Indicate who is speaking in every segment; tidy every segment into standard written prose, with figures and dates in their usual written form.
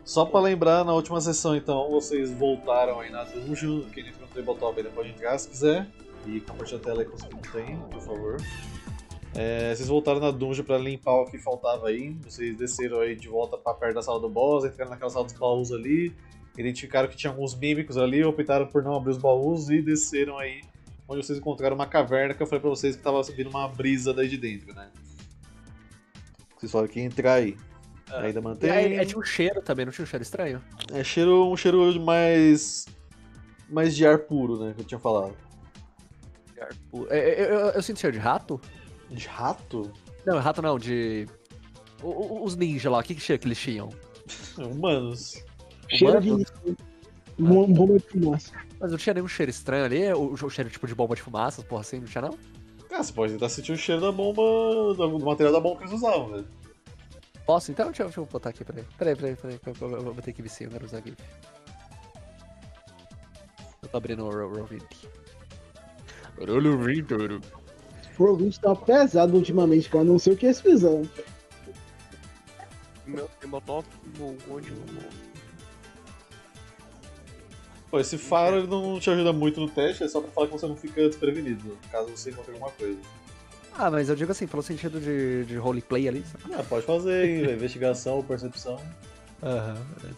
Speaker 1: Só pra lembrar, na última sessão, então, vocês voltaram aí na dungeon. Quem entrou no Tabletop ainda pode entrar se quiser. E compartilha a tela aí com os que não tem, por favor. Vocês voltaram na dungeon pra limpar o que faltava aí. Vocês desceram aí de volta pra perto da sala do boss, entraram naquela sala dos baús ali. Identificaram que tinha alguns mímicos ali, optaram por não abrir os baús e desceram aí onde vocês encontraram uma caverna que eu falei pra vocês que tava subindo uma brisa daí de dentro, né? Vocês falaram que ia entrar aí. Ainda mantém.
Speaker 2: É, tinha um cheiro também, não tinha um cheiro estranho?
Speaker 1: É um cheiro mais de ar puro, né? Que eu tinha falado.
Speaker 2: Eu sinto cheiro de rato?
Speaker 1: De rato?
Speaker 2: Não, rato não, de. Os ninjas lá, o que cheiro que eles tinham?
Speaker 1: Humanos.
Speaker 3: Cheiro de bomba de fumaça.
Speaker 2: Mas não tinha nenhum cheiro estranho ali? O cheiro tipo de bomba de fumaça, porra assim, não tinha não?
Speaker 1: Ah, você pode tentar sentir o cheiro da bomba, do material da bomba que eles usavam, velho.
Speaker 2: Posso? Então deixa eu botar aqui, peraí. Peraí, eu vou ter que vestir, eu quero usar GIF. Eu tô abrindo o Roll20.
Speaker 3: O Roll20 tá pesado ultimamente, cara. Não sei o que eles fizeram.
Speaker 4: Meu tabletop, onde
Speaker 1: Pô, esse faro ele não te ajuda muito no teste, é só pra falar que você não fica desprevenido, caso você encontre alguma coisa.
Speaker 2: Ah, mas eu digo assim, pelo sentido de roleplay ali.
Speaker 1: Ah, pode fazer, hein, investigação ou percepção.
Speaker 2: Aham, beleza.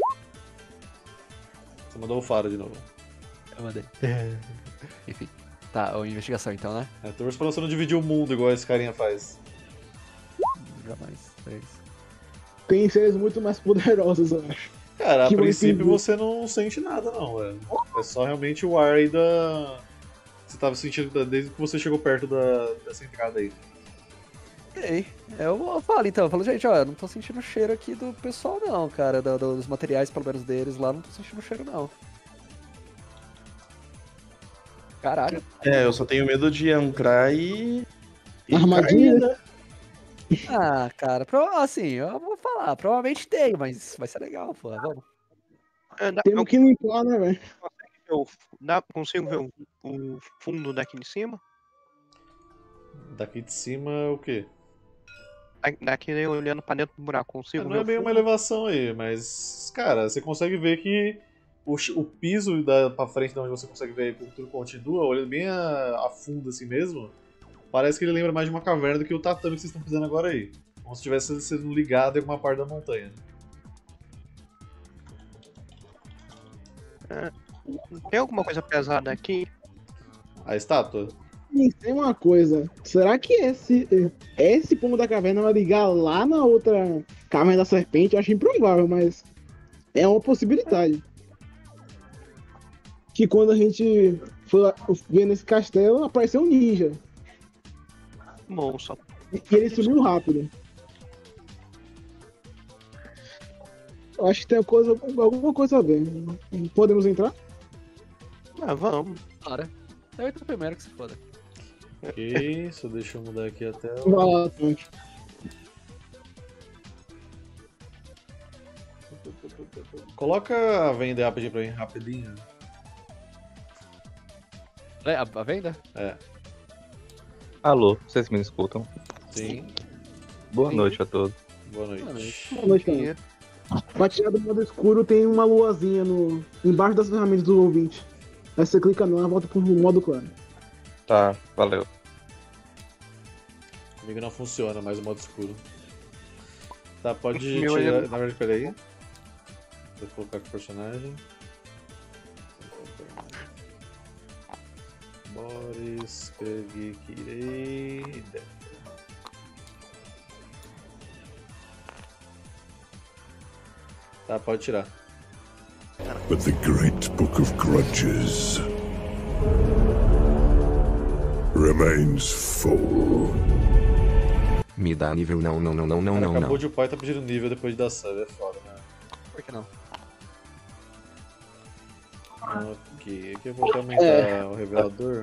Speaker 1: Você mandou o faro de novo.
Speaker 2: Eu mandei. Enfim. Tá, a investigação então, né?
Speaker 1: Torço pra você não dividir o mundo igual esse carinha faz.
Speaker 2: Jamais. É isso.
Speaker 3: Tem seres muito mais poderosos, eu acho.
Speaker 1: Cara, a
Speaker 3: Que
Speaker 1: princípio
Speaker 3: muito-
Speaker 1: você não sente nada não, velho. É só realmente o ar aí da... Você tava sentindo desde que você chegou perto dessa entrada aí.
Speaker 2: Ok. Eu falo então, eu falo, gente, ó, eu não tô sentindo o cheiro aqui do pessoal não, cara. Dos materiais, pelo menos deles lá, não tô sentindo o cheiro não. Caralho.
Speaker 5: Eu só tenho medo de entrar e
Speaker 3: Armadilha?
Speaker 5: cair, né?
Speaker 2: Ah, cara, assim, eu vou falar, provavelmente tem, mas vai ser legal, pô, vamos.
Speaker 3: Temos que limpar, né, velho?
Speaker 4: Consigo ver o fundo daqui de cima?
Speaker 1: Daqui de cima o quê?
Speaker 4: Daqui eu olhando pra dentro do buraco, consigo
Speaker 1: Não
Speaker 4: ver
Speaker 1: é
Speaker 4: o
Speaker 1: bem
Speaker 4: fundo?
Speaker 1: uma elevação aí, mas, cara, você consegue ver que o piso pra frente de onde você consegue ver que tudo continua, olhando bem a fundo assim mesmo, parece que ele lembra mais de uma caverna do que o tatame que vocês estão fazendo agora aí. Como se tivesse sido ligado em alguma parte da montanha.
Speaker 4: Tem alguma coisa pesada aqui?
Speaker 1: A estátua?
Speaker 3: Pensei uma coisa. Será que esse pomo da caverna vai ligar lá na outra caverna da serpente? Eu acho improvável, mas é uma possibilidade. Que quando a gente foi lá ver nesse castelo, apareceu um ninja.
Speaker 4: Moça.
Speaker 3: E ele sumiu rápido. Eu acho que tem alguma coisa a ver. Podemos entrar?
Speaker 4: Vamos.
Speaker 2: Cara, eu entro primeiro que se foda.
Speaker 1: Ok, só deixa eu mudar aqui até
Speaker 3: Vai lá, Tonte.
Speaker 1: Coloca a venda rapidinho pra mim, rapidinho.
Speaker 2: É, a venda?
Speaker 1: É,
Speaker 6: Alô, vocês me escutam?
Speaker 1: sim.
Speaker 6: Boa
Speaker 2: Sim.
Speaker 6: noite a todos.
Speaker 1: Boa noite.
Speaker 3: Boa noite, cara. Pra tirar do modo escuro tem uma luazinha embaixo das ferramentas do ouvinte. Aí você clica nela e volta pro modo claro.
Speaker 6: Tá, valeu.
Speaker 1: Comigo não funciona mais o modo escuro. Tá, pode
Speaker 4: Meu
Speaker 1: tirar.
Speaker 4: olho-
Speaker 1: Na verdade, peraí. Vou colocar aqui o personagem. Boris Kagekirei. Tá, pode tirar.
Speaker 7: But the great book of grudges remains full.
Speaker 8: Me dá nível não.
Speaker 1: Cara, acabou de upar e tá pedindo nível depois de dar sub, é foda, né?
Speaker 2: Por que não?
Speaker 1: Ok, aqui eu vou aumentar o revelador.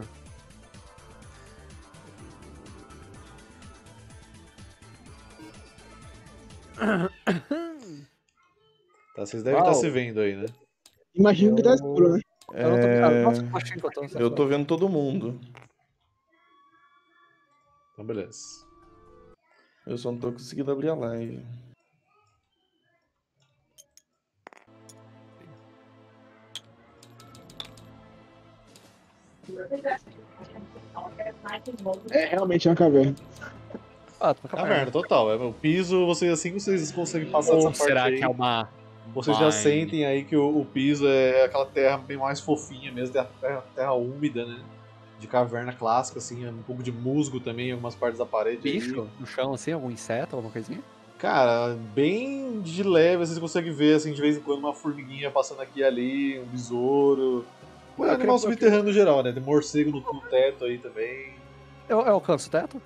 Speaker 1: Tá, vocês devem estar se vendo aí, né?
Speaker 3: Imagino que tá escuro, né?
Speaker 2: Eu não tô vendo. Nossa, que baixinho que eu tô.
Speaker 5: Eu tô vendo todo mundo.
Speaker 1: Então, beleza.
Speaker 5: Eu só não tô conseguindo abrir a live.
Speaker 3: É realmente uma caverna.
Speaker 2: Ah, tô
Speaker 1: Caverna, total. O piso, vocês assim que vocês conseguem passar
Speaker 2: Ou
Speaker 1: dessa parte
Speaker 2: será
Speaker 1: aí,
Speaker 2: que é uma...
Speaker 1: vocês já
Speaker 2: Mine?
Speaker 1: sentem aí que o piso é aquela terra bem mais fofinha mesmo, terra úmida, né? De caverna clássica, assim, um pouco de musgo também em algumas partes da parede. aí.
Speaker 2: bicho no chão, assim? Algum inseto, alguma coisinha?
Speaker 1: Cara, bem de leve, vocês conseguem ver, assim, de vez em quando uma formiguinha passando aqui e ali, um besouro. Um animal subterrâneo no geral, né? Tem morcego no teto aí também.
Speaker 2: Eu alcanço o teto?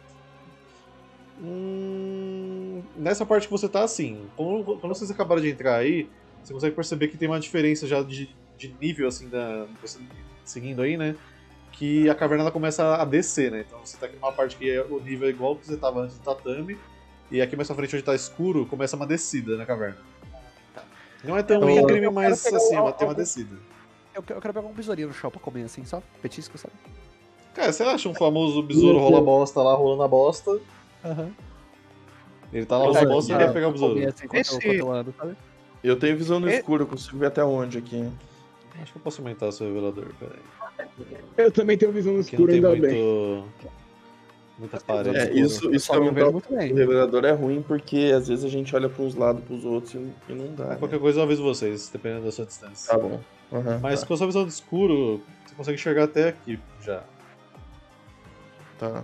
Speaker 1: Nessa parte que você tá, assim, quando vocês acabaram de entrar aí, você consegue perceber que tem uma diferença já de nível, assim, você seguindo aí, né? Que a caverna ela começa a descer, né? Então você tá aqui numa parte que o nível é igual que você tava antes do tatame, e aqui mais pra frente onde tá escuro, começa uma descida na caverna. Não é tão íngreme, mas assim, tem uma descida.
Speaker 2: Eu quero pegar um besourinho no chão pra comer, assim, só petisco, sabe?
Speaker 1: Cara, você acha um famoso besouro rola bosta lá, rolando a bosta?
Speaker 2: Aham.
Speaker 1: Ele tá lá rolando a bosta e ele vai pegar o besouro.
Speaker 2: Comer, assim, enquanto eu ando, sabe?
Speaker 5: Eu tenho visão no escuro, eu consigo ver até onde aqui.
Speaker 1: Acho que eu posso aumentar o seu revelador, peraí.
Speaker 3: Eu também tenho visão no
Speaker 1: Aqui não
Speaker 3: escuro,
Speaker 1: tem
Speaker 3: ainda bem.
Speaker 1: muita parede.
Speaker 5: É, isso
Speaker 2: Só não
Speaker 5: aumentar
Speaker 2: vejo
Speaker 5: o
Speaker 2: muito bem.
Speaker 5: revelador é ruim porque às vezes a gente olha para uns lados, pros outros e não dá.
Speaker 1: Qualquer
Speaker 5: Né?
Speaker 1: coisa eu aviso vocês, dependendo da sua distância.
Speaker 5: Tá bom. Uhum,
Speaker 1: Mas
Speaker 5: tá.
Speaker 1: com a sua visão de escuro, você consegue enxergar até aqui já.
Speaker 5: Tá.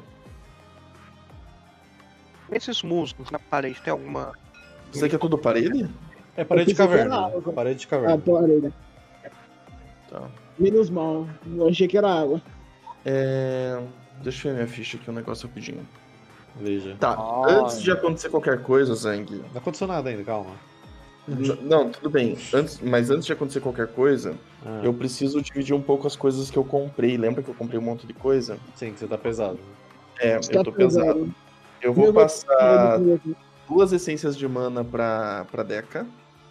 Speaker 4: Esses musgos na parede, tem alguma...
Speaker 5: Isso aqui é tudo parede?
Speaker 1: É parede de
Speaker 3: Eu pensei que era
Speaker 1: caverna.
Speaker 3: água.
Speaker 1: Parede de
Speaker 3: Ah,
Speaker 1: caverna.
Speaker 3: parede.
Speaker 5: Tá.
Speaker 3: Menos mal. Eu achei que era água.
Speaker 5: Deixa eu ver minha ficha aqui, um negócio rapidinho.
Speaker 1: Veja.
Speaker 5: Tá, antes de acontecer qualquer coisa, Zang.
Speaker 1: Não aconteceu nada ainda, calma.
Speaker 5: Não, tudo bem. Mas antes de acontecer qualquer coisa,
Speaker 1: Ah,
Speaker 5: eu preciso dividir um pouco as coisas que eu comprei. Lembra que eu comprei um monte de coisa?
Speaker 1: Sim, que você tá pesado.
Speaker 5: Eu tô pesado. Eu vou passar 2 essências de mana pra Deca.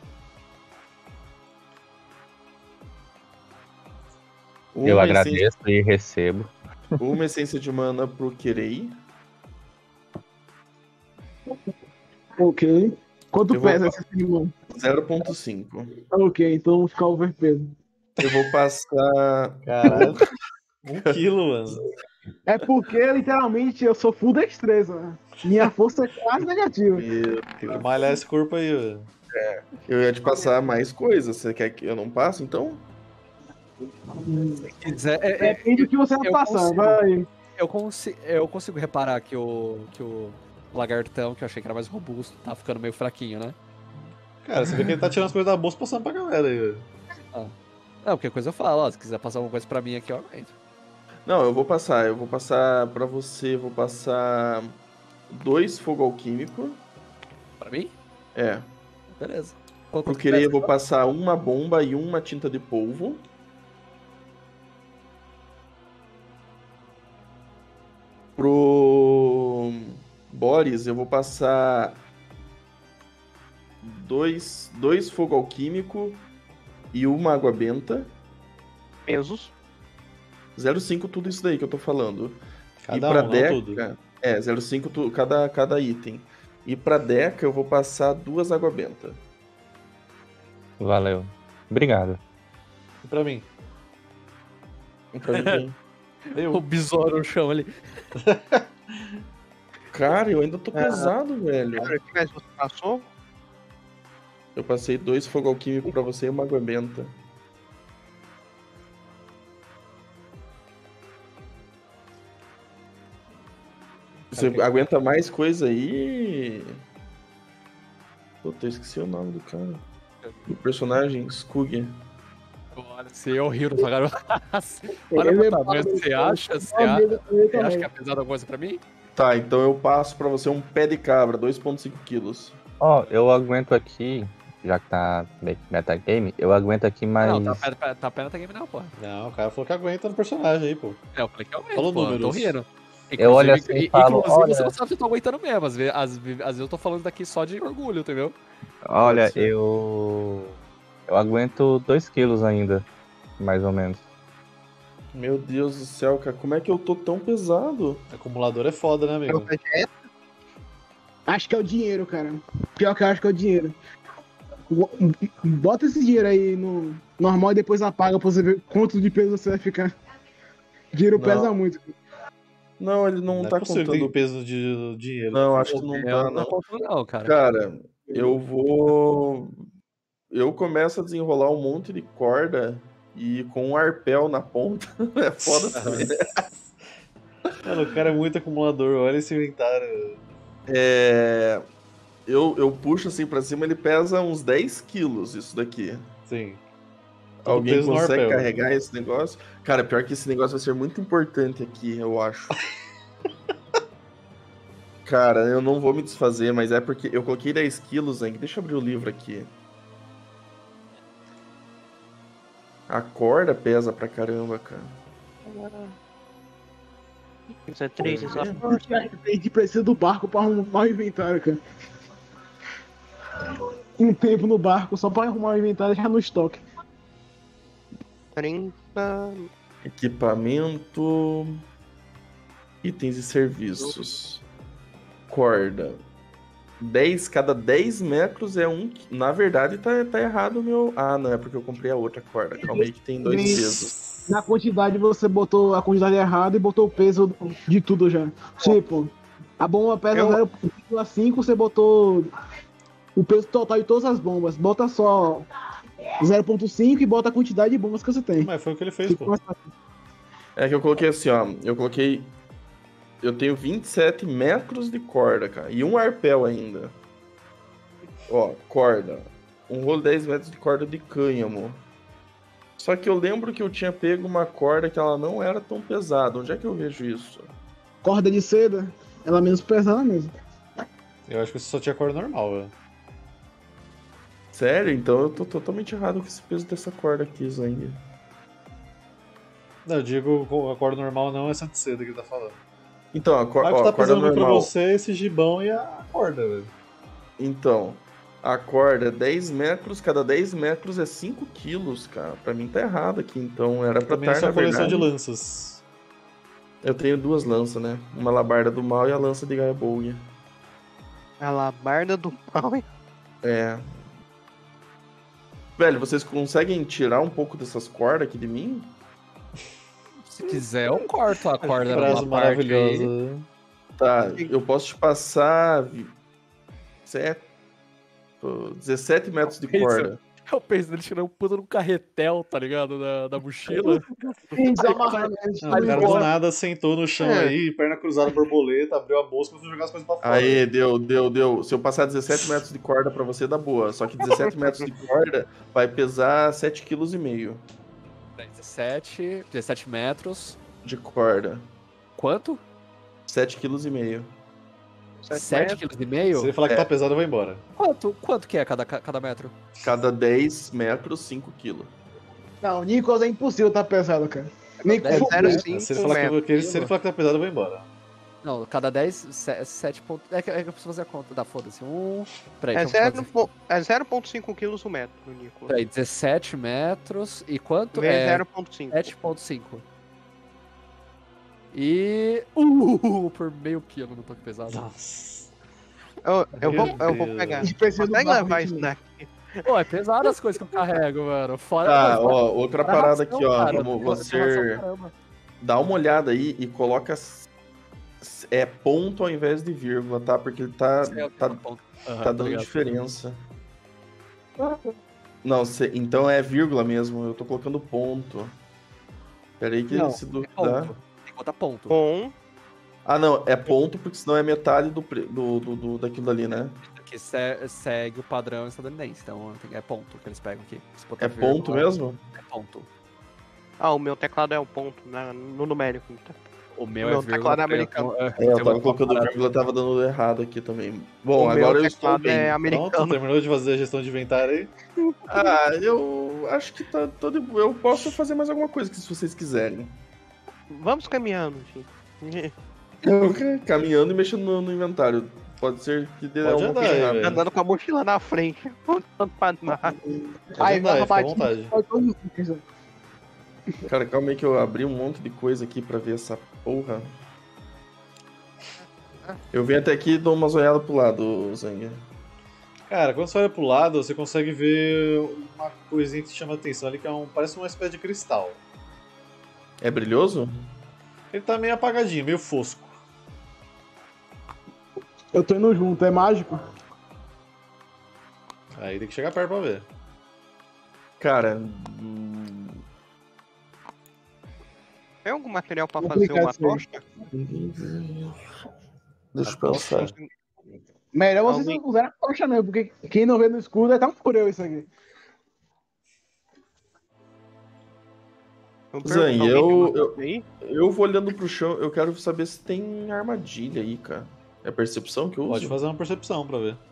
Speaker 6: Eu agradeço e recebo.
Speaker 5: Uma essência de mana pro Kirei.
Speaker 3: Ok. Quanto
Speaker 5: Eu vou-
Speaker 3: pesa esse limão?
Speaker 5: 0.5.
Speaker 3: Ok, então vamos ficar overpeso.
Speaker 5: Eu vou passar.
Speaker 1: Caralho. 1 quilo, mano.
Speaker 3: É porque, literalmente, eu sou full destreza. Né? Minha força é quase negativa.
Speaker 1: Tem que malhar esse corpo aí, velho.
Speaker 5: Eu ia te passar mais coisas. Você quer que eu não passe, então?
Speaker 2: Se quiser,
Speaker 3: Depende do que você vai
Speaker 2: eu
Speaker 3: passar.
Speaker 2: consigo.
Speaker 3: Vai.
Speaker 2: eu consigo reparar que o lagartão, que eu achei que era mais robusto, tá ficando meio fraquinho, né?
Speaker 1: Cara, você vê que ele tá tirando as coisas da bolsa e passando pra galera aí, velho.
Speaker 2: Não, qualquer coisa eu falo, ó, se quiser passar alguma coisa pra mim aqui, eu aguento.
Speaker 5: Não, eu vou passar pra você, vou passar 2 fogo alquímico.
Speaker 2: Pra mim?
Speaker 5: É.
Speaker 2: Beleza.
Speaker 5: Pro Kirei eu vou passar uma bomba e uma tinta de polvo. Pro Boris eu vou passar 2 fogo alquímico e uma água benta.
Speaker 4: pesos?
Speaker 5: 0,5 tudo isso daí que eu tô falando.
Speaker 1: Cada
Speaker 5: e pra
Speaker 1: não
Speaker 5: Deca,
Speaker 1: tudo.
Speaker 5: 0,5 cada item. E pra Deca eu vou passar 2 água benta.
Speaker 6: Valeu. Obrigado.
Speaker 1: E pra mim?
Speaker 5: Pra ninguém.
Speaker 2: O besouro no chão ali.
Speaker 5: Cara, eu ainda tô pesado, velho.
Speaker 4: O que mais você passou?
Speaker 5: Eu passei 2 fogo alquímico pra você e uma água benta. Você aguenta mais coisa aí? Puta, eu esqueci o nome do cara. Do personagem, Skug.
Speaker 2: Olha, se eu rio no garoto. Olha
Speaker 3: Ele
Speaker 2: o
Speaker 3: é
Speaker 2: tamanho,
Speaker 3: padre,
Speaker 2: você acha? Você
Speaker 3: Ah,
Speaker 2: acha,
Speaker 3: eu
Speaker 2: você
Speaker 3: também.
Speaker 2: acha que é pesado alguma coisa pra mim?
Speaker 5: Tá, então eu passo pra você um pé de cabra, 2,5 quilos.
Speaker 6: Ó, eu aguento aqui, já que tá metagame, eu aguento aqui mais.
Speaker 2: Não, tá pena tá game não, porra.
Speaker 1: Não, o cara falou que aguenta no personagem aí, pô.
Speaker 2: É, eu falei que eu aguento,
Speaker 1: Falou
Speaker 2: pô, eu tô
Speaker 1: números.
Speaker 2: rindo.
Speaker 6: Eu olho assim e falo,
Speaker 2: inclusive,
Speaker 6: olha-
Speaker 2: você não sabe se eu tô aguentando mesmo. Às vezes eu tô falando daqui só de orgulho, entendeu?
Speaker 6: Olha,
Speaker 5: Pode ser.
Speaker 6: eu aguento 2 quilos ainda, mais ou menos.
Speaker 5: Meu Deus do céu, cara, como é que eu tô tão pesado?
Speaker 1: Acumulador é foda, né, amigo?
Speaker 3: Acho que é o dinheiro, cara. Pior que eu acho que é o dinheiro. Bota esse dinheiro aí no normal e depois apaga pra você ver quanto de peso você vai ficar. Dinheiro
Speaker 5: Não.
Speaker 3: pesa muito.
Speaker 5: Não, ele não
Speaker 1: Não
Speaker 5: tá
Speaker 1: é possível que
Speaker 5: contando.
Speaker 1: tem peso de dinheiro.
Speaker 5: Não, acho que não
Speaker 2: Eu
Speaker 5: tá,
Speaker 2: não
Speaker 5: não.
Speaker 2: conto não, cara.
Speaker 5: Cara, eu vou. Eu começo a desenrolar um monte de corda e com um arpel na ponta. É foda também, né?
Speaker 1: Mano, o cara é muito acumulador, olha esse inventário.
Speaker 5: Eu puxo assim pra cima, ele pesa uns 10 quilos, isso daqui.
Speaker 1: Sim. Todo
Speaker 5: Alguém
Speaker 1: peso no
Speaker 5: consegue
Speaker 1: arpel.
Speaker 5: carregar esse negócio? Cara, pior que esse negócio vai ser muito importante aqui, eu acho. Cara, eu não vou me desfazer, mas é porque eu coloquei 10 quilos, hein? Deixa eu abrir o livro aqui. A corda pesa pra caramba, cara.
Speaker 4: Isso é 3, isso é
Speaker 3: A gente precisa do barco pra arrumar o inventário, cara. Um tempo no barco só pra arrumar o inventário e deixar no estoque.
Speaker 4: 30.
Speaker 5: Equipamento. Itens e serviços. Corda. 10, cada 10 metros é um. Na verdade, tá errado o meu. Ah, não, é porque eu comprei a outra corda. Calma aí que tem 2 pesos.
Speaker 3: Na quantidade você botou a quantidade errada e botou o peso de tudo já. Tipo, a bomba pesa 0,5, você botou o peso total de todas as bombas. Bota só 0,5 e bota a quantidade de bombas que você tem.
Speaker 1: Mas foi o que ele fez, pô.
Speaker 5: É que eu coloquei assim, ó. Eu tenho 27 metros de corda, cara. E um arpel ainda. Ó, corda. Um rolo de 10 metros de corda de cânhamo. Só que eu lembro que eu tinha pego uma corda que ela não era tão pesada. Onde é que eu vejo isso?
Speaker 3: Corda de seda, ela é menos pesada mesmo.
Speaker 1: Eu acho que você só tinha corda normal, velho.
Speaker 5: Sério? Então eu tô totalmente errado com esse peso dessa corda aqui, Zang.
Speaker 1: Não, eu digo a corda normal não é Santa Seda que ele tá falando.
Speaker 5: Então,
Speaker 1: Mas o que tá
Speaker 5: corda
Speaker 1: pesando muito pra
Speaker 5: normal.
Speaker 1: você é esse gibão e a corda, velho.
Speaker 5: Então, a corda é 10 metros, cada 10 metros é 5 quilos, cara. Pra mim tá errado aqui, então era pra
Speaker 1: Também é
Speaker 5: estar,
Speaker 1: só
Speaker 5: na
Speaker 1: coleção
Speaker 5: verdade.
Speaker 1: de lanças.
Speaker 5: Eu tenho 2 lanças, né? Uma labarda do mal e a lança de Gaia-Bolha.
Speaker 4: A labarda do pau.
Speaker 5: É. Velho, vocês conseguem tirar um pouco dessas cordas aqui de mim?
Speaker 2: Se quiser, eu corto a corda
Speaker 1: Frase
Speaker 2: numa parte
Speaker 1: maravilhosa.
Speaker 2: aí.
Speaker 5: Tá, eu posso te passar 17 metros de corda.
Speaker 2: Eu penso nele tirando um puta no carretel, tá ligado? Da mochila.
Speaker 3: Desamarrar, né?
Speaker 1: Não, o cara do nada sentou no chão
Speaker 4: É.
Speaker 1: aí, perna cruzada, borboleta, abriu a bolsa e começou a jogar as coisas pra fora.
Speaker 5: Aê, deu. Se eu passar 17 metros de corda pra você, dá boa. Só que 17 metros de corda vai pesar 7,5 kg
Speaker 2: 17 metros.
Speaker 5: de corda.
Speaker 2: Quanto?
Speaker 5: 7,5 kg.
Speaker 2: 7,5
Speaker 1: Se
Speaker 2: kg?
Speaker 1: ele falar que tá pesado, eu vou embora.
Speaker 2: Quanto que é cada metro?
Speaker 5: Cada 10 metros, 5 kg.
Speaker 3: Não, o Nicolas é impossível tá pesado, cara. Nem com
Speaker 2: É
Speaker 3: fogo.
Speaker 4: 0,5
Speaker 1: Se ele falar que tá pesado, eu vou embora.
Speaker 2: Não, cada 10, 7 pontos. É que eu preciso fazer a conta. Dá, foda-se. Peraí,
Speaker 4: É
Speaker 2: deixa eu fazer.
Speaker 4: 0,5 quilos o metro, Nicolas.
Speaker 2: Peraí, 17 metros. E quanto?
Speaker 4: Vezes
Speaker 2: É
Speaker 4: 0,5.
Speaker 2: 7,5. E. Por meio quilo no toque pesado.
Speaker 1: Nossa.
Speaker 4: Eu vou pegar.
Speaker 3: A gente precisa do
Speaker 4: Consegue
Speaker 3: barco,
Speaker 4: levar
Speaker 3: gente.
Speaker 4: isso daqui?
Speaker 2: Pô, é pesado as coisas que eu carrego, mano. Fora
Speaker 5: Tá,
Speaker 2: fora-
Speaker 5: ó, outra
Speaker 2: fora
Speaker 5: parada
Speaker 2: ração,
Speaker 5: aqui, ó.
Speaker 2: cara.
Speaker 5: Vamos
Speaker 2: Tem
Speaker 5: você
Speaker 2: ração, caramba.
Speaker 5: dá uma olhada aí e coloca ponto ao invés de vírgula, tá? Porque ele tá dando
Speaker 2: ligado.
Speaker 5: diferença. Não, então é vírgula mesmo. Eu tô colocando ponto. Pera aí que
Speaker 3: Não,
Speaker 5: se
Speaker 2: É
Speaker 5: duvidar.
Speaker 2: ponto. Tem que botar ponto.
Speaker 4: Com
Speaker 5: Ah, não, é ponto porque senão é metade daquilo ali, né?
Speaker 2: Que segue o padrão estadunidense. Então é ponto que eles pegam aqui. Se botar
Speaker 5: É ponto
Speaker 2: vírgula,
Speaker 5: mesmo?
Speaker 2: É ponto.
Speaker 4: o meu teclado é o ponto no numérico. Então.
Speaker 2: O meu
Speaker 4: Meu
Speaker 2: é vírgula.
Speaker 4: teclado é americano.
Speaker 5: Eu tava colocando vírgula, tava dando errado aqui também. Bom,
Speaker 4: O
Speaker 5: agora
Speaker 4: meu
Speaker 5: eu estou
Speaker 4: teclado
Speaker 5: bem.
Speaker 4: é
Speaker 1: Pronto,
Speaker 4: americano.
Speaker 1: terminou de fazer a gestão de inventário aí.
Speaker 5: Ah, eu acho que tá todo. Eu posso fazer mais alguma coisa que se vocês quiserem.
Speaker 4: Vamos caminhando, gente.
Speaker 5: Caminhando e mexendo no inventário. Pode ser que dê
Speaker 1: Pode
Speaker 5: um
Speaker 1: andar
Speaker 5: pouquinho
Speaker 1: aí,
Speaker 5: rápido.
Speaker 1: velho.
Speaker 4: Andando com a mochila na frente. Voltando pra trás.
Speaker 3: Aí,
Speaker 1: Pode andar,
Speaker 3: nossa
Speaker 1: fica à
Speaker 3: batida.
Speaker 1: vontade.
Speaker 3: Faz todos os dias, né?
Speaker 5: Cara, calma aí que eu abri um monte de coisa aqui pra ver essa porra. Eu venho até aqui e dou umas olhadas pro lado, Zang.
Speaker 1: Cara, quando você olha pro lado, você consegue ver uma coisinha que te chama a atenção ali, que parece uma espécie de cristal.
Speaker 5: É brilhoso?
Speaker 1: Ele tá meio apagadinho, meio fosco.
Speaker 3: Eu tô indo junto, é mágico?
Speaker 1: Aí tem que chegar perto pra ver.
Speaker 5: Cara,
Speaker 4: Tem algum material pra fazer uma
Speaker 3: Complicado isso
Speaker 4: tocha?
Speaker 5: deixa eu pensar.
Speaker 3: Melhor vocês
Speaker 4: Alguém-
Speaker 3: não usarem a tocha, não, porque quem não vê no escuro vai estar um fureu isso aqui.
Speaker 5: Zang,
Speaker 4: Alguém tem uma tocha aí?
Speaker 5: eu vou olhando pro chão, eu quero saber se tem armadilha aí, cara. É percepção que eu uso?
Speaker 1: Pode fazer uma percepção pra ver.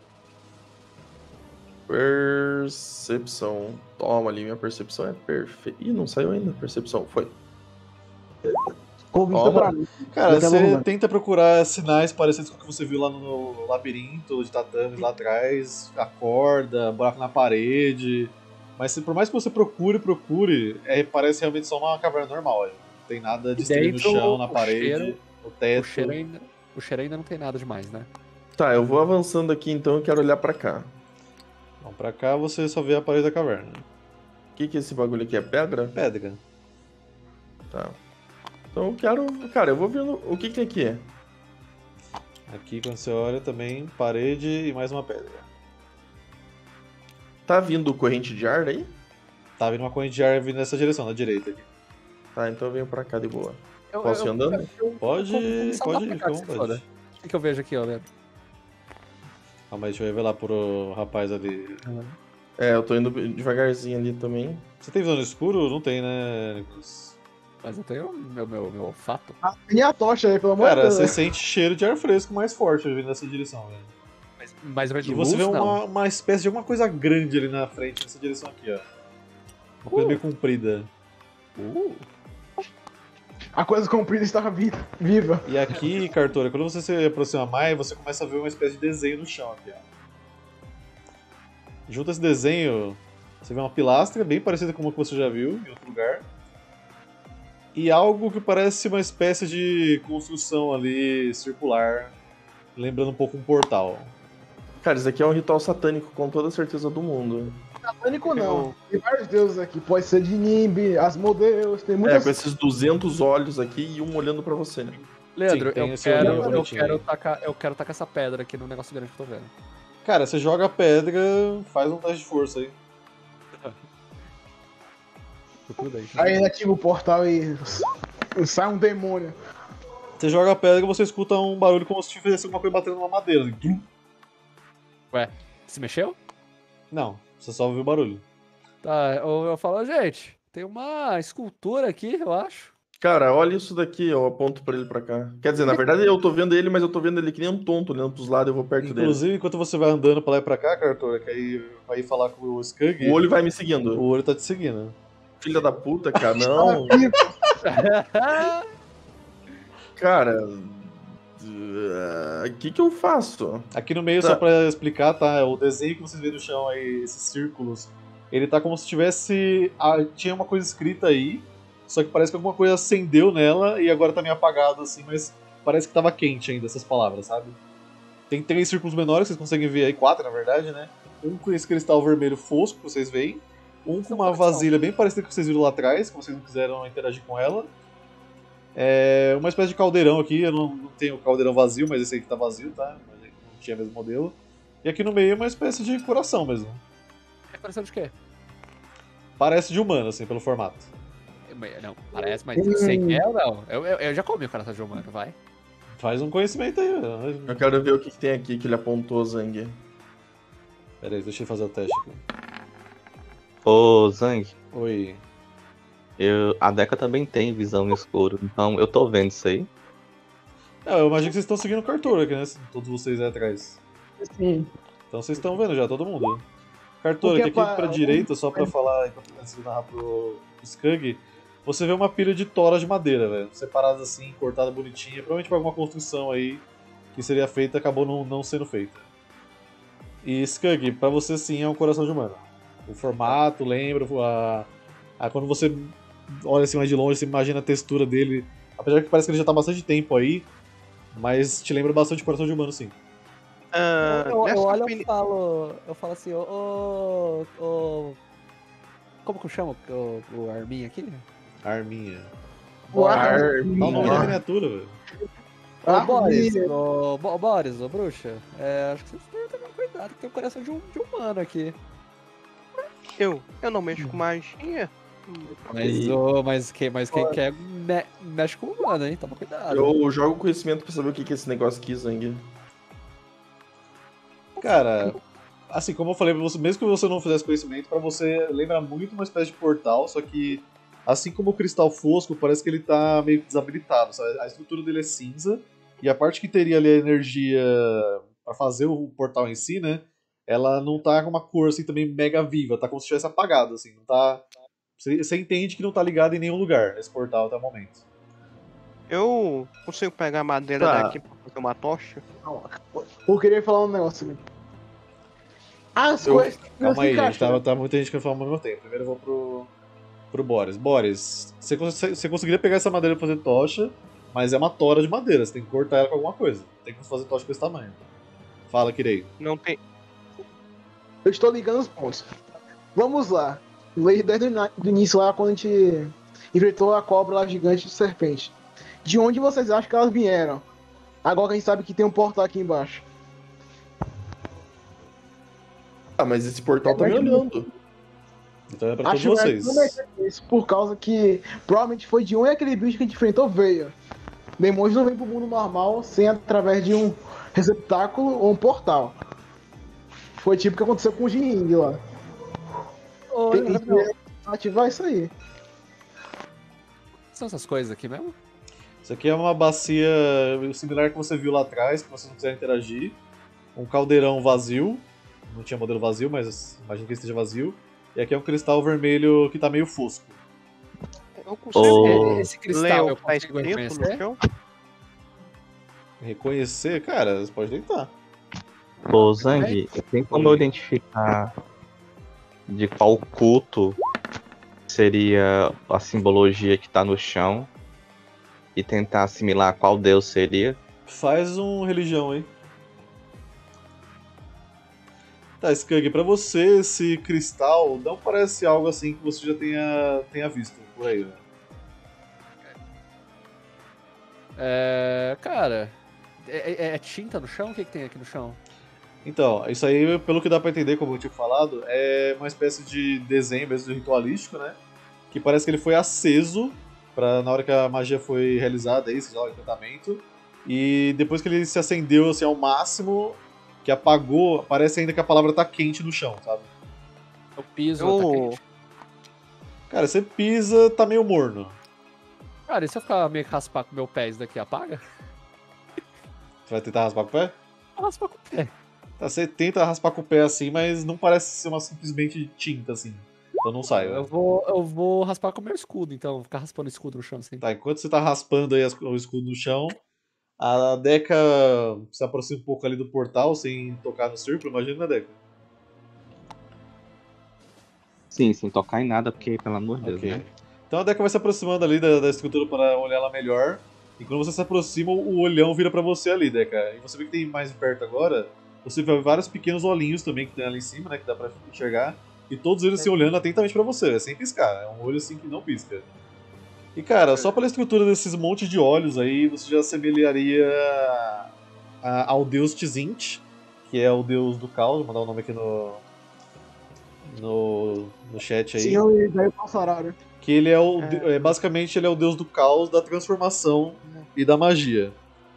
Speaker 5: Percepção. Toma ali, minha percepção é perfeita. Ih, não saiu ainda. Percepção, foi.
Speaker 3: Convista
Speaker 5: Toma.
Speaker 3: pra mim.
Speaker 1: Cara,
Speaker 3: Eu tava
Speaker 1: você
Speaker 3: arrumando.
Speaker 1: tenta procurar sinais parecidos com o que você viu lá no labirinto de tatames lá atrás, a corda, buraco na parede. Mas por mais que você procure, parece realmente só uma caverna normal. Não tem nada de estranho no
Speaker 2: dentro,
Speaker 1: chão, na
Speaker 2: o
Speaker 1: parede,
Speaker 2: cheiro-
Speaker 1: no teto.
Speaker 2: O cheiro ainda não tem nada demais, né?
Speaker 5: Tá, eu vou avançando aqui então, eu quero olhar pra cá.
Speaker 1: Então pra cá você só vê a parede da caverna.
Speaker 5: O que é esse bagulho aqui? É pedra?
Speaker 1: Pedra.
Speaker 5: Tá. Então eu quero... Cara, eu vou vendo... O que tem aqui?
Speaker 1: Aqui quando você olha também, parede e mais uma pedra.
Speaker 5: Tá vindo corrente de ar daí?
Speaker 1: Tá vindo uma corrente de ar vindo nessa direção, na direita aqui.
Speaker 5: Tá, então eu venho pra cá de boa. Posso ir andando?
Speaker 1: Pode, pode ir, fica à
Speaker 2: O
Speaker 1: vontade.
Speaker 2: que eu vejo aqui, ó, Leandro?
Speaker 1: Calma aí, deixa eu revelar pro rapaz ali.
Speaker 5: É, eu tô indo devagarzinho ali também.
Speaker 1: Você tem visão no escuro? Não tem, né, Nicolas?
Speaker 2: Mas eu tenho meu olfato.
Speaker 3: E a tocha aí, pelo amor de
Speaker 1: Cara,
Speaker 3: Deus.
Speaker 1: você sente cheiro de ar fresco mais forte vindo nessa direção, velho.
Speaker 2: Mas vai de
Speaker 1: E você
Speaker 2: luz,
Speaker 1: vê
Speaker 2: não.
Speaker 1: uma espécie de alguma coisa grande ali na frente, nessa direção aqui, ó. Uma coisa meio comprida.
Speaker 3: A coisa comprida estava viva.
Speaker 1: E aqui, Cartora, quando você se aproxima mais, você começa a ver uma espécie de desenho no chão aqui, ó. Junto a esse desenho, você vê uma pilastra bem parecida com uma que você já viu em outro lugar. E algo que parece uma espécie de construção ali circular, lembrando um pouco um portal.
Speaker 5: Cara, isso aqui é um ritual satânico, com toda a certeza do mundo.
Speaker 3: Satânico não. Tem vários deuses aqui. Pode ser de Nimbi, Asmodeus, tem
Speaker 5: É,
Speaker 3: muitas...
Speaker 5: com esses 200 olhos aqui e um olhando pra você, né?
Speaker 2: Leandro,
Speaker 1: Sim, tem
Speaker 2: eu
Speaker 1: esse olhar
Speaker 2: quero,
Speaker 1: bonitinho aí.
Speaker 2: eu quero tacar essa pedra aqui no negócio grande que eu tô vendo.
Speaker 1: Cara, você joga a pedra, faz um teste de força aí.
Speaker 2: Tudo aí.
Speaker 3: Aí ele ativa o portal e sai um demônio.
Speaker 1: Você joga a pedra e você escuta um barulho como se tivesse alguma coisa batendo numa madeira. Assim.
Speaker 2: Ué, se mexeu?
Speaker 1: Não, você só ouviu o barulho.
Speaker 2: Tá, eu falo, gente, tem uma escultura aqui, eu acho.
Speaker 5: Cara, olha isso daqui, eu aponto pra ele pra cá. Quer dizer, na verdade eu tô vendo ele, mas eu tô vendo ele que nem um tonto, olhando pros lados, eu vou perto
Speaker 1: Inclusive, enquanto você vai andando pra lá e pra cá, Cartora, que aí vai ir falar com o Skug,
Speaker 5: dele. O olho vai me
Speaker 1: o
Speaker 5: seguindo.
Speaker 1: olho tá te seguindo.
Speaker 5: Filha da puta, cara, não. Cara, o que eu faço?
Speaker 1: Aqui no meio,
Speaker 5: Tá.
Speaker 1: só pra explicar, tá? O desenho que vocês veem no chão aí, esses círculos, ele tá como se tivesse. Tinha uma coisa escrita aí, só que parece que alguma coisa acendeu nela e agora tá meio apagado assim, mas parece que tava quente ainda essas palavras, sabe? Tem 3 círculos menores, vocês conseguem ver aí, 4 na verdade, né? Um com esse cristal vermelho fosco, que vocês veem. Um com uma vasilha bem parecida com o que vocês viram lá atrás, que vocês não quiseram interagir com ela. Uma espécie de caldeirão aqui, eu não tenho caldeirão vazio, mas esse aí que tá vazio, tá? Mas não tinha mesmo modelo. E aqui no meio é uma espécie de coração mesmo.
Speaker 2: É coração de quê?
Speaker 1: Parece de humano, assim, pelo formato.
Speaker 2: Não, parece, mas eu sei que é ou não? Eu já comi o coração de humano, vai.
Speaker 1: Faz um conhecimento aí.
Speaker 5: Eu quero ver o que tem aqui que ele apontou, Zang.
Speaker 1: Pera aí, deixa eu fazer o teste aqui.
Speaker 6: Ô, Zang,
Speaker 1: Oi.
Speaker 6: a Deca também tem visão no escuro, então eu tô vendo isso aí.
Speaker 1: Eu imagino que vocês estão seguindo o Cartora aqui, né? Todos vocês aí atrás.
Speaker 3: Sim.
Speaker 1: Então vocês estão vendo já, todo mundo. Cartora,
Speaker 3: Porque
Speaker 1: aqui pra direita, só pra falar, antes de narrar pro Skug, você vê uma pilha de toras de madeira, velho. Separadas assim, cortada bonitinha. Provavelmente pra alguma construção aí que seria feita, acabou não sendo feita. E Skug, pra você sim é um coração de humano. O formato, lembra, quando você olha assim mais de longe, você imagina a textura dele. Apesar que parece que ele já tá há bastante tempo aí, mas te lembra bastante de coração de humano, sim.
Speaker 2: Eu
Speaker 4: Nessa
Speaker 2: olho
Speaker 4: pilha-
Speaker 2: eu falo assim, como que eu chamo o Arminha aqui?
Speaker 1: Arminha. Olha o nome da miniatura, velho.
Speaker 2: Ô, Boris, Boris, ô bruxa, acho que vocês têm que tomar cuidado, que tem o coração de humano aqui.
Speaker 4: Eu não mexo com magia.
Speaker 2: Mas quem quer mexe com o humano, hein? Toma cuidado.
Speaker 5: Eu jogo conhecimento pra saber o que é esse negócio aqui, Zang.
Speaker 1: Cara, assim, como eu falei pra você, mesmo que você não fizesse conhecimento, pra você lembra muito uma espécie de portal, só que, assim como o cristal fosco, parece que ele tá meio que desabilitado, sabe? A estrutura dele é cinza, e a parte que teria ali a energia pra fazer o portal em si, né, ela não tá com uma cor, assim, também mega viva, tá como se estivesse apagado, assim, não tá... Você entende que não tá ligado em nenhum lugar nesse portal até o momento.
Speaker 4: Eu consigo pegar a madeira
Speaker 5: Tá.
Speaker 4: daqui pra fazer uma tocha?
Speaker 3: Eu queria falar um negócio ali. As coisas.
Speaker 1: Calma aí, gente, tá muita gente que falar ao mesmo tempo. Primeiro eu vou pro Boris. Boris, você conseguiria pegar essa madeira pra fazer tocha, mas é uma tora de madeira, você tem que cortar ela com alguma coisa. Tem que fazer tocha com esse tamanho. Fala, Kirei.
Speaker 4: Não tem.
Speaker 3: Eu estou ligando os pontos. Vamos lá. Desde o início lá, quando a gente enfrentou a cobra lá gigante de serpente. De onde vocês acham que elas vieram? Agora que a gente sabe que tem um portal aqui embaixo.
Speaker 5: Ah, mas esse portal tá me olhando.
Speaker 1: Então é pra todos
Speaker 3: Acho
Speaker 1: vocês.
Speaker 3: isso por causa que provavelmente foi de onde aquele bicho que a gente enfrentou veio. Demônios não vêm pro mundo normal sem através de um receptáculo ou um portal. Foi tipo o que aconteceu com o Jing lá. Tem que ativar isso aí.
Speaker 2: São essas coisas aqui mesmo?
Speaker 1: Isso aqui é uma bacia similar que você viu lá atrás, que vocês não quiserem interagir. Um caldeirão vazio. Não tinha modelo vazio, mas imagino que esteja vazio. E aqui é um cristal vermelho que tá meio fosco.
Speaker 4: Eu consigo
Speaker 2: Esse cristal
Speaker 4: ler
Speaker 2: eu
Speaker 4: o que tá
Speaker 2: consigo
Speaker 4: escrito no
Speaker 2: reconhecer?
Speaker 4: chão?
Speaker 1: Reconhecer, cara, você pode tentar.
Speaker 6: Ô, Zang, tem como eu identificar de qual culto seria a simbologia que tá no chão e tentar assimilar qual deus seria?
Speaker 1: Faz um religião aí. Tá, Skug, pra você esse cristal não parece algo assim que você já tenha visto por aí, né?
Speaker 2: Cara, é tinta no chão? O que tem aqui no chão?
Speaker 1: Então, isso aí, pelo que dá pra entender, como eu tinha falado, é uma espécie de desenho mesmo ritualístico, né? Que parece que ele foi aceso na hora que a magia foi realizada, aí, sei lá, o encantamento. E depois que ele se acendeu assim, ao máximo, que apagou, parece ainda que a palavra tá quente no chão, sabe?
Speaker 2: O piso
Speaker 4: Eu-
Speaker 2: tá quente.
Speaker 1: Cara, você pisa, tá meio morno.
Speaker 2: Cara, e se eu ficar meio que raspar com o meu pé, isso daqui apaga?
Speaker 1: Você vai tentar raspar com o pé?
Speaker 2: Eu raspar com o pé.
Speaker 1: Tá, você tenta raspar com o pé assim, mas não parece ser uma simplesmente tinta assim. Então não sai.
Speaker 2: Eu vou raspar com o meu escudo, então. Vou ficar raspando o escudo no chão assim.
Speaker 1: Tá, enquanto você tá raspando aí o escudo no chão, a Deca se aproxima um pouco ali do portal sem tocar no círculo, imagina, né, Deca?
Speaker 6: Sim, sem tocar em nada, porque, pelo amor de Deus,
Speaker 1: Ok.
Speaker 6: né?
Speaker 1: Então a Deca vai se aproximando ali da estrutura para olhar ela melhor. E quando você se aproxima, o olhão vira pra você ali, Deca. E você vê que tem mais perto agora, você vê vários pequenos olhinhos também que tem ali em cima, né? Que dá pra enxergar. E todos eles se olhando atentamente pra você, sem piscar. É um olho assim que não pisca. E cara, só pela estrutura desses montes de olhos aí, você já assemelharia ao deus Tzint, que é o deus do caos. Vou mandar o nome aqui no chat aí.
Speaker 3: Sim, eu daí passará.
Speaker 1: Que ele é basicamente ele é o deus do caos, da transformação e da magia.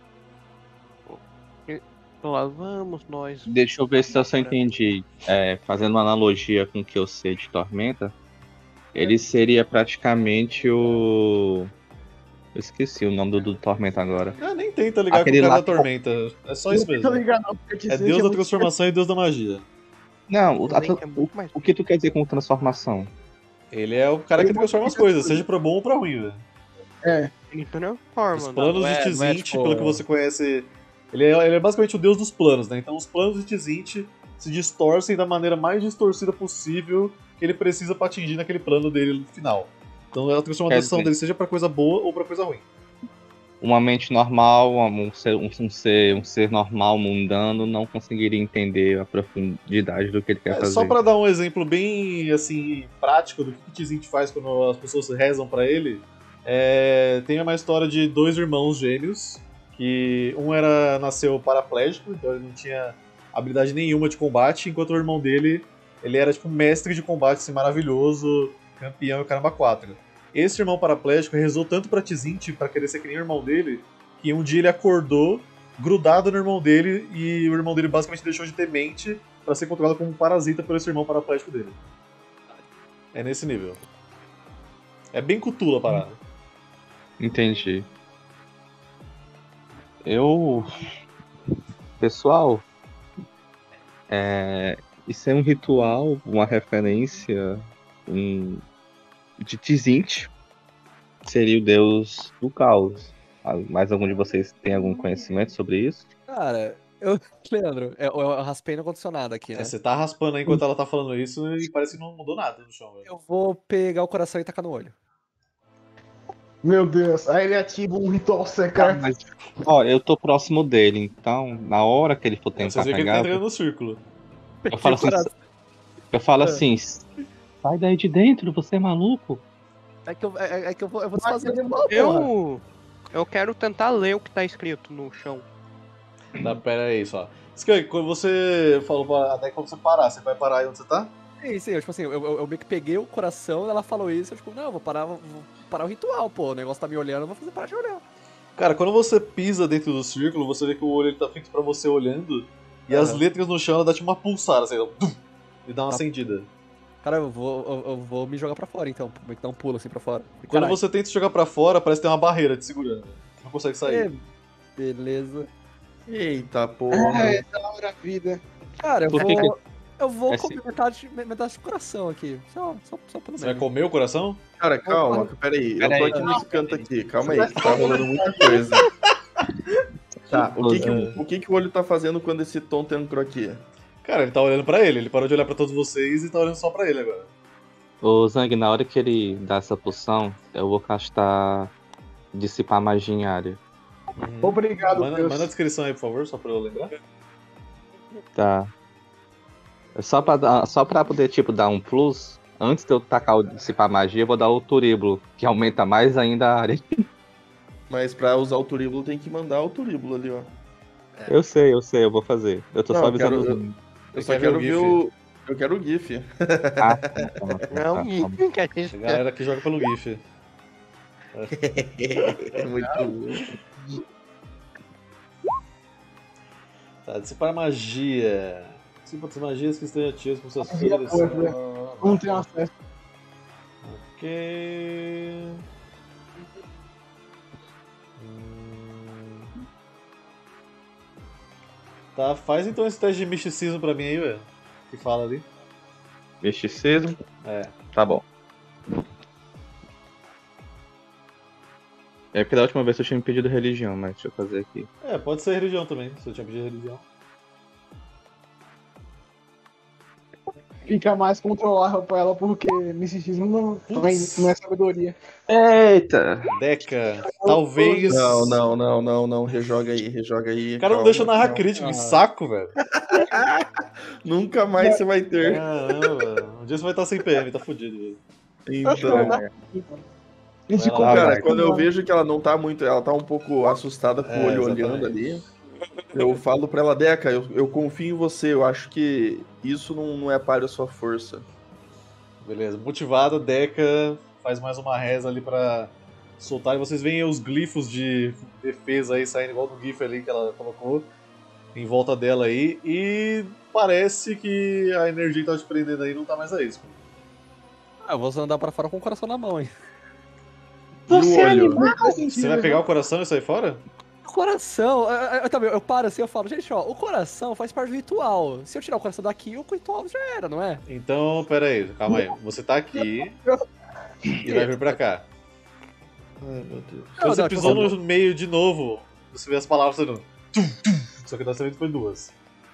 Speaker 4: Então lá vamos nós.
Speaker 6: Deixa eu ver se eu só entendi. Fazendo uma analogia com o que eu sei de Tormenta, ele seria praticamente o... Eu esqueci o nome do Tormenta agora.
Speaker 1: Ah, nem tenta ligar
Speaker 6: Aquele
Speaker 1: com o cara
Speaker 6: lá-
Speaker 1: da tormenta. É só isso mesmo. É deus da transformação e deus da magia.
Speaker 6: Não,
Speaker 4: Link é muito mais-
Speaker 6: o que tu quer dizer com transformação?
Speaker 1: Ele é o cara que transforma as coisas, seja pra bom ou pra ruim, velho.
Speaker 3: É.
Speaker 4: Ele não forma,
Speaker 1: Os
Speaker 4: não.
Speaker 1: planos
Speaker 2: não é-
Speaker 1: de
Speaker 2: não é,
Speaker 1: Tzint,
Speaker 2: tipo-
Speaker 1: pelo que você conhece, ele é basicamente o deus dos planos, né? Então os planos de Tzint se distorcem da maneira mais distorcida possível que ele precisa pra atingir naquele plano dele no final. Então a transformação
Speaker 6: Quer dizer-
Speaker 1: dele seja pra coisa boa ou pra coisa ruim.
Speaker 6: Uma mente normal, um ser normal, mundano, não conseguiria entender a profundidade do que ele quer fazer.
Speaker 1: Só pra dar um exemplo bem assim prático do que Tzint faz quando as pessoas rezam pra ele, Tem uma história de dois irmãos gêmeos, que um nasceu paraplégico, então ele não tinha habilidade nenhuma de combate, enquanto o irmão dele, ele era tipo um mestre de combate assim, maravilhoso, campeão e o caramba 4. Esse irmão paraplégico rezou tanto pra Tzint, pra querer ser que nem o irmão dele, que um dia ele acordou grudado no irmão dele e o irmão dele basicamente deixou de ter mente pra ser controlado como um parasita por esse irmão paraplégico dele. É nesse nível. É bem Cthulhu a parada.
Speaker 6: Entendi. Pessoal, isso é um ritual, uma referência de Tzint, seria o deus do caos. Mais algum de vocês tem algum conhecimento sobre isso?
Speaker 2: Cara, Leandro, eu raspei no condicionado aqui, né?
Speaker 1: Você tá raspando aí enquanto ela tá falando isso e parece que não mudou nada no chão, velho.
Speaker 2: Eu vou pegar o coração e tacar no olho.
Speaker 3: Meu Deus, aí ele ativa um ritual secreto.
Speaker 6: Mas, eu tô próximo dele, então na hora que ele for tentar
Speaker 1: Vocês veem que ele tá
Speaker 6: pegar,
Speaker 1: entrando no círculo.
Speaker 6: eu falo assim, sai daí de dentro, você é maluco?
Speaker 2: É que eu vou desfazer.
Speaker 4: Eu quero tentar ler o que tá escrito no chão.
Speaker 1: Tá, pera aí só. Skunk, quando você falou até quando você parar, você vai parar aí onde você tá?
Speaker 2: Sim, eu, tipo assim, eu meio que peguei o coração, ela falou isso, eu tipo, não, vou parar o ritual, pô, o negócio tá me olhando, eu vou fazer parar de olhar.
Speaker 1: Cara, quando você pisa dentro do círculo, você vê que o olho ele tá feito pra você olhando, e as letras no chão, ela dá tipo uma pulsada, assim, e dá uma acendida.
Speaker 2: Cara, eu vou me jogar pra fora, então, meio que dar um pulo assim pra fora.
Speaker 1: Quando você tenta se jogar pra fora, parece que tem uma barreira te segurando. Você não consegue sair.
Speaker 2: Beleza.
Speaker 5: Eita, porra.
Speaker 3: É, da hora a vida.
Speaker 2: Cara, eu vou
Speaker 6: É
Speaker 2: comer metade do coração aqui. Só pelo
Speaker 1: Você vai
Speaker 2: menos.
Speaker 1: comer o coração?
Speaker 5: Cara, calma, peraí. Eu tô aqui nesse canto aqui, calma aí, que tá rolando muita coisa. Tá, o que o olho tá fazendo quando esse Tom tem um croquis?
Speaker 1: Cara, ele tá olhando pra ele. Ele parou de olhar pra todos vocês e tá olhando só pra ele agora.
Speaker 6: Ô Zang, na hora que ele dá essa poção, eu vou castar Dissipar Magia em área.
Speaker 3: Obrigado, Deus.
Speaker 1: Manda a descrição aí, por favor, só pra eu lembrar.
Speaker 6: Tá. Só pra poder, tipo, dar um plus, antes de eu tacar o Dissipar Magia, eu vou dar o Turíbulo, que aumenta mais ainda a área.
Speaker 5: Mas pra usar o turíbulo tem que mandar o turíbulo ali, ó.
Speaker 6: Eu sei, eu vou fazer. Eu tô
Speaker 5: Não,
Speaker 6: só avisando.
Speaker 5: Eu só quero ver o... Eu quero o GIF.
Speaker 4: Não, que a gente...
Speaker 1: A galera que joga pelo GIF.
Speaker 5: É muito bom.
Speaker 1: Tá, dissipar magia. Dissipa as magias que estejam ativas com seus
Speaker 3: Magia
Speaker 1: filhos.
Speaker 3: boa, né? Não tem acesso.
Speaker 1: Ok. Tá, faz então esse teste de misticismo pra mim aí, velho. Que fala ali.
Speaker 6: Misticismo?
Speaker 1: É.
Speaker 6: Tá bom. É porque da última vez eu tinha me pedido religião, mas deixa eu fazer aqui.
Speaker 1: É, pode ser religião também, se eu tinha pedido religião.
Speaker 3: Fica mais controlável pra ela, porque misticismo não é sabedoria.
Speaker 6: Eita!
Speaker 1: Deca, talvez.
Speaker 5: Não, rejoga aí.
Speaker 1: O cara não deixa eu narrar crítico, que saco, velho.
Speaker 5: Nunca mais você vai ter.
Speaker 1: Caramba, um dia você vai estar sem PM, tá fudido, velho.
Speaker 5: Então,
Speaker 3: A gente
Speaker 1: Vai lá,
Speaker 5: cara, quando eu vejo que ela não tá muito, ela tá um pouco assustada com o olho
Speaker 1: exatamente.
Speaker 5: olhando ali, eu falo pra ela, Deca, eu confio em você, eu acho que isso não é para a sua força.
Speaker 1: Beleza, motivada, Deca faz mais uma reza ali pra soltar e vocês veem os glifos de defesa aí saindo igual do gif ali que ela colocou em volta dela aí e parece que a energia que tava te prendendo aí não tá mais aí.
Speaker 2: Eu vou andar pra fora com o coração na mão, hein.
Speaker 5: Você
Speaker 1: Você vai pegar o coração e sair fora?
Speaker 2: O coração, eu paro assim, eu falo, gente, ó, o coração faz parte do ritual. Se eu tirar o coração daqui, o ritual já era, não é?
Speaker 1: Então, pera aí, calma aí. Você tá aqui e vai vir pra cá.
Speaker 5: Ai, meu Deus.
Speaker 1: Quando você pisou no meio de novo, você vê as palavras saindo. Só que dessa vez foi duas.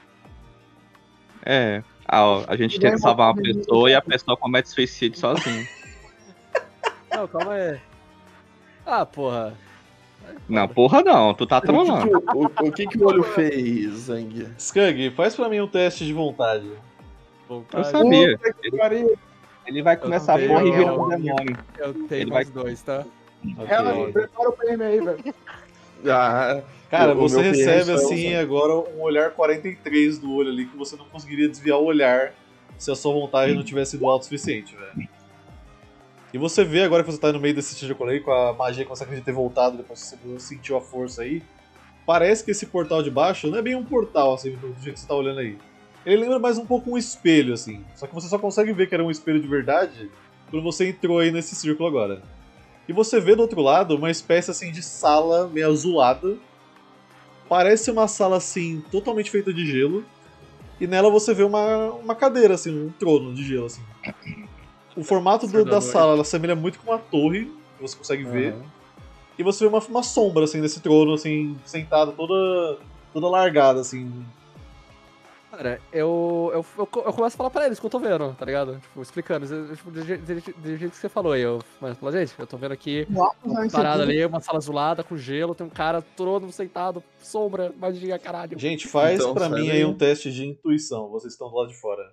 Speaker 6: A gente tenta salvar uma pessoa e a pessoa comete suicídio sozinha.
Speaker 2: Não, calma aí. Ah, porra.
Speaker 6: Não, porra não, tu tá trolando.
Speaker 5: O que o olho fez, Zang?
Speaker 1: Skug, faz pra mim um teste de vontade.
Speaker 6: Eu sabia. Ele vai começar a porra e virar um demônio.
Speaker 2: Eu tenho
Speaker 6: Ele
Speaker 2: mais dois, tá?
Speaker 3: Ela, prepara o prêmio aí, velho.
Speaker 5: Ah,
Speaker 1: Cara,
Speaker 5: o
Speaker 1: você
Speaker 5: meu PM
Speaker 1: recebe
Speaker 5: só
Speaker 1: assim
Speaker 5: usa.
Speaker 1: agora um olhar 43 do olho ali que você não conseguiria desviar o olhar se a sua vontade não tivesse sido alto o suficiente, velho. E você vê agora que você tá no meio desse círculo aí, com a magia que você acredita ter voltado depois que você sentiu a força aí. Parece que esse portal de baixo não é bem um portal, assim, do jeito que você tá olhando aí. Ele lembra mais um pouco um espelho, assim. Só que você só consegue ver que era um espelho de verdade quando você entrou aí nesse círculo agora. E você vê do outro lado uma espécie assim de sala meio azulada. Parece uma sala assim totalmente feita de gelo. E nela você vê uma cadeira, assim, um trono de gelo, assim. O formato da sala ela assemelha muito com uma torre, que você consegue ver. E você vê uma sombra assim nesse trono, assim, sentada toda largada, assim.
Speaker 2: Cara, eu começo a falar pra eles que eu tô vendo, tá ligado? Tipo, explicando, tipo, do jeito que você falou aí. Mas fala, gente, eu tô vendo aqui uma parada ali, uma sala azulada com gelo, tem um cara trono sentado, sombra, magia, caralho.
Speaker 1: Gente, faz
Speaker 5: Então,
Speaker 1: pra
Speaker 5: sai
Speaker 1: mim
Speaker 5: daí.
Speaker 1: aí um teste de intuição, vocês estão do lado de fora.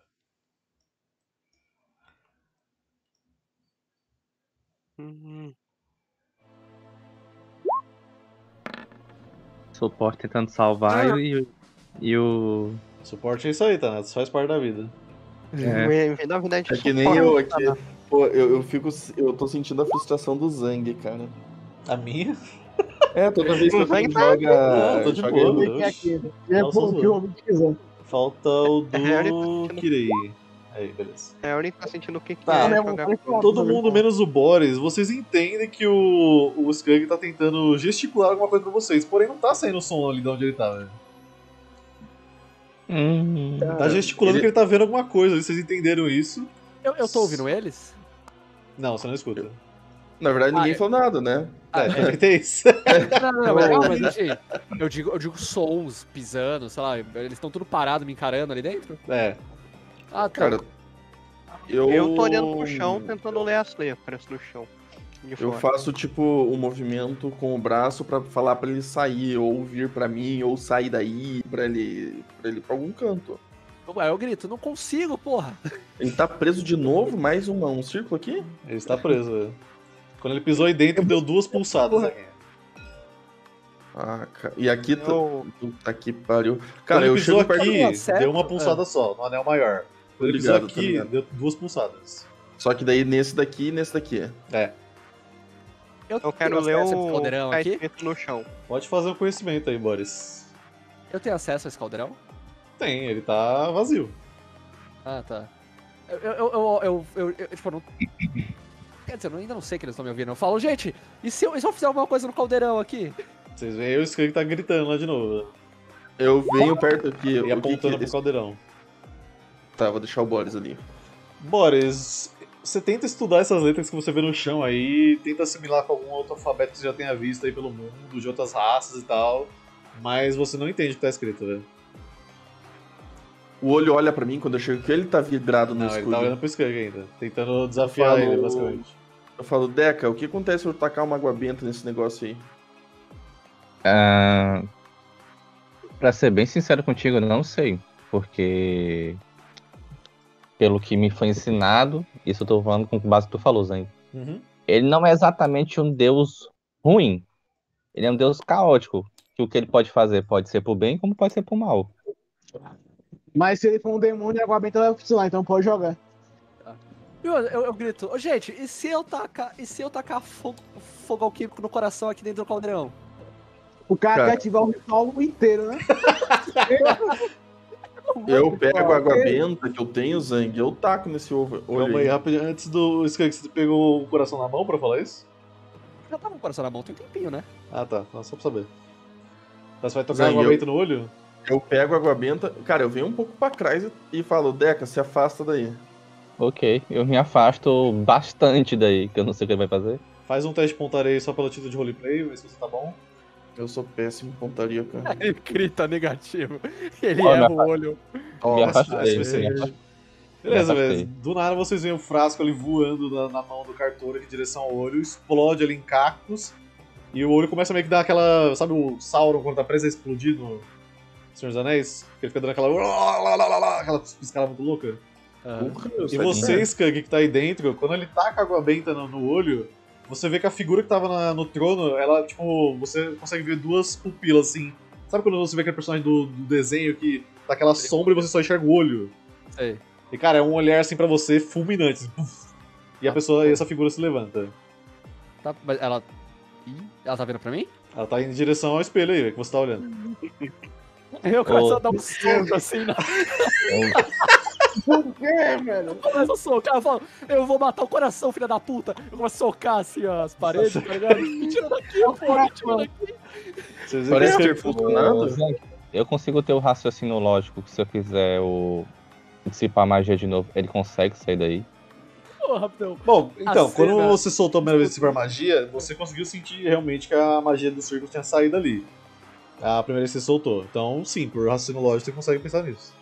Speaker 4: Hum,
Speaker 6: Suporte tentando salvar e o.
Speaker 1: Suporte é isso aí, tá? Isso faz parte da vida.
Speaker 4: Na verdade,
Speaker 5: É que nem eu aqui. Pô, eu tô sentindo a frustração do Zang, cara.
Speaker 1: A minha?
Speaker 5: É, toda vez que
Speaker 4: O
Speaker 5: eu
Speaker 4: Zang tá-
Speaker 1: Não, tô de
Speaker 5: joga
Speaker 1: boa.
Speaker 5: ele-
Speaker 3: Quem é aqui? É
Speaker 1: Não, só
Speaker 3: bom que o
Speaker 1: zoando.
Speaker 3: homem quiser.
Speaker 1: Falta o do
Speaker 4: ele tá sentindo-
Speaker 1: Kirei. Aí, beleza.
Speaker 4: É, ele tá sentindo o que
Speaker 1: Tá,
Speaker 4: é
Speaker 3: né,
Speaker 4: jogar
Speaker 3: mano?
Speaker 4: com-
Speaker 1: Todo mundo menos o Boris, vocês entendem que o Skug tá tentando gesticular alguma coisa pra vocês, porém não tá saindo o som ali de onde ele tá, velho. Tá gesticulando
Speaker 5: ele-
Speaker 1: que ele tá vendo alguma coisa, vocês entenderam isso?
Speaker 2: Eu tô ouvindo eles?
Speaker 1: Não, você não escuta.
Speaker 5: Na verdade, ninguém
Speaker 2: Ah, é.
Speaker 5: falou nada, né?
Speaker 1: Também tem isso.
Speaker 2: Não, mas assim, eu digo sons pisando, sei lá, eles estão tudo parado me encarando ali dentro?
Speaker 1: É.
Speaker 2: Ah, tá.
Speaker 5: Cara,
Speaker 4: Eu tô olhando pro chão, tentando ler as letras no chão. De
Speaker 5: Eu
Speaker 4: fora.
Speaker 5: faço, tipo, um movimento com o braço pra falar pra ele sair, ou vir pra mim, ou sair daí, pra ele ir pra algum canto.
Speaker 2: Aí eu grito, não consigo, porra.
Speaker 5: Ele tá preso de novo, mais um círculo aqui?
Speaker 1: Ele está preso, velho. Quando ele pisou aí dentro, deu 2 pulsadas aqui.
Speaker 5: Ah, cara. E aqui tá.
Speaker 4: Eu-
Speaker 5: Puta que pariu.
Speaker 1: Quando
Speaker 5: Cara,
Speaker 1: ele
Speaker 5: eu
Speaker 1: pisou
Speaker 5: chego perto.
Speaker 1: aqui,
Speaker 2: acerto,
Speaker 1: deu uma pulsada só, no anel maior. Quando ele pisou
Speaker 5: ligado, tô
Speaker 1: aqui,
Speaker 5: ligado.
Speaker 1: deu 2 pulsadas.
Speaker 5: Só que daí nesse daqui e nesse daqui.
Speaker 1: É.
Speaker 4: Eu
Speaker 2: tenho
Speaker 4: quero ler
Speaker 2: acesso a esse
Speaker 4: o
Speaker 2: caldeirão
Speaker 4: que tá
Speaker 2: aqui?
Speaker 4: escrito no chão.
Speaker 1: Pode fazer um conhecimento aí, Boris.
Speaker 2: Eu tenho acesso a esse caldeirão?
Speaker 1: Tem, ele tá vazio.
Speaker 2: Ah, tá. Tipo, não... Quer dizer, eu ainda não sei que eles estão me ouvindo. Eu falo, gente, e se eu fizer alguma coisa no caldeirão aqui?
Speaker 1: Vocês veem aí o Skunk tá gritando lá de novo.
Speaker 5: Eu venho perto aqui.
Speaker 1: E
Speaker 5: o que
Speaker 1: apontando
Speaker 5: que...
Speaker 1: pro caldeirão.
Speaker 5: Tá, vou deixar o Boris ali.
Speaker 1: Boris, você tenta estudar essas letras que você vê no chão aí, tenta assimilar com algum outro alfabeto que você já tenha visto aí pelo mundo, de outras raças e tal, mas você não entende o que tá escrito, velho.
Speaker 5: O olho olha pra mim quando eu chego que ele tá vidrado no
Speaker 1: Não, ele
Speaker 5: escudo.
Speaker 1: tá olhando pro Skunk ainda, tentando desafiar
Speaker 5: Eu falo-
Speaker 1: ele, basicamente.
Speaker 5: Eu falo, Deca, o que acontece se eu tacar uma água benta nesse negócio aí?
Speaker 6: Pra ser bem sincero contigo, eu não sei. Porque, pelo que me foi ensinado, isso eu tô falando com base no que tu falou, Zang.
Speaker 1: Uhum.
Speaker 6: Ele não é exatamente um deus ruim. Ele é um deus caótico. Que o que ele pode fazer pode ser pro bem, como pode ser pro mal.
Speaker 3: Mas se ele for um demônio, a água benta vai funcionar, então pode jogar.
Speaker 2: Eu grito, ô, gente, e se eu tacar fogo alquímico no coração aqui dentro do caldeirão?
Speaker 3: O cara
Speaker 5: Cara.
Speaker 3: quer ativar o ritual inteiro, né?
Speaker 5: Eu pego a água benta que eu tenho, Zang, eu taco nesse olho
Speaker 1: Calma aí, rapidinho, antes do Skunk, você pegou o coração na mão pra falar isso?
Speaker 2: Já tava com o coração na mão tem um tempinho, né?
Speaker 1: Ah tá, não, só pra saber. Mas você vai tocar
Speaker 5: Zang,
Speaker 1: água
Speaker 5: eu-
Speaker 1: benta no olho?
Speaker 5: Eu pego a água benta, cara, eu venho um pouco pra trás e falo, Deca, se afasta daí.
Speaker 6: Ok, eu me afasto bastante daí, que eu não sei o que ele vai fazer.
Speaker 1: Faz um teste de pontaria aí só pelo título de roleplay, vê se você tá bom.
Speaker 5: Eu sou péssimo em pontaria, cara.
Speaker 2: Ele grita negativo. Ele
Speaker 6: Olha,
Speaker 2: erra o olho.
Speaker 6: Me
Speaker 5: Nossa,
Speaker 6: afastei.
Speaker 1: é suficiente.
Speaker 6: me afastei.
Speaker 1: Beleza,
Speaker 6: Me
Speaker 1: velho.
Speaker 6: afastei.
Speaker 1: Do nada vocês veem o frasco ali voando na mão do Cartouro em direção ao olho, explode ali em cactos, e o olho começa meio que dar aquela. Sabe o Sauron quando tá preso a explodir no Senhor dos Anéis? Que ele fica dando aquela piscada muito louca.
Speaker 5: porra, eu
Speaker 1: E
Speaker 5: saí de
Speaker 1: você, Skunk, que tá aí dentro, quando ele taca água benta no olho, você vê que a figura que tava no trono, ela, tipo, você consegue ver duas pupilas, assim. Sabe quando você vê aquele personagem do desenho que tá aquela sombra e você só enxerga o olho?
Speaker 2: Sei.
Speaker 1: E, cara, é um olhar, assim, pra você, fulminante. Assim, puf. E a pessoa, e essa figura se levanta.
Speaker 2: Tá, mas ela... Ih, ela tá vindo pra mim?
Speaker 1: Ela tá em direção ao espelho aí, que você tá olhando.
Speaker 2: Eu começo a dar um soco assim, né?
Speaker 3: Por quê, velho?
Speaker 2: Começa a socar, eu falo, eu vou matar o coração, filha da puta. Eu começo a socar assim ó, as paredes, tá ligado? Me tira daqui, porra, me tira daqui.
Speaker 1: Vocês veem
Speaker 5: Parece
Speaker 1: que
Speaker 5: ter
Speaker 1: esse-
Speaker 5: funcionado.
Speaker 6: Eu consigo ter o raciocínio lógico que se eu quiser dissipar a magia de novo, ele consegue sair daí.
Speaker 2: Porra, rapidão.
Speaker 1: Bom, então,
Speaker 2: A
Speaker 1: quando
Speaker 2: cena-
Speaker 1: você soltou a primeira vez a magia, você conseguiu sentir realmente que a magia do círculo tinha saído ali. A primeira vez que você soltou. Então, sim, por raciocínio lógico, você consegue pensar nisso.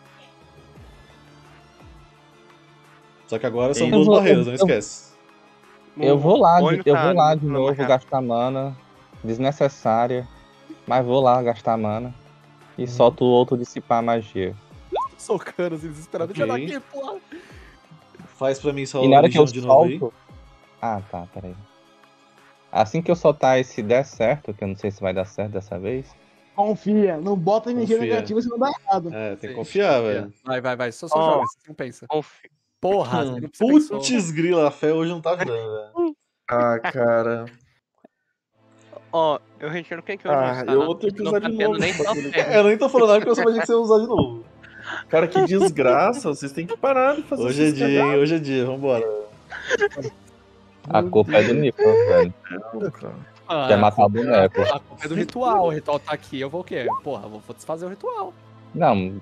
Speaker 1: Só que agora são
Speaker 5: Eu
Speaker 1: duas
Speaker 6: vou-
Speaker 1: barreiras, não
Speaker 6: eu-
Speaker 1: esquece.
Speaker 6: Eu vou lá,
Speaker 4: O olho
Speaker 6: eu
Speaker 4: tá
Speaker 6: vou lá
Speaker 4: no-
Speaker 6: de
Speaker 4: na
Speaker 6: novo
Speaker 4: marca.
Speaker 6: gastar mana, desnecessária, mas vou lá gastar mana e solto o outro dissipar a magia.
Speaker 2: Socando assim, desesperado. Me tira
Speaker 1: Ok.
Speaker 2: daqui, porra.
Speaker 1: Faz pra mim só
Speaker 6: E na hora que eu
Speaker 1: religião de novo aí.
Speaker 6: solto. Ah, tá, peraí. Assim que eu soltar e se der certo, que eu não sei se vai dar certo dessa vez.
Speaker 3: Confia, não bota energia
Speaker 1: Confia.
Speaker 3: negativa senão dá errado.
Speaker 1: É, tem que
Speaker 2: Sim,
Speaker 1: confiar, velho.
Speaker 2: Vai, só
Speaker 4: Ó.
Speaker 2: joga, você não pensa.
Speaker 4: Confio.
Speaker 2: Porra, você não pensou.
Speaker 1: Putz, grila, a fé hoje não tá ajudando, velho.
Speaker 5: Ah, cara.
Speaker 4: Ó, eu retiro o que eu
Speaker 5: Ah,
Speaker 4: não
Speaker 5: eu vou ter que
Speaker 4: não
Speaker 5: usar
Speaker 4: tá
Speaker 5: de
Speaker 4: tendo
Speaker 5: novo
Speaker 4: nem
Speaker 5: esse
Speaker 4: tanto
Speaker 5: bagulho.
Speaker 4: tempo.
Speaker 1: Eu nem tô falando nada porque eu só que você ia usar de novo.
Speaker 5: Cara, que desgraça. Vocês têm que parar de fazer
Speaker 1: Hoje é
Speaker 5: essas
Speaker 1: dia, hein? Hoje é dia, vambora.
Speaker 6: A culpa é do Nicolas, velho.
Speaker 5: cagadas, cara.
Speaker 2: Ah,
Speaker 6: Quer matar o boneco.
Speaker 2: A culpa é do ritual. O ritual tá aqui, eu vou o quê? Porra, vou desfazer o ritual.
Speaker 6: Não,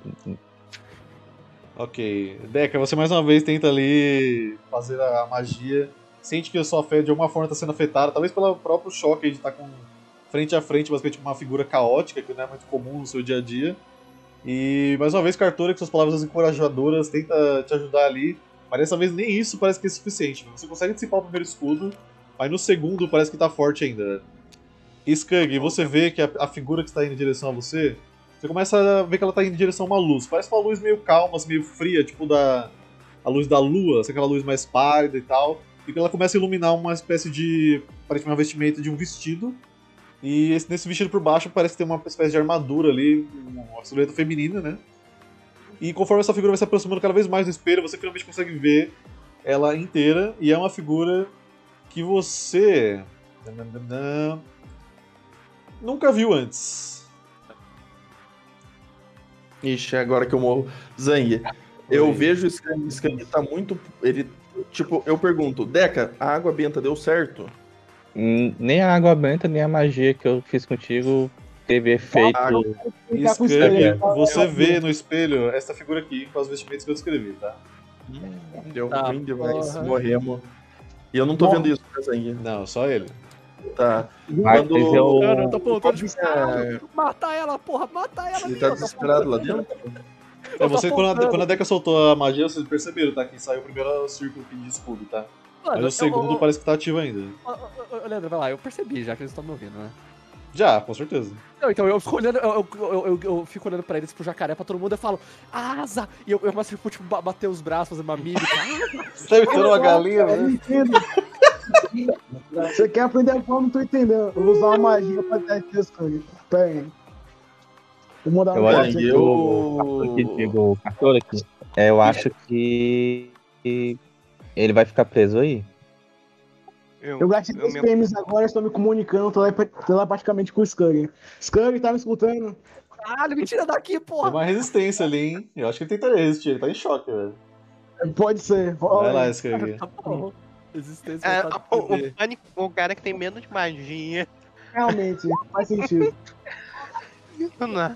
Speaker 1: Ok. Deca, você mais uma vez tenta ali fazer a magia. Sente que a sua fé de alguma forma está sendo afetada, talvez pelo próprio choque de estar com frente a frente, basicamente uma figura caótica, que não é muito comum no seu dia a dia. E mais uma vez, Cartura, com suas palavras encorajadoras, tenta te ajudar ali. Mas dessa vez nem isso parece que é suficiente. Você consegue dissipar o primeiro escudo, mas no segundo parece que tá forte ainda. E Skug, você vê que a figura que está indo em direção a você, você começa a ver que ela tá indo em direção a uma luz. Parece uma luz meio calma, meio fria, tipo a luz da lua, aquela luz mais pálida e tal. E que ela começa a iluminar uma espécie de, aparentemente, uma vestimenta de um vestido. E nesse vestido por baixo parece ter uma espécie de armadura ali, uma silhueta feminina, né? E conforme essa figura vai se aproximando cada vez mais do espelho, você finalmente consegue ver ela inteira. E é uma figura que você nunca viu antes.
Speaker 5: Ixi, agora que eu morro. Zang, eu
Speaker 1: Oi.
Speaker 5: vejo esse Skang tá muito. Ele. Tipo, eu pergunto, Deca, a água benta deu certo?
Speaker 6: nem a água benta, nem a magia que eu fiz contigo teve efeito.
Speaker 5: Ah,
Speaker 1: E
Speaker 3: Ficar com o
Speaker 1: Skug,
Speaker 3: espelho,
Speaker 1: você vê no espelho essa figura aqui com os vestimentos que eu descrevi, tá?
Speaker 5: Deu
Speaker 2: Tá,
Speaker 5: ruim demais.
Speaker 2: porra.
Speaker 5: Morremos. E eu não tô
Speaker 3: Bom.
Speaker 5: vendo isso, né, Zang?
Speaker 1: Não, só ele.
Speaker 5: Tá.
Speaker 6: Mas eu-
Speaker 2: Cara, eu tô apontando de
Speaker 5: É,
Speaker 2: Mata ela, porra, mata ela.
Speaker 5: ele
Speaker 2: ali,
Speaker 5: tá
Speaker 2: ó, tô
Speaker 5: desesperado lá
Speaker 2: apontando.
Speaker 5: dentro?
Speaker 1: É, você,
Speaker 2: tô
Speaker 1: quando
Speaker 2: apontando.
Speaker 1: a Deca soltou a magia, vocês perceberam, tá? Que saiu o primeiro círculo aqui de escudo, tá?
Speaker 2: Mano,
Speaker 1: Mas o segundo
Speaker 2: eu-
Speaker 1: parece que tá ativo ainda.
Speaker 2: Ô, Leandro, vai lá, eu percebi já que eles estão me ouvindo, né?
Speaker 1: Já, com certeza.
Speaker 2: Não, então eu fico olhando, eu fico olhando pra eles, pro jacaré, pra todo mundo, eu falo, asa! E eu começo tipo, bater os braços, fazer uma mímica.
Speaker 1: Você tá imitando uma galinha,
Speaker 3: Eu
Speaker 1: velho?
Speaker 3: entendo. Você quer aprender a forma, não tô entendendo. Eu vou usar uma magia pra ter aqui, Skug. Pera aí. Vou mandar
Speaker 6: Eu
Speaker 3: um
Speaker 6: acho
Speaker 3: corte
Speaker 6: que
Speaker 3: aqui.
Speaker 6: eu digo, Cartola aqui. Eu acho que ele vai ficar preso aí.
Speaker 3: Eu gastei 2
Speaker 4: me-
Speaker 3: PMs agora, estou me comunicando telepaticamente com o Skug. Skug, tá me escutando?
Speaker 2: Caralho, me tira daqui,
Speaker 1: Tem
Speaker 2: porra!
Speaker 1: uma resistência ali, hein? Eu acho que ele tentaria resistir, ele tá em choque, velho.
Speaker 3: Pode ser.
Speaker 1: Vai lá, Skug.
Speaker 2: Tá bom. Existência
Speaker 4: É,
Speaker 2: vontade de
Speaker 4: o
Speaker 2: viver.
Speaker 4: pânico, o cara que tem medo de magia.
Speaker 3: Realmente, faz sentido.
Speaker 4: Não.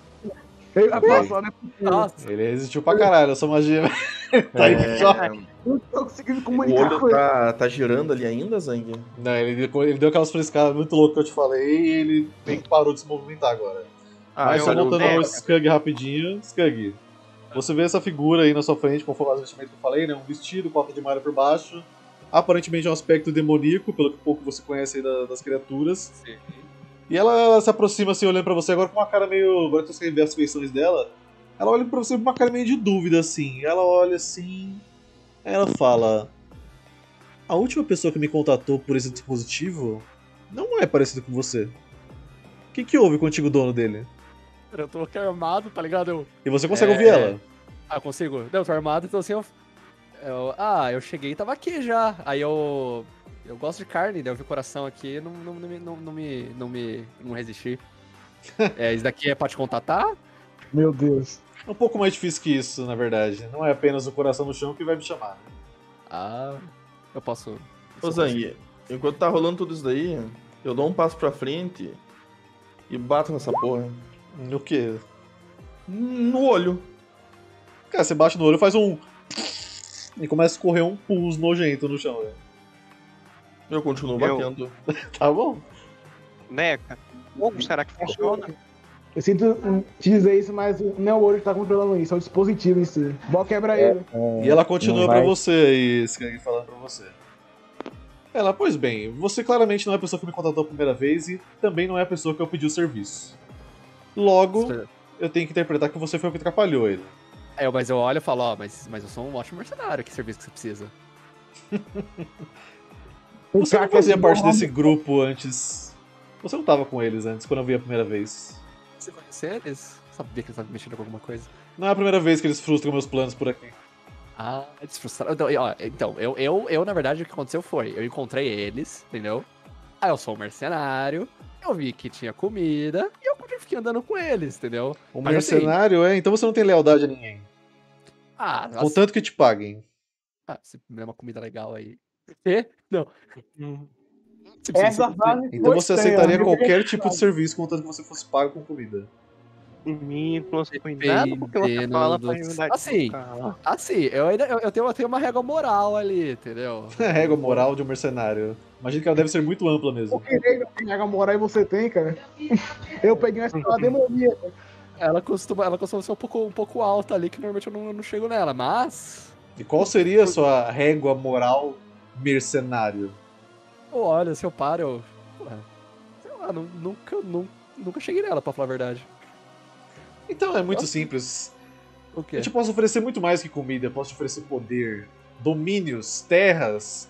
Speaker 2: Nossa,
Speaker 1: Ele resistiu pra caralho, essa magia. Tá em choque.
Speaker 3: Não tô conseguindo
Speaker 5: O
Speaker 3: comunicar com
Speaker 5: olho
Speaker 3: ele.
Speaker 5: tá girando ali ainda, Zang?
Speaker 1: Não, ele deu aquelas frescadas muito loucas que eu te falei e ele meio que parou de se movimentar agora. Mas só
Speaker 4: eu-
Speaker 1: voltando
Speaker 4: Deca.
Speaker 1: ao Skug rapidinho, Skug, você vê essa figura aí na sua frente, conforme as vestimentas que eu falei, né? Um vestido, cota de malha por baixo. Aparentemente é um aspecto demoníaco, pelo que pouco você conhece aí das criaturas.
Speaker 2: sim.
Speaker 1: E ela se aproxima assim, olhando pra você agora com uma cara meio. Agora que você vê as feições dela, ela olha pra você com uma cara meio de dúvida, assim. Ela olha assim. Aí ela fala. A última pessoa que me contatou por esse dispositivo não é parecido com você. O que houve contigo, dono dele?
Speaker 2: Eu tô aqui armado, tá ligado?
Speaker 1: E você consegue ouvir ela?
Speaker 2: Ah, consigo? Não, eu tô armado, então assim eu cheguei e tava aqui já. Aí eu gosto de carne, né? Eu vi o coração aqui, não resisti. Isso daqui é pra te contatar?
Speaker 3: Meu Deus.
Speaker 1: É um pouco mais difícil que isso, na verdade. Não é apenas o coração no chão que vai me chamar. Né?
Speaker 2: Ah, eu posso.
Speaker 5: Ô Zang, enquanto tá rolando tudo isso daí, eu dou um passo pra frente e bato nessa porra.
Speaker 1: No quê?
Speaker 5: No olho.
Speaker 1: Cara, você bate no olho, faz um... E começa a escorrer um pus nojento no chão, velho.
Speaker 5: Eu continuo batendo.
Speaker 1: Tá bom.
Speaker 4: Neca, como será que funciona?
Speaker 3: Eu sinto te dizer isso, mas não é o olho que tá controlando isso, é o dispositivo em si. Bom, quebra ele.
Speaker 1: E ela continua
Speaker 6: não
Speaker 1: pra
Speaker 6: vai-
Speaker 1: você aí, Skag falando pra você. Ela, pois bem, você claramente não é a pessoa que me contatou a primeira vez e também não é a pessoa que eu pedi o serviço. Logo, eu tenho que interpretar que você foi o que atrapalhou ele.
Speaker 2: Mas eu olho e falo, mas eu sou um ótimo mercenário, que serviço que você precisa?
Speaker 1: Você não
Speaker 3: cara
Speaker 1: fazia
Speaker 3: quer
Speaker 1: parte
Speaker 3: borrar-
Speaker 1: desse grupo antes. Você não tava com eles antes, quando eu vi a primeira vez.
Speaker 2: Você conhece eles? Sabia que eles estavam mexendo com alguma coisa?
Speaker 1: Não é a primeira vez que eles frustram meus planos por aqui.
Speaker 2: Ah, eles frustraram. Então, eu, na verdade, o que aconteceu foi, eu encontrei eles, entendeu? Aí eu sou um mercenário, eu vi que tinha comida, e eu fiquei andando com eles, entendeu?
Speaker 1: Um
Speaker 2: Mas, assim,
Speaker 1: mercenário, é? Então você não tem lealdade a ninguém. Contanto que te paguem.
Speaker 2: Se me der uma comida legal aí. Quê? Não.
Speaker 3: Essa frase
Speaker 1: Então
Speaker 3: foi
Speaker 1: você
Speaker 3: estranha,
Speaker 1: aceitaria
Speaker 3: viu?
Speaker 1: qualquer tipo de serviço, contanto que você fosse pago com comida.
Speaker 4: Não sei cuidado porque você fala pra me dar
Speaker 2: Assim, eu tenho uma régua moral ali, entendeu?
Speaker 1: A régua moral de um mercenário. Imagina que ela deve ser muito ampla mesmo.
Speaker 3: Eu queria não tem a moral e você tem, cara. Eu peguei uma escola demoníaca.
Speaker 2: Ela costuma ser um pouco alta ali, que normalmente eu não chego nela, mas...
Speaker 1: E qual seria a sua régua moral mercenário?
Speaker 2: Olha, se eu paro, sei lá, nunca cheguei nela, pra falar a verdade.
Speaker 1: Então é muito simples.
Speaker 2: O quê?
Speaker 1: Eu te posso oferecer muito mais que comida. Eu posso te oferecer poder, domínios, terras.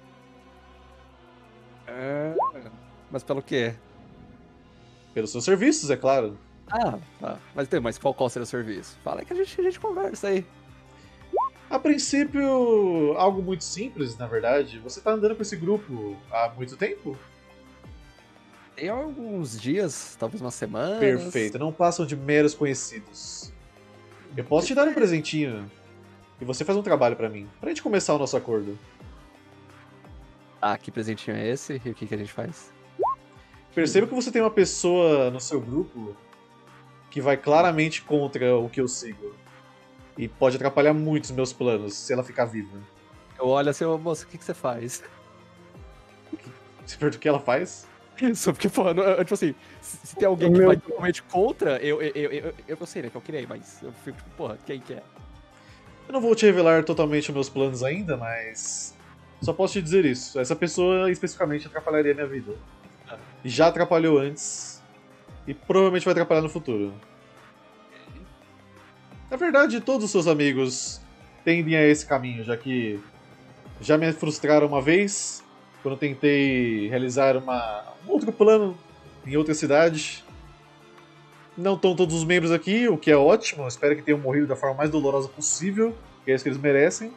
Speaker 2: Mas pelo quê?
Speaker 1: Pelos seus serviços, é claro.
Speaker 2: Ah, tá. Mas qual seria o serviço? Fala aí que a gente conversa aí.
Speaker 1: A princípio, algo muito simples, na verdade. Você tá andando com esse grupo há muito tempo?
Speaker 2: Tem alguns dias, talvez uma semana.
Speaker 1: Perfeito, não passam de meros conhecidos. Eu posso te dar um presentinho. E você faz um trabalho pra mim. Pra gente começar o nosso acordo.
Speaker 2: Ah, que presentinho é esse? E o que a gente faz?
Speaker 1: Perceba que você tem uma pessoa no seu grupo que vai claramente contra o que eu sigo. E pode atrapalhar muito os meus planos se ela ficar viva.
Speaker 2: Eu olho assim, moça, o que você faz?
Speaker 1: Você pergunta o que ela faz?
Speaker 2: Isso, porque, pô, tipo assim, se tem alguém que vai totalmente contra, eu sei, né, que eu queria, mas eu fico tipo, porra, quem que é?
Speaker 1: Eu não vou te revelar totalmente os meus planos ainda, mas só posso te dizer isso. Essa pessoa especificamente atrapalharia a minha vida. E já atrapalhou antes. E provavelmente vai atrapalhar no futuro. Na verdade, todos os seus amigos tendem a esse caminho, já que já me frustraram uma vez, quando eu tentei realizar um outro plano em outra cidade. Não estão todos os membros aqui, o que é ótimo. Eu espero que tenham morrido da forma mais dolorosa possível, que é isso que eles merecem.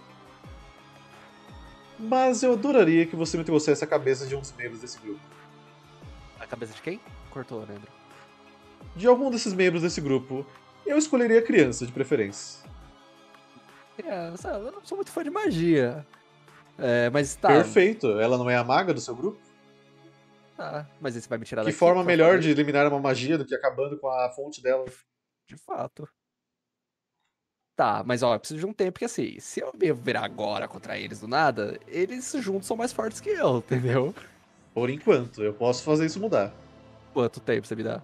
Speaker 1: Mas eu adoraria que você me trouxesse a cabeça de um dos membros desse grupo.
Speaker 2: A cabeça de quem? Cortou, lembro.
Speaker 1: De algum desses membros desse grupo, eu escolheria a criança, de preferência.
Speaker 2: Criança, eu não sou muito fã de magia. Mas tá.
Speaker 1: Perfeito. Ela não é a maga do seu grupo?
Speaker 2: Tá, mas esse vai me tirar
Speaker 1: Que
Speaker 2: daqui.
Speaker 1: forma
Speaker 2: pra
Speaker 1: melhor
Speaker 2: fazer?
Speaker 1: de eliminar uma magia do que acabando com a fonte dela?
Speaker 2: De fato. Tá, mas ó, eu preciso de um tempo, porque assim, se eu me virar agora contra eles do nada, eles juntos são mais fortes que eu, entendeu?
Speaker 1: Por enquanto, eu posso fazer isso mudar.
Speaker 2: Quanto tempo você me dá?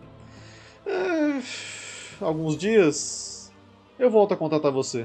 Speaker 1: Alguns dias, eu volto a contatar você.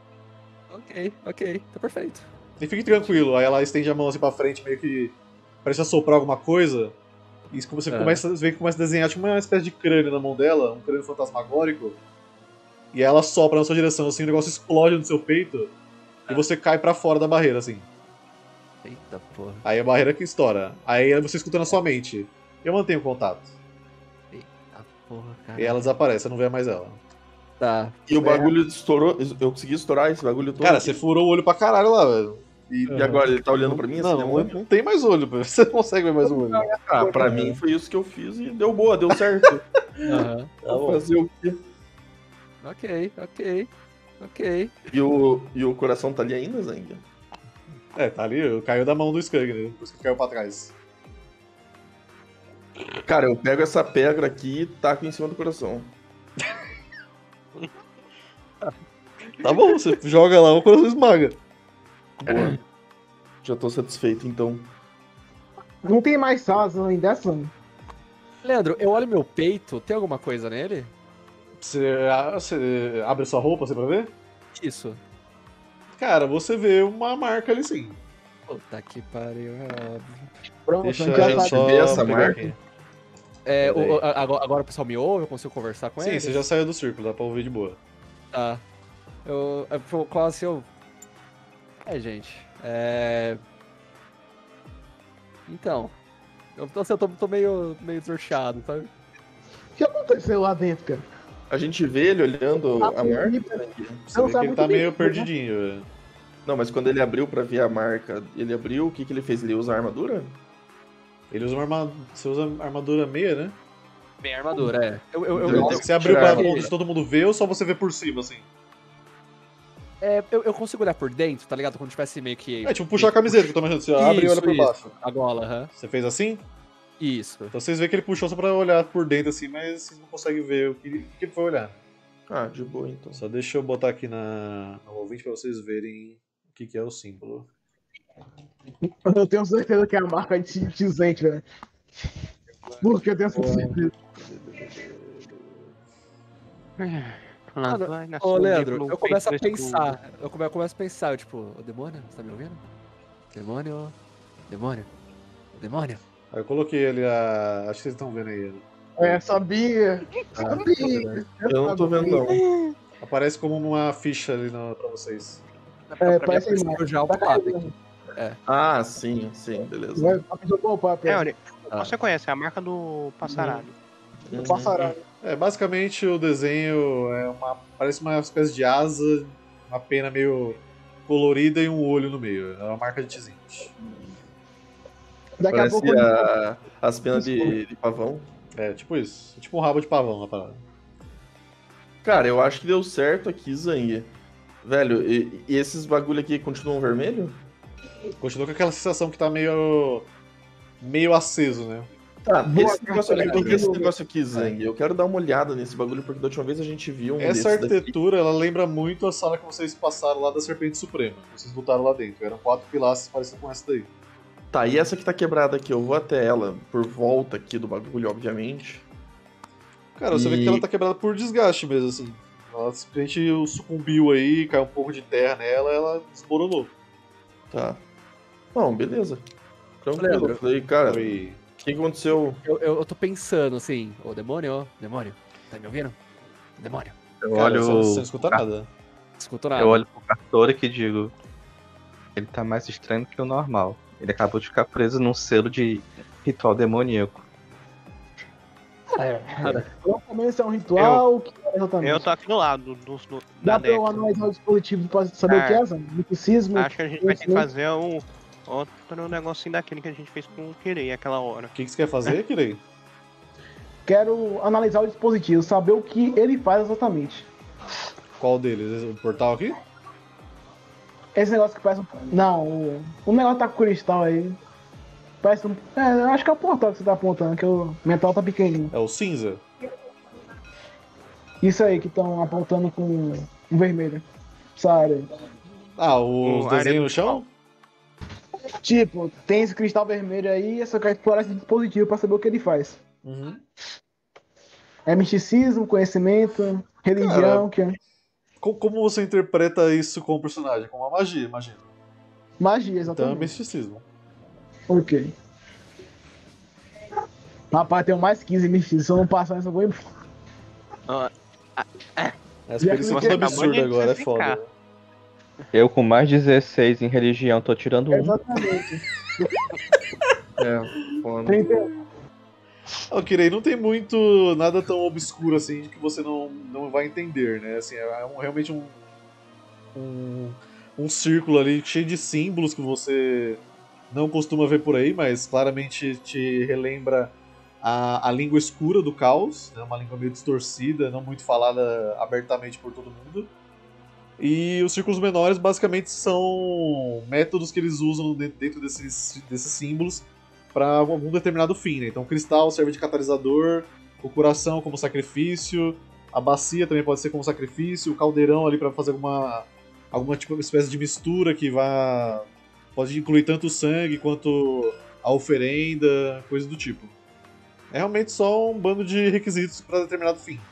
Speaker 2: Ok, tá perfeito.
Speaker 1: E fique tranquilo, aí ela estende a mão assim pra frente, meio que parece assoprar alguma coisa. E você vê que começa a desenhar tipo uma espécie de crânio na mão dela, um crânio fantasmagórico. E aí ela sopra na sua direção, assim, o negócio explode no seu peito. E você cai pra fora da barreira, assim.
Speaker 2: Eita porra.
Speaker 1: Aí a barreira que estoura. Aí você escuta na sua mente. Eu mantenho contato.
Speaker 2: Eita porra, cara.
Speaker 1: E ela desaparece, você não vê mais ela.
Speaker 2: Tá.
Speaker 5: E o bagulho estourou. Eu consegui estourar esse bagulho todo.
Speaker 1: Cara,
Speaker 5: aqui.
Speaker 1: você furou o olho pra caralho lá, velho.
Speaker 5: E agora ele tá olhando pra mim assim,
Speaker 1: Não, não tem mais olho, pô. Você não consegue ver mais o olho.
Speaker 5: Ah, pra mim foi isso que eu fiz e deu boa, deu certo.
Speaker 2: Aham.
Speaker 1: Tá
Speaker 5: Vou
Speaker 1: bom.
Speaker 5: fazer o quê?
Speaker 2: Ok.
Speaker 5: E o coração tá ali ainda, Zang?
Speaker 1: É, tá ali, caiu da mão do Skug, né? Depois que caiu pra trás.
Speaker 5: Cara, eu pego essa pedra aqui e taco em cima do coração.
Speaker 1: Tá bom, você joga lá, o coração esmaga.
Speaker 5: Boa. Já tô satisfeito, então.
Speaker 3: Não tem mais salas além dessa?
Speaker 2: Leandro, eu olho meu peito, tem alguma coisa nele?
Speaker 1: Você abre sua roupa assim pra ver?
Speaker 2: Isso.
Speaker 1: Cara, você vê uma marca ali sim.
Speaker 2: Puta que pariu, é óbvio.
Speaker 3: Pronto,
Speaker 1: Deixa
Speaker 3: a gente já
Speaker 1: eu
Speaker 3: sabe.
Speaker 1: só
Speaker 5: ver essa
Speaker 1: pegar
Speaker 5: marca.
Speaker 1: aqui.
Speaker 2: É,
Speaker 1: Peraí.
Speaker 2: agora o pessoal me ouve, eu consigo conversar com
Speaker 1: Sim,
Speaker 2: ele?
Speaker 1: você já saiu do círculo, dá pra ouvir de boa.
Speaker 2: Tá. Eu falo assim, gente, Então, eu tô meio desnorteado, sabe?
Speaker 3: O que aconteceu lá dentro, cara?
Speaker 5: A gente vê ele olhando a marca.
Speaker 1: Você
Speaker 3: Não
Speaker 1: vê que
Speaker 3: sabe
Speaker 1: ele tá
Speaker 3: muito bem,
Speaker 1: meio
Speaker 3: né?
Speaker 1: perdidinho, velho.
Speaker 5: Não, mas quando ele abriu pra ver a marca, ele abriu, o que ele fez? Ele usa a armadura?
Speaker 1: Ele usa uma armadura. Você usa armadura meia, né?
Speaker 2: Bem armadura, é.
Speaker 1: Você abriu pra
Speaker 5: tirar-
Speaker 1: ponto de todo mundo ver ou só você vê por cima, assim?
Speaker 2: Eu consigo olhar por dentro, tá ligado? Quando tivesse meio que...
Speaker 1: É tipo puxar a camiseta que eu tô imaginando. Você abre e olha por baixo.
Speaker 2: A gola, aham.
Speaker 1: Você fez assim?
Speaker 2: Isso.
Speaker 1: Então vocês veem que ele puxou só pra olhar por dentro assim, mas vocês não conseguem ver o que ele foi olhar.
Speaker 5: Ah, de boa então.
Speaker 1: Só deixa eu botar aqui no ouvinte pra vocês verem o que é o símbolo.
Speaker 3: Eu tenho certeza que é a marca de Tizente, velho. Porque eu tenho certeza.
Speaker 4: Lá
Speaker 2: Mano,
Speaker 4: vai,
Speaker 2: Ô, Leandro,
Speaker 4: no
Speaker 2: eu começo a
Speaker 4: peito do
Speaker 2: pensar. Eu começo a pensar, tipo, o demônio, você tá me ouvindo? Demônio.
Speaker 1: Aí eu coloquei ali a. Acho que vocês estão vendo aí.
Speaker 3: Sabia.
Speaker 5: Eu não tô vendo, não.
Speaker 1: Aparece como uma ficha ali pra vocês.
Speaker 3: Parece
Speaker 2: Eu
Speaker 3: mais.
Speaker 2: já o papo aqui.
Speaker 5: Ah, sim, beleza.
Speaker 3: Vai, jogou o papo.
Speaker 4: olha, você conhece é a marca do passaralho.
Speaker 3: Passará.
Speaker 1: Basicamente o desenho parece uma espécie de asa, uma pena meio colorida e um olho no meio. É uma marca de Tizente.
Speaker 3: Daqui a
Speaker 5: Parece
Speaker 3: pouco.
Speaker 5: as penas de pavão.
Speaker 1: É, tipo isso. É tipo um rabo de pavão na parada.
Speaker 5: Cara, eu acho que deu certo aqui, Zang. Velho, e esses bagulho aqui continuam vermelho?
Speaker 1: Continua com aquela sensação que tá meio aceso, né?
Speaker 5: Tá,
Speaker 3: Boa,
Speaker 5: esse negócio aqui, Zang, eu quero dar uma olhada nesse bagulho, porque da última vez a gente viu um
Speaker 1: Essa
Speaker 5: desses daqui.
Speaker 1: arquitetura, ela lembra muito a sala que vocês passaram lá da Serpente Suprema. Vocês lutaram lá dentro. Eram 4 pilastras parecidos com essa daí.
Speaker 5: Tá, e essa que tá quebrada aqui, eu vou até ela, por volta aqui do bagulho, obviamente.
Speaker 1: Cara, você vê que ela tá quebrada por desgaste mesmo, assim. Ela simplesmente sucumbiu aí, caiu um pouco de terra nela, ela desmoronou.
Speaker 5: Tá. Bom, beleza. Tranquilo.
Speaker 2: Leandro,
Speaker 5: Eu falei, cara, o
Speaker 1: Foi...
Speaker 5: que aconteceu?
Speaker 2: Eu tô pensando assim, demônio, tá me ouvindo? Demônio.
Speaker 6: Eu
Speaker 1: Cara,
Speaker 6: olho.
Speaker 1: você não escuta nada.
Speaker 2: Escuto nada.
Speaker 6: Eu olho pro Cartory e digo. Ele tá mais estranho que o normal. Ele acabou de ficar preso num selo de ritual demoníaco.
Speaker 3: Provavelmente isso é um ritual. O que é exatamente?
Speaker 4: Eu tô aqui do lado
Speaker 3: Dá
Speaker 4: da
Speaker 3: pra eu
Speaker 4: deck.
Speaker 3: analisar o dispositivo pra saber o que é, Zan? Misticismo.
Speaker 4: Acho que a gente vai ter que fazer outro negocinho daquele que a gente fez com o Kirei aquela hora.
Speaker 1: O que você quer fazer, Kirei?
Speaker 3: Quero analisar o dispositivo, saber o que ele faz exatamente.
Speaker 1: Qual deles? O portal aqui?
Speaker 3: Esse negócio que parece um... Não, o negócio tá com cristal aí. Parece um... eu acho que é o portal que você tá apontando, que o metal tá pequenininho.
Speaker 1: É o cinza?
Speaker 3: Isso aí que estão apontando com um vermelho. Essa área aí.
Speaker 1: Ah, os
Speaker 4: área
Speaker 1: desenhos no
Speaker 4: do
Speaker 1: chão?
Speaker 3: Tipo, tem esse cristal vermelho aí, essa quer explorar esse dispositivo pra saber o que ele faz.
Speaker 1: Uhum.
Speaker 3: É misticismo, conhecimento, religião, que é
Speaker 1: Como você interpreta isso com o personagem? Com uma magia, imagina.
Speaker 3: magia,
Speaker 1: Então é
Speaker 3: exatamente.
Speaker 1: misticismo.
Speaker 3: Ok. Rapaz, tem mais 15 misticismos, se eu não passar nessa coisa.
Speaker 1: Essa experiência
Speaker 3: Já que
Speaker 1: é muito
Speaker 3: você
Speaker 1: absurda
Speaker 4: acabou de
Speaker 1: agora, é
Speaker 4: explicar.
Speaker 1: foda.
Speaker 6: Eu com mais 16 em religião tô tirando 1.
Speaker 3: Exatamente.
Speaker 5: Foda.
Speaker 1: O Kirei não tem muito nada tão obscuro assim de que você não vai entender, né? Assim, realmente um círculo ali cheio de símbolos que você não costuma ver por aí, mas claramente te relembra a língua escura do caos, né? Uma língua meio distorcida, não muito falada abertamente por todo mundo. E os círculos menores basicamente são métodos que eles usam dentro desses símbolos para algum determinado fim, né? Então o cristal serve de catalisador, o coração como sacrifício, a bacia também pode ser como sacrifício, o caldeirão ali para fazer alguma tipo, espécie de mistura que pode incluir tanto o sangue quanto a oferenda, coisas do tipo. É realmente só um bando de requisitos para determinado fim.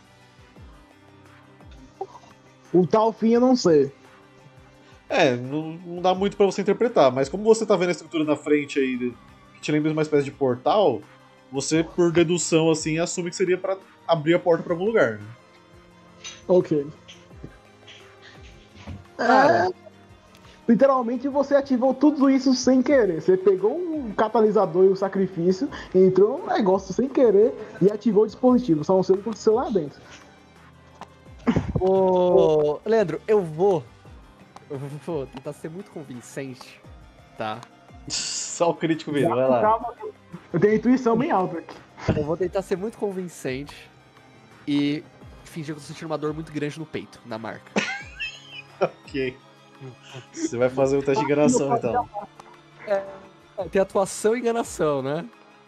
Speaker 3: O tal fim eu não sei.
Speaker 1: Não dá muito pra você interpretar, mas como você tá vendo a estrutura na frente aí, que te lembra uma espécie de portal, você, por dedução, assim, assume que seria pra abrir a porta pra algum lugar, né?
Speaker 3: Ok. Literalmente você ativou tudo isso sem querer. Você pegou um catalisador e um sacrifício, entrou num negócio sem querer e ativou o dispositivo. Só não sei o que aconteceu lá dentro.
Speaker 2: Ô, Leandro, eu vou tentar ser muito convincente, tá?
Speaker 1: Só o crítico mesmo, vai lá.
Speaker 3: Calma, eu tenho intuição bem alta aqui.
Speaker 2: Eu vou tentar ser muito convincente e fingir que eu tô sentindo uma dor muito grande no peito, na marca.
Speaker 1: Ok. Você vai fazer o teste de enganação, então.
Speaker 2: Tem atuação e enganação, né?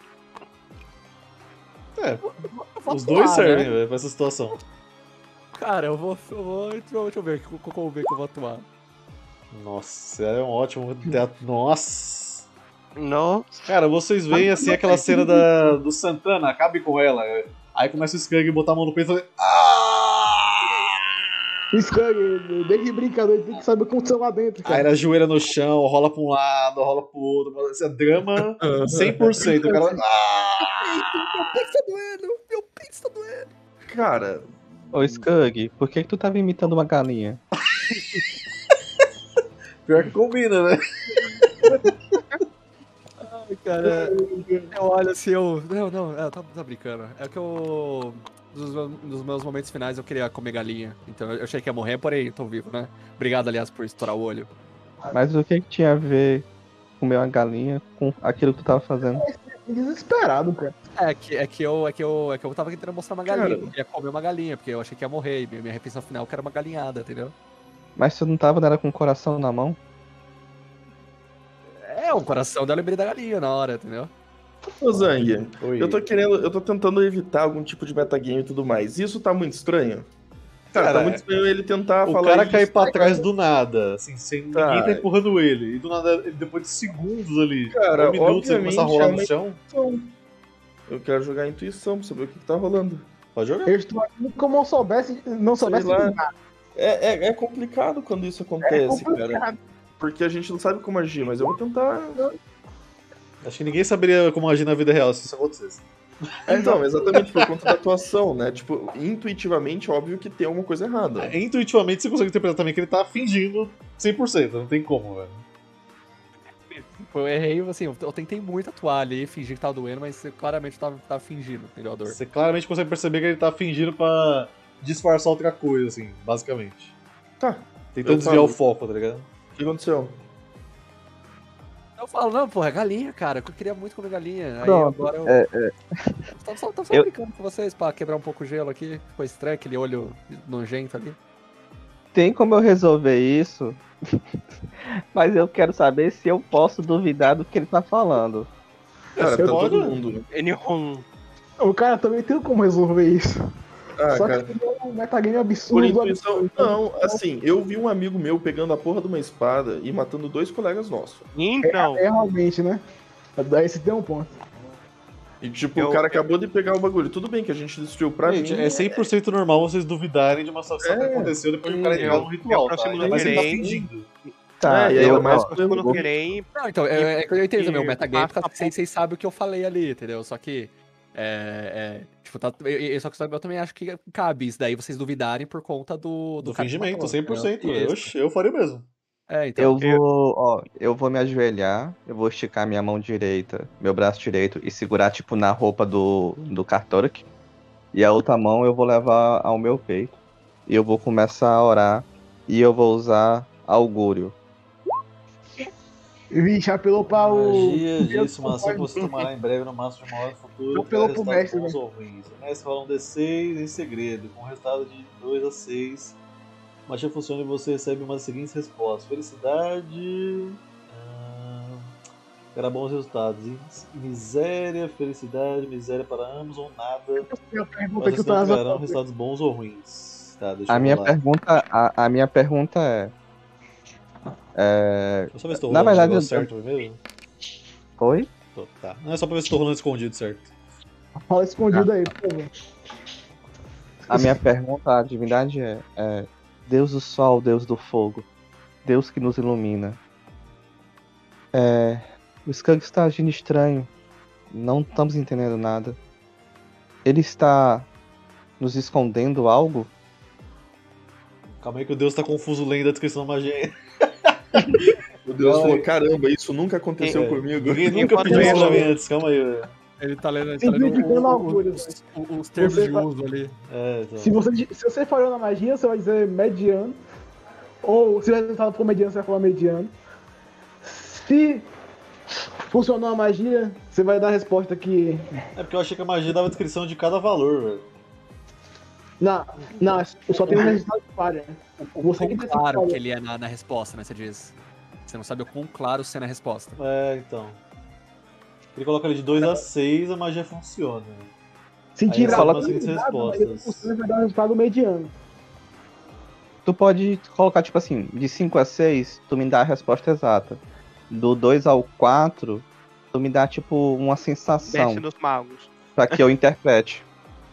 Speaker 1: Os dois servem, né, pra essa situação.
Speaker 2: Cara, eu vou. Deixa eu ver como ver que eu vou atuar.
Speaker 1: Nossa, é um ótimo teatro. Nossa!
Speaker 4: Nossa.
Speaker 1: Cara, vocês veem assim aquela cena do Santana, acabe com ela. Aí começa o Skug a botar a mão no peito e falar.
Speaker 3: Skug, desde brincadeira, ele tem que saber o que aconteceu lá dentro, cara.
Speaker 1: Aí ele ajoelha no chão, rola pra um lado, rola pro outro. Esse é drama 100%. O cara.
Speaker 2: Meu peito tá doendo! Meu peito tá doendo!
Speaker 5: Cara.
Speaker 6: Ô Skug, por que tu tava imitando uma galinha?
Speaker 1: Pior que combina, né?
Speaker 2: Ai, cara, eu olho assim, tá brincando. É que eu. Nos meus momentos finais eu queria comer galinha. Então eu achei que ia morrer, porém tô vivo, né? Obrigado, aliás, por estourar o olho.
Speaker 6: Mas o que tinha a ver comer uma galinha com aquilo que tu tava fazendo?
Speaker 3: Desesperado, cara.
Speaker 2: É que eu tava tentando mostrar uma galinha. Eu queria comer uma galinha, porque eu achei que ia morrer. E minha refeição final que era uma galinhada, entendeu?
Speaker 6: Mas tu não tava nela com o coração na mão?
Speaker 2: O coração dela lembrei da galinha na hora, entendeu?
Speaker 5: Ô Zang, eu tô tentando evitar algum tipo de metagame e tudo mais. Isso tá muito estranho? Cara, tá muito estranho ele tentar falar.
Speaker 1: O cara cair pra trás do nada, assim, sem ninguém tá empurrando ele. E do nada, depois de segundos ali,
Speaker 5: cara,
Speaker 1: minutos, ele começa a rolar no chão.
Speaker 5: Eu quero jogar intuição pra saber o que tá rolando.
Speaker 1: Pode jogar.
Speaker 3: Eu estou aqui como eu não soubesse nada.
Speaker 5: É complicado quando isso acontece, cara. Porque a gente não sabe como agir, mas eu vou tentar.
Speaker 1: Acho que ninguém saberia como agir na vida real se isso acontecesse.
Speaker 5: Então, exatamente por conta da atuação, né? Tipo, intuitivamente, óbvio que tem alguma coisa errada.
Speaker 1: Intuitivamente você consegue interpretar também que ele tá fingindo 100%, não tem como, velho.
Speaker 2: Eu errei, assim, eu tentei muito atuar ali, fingir que tava doendo, mas claramente eu tava fingindo, entendeu? A dor.
Speaker 1: Você claramente consegue perceber que ele tá fingindo pra disfarçar outra coisa, assim, basicamente.
Speaker 5: Tá.
Speaker 1: Tentando desviar o foco, tá ligado?
Speaker 5: O que aconteceu?
Speaker 2: Eu falo, não, porra, é galinha, cara. Eu queria muito comer galinha. Aí
Speaker 6: Pronto,
Speaker 2: agora eu. Tava só brincando com vocês pra quebrar um pouco o gelo aqui. Ficou estranho aquele olho nojento ali.
Speaker 6: Tem como eu resolver isso? Mas eu quero saber se eu posso duvidar do que ele tá falando.
Speaker 5: Cara, tá
Speaker 1: pode?
Speaker 5: todo mundo.
Speaker 3: O cara também tem como resolver isso. Só
Speaker 5: cara.
Speaker 3: que é um metagame
Speaker 5: Por
Speaker 3: absurdo.
Speaker 5: intuição, não, assim, eu vi um amigo meu pegando a porra de uma espada e matando 2 colegas nossos.
Speaker 4: Então.
Speaker 3: É realmente, né? Daí você tem um ponto.
Speaker 5: E tipo, o cara acabou de pegar o bagulho. Tudo bem que a gente destruiu pra
Speaker 1: Gente,
Speaker 5: mim.
Speaker 1: é 100% normal vocês duvidarem de uma situação que aconteceu depois do cara entrar no ritual, tá? Mas ele tá fingindo.
Speaker 6: Tá,
Speaker 5: e aí
Speaker 6: eu,
Speaker 5: mais
Speaker 4: Eu não querer.
Speaker 2: Não, então, eu entendo meu metagame, porque vocês sabem o que eu falei ali, entendeu? Só que. Tipo, só que eu também acho que cabe isso daí vocês duvidarem por conta do
Speaker 1: Do fingimento,
Speaker 2: que tá falando,
Speaker 1: 100%.
Speaker 2: entendeu?
Speaker 1: Oxe, eu faria o mesmo.
Speaker 2: Então.
Speaker 6: Eu vou me ajoelhar, eu vou esticar minha mão direita, meu braço direito e segurar, tipo, na roupa do Kartorik. E a outra mão eu vou levar ao meu peito. E eu vou começar a orar. E eu vou usar augúrio.
Speaker 3: Vixe, apelou pra o.
Speaker 1: Magia disso, uma ação que você tomará em breve no máximo de uma hora no futuro.
Speaker 3: Apelou
Speaker 1: terá
Speaker 3: pro
Speaker 1: resultados
Speaker 3: mestre,
Speaker 1: bons ou ruins. O mestre rola um D6 em segredo, com um resultado de 2 a 6. A magia funciona e você recebe uma das seguintes respostas: felicidade. Terá bons resultados. Miséria, felicidade, miséria para ambos ou nada.
Speaker 3: Eu pergunto
Speaker 1: Mas
Speaker 3: que
Speaker 1: vocês
Speaker 3: eu
Speaker 1: não
Speaker 3: tava.
Speaker 1: terão resultados bons ou ruins. Tá, deixa
Speaker 6: A
Speaker 1: eu
Speaker 6: minha
Speaker 1: rolar.
Speaker 6: a minha pergunta é.
Speaker 1: Deixa eu só ver se tô
Speaker 6: Na
Speaker 1: rolando o
Speaker 6: verdade,
Speaker 1: negócio certo primeiro.
Speaker 6: Oi?
Speaker 1: Tá. Não é só pra ver se tô rolando escondido certo.
Speaker 3: Fala escondido aí, por favor.
Speaker 6: A minha pergunta à divindade é Deus do Sol, Deus do Fogo, Deus que nos ilumina. O Skunk está agindo estranho. Não estamos entendendo nada. Ele está nos escondendo algo?
Speaker 1: Calma aí que o Deus tá confuso lendo a descrição da magia aí.
Speaker 5: O Deus
Speaker 1: Calma
Speaker 5: falou,
Speaker 1: aí.
Speaker 5: caramba, isso nunca aconteceu comigo.
Speaker 1: Ninguém nunca
Speaker 4: Enquanto
Speaker 1: pediu isso pra
Speaker 4: isso-
Speaker 1: mim antes, calma aí, velho.
Speaker 2: Ele tá lendo,
Speaker 3: Simplificando augúrio,
Speaker 2: os termos
Speaker 3: Você
Speaker 2: de
Speaker 3: tá-
Speaker 2: uso ali.
Speaker 1: Então.
Speaker 3: Se você falhou na magia, você vai dizer mediano. Ou se o resultado for mediano, você vai falar mediano. Se funcionou a magia, você vai dar a resposta que.
Speaker 1: É porque eu achei que a magia dava descrição de cada valor, velho.
Speaker 3: Não, só tem um resultado de falha. Você que
Speaker 2: Quão
Speaker 3: decide
Speaker 2: claro
Speaker 3: falha.
Speaker 2: que ele é na resposta, né? Você diz. Você não sabe o quão claro você é na resposta.
Speaker 1: Então. Ele coloca ali de 2 a 6, a magia funciona.
Speaker 3: Se
Speaker 1: Aí
Speaker 3: tirar
Speaker 6: coloca
Speaker 3: o
Speaker 1: as seguintes
Speaker 3: resultado, a magia não
Speaker 1: respostas.
Speaker 3: funciona, vai dar um resultado mediano.
Speaker 6: Tu pode colocar, tipo assim, de 5 a 6, tu me dá a resposta exata. Do 2 ao 4, tu me dá, tipo, uma sensação
Speaker 4: Mestre dos magos.
Speaker 6: pra que eu interprete.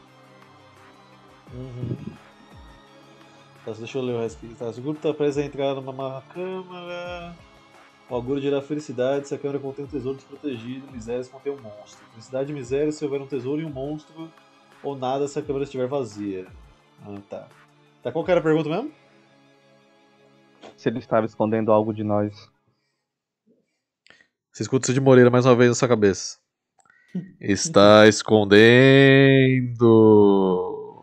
Speaker 1: Tá, deixa eu ler o resto aqui. Tá, se o grupo tá prestes a entrar numa câmara, o augúrio dirá felicidade se a câmara contém um tesouro desprotegido, miséria se contém um monstro. Felicidade e miséria se houver um tesouro e um monstro, ou nada se a câmara estiver vazia. Tá. Tá, qual que era a pergunta mesmo?
Speaker 6: Se ele estava escondendo algo de nós.
Speaker 1: Você escuta isso de Moreira mais uma vez na sua cabeça. Está escondendo.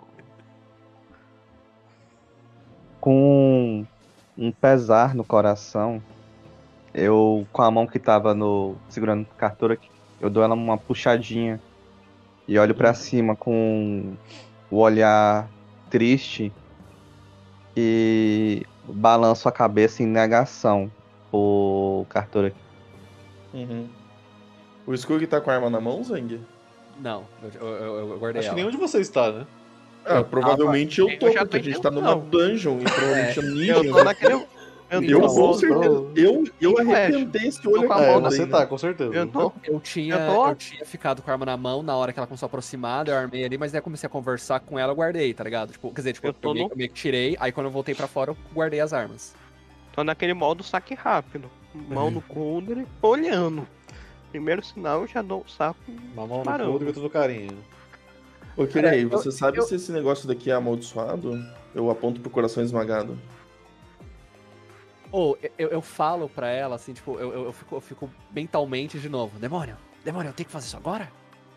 Speaker 6: Com um pesar no coração, eu, com a mão que tava segurando o Kartorik, eu dou ela uma puxadinha e olho pra cima com o olhar triste e balanço a cabeça em negação pro Kartorik.
Speaker 5: Uhum. O Skug tá com a arma na mão, Zang?
Speaker 2: Não, eu guardei
Speaker 1: Acho que
Speaker 2: ela.
Speaker 1: nenhum de vocês tá, né?
Speaker 5: Provavelmente eu tô,
Speaker 4: eu já
Speaker 5: porque a
Speaker 4: tô
Speaker 5: gente tá numa
Speaker 4: entendendo.
Speaker 5: dungeon e provavelmente é
Speaker 4: Eu
Speaker 5: ninja.
Speaker 4: tô naquele.
Speaker 5: Eu com certeza. Eu
Speaker 4: Fique
Speaker 5: arrebentei esse olho
Speaker 4: Tô com a
Speaker 5: aqui.
Speaker 4: mão
Speaker 1: É, você
Speaker 5: né?
Speaker 1: tá, com certeza.
Speaker 4: Eu tô.
Speaker 2: Eu tinha ficado com a arma na mão na hora que ela começou a aproximar, eu armei ali, mas aí eu comecei a conversar com ela, eu guardei, tá ligado? Tipo, quer dizer, tipo,
Speaker 4: Eu tô
Speaker 2: eu meio que tirei, aí quando eu voltei pra fora, eu guardei as armas.
Speaker 4: Tô naquele modo saque rápido. Mão no coldre, olhando. Primeiro sinal, eu já dou um saco.
Speaker 1: Uma mão no
Speaker 4: Parou.
Speaker 1: coldre e tudo carinho.
Speaker 5: Ô, Kirei, você sabe se esse negócio daqui é amaldiçoado? Eu aponto pro coração esmagado.
Speaker 2: Ou, eu falo pra ela, assim, tipo, eu fico mentalmente de novo, demônio, eu tenho que fazer isso agora?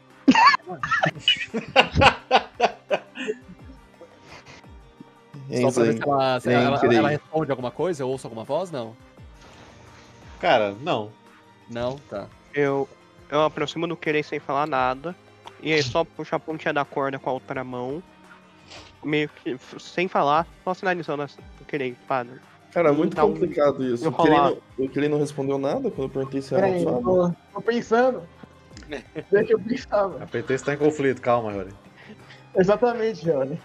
Speaker 2: Só pra ver se ela responde alguma coisa, eu ouço alguma voz, não?
Speaker 1: Cara, não.
Speaker 2: Não? Tá.
Speaker 4: Eu aproximo do querer sem falar nada. E aí só puxo a pontinha da corda com a outra mão. Meio que sem falar, só sinalizando assim, o querer, padre.
Speaker 5: Cara, muito
Speaker 4: Então,
Speaker 5: complicado isso.
Speaker 4: eu
Speaker 5: O Kirei não respondeu nada quando eu perguntei se era
Speaker 3: Peraí,
Speaker 5: amaldiçoado.
Speaker 3: tô pensando. Deixa eu pensar, mano.
Speaker 1: A PT está em conflito, calma, Yori.
Speaker 3: Exatamente, Johnny.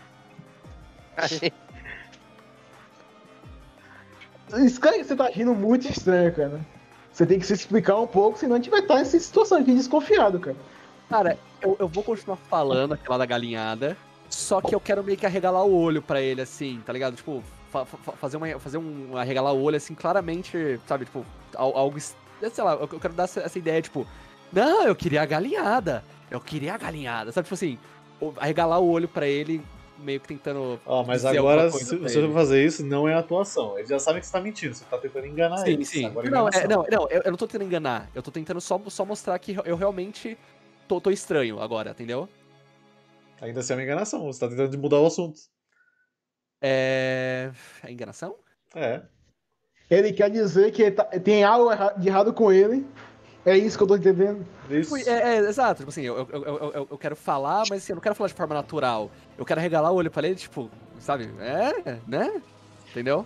Speaker 3: Sky, você tá agindo muito estranho, cara. Você tem que se explicar um pouco, senão a gente vai estar nessa situação aqui desconfiado, cara.
Speaker 2: Cara, eu vou continuar falando aquela da galinhada, só que eu quero meio que arregalar o olho pra ele, assim, tá ligado? Tipo, fazer um arregalar o olho, assim, claramente, sabe? Tipo, algo, sei lá, eu quero dar essa ideia, tipo, não, eu queria a galinhada, sabe? Tipo assim, arregalar o olho pra ele meio que tentando.
Speaker 1: Ó, mas
Speaker 2: dizer
Speaker 1: agora,
Speaker 2: alguma coisa
Speaker 1: se
Speaker 2: pra
Speaker 1: você
Speaker 2: ele.
Speaker 1: for fazer isso, não é atuação. Eles já sabem que você tá mentindo, você tá tentando enganar
Speaker 2: Sim,
Speaker 1: eles.
Speaker 2: sim.
Speaker 1: Agora é
Speaker 2: Não,
Speaker 1: enganação.
Speaker 2: eu não tô tentando enganar. Eu tô tentando só mostrar que eu realmente tô estranho agora, entendeu?
Speaker 1: Ainda assim é uma enganação, você tá tentando mudar o assunto.
Speaker 2: É enganação?
Speaker 1: É.
Speaker 3: Ele quer dizer que tem algo de errado com ele. É isso que eu tô entendendo.
Speaker 1: Isso.
Speaker 2: Exato. Tipo assim, eu quero falar, mas assim, eu não quero falar de forma natural. Eu quero regalar o olho pra ele, tipo, sabe? Né? Entendeu?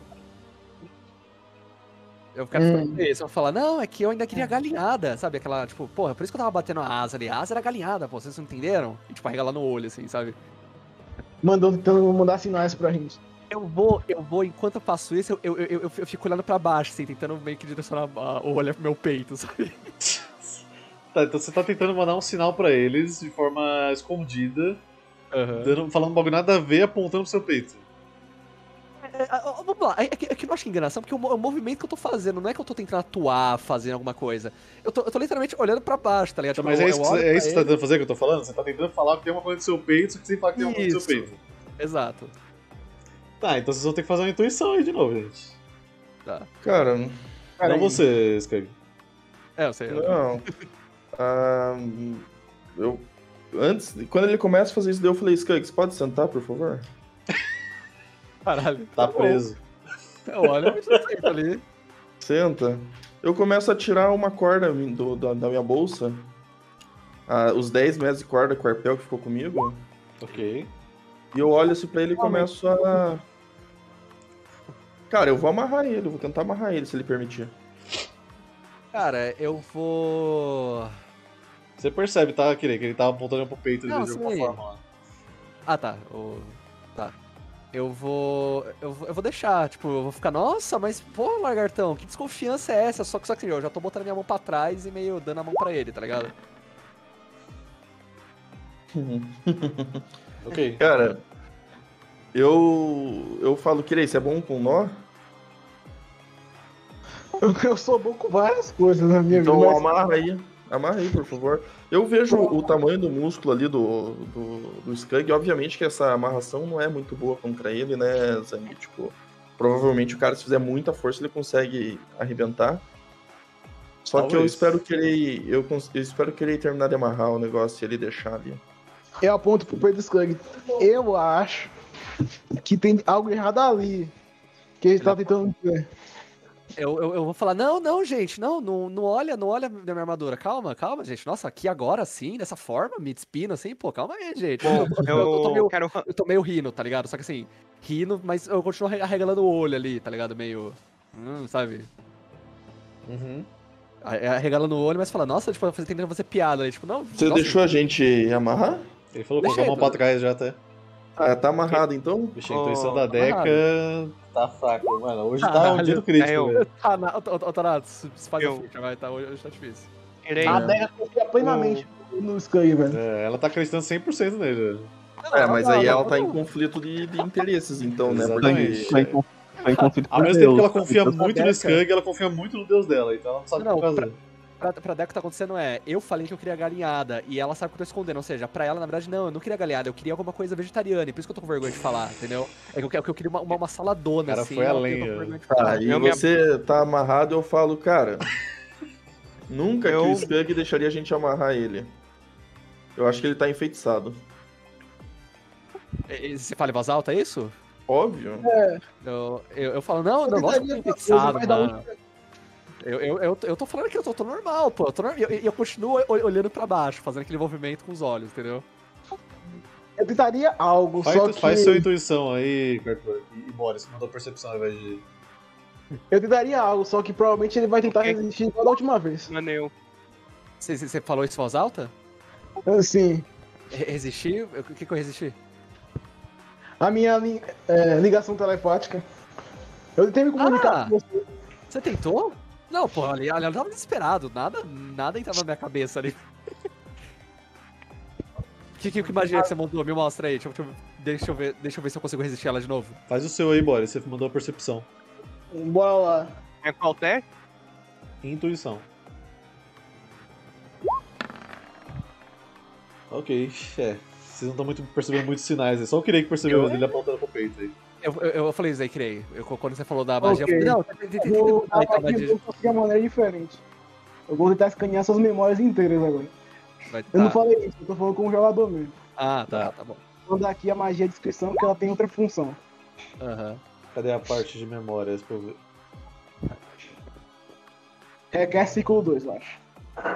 Speaker 2: Eu quero fazer isso. Eu vou falar, não, é que eu ainda queria galinhada, sabe? Aquela, tipo, porra, por isso que eu tava batendo a asa ali. A asa era galinhada, pô, vocês não entenderam? E, tipo, regalar no olho, assim, sabe?
Speaker 3: Tentando mandar sinais pra gente.
Speaker 2: Eu vou, enquanto eu faço isso, eu fico olhando pra baixo, assim, tentando meio que direcionar o olho pro meu peito, sabe?
Speaker 1: Tá, então você tá tentando mandar um sinal pra eles de forma escondida, falando um bagulho nada a ver, apontando pro seu peito.
Speaker 2: Vamos lá, é que eu não acho que é enganação, porque o movimento que eu tô fazendo não é que eu tô tentando atuar, fazendo alguma coisa. Eu tô literalmente olhando pra baixo, tá ligado?
Speaker 1: Então, mas é isso que você tá tentando fazer que eu tô falando? Você tá tentando falar que tem uma coisa no seu peito, só que sem falar que tem uma coisa no seu peito.
Speaker 2: Exato.
Speaker 1: Tá, então vocês vão ter que fazer uma intuição aí de novo, gente.
Speaker 2: Tá.
Speaker 5: Cara,
Speaker 1: Não você, Skag.
Speaker 2: Eu sei.
Speaker 5: não. Quando ele começa a fazer isso, daí eu falei, Skag, você pode sentar, por favor?
Speaker 2: Caralho.
Speaker 1: Tá preso.
Speaker 2: Olha, eu sento ali.
Speaker 5: Senta. Eu começo a tirar uma corda da minha bolsa. Os 10 metros de corda com o arpel que ficou comigo.
Speaker 1: Ok.
Speaker 5: E eu olho assim pra ele e começo a... Cara, eu vou amarrar ele, eu vou tentar amarrar ele, se ele permitir.
Speaker 2: Cara, eu vou...
Speaker 1: Você percebe, tá, que ele tava apontando pro peito dele
Speaker 2: Não,
Speaker 1: de alguma
Speaker 2: sim.
Speaker 1: forma lá.
Speaker 2: Ah, tá. Tá. Eu vou deixar, tipo, eu vou ficar, nossa, mas, pô, lagartão, que desconfiança é essa? Só que assim, eu já tô botando minha mão pra trás e meio dando a mão pra ele, tá ligado?
Speaker 1: Ok.
Speaker 5: Cara, eu falo, Kirei, você é bom com nó?
Speaker 3: Eu sou bom com várias coisas na minha
Speaker 5: Então
Speaker 3: vida. Mas...
Speaker 5: amarra aí, por favor. Eu vejo o tamanho do músculo ali do Skug, obviamente que essa amarração não é muito boa contra ele, né, Zang? Tipo, provavelmente o cara, se fizer muita força, ele consegue arrebentar. Só
Speaker 1: Talvez.
Speaker 5: que eu espero que ele terminar de amarrar o negócio e ele deixar ali.
Speaker 3: Eu aponto pro peito do Skug. Eu acho que tem algo errado ali. Que ele tá tentando dizer.
Speaker 2: Eu vou falar, não, gente, não olha da minha armadura. Calma, gente. Nossa, aqui agora, assim, dessa forma, me despindo, assim, pô, calma aí, gente.
Speaker 4: Bom,
Speaker 2: Eu tô meio rindo, tá ligado? Só que assim, rindo, mas eu continuo arregalando o olho ali, tá ligado? Meio, sabe?
Speaker 1: Uhum.
Speaker 2: Arregalando o olho, mas fala, nossa, tipo, tentando fazer piada ali, tipo, não.
Speaker 5: Você
Speaker 2: nossa,
Speaker 5: deixou a gente amarrar?
Speaker 1: Ele falou colocar a mão pra trás já até.
Speaker 5: Ah, tá amarrado então?
Speaker 1: Bicho, a intuição
Speaker 2: Oh,
Speaker 1: da Deca tá fraca, mano. Hoje tá um dia do crítico, velho.
Speaker 2: Tanato, se faz
Speaker 4: Eu.
Speaker 2: a ficha, vai, tá, hoje tá difícil.
Speaker 4: Kirei,
Speaker 3: A Deca confia plenamente no Skug, velho.
Speaker 1: É, ela tá acreditando 100% nele, velho.
Speaker 5: Mas aí ela tá em conflito de interesses, então, né?
Speaker 1: Exatamente.
Speaker 5: Porque...
Speaker 6: Tá em conflito com
Speaker 1: Ao mesmo tempo que ela
Speaker 6: Deus.
Speaker 1: confia
Speaker 6: Deus
Speaker 1: muito
Speaker 2: Deca.
Speaker 1: no Skug, ela confia muito no deus dela, então ela não sabe o
Speaker 2: Não,
Speaker 1: que fazer.
Speaker 2: Pra Deca, o que tá acontecendo é, eu falei que eu queria galinhada, e ela sabe que eu tô escondendo, ou seja, pra ela, na verdade, não, eu não queria galinhada, eu queria alguma coisa vegetariana, e por isso que eu tô com vergonha de falar, entendeu? É que eu queria uma saladona,
Speaker 1: Cara,
Speaker 2: assim,
Speaker 1: foi
Speaker 2: ela
Speaker 1: além,
Speaker 2: eu tô com
Speaker 1: ó.
Speaker 2: vergonha de falar.
Speaker 5: Aí
Speaker 4: Eu
Speaker 5: você tá amarrado, eu falo, cara, nunca que o Skug deixaria a gente amarrar ele. Eu acho que ele tá enfeitiçado.
Speaker 2: Você fala em voz alta, é isso?
Speaker 5: Óbvio.
Speaker 2: Eu falo, não, lógico que eu tô fixado, mano. Eu tô falando que eu tô normal, pô. Eu continuo olhando pra baixo, fazendo aquele movimento com os olhos, entendeu?
Speaker 3: Eu tentaria algo, só que...
Speaker 1: Faz sua intuição aí, Cartor. E Boris, mandou percepção ao invés de...
Speaker 3: Eu tentaria algo, só que provavelmente ele vai tentar resistir igual da última vez.
Speaker 4: Maneu.
Speaker 2: Você falou isso em voz alta?
Speaker 3: Sim.
Speaker 2: Resistir? O que eu resisti?
Speaker 3: A minha ligação telepática. Eu tentei me comunicar com você.
Speaker 2: Você tentou? Não, pô, ali eu tava desesperado. Nada entrava na minha cabeça ali. Que imagina que você mandou? Me mostra aí. Deixa eu ver se eu consigo resistir ela de novo.
Speaker 1: Faz o seu aí, Boris. Você mandou a percepção.
Speaker 3: Bora lá.
Speaker 4: É qual teste?
Speaker 1: Intuição. Ok, Vocês não estão muito percebendo muitos sinais, é só o Kirei que percebeu ele apontando pro peito aí.
Speaker 2: Eu falei isso aí, Kirei. Quando você falou da magia,
Speaker 3: Ok.
Speaker 2: eu falei, não,
Speaker 3: Eu vou dar aqui, eu vou conseguir de uma maneira diferente. Eu vou tentar escanear suas memórias inteiras agora. Eu não falei isso, eu tô falando com o jogador mesmo.
Speaker 2: Ah, tá bom.
Speaker 3: Vou dar aqui a magia de descrição, porque ela tem outra função.
Speaker 2: Aham.
Speaker 1: Cadê a parte de memórias pra eu ver?
Speaker 3: Requer ciclo 2, eu acho.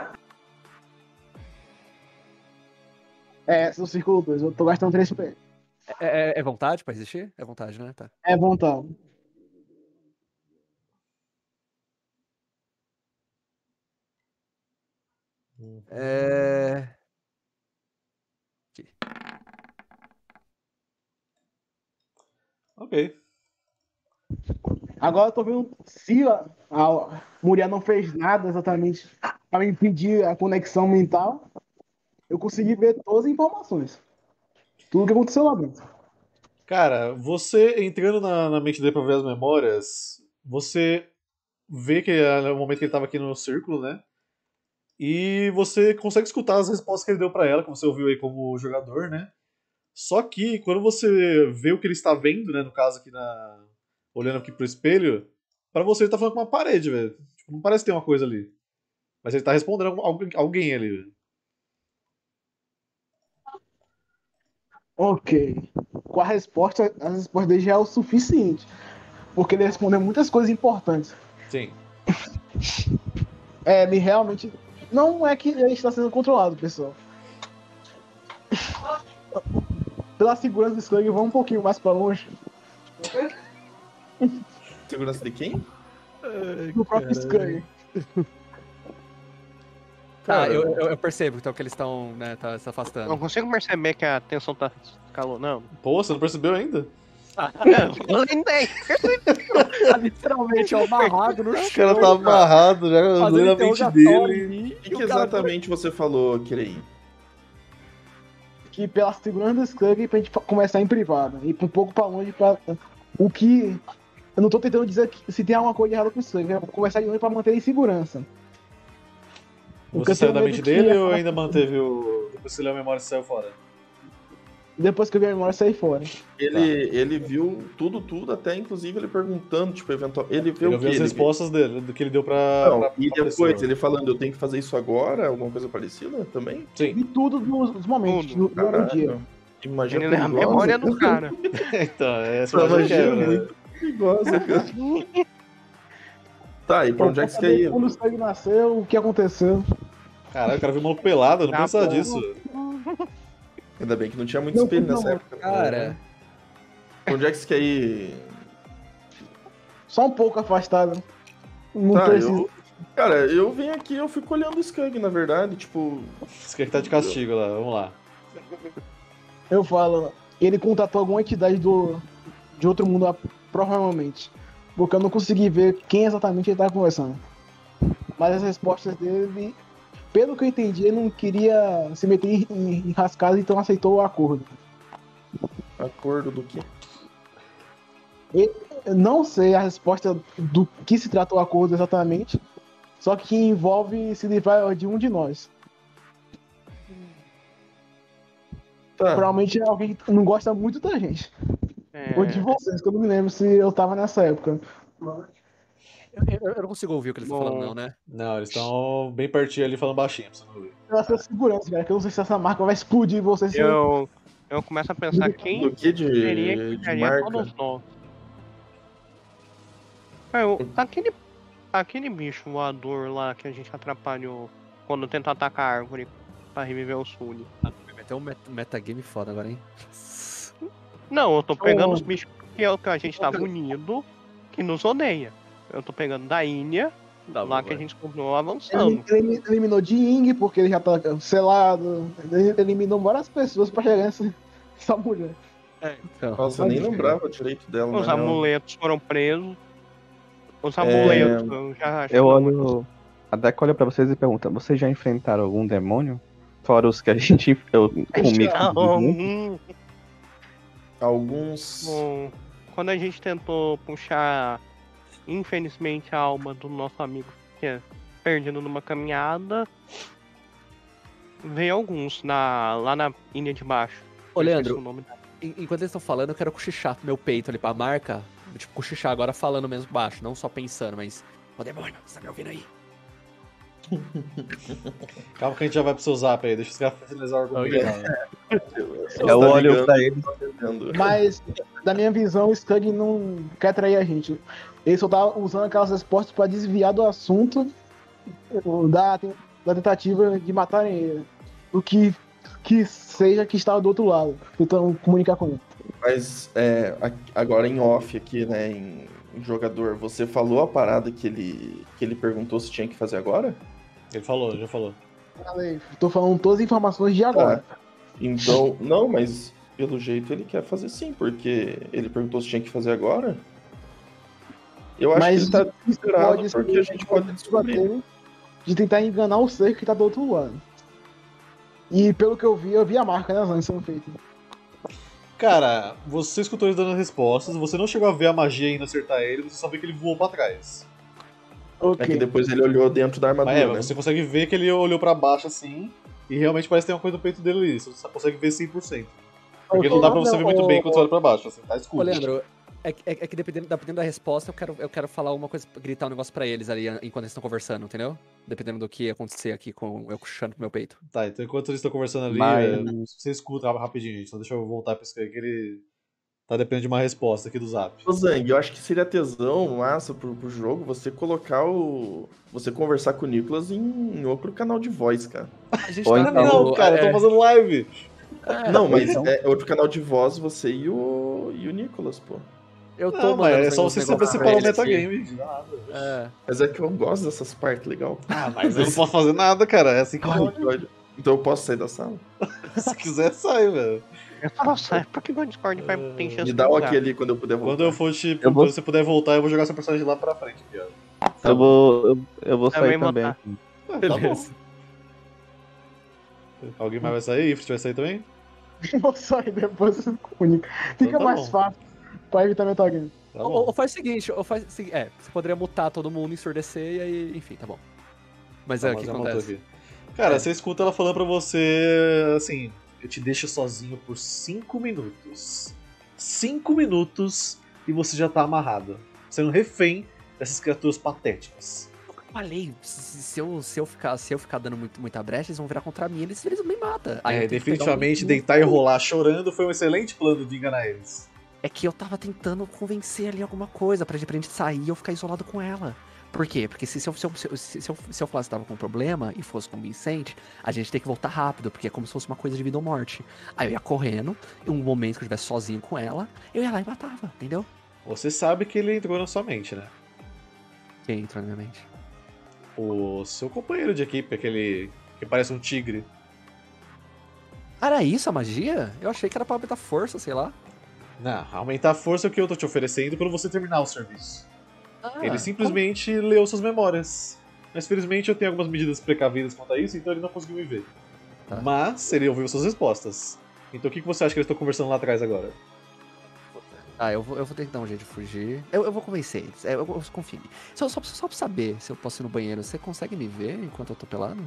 Speaker 3: Essa é o círculo 2, eu tô gastando 3 pra ele.
Speaker 2: É vontade pra existir? É vontade, né? Tá.
Speaker 3: É vontade.
Speaker 2: Aqui.
Speaker 1: Ok.
Speaker 3: Agora eu tô vendo se a Muriel não fez nada exatamente pra me impedir a conexão mental. Eu consegui ver todas as informações. Tudo que aconteceu lá dentro.
Speaker 1: Cara, você entrando na mente dele pra ver as memórias, você vê que é o momento que ele tava aqui no círculo, né? E você consegue escutar as respostas que ele deu pra ela, que você ouviu aí como jogador, né? Só que quando você vê o que ele está vendo, né, no caso aqui olhando aqui pro espelho, pra você ele tá falando com uma parede, velho. Tipo, não parece ter uma coisa ali. Mas ele tá respondendo alguém ali, velho.
Speaker 3: Ok. Com a resposta dele já é o suficiente. Porque ele respondeu muitas coisas importantes.
Speaker 1: Sim.
Speaker 3: Ele realmente. Não é que ele está sendo controlado, pessoal. Pela segurança do Slug, vamos um pouquinho mais pra longe.
Speaker 5: Segurança de quem?
Speaker 3: Do próprio Slug.
Speaker 2: Eu percebo então que eles estão, né, tá se afastando.
Speaker 4: Não consigo perceber que a tensão tá escalonando.
Speaker 1: Pô, você não percebeu ainda?
Speaker 4: Eu nem dei.
Speaker 2: Tá literalmente amarrado no chão.
Speaker 1: O cara tá amarrado, já lendo a mente dele.
Speaker 5: O que exatamente você falou, Kirei?
Speaker 3: Que pela segurança do Slug, pra gente começar em privado. Ir um pouco pra longe pra. O que. Eu não tô tentando dizer se tem alguma coisa errada com o Slug. Eu vou começar de longe pra manter ele em segurança.
Speaker 1: Você saiu da mente dele ou ainda manteve o. Depois que você leu a memória e saiu fora?
Speaker 3: Depois que eu vi a memória, saí fora.
Speaker 5: Ele viu tudo, até inclusive ele perguntando, tipo, eventualmente. Ele viu
Speaker 1: Ele ouviu as respostas dele, do que ele deu pra.
Speaker 5: Não,
Speaker 1: pra
Speaker 5: e depois
Speaker 1: pessoa.
Speaker 5: ele falando, eu tenho que fazer isso agora, alguma coisa parecida também?
Speaker 1: Sim.
Speaker 3: Vi tudo nos momentos,
Speaker 4: Tudo.
Speaker 3: no dia.
Speaker 5: Imagina
Speaker 4: Ele é a memória do cara.
Speaker 1: Então, essa
Speaker 5: Essa
Speaker 1: magia
Speaker 5: magia é
Speaker 1: quebra, né?
Speaker 5: muito perigosa, cara. Tá, e pra onde é que você quer ir?
Speaker 3: Quando o Slug nasceu, o que aconteceu?
Speaker 1: Caralho, o cara viu um maluco pelado, eu não
Speaker 4: Tá
Speaker 1: pensava
Speaker 4: bom.
Speaker 1: disso.
Speaker 5: Ainda bem que não tinha muito
Speaker 3: Não,
Speaker 5: espelho
Speaker 3: não,
Speaker 5: nessa época.
Speaker 2: Cara,
Speaker 5: Pra onde é que você quer ir?
Speaker 3: Só um pouco afastado. Não
Speaker 5: Tá,
Speaker 3: precisa.
Speaker 5: Cara, eu venho aqui, eu fico olhando o Skug, na verdade, tipo.
Speaker 1: Você quer que tá de castigo lá, vamos lá.
Speaker 3: Eu falo, ele contatou alguma entidade de outro mundo, provavelmente. Porque eu não consegui ver quem exatamente ele tava conversando. Mas as respostas dele, pelo que eu entendi, ele não queria se meter em rascadas, então aceitou o acordo.
Speaker 5: Acordo do quê?
Speaker 3: Eu não sei a resposta do que se trata o acordo exatamente, só que envolve se livrar de um de nós.
Speaker 5: Tá.
Speaker 3: Provavelmente é alguém que não gosta muito da gente. Ou de vocês, que eu não me lembro se eu tava nessa época.
Speaker 2: eu não consigo ouvir o que eles estão falando, não, né?
Speaker 1: Não, eles estão bem pertinho ali falando baixinho pra você não ouvir.
Speaker 3: Eu acho que é segurança, cara, que eu não sei se essa marca vai explodir vocês.
Speaker 4: Eu começo a pensar quem
Speaker 5: Do que
Speaker 4: seria que
Speaker 5: de
Speaker 4: pegaria
Speaker 5: marca?
Speaker 4: todos nós. Aquele bicho voador lá que a gente atrapalhou quando tentou atacar a árvore pra reviver o Sully.
Speaker 2: Meteu um metagame foda agora, hein?
Speaker 4: Não, eu tô pegando os bichos que é o que a gente tava unido, que nos odeia. Eu tô pegando da ilha, lá que a gente continuou avançando.
Speaker 3: Ele eliminou Jing, porque ele já tá selado. Ele eliminou várias pessoas pra chegar essa mulher.
Speaker 2: Então,
Speaker 5: Nossa, eu nem lembrava direito dela.
Speaker 4: Os
Speaker 5: mas não.
Speaker 4: amuletos foram presos. Os amuletos, eu já acho.
Speaker 6: Eu olho. A Deca olha pra vocês e pergunta: vocês já enfrentaram algum demônio? Fora os que a gente. Comigo.
Speaker 4: Não.
Speaker 5: Alguns.
Speaker 4: Bom, quando a gente tentou puxar, infelizmente, a alma do nosso amigo que é perdido numa caminhada, veio alguns lá na ilha de baixo.
Speaker 2: Ô,
Speaker 4: Eu esqueci
Speaker 2: Leandro,
Speaker 4: o nome.
Speaker 2: enquanto eles estão falando, eu quero cochichar pro meu peito ali pra marca. Tipo, cochichar agora falando mesmo baixo, não só pensando, mas. Ô, demônio, você tá me ouvindo aí?
Speaker 1: Calma que a gente já vai pro seu zap aí, deixa os caras finalizar o argumento.
Speaker 6: Eu olho pra ele.
Speaker 3: Mas, da minha visão, o Skug não quer trair a gente. Ele só tá usando aquelas respostas pra desviar do assunto da tentativa de matarem ele. O que seja que estava do outro lado, tentando comunicar com ele.
Speaker 5: Mas agora em off aqui, né, em jogador, você falou a parada que ele perguntou se tinha que fazer agora?
Speaker 1: Ele falou, já falou.
Speaker 3: Falei, tô falando todas as informações de agora.
Speaker 5: Então, não, mas pelo jeito ele quer fazer sim, porque ele perguntou se tinha que fazer agora. Eu acho
Speaker 3: Mas
Speaker 5: que ele tá desesperado
Speaker 3: pode
Speaker 5: porque a gente pode descobrir.
Speaker 3: de tentar enganar o ser que tá do outro lado. E pelo que eu vi a marca, né, Zan, sendo feita.
Speaker 1: Cara, você escutou eles dando as respostas, você não chegou a ver a magia ainda acertar ele, você só vê que ele voou pra trás.
Speaker 5: É que depois ele olhou dentro da armadura,
Speaker 1: Mas
Speaker 5: né?
Speaker 1: você consegue ver que ele olhou pra baixo assim, e realmente parece que tem uma coisa no peito dele ali, você só consegue ver 100%. Porque não dá pra você ver muito bem quando você olha pra baixo, assim, tá escuro.
Speaker 2: Ô, Leandro, é que dependendo da resposta, eu quero falar uma coisa, gritar um negócio pra eles ali enquanto eles estão conversando, entendeu? Dependendo do que acontecer aqui com eu puxando pro meu peito.
Speaker 1: Tá, então enquanto eles estão conversando ali,
Speaker 6: Mas-
Speaker 1: você escuta rapidinho, gente, então deixa eu voltar pra isso aí, que ele tá dependendo de uma resposta aqui do Zap.
Speaker 5: Ô Zang, eu acho que seria tesão massa pro jogo você colocar você conversar com o Nicolas em outro canal de voz, cara.
Speaker 2: A gente
Speaker 6: Ou
Speaker 2: tá
Speaker 6: então-
Speaker 1: Não, cara, eu tô fazendo live!
Speaker 5: Não, mas é outro canal de voz, você e o Nicolas, pô.
Speaker 2: Eu tô
Speaker 1: Não, mas
Speaker 2: mandando
Speaker 1: é só
Speaker 2: uns
Speaker 1: você saber
Speaker 2: negócios
Speaker 1: separar o
Speaker 2: pra eles aqui.
Speaker 1: metagame, não dá nada.
Speaker 2: É.
Speaker 5: Mas é que eu gosto dessas partes, legal.
Speaker 1: Ah, mas eu não posso fazer nada, cara, é assim que
Speaker 5: Pode. Então eu posso sair da sala?
Speaker 1: se quiser, sai, velho.
Speaker 4: Nossa, por que o Discord vai ter chance
Speaker 5: Me
Speaker 4: de
Speaker 5: dá o
Speaker 4: bugar?
Speaker 5: ok ali quando eu puder voltar.
Speaker 1: Quando eu for, tipo,
Speaker 6: Eu vou-
Speaker 1: quando você puder voltar, eu vou jogar seu personagem lá pra frente, piada.
Speaker 6: Eu vou
Speaker 4: Também
Speaker 6: sair
Speaker 4: vou
Speaker 6: também.
Speaker 4: tá.
Speaker 1: Tá bom. Alguém mais vai sair? Ifrit vai sair também?
Speaker 3: Vou sair depois você comunica. Fica
Speaker 1: tá
Speaker 3: mais
Speaker 1: bom.
Speaker 3: fácil pra evitar metagame.
Speaker 1: Tá bom.
Speaker 2: Ou faz o seguinte, você poderia mutar todo mundo, ensurdecer e aí, enfim, tá bom. Mas
Speaker 1: Tá,
Speaker 2: o
Speaker 1: mas
Speaker 2: que
Speaker 1: já montou
Speaker 2: acontece?
Speaker 1: aqui. Cara, você escuta ela falando pra você, assim, eu te deixo sozinho por 5 minutos. 5 minutos e você já tá amarrado. Sendo refém dessas criaturas patéticas.
Speaker 2: Eu falei, se eu ficar dando muita brecha, eles vão virar contra mim, eles me matam. Aí eu tenho que
Speaker 1: Definitivamente
Speaker 2: pegar um-
Speaker 1: deitar e rolar chorando foi um excelente plano de enganar eles.
Speaker 2: É que eu tava tentando convencer ali alguma coisa pra gente sair e eu ficar isolado com ela. Por quê? Porque se eu falasse que tava com um problema e fosse convincente, a gente tem que voltar rápido, porque é como se fosse uma coisa de vida ou morte. Aí eu ia correndo, em um momento que eu estivesse sozinho com ela, eu ia lá e matava, entendeu?
Speaker 1: Você sabe que ele entrou na sua mente, né?
Speaker 2: Quem entrou na minha mente?
Speaker 1: O seu companheiro de equipe, aquele que parece um tigre.
Speaker 2: Ah, era isso a magia? Eu achei que era pra aumentar força, sei lá.
Speaker 1: Não, aumentar a força é o que eu tô te oferecendo quando você terminar o serviço.
Speaker 2: Ah,
Speaker 1: Ele simplesmente leu suas memórias. Mas felizmente eu tenho algumas medidas precavidas quanto a isso, então ele não conseguiu me ver.
Speaker 2: Tá.
Speaker 1: Mas ele ouviu suas respostas. Então o que você acha que eles estão conversando lá atrás agora?
Speaker 2: Ah, eu vou ter que dar um jeito de fugir. Eu vou convencer eles. Eu confio em mim. Só pra saber se eu posso ir no banheiro, você consegue me ver enquanto eu tô pelado?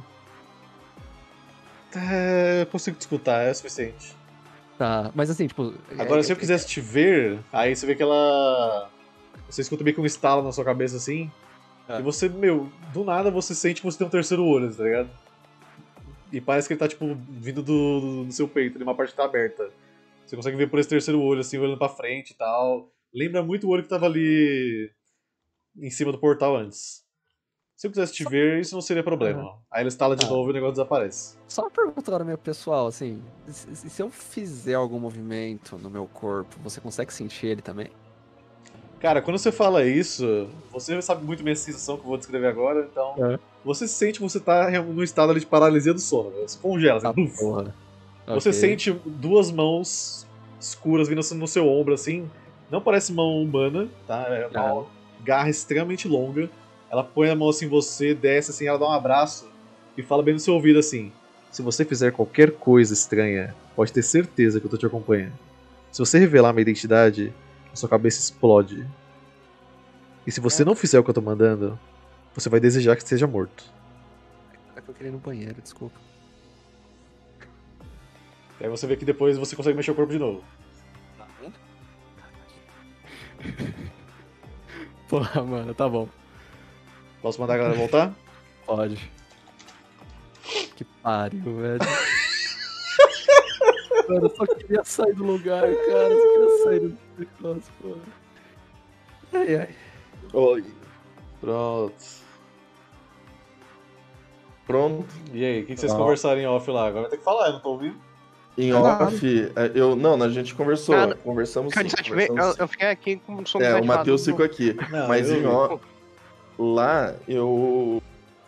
Speaker 1: Eu consigo te escutar, é o suficiente.
Speaker 2: Tá, mas assim, tipo.
Speaker 1: Agora, se eu quisesse te ver, aí você vê que ela. Você escuta meio que um estalo na sua cabeça assim.
Speaker 2: Ah.
Speaker 1: E você, do nada você sente que você tem um terceiro olho, tá ligado? E parece que ele tá, tipo, vindo do seu peito, ali, uma parte que tá aberta. Você consegue ver por esse terceiro olho, assim, olhando pra frente e tal. Lembra muito o olho que tava ali em cima do portal antes. Se eu quisesse te ver, isso não seria problema. Aí ele estala de novo e o negócio desaparece.
Speaker 2: Só uma pergunta agora, meu pessoal, assim. Se eu fizer algum movimento no meu corpo, você consegue sentir ele também?
Speaker 1: Cara, quando você fala isso, você sabe muito bem a sensação que eu vou descrever agora, então. Você sente que você tá no estado ali de paralisia do sono. Você congela, assim, bluf.
Speaker 2: Porra.
Speaker 1: Você
Speaker 2: Ok.
Speaker 1: sente duas mãos escuras vindo no seu ombro, assim. Não parece mão humana, tá? É uma garra extremamente longa. Ela põe a mão assim em você, desce assim, ela dá um abraço e fala bem no seu ouvido assim: se você fizer qualquer coisa estranha, pode ter certeza que eu tô te acompanhando. Se você revelar minha identidade, a sua cabeça explode. E se você não fizer o que eu tô mandando, você vai desejar que esteja morto.
Speaker 2: É que eu queria ir no banheiro, desculpa.
Speaker 1: E aí você vê que depois você consegue mexer o corpo de novo.
Speaker 2: Porra, mano, tá bom.
Speaker 1: Posso mandar a galera voltar?
Speaker 2: Pode. Que pariu, velho. Mano, eu só queria sair do lugar, cara. Eu só queria sair do negócio, porra. Ai, ai.
Speaker 5: Oi.
Speaker 1: Pronto.
Speaker 5: Pronto.
Speaker 1: E aí, o que vocês conversaram em off lá? Agora tem que falar, eu não tô ouvindo.
Speaker 5: Em off, a gente conversou.
Speaker 4: Cara,
Speaker 5: Conversamos
Speaker 4: Cara,
Speaker 5: sim.
Speaker 4: eu fiquei aqui com som
Speaker 5: O Matheus ficou aqui.
Speaker 1: Não,
Speaker 5: mas
Speaker 1: eu
Speaker 5: em
Speaker 1: vi.
Speaker 5: off, lá eu.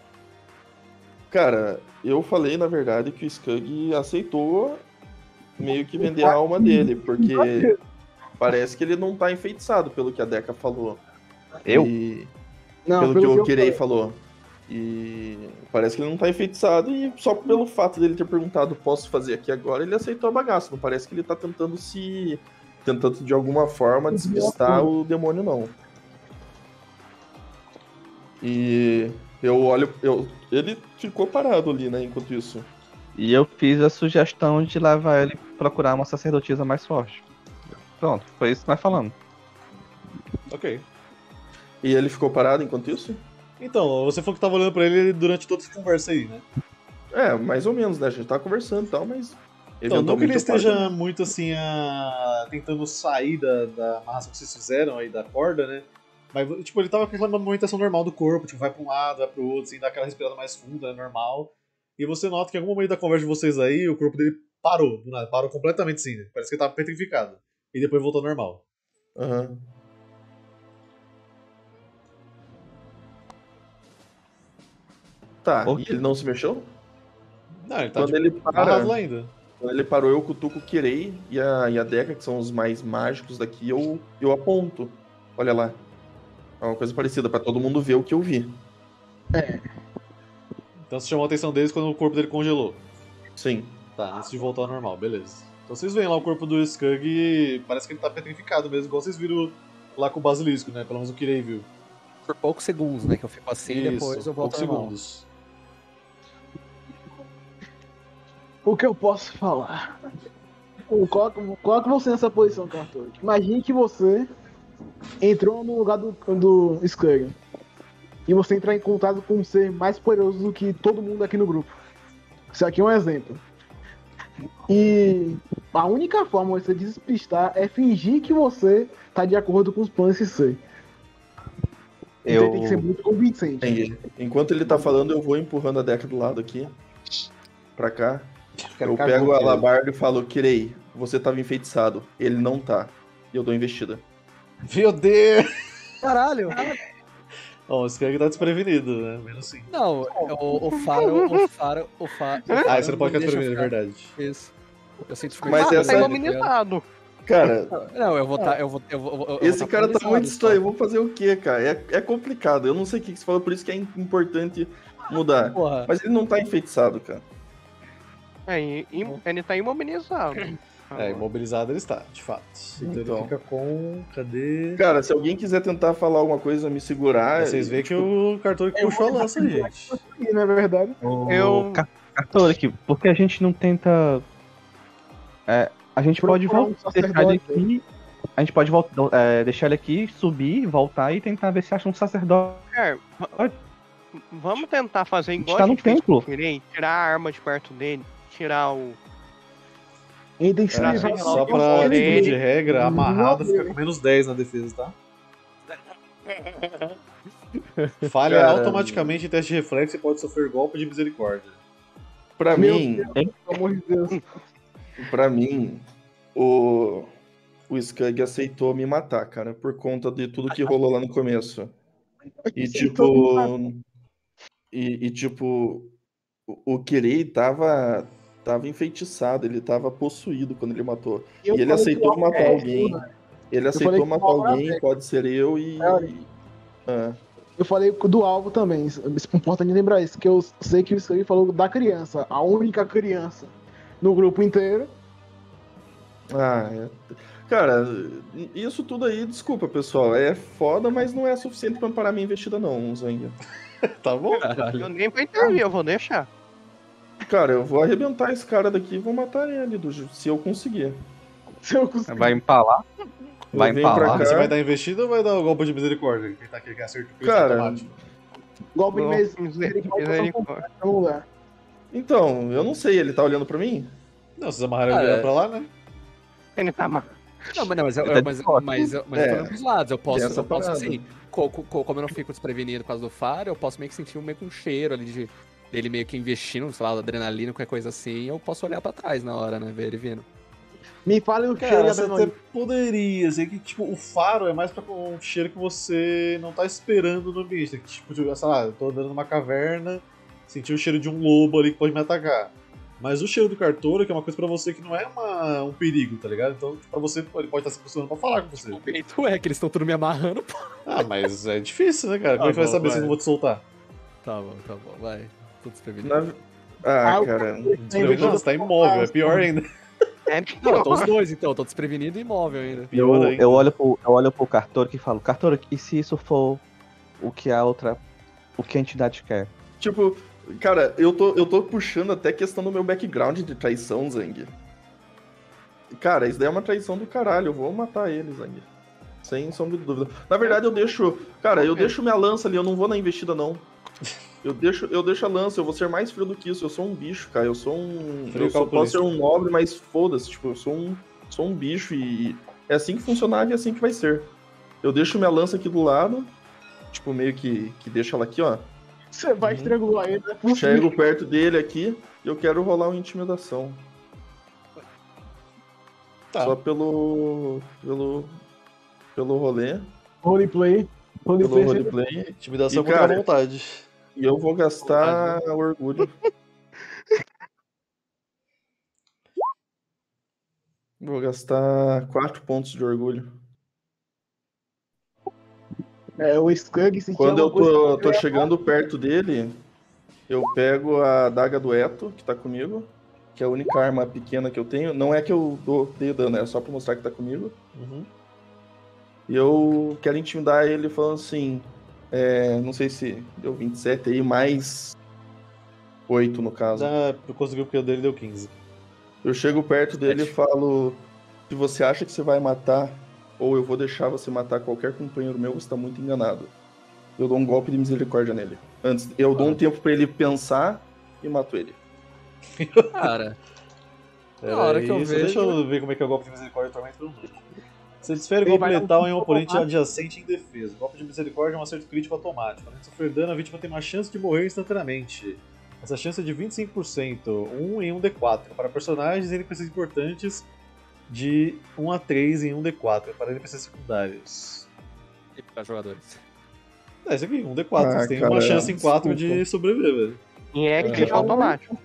Speaker 5: Cara, eu falei na verdade que o Skug aceitou meio que vender a alma dele, porque parece que ele não tá enfeitiçado, pelo que a Deca falou.
Speaker 6: Eu?
Speaker 3: Não,
Speaker 5: Pelo que o
Speaker 3: eu
Speaker 5: Kirei
Speaker 3: falei.
Speaker 5: falou. E parece que ele não tá enfeitiçado e só pelo fato dele ter perguntado posso fazer aqui agora, ele aceitou a bagaça. Não parece que ele tá tentando de alguma forma despistar o demônio, não. E ele ficou parado ali, né, enquanto isso.
Speaker 6: E eu fiz a sugestão de levar ele procurar uma sacerdotisa mais forte. Pronto, foi isso que nós falamos.
Speaker 1: Ok.
Speaker 5: E ele ficou parado enquanto isso?
Speaker 1: Então, você falou que tava olhando pra ele durante toda essa conversa aí, né?
Speaker 5: É, mais ou menos, né? A gente tava conversando e tal, mas...
Speaker 1: Então, não que ele
Speaker 5: eventualmente eu
Speaker 1: esteja
Speaker 5: parei.
Speaker 1: muito assim, tentando sair da amarração que vocês fizeram aí da corda, né? Mas, tipo, ele tava com aquela movimentação normal do corpo, tipo, vai pra um lado, vai pro outro, assim, dá aquela respirada mais funda, né, normal. E você nota que em algum momento da conversa de vocês aí, o corpo dele parou, do nada, parou completamente assim, né? Parece que ele tava petrificado. E depois voltou ao normal.
Speaker 5: Aham. Tá,
Speaker 6: Ok.
Speaker 5: e ele não se mexeu?
Speaker 1: Não, ele tá
Speaker 5: Quando
Speaker 1: tipo,
Speaker 5: ele para,
Speaker 1: amarrado lá ainda.
Speaker 5: quando ele parou, eu cutuco o Kirei e a Deca, que são os mais mágicos daqui, eu aponto. Olha lá. É uma coisa parecida, pra todo mundo ver o que eu vi.
Speaker 1: Então você chamou a atenção deles quando o corpo dele congelou.
Speaker 5: Sim.
Speaker 1: Tá, antes de voltar ao normal, beleza. Então vocês veem lá o corpo do Skug e parece que ele tá petrificado mesmo, igual vocês viram lá com o basilisco, né? Pelo menos o Kirei viu.
Speaker 2: Por poucos segundos, né? Que eu fico assim e depois eu volto
Speaker 1: poucos
Speaker 2: ao normal.
Speaker 1: segundos.
Speaker 3: O que eu posso falar? Coloque você nessa posição, Cartor. Imagine que você entrou no lugar do Skug. E você entrar em contato com um ser mais poderoso do que todo mundo aqui no grupo. Isso aqui é um exemplo. E a única forma de você despistar é fingir que você tá de acordo com os planos desse ser. Então tem que ser muito convincente.
Speaker 5: Entendi. Enquanto ele tá falando, eu vou empurrando a Deca do lado aqui. Pra cá. Eu pego o alabardo e falo, Kirei, você tava enfeitiçado. Ele não tá. E eu dou investida.
Speaker 1: Meu Deus!
Speaker 2: Caralho!
Speaker 1: Ó, o Skug tá desprevenido, né? Menos assim.
Speaker 2: Não, o Faro.
Speaker 1: Ah, você não pode ficar
Speaker 2: deixa
Speaker 1: desprevenido, é
Speaker 2: eu
Speaker 1: verdade.
Speaker 2: Isso. Eu sinto
Speaker 5: Mas
Speaker 4: Tá
Speaker 5: essa-
Speaker 4: iluminado.
Speaker 5: Cara,
Speaker 2: Não, eu vou estar. Eu vou
Speaker 5: esse cara tá muito estranho. Eu
Speaker 2: Vou...
Speaker 5: vou fazer o quê, cara? É complicado. Eu não sei o que você falou, por isso que é importante mudar.
Speaker 2: Porra.
Speaker 5: Mas ele não tá enfeitiçado, cara.
Speaker 4: Ele tá imobilizado.
Speaker 1: É, imobilizado ele está, de fato. Então,
Speaker 5: Então.
Speaker 1: ele fica com. Cadê?
Speaker 5: Cara, se alguém quiser tentar falar alguma coisa, me segurar.
Speaker 1: Vocês veem que o Cartor que puxou a lança, gente.
Speaker 3: Não é verdade?
Speaker 4: Eu-
Speaker 6: Cartor aqui, porque a gente não tenta. A gente pode
Speaker 3: Procurar um
Speaker 6: voltar, deixar ele
Speaker 3: sacerdote.
Speaker 6: aqui. A gente pode deixar ele aqui, subir, voltar e tentar ver se acha um sacerdote.
Speaker 4: É, vamos tentar fazer igual
Speaker 6: Está
Speaker 4: a
Speaker 6: no
Speaker 4: gente fez com
Speaker 6: templo.
Speaker 4: o Kirei, tirar a arma de perto dele, tirar o...
Speaker 3: Ele tem que se
Speaker 4: Ah,
Speaker 3: livrar.
Speaker 1: Só pra
Speaker 4: Ele-
Speaker 1: título de regra, amarrado
Speaker 3: Não,
Speaker 1: fica com menos 10 na defesa, tá? Falha
Speaker 5: Cara.
Speaker 1: automaticamente em teste de reflexo e pode sofrer golpe de misericórdia.
Speaker 5: Pra
Speaker 3: Meu
Speaker 5: mim,
Speaker 3: Pelo amor de Deus.
Speaker 5: pra mim, o Skug aceitou me matar, cara, por conta de tudo que rolou lá no começo. E tipo. E tipo, o Kirei tava enfeitiçado, ele tava possuído quando ele matou. E ele aceitou matar alguém. Ele aceitou
Speaker 3: falei que
Speaker 5: matar
Speaker 3: uma hora
Speaker 5: alguém, pode ser eu e. Ah,
Speaker 3: Eu falei do alvo também. É importante lembrar isso, que eu sei que o Skug falou da criança, a única criança no grupo inteiro.
Speaker 5: Cara, isso tudo aí, desculpa, pessoal. É foda, mas não é suficiente pra parar minha investida, não, Zang.
Speaker 1: Tá bom?
Speaker 4: Ninguém vai intervir, eu vou deixar.
Speaker 5: Cara, eu vou arrebentar esse cara daqui e vou matar ele, se eu conseguir.
Speaker 3: Se eu conseguir.
Speaker 6: Vai empalar? Vai
Speaker 5: Eu venho pra
Speaker 6: empalar?
Speaker 5: cá.
Speaker 1: Você vai dar investida ou vai dar o golpe de misericórdia? Quem tá aqui que acerta o crítico
Speaker 5: Cara,
Speaker 1: automático?
Speaker 3: Golpe de
Speaker 4: Misericórdia.
Speaker 3: misericórdia no lugar.
Speaker 5: Então, eu não sei, ele tá olhando pra mim?
Speaker 1: Não, vocês amarraram ele pra lá, né?
Speaker 4: Ele tá mal.
Speaker 2: Não, mas eu tô olhando pros lados. Eu posso assim, como eu não fico desprevenido por causa do faro, eu posso meio que sentir meio que um cheiro ali dele meio que investindo, sei lá, adrenalina, qualquer coisa assim, eu posso olhar pra trás na hora, né, ver ele vindo.
Speaker 3: Me fale o cheiro
Speaker 1: Cara,
Speaker 3: de
Speaker 1: você até
Speaker 3: adrenalina.
Speaker 1: poderia, assim, que tipo, o faro é mais pra um cheiro que você não tá esperando no ambiente. Que, tipo, sei lá, eu tô andando numa caverna, senti o cheiro de um lobo ali que pode me atacar. Mas o cheiro do Cartouro é uma coisa pra você que não é um perigo, tá ligado? Então, pra você, ele pode estar se posicionando pra falar com você.
Speaker 2: O jeito é que eles estão tudo me amarrando, pô.
Speaker 1: Ah, mas é difícil, né, cara? Como é que vai saber se eu não vou te soltar?
Speaker 2: Tá bom, vai. Tô desprevenido.
Speaker 5: Cara.
Speaker 1: Desprevenido, você tá imóvel, é pior ainda.
Speaker 2: Não, eu tô os dois então, eu tô desprevenido e imóvel ainda.
Speaker 6: Eu olho pro Cartouro e falo, Cartouro, e se isso for o que a entidade quer?
Speaker 5: Tipo, cara, eu tô puxando até questão do meu background de traição, Zang. Cara, isso daí é uma traição do caralho, eu vou matar ele, Zang. Sem sombra de dúvida. Na verdade, eu deixo minha lança ali, eu não vou na investida, não. Eu deixo a lança, eu vou ser mais frio do que isso. Eu sou um bicho, cara. Eu posso ser um nobre, mas foda-se. Tipo, eu sou um bicho e é assim que funcionava e é assim que vai ser. Eu deixo minha lança aqui do lado, tipo, meio que deixo ela aqui, ó.
Speaker 3: Você vai estrangular ele, né?
Speaker 5: Chego perto dele aqui e eu quero rolar uma intimidação.
Speaker 1: Tá.
Speaker 5: Só pelo rolê.
Speaker 3: Roleplay.
Speaker 5: Pelo roleplay.
Speaker 1: Intimidação
Speaker 5: E,
Speaker 1: contra
Speaker 5: cara,
Speaker 1: a vontade.
Speaker 5: E eu vou gastar orgulho. Vou gastar 4 pontos de orgulho.
Speaker 3: O Skug sentiu
Speaker 5: Quando eu
Speaker 3: alguma
Speaker 5: tô chegando perto dele, eu pego a daga do Eto, que tá comigo, que é a única arma pequena que eu tenho. Não é que eu dei dano, é só pra mostrar que tá comigo.
Speaker 1: Uhum.
Speaker 5: E eu quero intimidar ele falando assim... não sei se deu 27 aí, mais 8 no caso.
Speaker 1: Eu consegui porque o dele deu 15.
Speaker 5: Eu chego perto dele e falo: se você acha que você vai matar, ou eu vou deixar você matar qualquer companheiro meu, você tá muito enganado. Eu dou um golpe de misericórdia nele. Eu dou um tempo pra ele pensar e mato ele.
Speaker 2: Cara, na hora que eu vejo...
Speaker 1: Deixa eu ver como é que é o golpe de misericórdia do Tormento pelo número. Você desfere golpe letal em um oponente adjacente em defesa. O golpe de misericórdia é um acerto crítico automático. Além de sofrer dano, a vítima tem uma chance de morrer instantaneamente. Essa chance é de 25%, 1 em 1d4. Para personagens e NPCs importantes, de 1 a 3 em 1d4. Para NPCs secundários.
Speaker 2: E para jogadores.
Speaker 1: Isso aqui, 1d4. Você tem
Speaker 5: cara,
Speaker 1: uma chance em 4
Speaker 5: desculpa.
Speaker 1: de sobreviver, velho.
Speaker 4: E é crítico automático.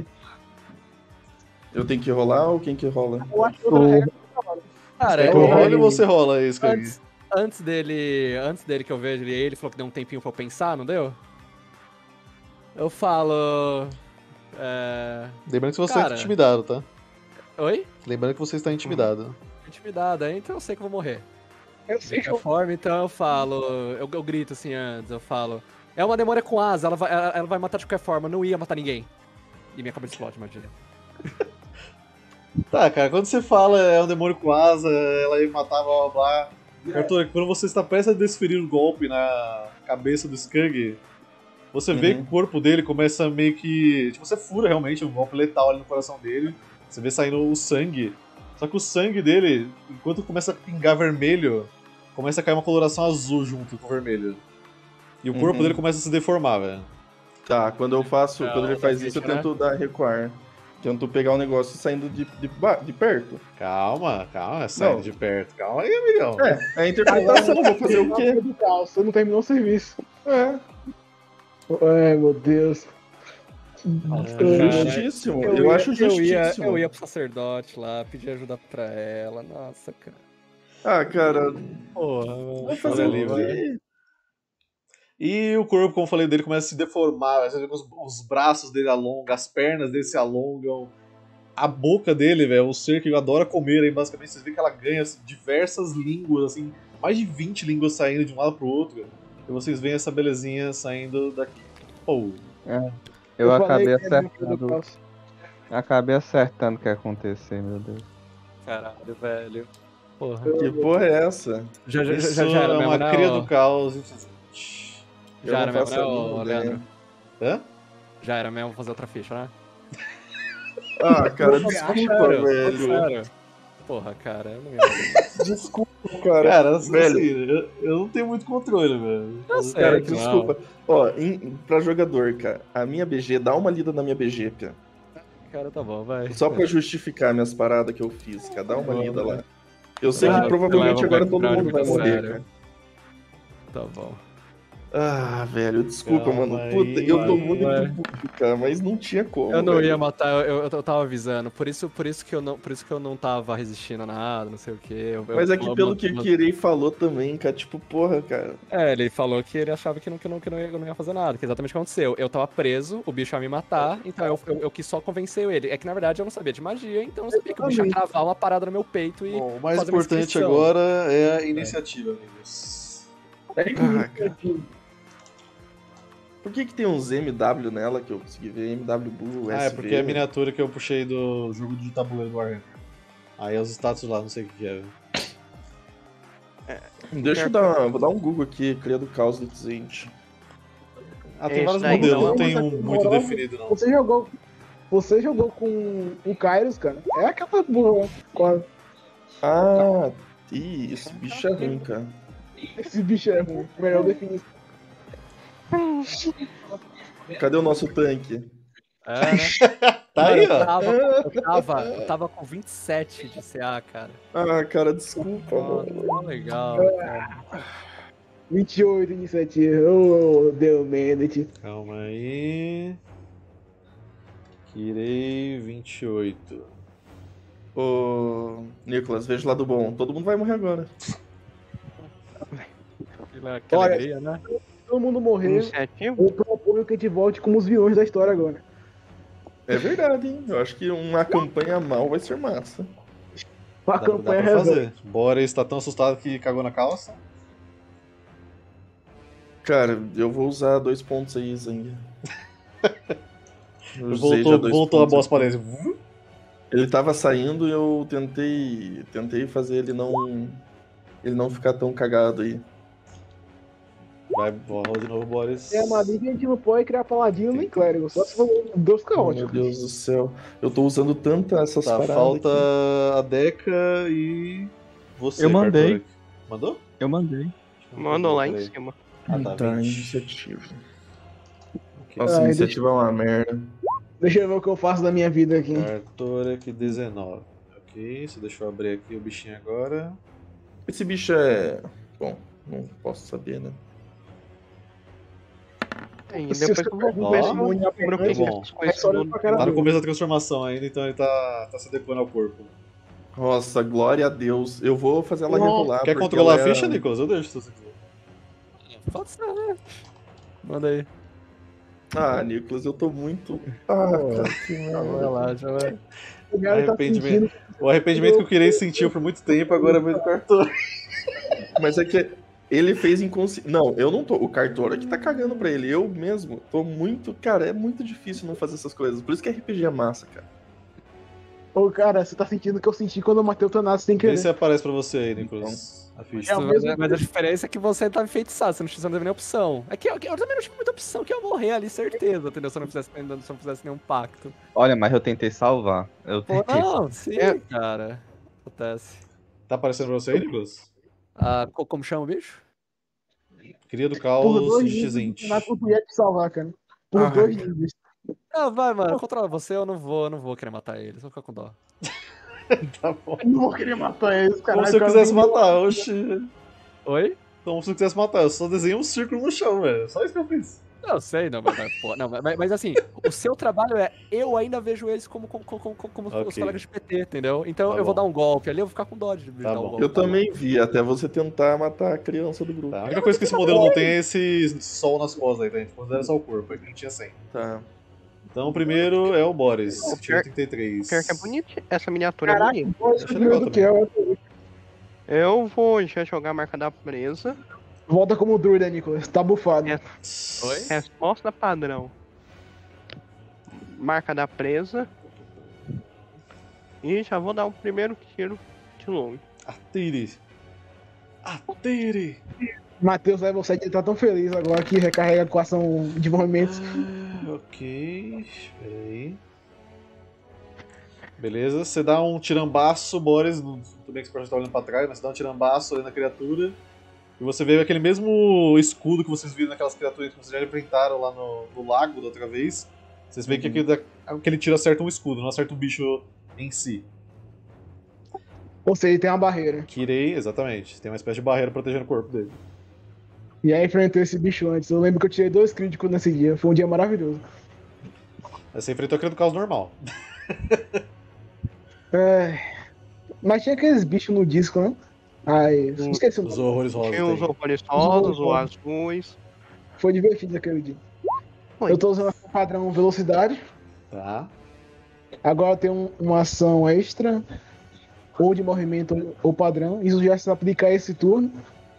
Speaker 5: Eu tenho que rolar ou quem que rola?
Speaker 3: Eu acho que outra regra.
Speaker 2: Cara,
Speaker 1: Eu rolo ou você rola isso, cara?
Speaker 2: Antes dele que eu vejo ele falou que deu um tempinho pra eu pensar, não deu? Eu falo...
Speaker 1: Lembrando que você está intimidado, tá?
Speaker 2: Oi?
Speaker 1: Lembrando que você está intimidado.
Speaker 2: Intimidado, então eu sei que eu vou morrer.
Speaker 3: Eu sei
Speaker 2: De qualquer forma, então eu falo... Eu grito assim antes, eu falo... É uma demônia com asa, ela vai matar de qualquer forma, não ia matar ninguém. E minha cabeça explode, imagina.
Speaker 1: Tá, cara, quando você fala é um demônio com asa, ela ia matar, blá blá blá. Arthur, quando você está prestes a desferir um golpe na cabeça do Skug, você vê que o corpo dele começa meio que... Tipo, você fura realmente um golpe letal ali no coração dele. Você vê saindo o sangue. Só que o sangue dele, enquanto começa a pingar vermelho, começa a cair uma coloração azul junto com o vermelho. E o corpo dele começa a se deformar, velho.
Speaker 5: Tá, quando ele faz isso, eu tento dar recuar. Tento pegar o negócio saindo de perto.
Speaker 1: Calma, saindo de perto. Calma aí, amigão.
Speaker 5: É a interpretação, vou fazer o quê?
Speaker 3: Você não terminou o serviço. Ai, meu Deus.
Speaker 5: Justíssimo. Eu acho justíssimo.
Speaker 2: Eu ia pro sacerdote lá, pedir ajuda pra ela. Nossa, cara.
Speaker 5: Ah, cara.
Speaker 2: Porra,
Speaker 5: Vou fazer
Speaker 1: ali, velho. E o corpo, como eu falei, dele começa a se deformar. Os braços dele alongam, as pernas dele se alongam. A boca dele, velho, um ser que adora comer, aí basicamente vocês veem que ela ganha assim, diversas línguas, assim, mais de 20 línguas saindo de um lado pro outro. E vocês veem essa belezinha saindo daqui.
Speaker 6: Eu
Speaker 3: falei
Speaker 6: acabei
Speaker 3: que era do
Speaker 6: acertando.
Speaker 3: caos.
Speaker 6: Acabei acertando o que ia acontecer, meu Deus.
Speaker 2: Caralho, velho. Porra.
Speaker 5: Que porra é essa?
Speaker 1: Isso
Speaker 2: Já era
Speaker 1: é
Speaker 2: mesmo,
Speaker 1: uma
Speaker 2: né?
Speaker 1: cria
Speaker 2: ô?
Speaker 1: do caos.
Speaker 5: Eu
Speaker 2: Já
Speaker 5: não
Speaker 2: era mesmo,
Speaker 5: faço
Speaker 2: né,
Speaker 5: a
Speaker 2: ô
Speaker 5: mínima ideia.
Speaker 2: Leandro?
Speaker 1: Hã?
Speaker 2: Já era mesmo fazer outra ficha, né?
Speaker 5: Ah, cara,
Speaker 2: Sério?
Speaker 5: desculpa, velho.
Speaker 2: Sério? Porra, cara, eu não ia.
Speaker 5: Desculpa, cara.
Speaker 1: Cara, assim,
Speaker 5: velho.
Speaker 1: eu não tenho muito controle, velho.
Speaker 2: Eu sei,
Speaker 5: Cara,
Speaker 2: que não.
Speaker 5: desculpa. Ó, pra jogador, cara, a minha BG, dá uma lida na minha BG, Pia.
Speaker 2: Cara, tá bom, vai.
Speaker 5: Só pra justificar minhas paradas que eu fiz, cara. Dá uma
Speaker 2: Bom,
Speaker 5: lida
Speaker 2: vai.
Speaker 5: lá. Eu sei
Speaker 2: Leva-
Speaker 5: que provavelmente
Speaker 2: leva o
Speaker 5: agora todo
Speaker 2: background
Speaker 5: mundo vai
Speaker 2: muito
Speaker 5: morrer,
Speaker 2: sério.
Speaker 5: cara.
Speaker 2: Tá bom.
Speaker 5: Ah, velho, desculpa,
Speaker 1: Calma
Speaker 5: mano.
Speaker 1: aí,
Speaker 5: Puta, eu tô
Speaker 1: vai.
Speaker 5: muito burro, cara, mas não tinha como.
Speaker 2: Eu não
Speaker 5: velho.
Speaker 2: ia matar, eu tava avisando. Por isso que eu não tava resistindo a nada, não sei o quê.
Speaker 5: Mas é que pelo que o Kirei falou também, cara, tipo, porra, cara.
Speaker 2: É, ele falou que ele achava que não ia fazer nada, que é exatamente o que aconteceu. Eu tava preso, o bicho ia me matar, então eu quis só convencer ele. É que na verdade eu não sabia de magia, então eu sabia que o bicho ia cravar uma parada no meu peito e.
Speaker 1: Bom, o mais
Speaker 2: fazer uma
Speaker 1: importante
Speaker 2: inscrição.
Speaker 1: agora é a iniciativa, amigos.
Speaker 5: Ah, cara. Por que tem uns MW nela que eu consegui ver? MW Bull,
Speaker 1: Ah, é
Speaker 5: SV.
Speaker 1: porque é a miniatura que eu puxei do jogo de tabuleiro do Warhammer. Aí é os status lá, não sei o que é.
Speaker 5: Deixa vou dar um Google aqui, cria do caos do Tzint.
Speaker 1: Ah, tem
Speaker 4: Esse
Speaker 1: vários
Speaker 4: daí
Speaker 1: modelos, não
Speaker 4: não,
Speaker 1: tem
Speaker 3: mas
Speaker 1: um
Speaker 3: aqui,
Speaker 1: muito
Speaker 3: moral,
Speaker 1: definido, não.
Speaker 3: Você jogou com o Kairos, cara. É aquela burra. Quase.
Speaker 5: Ah, ih, esse bicho é ruim, cara.
Speaker 3: Esse bicho é ruim. Melhor definir.
Speaker 5: Cadê o nosso tanque?
Speaker 2: É, né?
Speaker 1: Tá aí,
Speaker 2: Mano,
Speaker 1: ó.
Speaker 2: eu tava com 27 de CA, cara.
Speaker 5: Ah, cara, desculpa, mano.
Speaker 2: Não, legal, cara.
Speaker 3: 28 iniciativa. Oh, deu medo.
Speaker 1: Calma aí. Kirei 28.
Speaker 5: Ô, Nicolas, veja o lado bom. Todo mundo vai morrer agora.
Speaker 2: Que
Speaker 3: Olha,
Speaker 2: alegria, né?
Speaker 3: Todo mundo morrer.
Speaker 4: Iniciativa?
Speaker 3: Eu proponho que a gente volte como os vilões da história agora.
Speaker 5: É verdade, hein? Eu acho que uma campanha mal vai ser massa.
Speaker 3: Uma
Speaker 1: Dá
Speaker 3: campanha
Speaker 1: pra
Speaker 3: resolve.
Speaker 1: fazer. Bora está tão assustado que cagou na calça.
Speaker 5: Cara, eu vou usar 2 pontos aí, Zang. Eu usei já dois
Speaker 1: Voltou a
Speaker 5: pontos
Speaker 1: boss
Speaker 5: aqui.
Speaker 1: para ele.
Speaker 5: Ele tava saindo e eu tentei fazer ele não ficar tão cagado aí.
Speaker 1: Vai, rola de novo, Boris.
Speaker 3: É, mas a gente não pode criar paladino nem clérigo, só se for Deus
Speaker 5: Meu
Speaker 3: caótico.
Speaker 5: Deus do céu. Eu tô usando tanto essas
Speaker 1: Tá,
Speaker 5: paradas
Speaker 1: falta
Speaker 5: aqui.
Speaker 1: a Deca e você.
Speaker 6: Eu mandei.
Speaker 1: Cartola. Mandou?
Speaker 6: Eu mandei.
Speaker 4: Mandou lá em
Speaker 1: Peraí.
Speaker 4: cima.
Speaker 1: Ah, tá, 20.
Speaker 5: iniciativa.
Speaker 1: Ok.
Speaker 5: Nossa,
Speaker 3: Ai,
Speaker 5: iniciativa é uma merda.
Speaker 3: Deixa eu ver o que eu faço da minha vida aqui.
Speaker 1: Cartoric 19. Ok, só deixa eu abrir aqui o bichinho agora.
Speaker 5: Esse bicho é... Bom, não posso saber, né?
Speaker 4: E
Speaker 3: Se
Speaker 4: depois
Speaker 3: você
Speaker 4: que eu vou
Speaker 3: for
Speaker 4: ver
Speaker 3: um
Speaker 4: se eu
Speaker 3: demônio
Speaker 4: lembro o que
Speaker 1: bom.
Speaker 4: essas coisas
Speaker 3: É só olhar
Speaker 4: do-
Speaker 3: pra cara
Speaker 1: Tá no
Speaker 3: dele.
Speaker 1: começo da transformação ainda, então ele tá se adequando ao corpo.
Speaker 5: Nossa, glória a Deus. Eu vou fazer ela
Speaker 3: Não.
Speaker 5: rerolar.
Speaker 1: Quer
Speaker 5: porque
Speaker 1: controlar
Speaker 5: ela
Speaker 1: a
Speaker 5: é-
Speaker 1: ficha, Nicolas? Eu deixo se você quiser.
Speaker 2: Pode ser, né? Manda aí.
Speaker 5: Ah, Nicolas, eu tô muito... Ah, cara, que merda.
Speaker 2: Vai lá, já vai.
Speaker 3: O cara tá
Speaker 1: Arrependimento.
Speaker 3: sentindo.
Speaker 1: O arrependimento que eu queria sentiu por muito tempo, agora é do Cartoric.
Speaker 5: Mas é que ele fez inconsciente. Não, eu não tô. O Cartora que tá cagando pra ele. Eu mesmo tô muito. Cara, é muito difícil não fazer essas coisas. Por isso que RPG é massa, cara.
Speaker 3: Ô, cara, você tá sentindo o que eu senti quando eu matei o Thanatos sem
Speaker 1: Vê
Speaker 3: querer.
Speaker 1: se aparece pra você aí, Nicolas. A ficha.
Speaker 3: É o mesmo-
Speaker 2: Mas a diferença é que você tá enfeitiçado, você não teve nem opção. É que eu também não tive muita opção, que eu ia morrer ali, certeza, entendeu? Se eu não fizesse nenhum pacto.
Speaker 6: Olha, mas eu tentei salvar. Eu
Speaker 2: Pô,
Speaker 6: tentei.
Speaker 2: não, sim, cara. Acontece.
Speaker 1: Tá aparecendo pra você aí, Nicolas?
Speaker 2: Ah, como chama o bicho?
Speaker 1: Cria do
Speaker 3: Por
Speaker 1: caos
Speaker 3: 2
Speaker 1: e
Speaker 3: níveis, o
Speaker 1: Xint.
Speaker 3: Thanatos não podia te salvar, cara. Por
Speaker 5: Ah,
Speaker 3: 2
Speaker 5: cara.
Speaker 3: níveis.
Speaker 2: Ah, vai, mano, controla você, eu não vou querer matar ele, só ficar com dó.
Speaker 1: Tá bom.
Speaker 3: Eu não vou querer matar eles, cara.
Speaker 1: Como se eu quisesse matar, oxi.
Speaker 2: Oi?
Speaker 1: Como se eu quisesse matar, eu só desenhei um círculo no chão, velho. Só isso que eu fiz.
Speaker 2: Não, sei, não, mas assim, o seu trabalho é, eu ainda vejo eles como os
Speaker 1: Ok.
Speaker 2: colegas de PT, entendeu? Então
Speaker 1: Tá
Speaker 2: eu vou
Speaker 1: bom.
Speaker 2: dar um golpe ali, eu vou ficar com dó de
Speaker 1: Tá
Speaker 2: dar um
Speaker 1: bom.
Speaker 2: golpe.
Speaker 5: Eu também vi, até você tentar matar a criança do grupo.
Speaker 1: Tá, a única coisa que esse modelo não tem é esse sol nas costas aí, tá? A gente considera só o corpo, aí não tinha 100.
Speaker 5: Tá.
Speaker 1: Então o primeiro é o Boris,
Speaker 4: O
Speaker 1: tira
Speaker 4: pior-
Speaker 1: 33.
Speaker 4: Pior que é bonito. Essa miniatura é
Speaker 3: Caraca,
Speaker 4: bonita.
Speaker 3: pode
Speaker 1: Achei
Speaker 3: ser
Speaker 1: legal
Speaker 3: do que é.
Speaker 4: Eu vou já jogar a marca da presa.
Speaker 3: Volta como druida, Nicolas. Tá bufado.
Speaker 4: É.
Speaker 2: Oi?
Speaker 4: Resposta padrão. marca da presa. E já vou dar o primeiro tiro de longe.
Speaker 1: Atire! Atire!
Speaker 3: Matheus Level 7 ele tá tão feliz agora que recarrega a equação de movimentos.
Speaker 1: Ok, espera aí. Beleza, você dá um tirambaço, Boris. Tudo bem que você pode estar olhando pra trás, mas você dá um tirambaço ali na criatura. E você vê aquele mesmo escudo que vocês viram naquelas criaturas que vocês já enfrentaram lá no lago da outra vez. Vocês veem que aquele tiro acerta um escudo, não acerta um bicho em si.
Speaker 3: Ou seja, ele tem uma barreira.
Speaker 1: Kirei, exatamente. Tem uma espécie de barreira protegendo o corpo dele.
Speaker 3: E aí enfrentou esse bicho antes. Eu lembro que eu tirei 2 críticos nesse dia. Foi um dia maravilhoso.
Speaker 1: Aí você enfrentou aquele do caos normal.
Speaker 3: Mas tinha aqueles bichos no disco, né? Ai, esqueci o
Speaker 1: Os
Speaker 3: nome.
Speaker 1: horrores rosas.
Speaker 4: Tinha os
Speaker 1: tem.
Speaker 4: horrores rosas, os azuis.
Speaker 3: Foi divertido aquele dia.
Speaker 4: Foi.
Speaker 3: Eu tô usando o padrão velocidade.
Speaker 1: Tá.
Speaker 3: Agora tem uma ação extra. Ou de movimento ou padrão. Isso já se aplica a esse turno.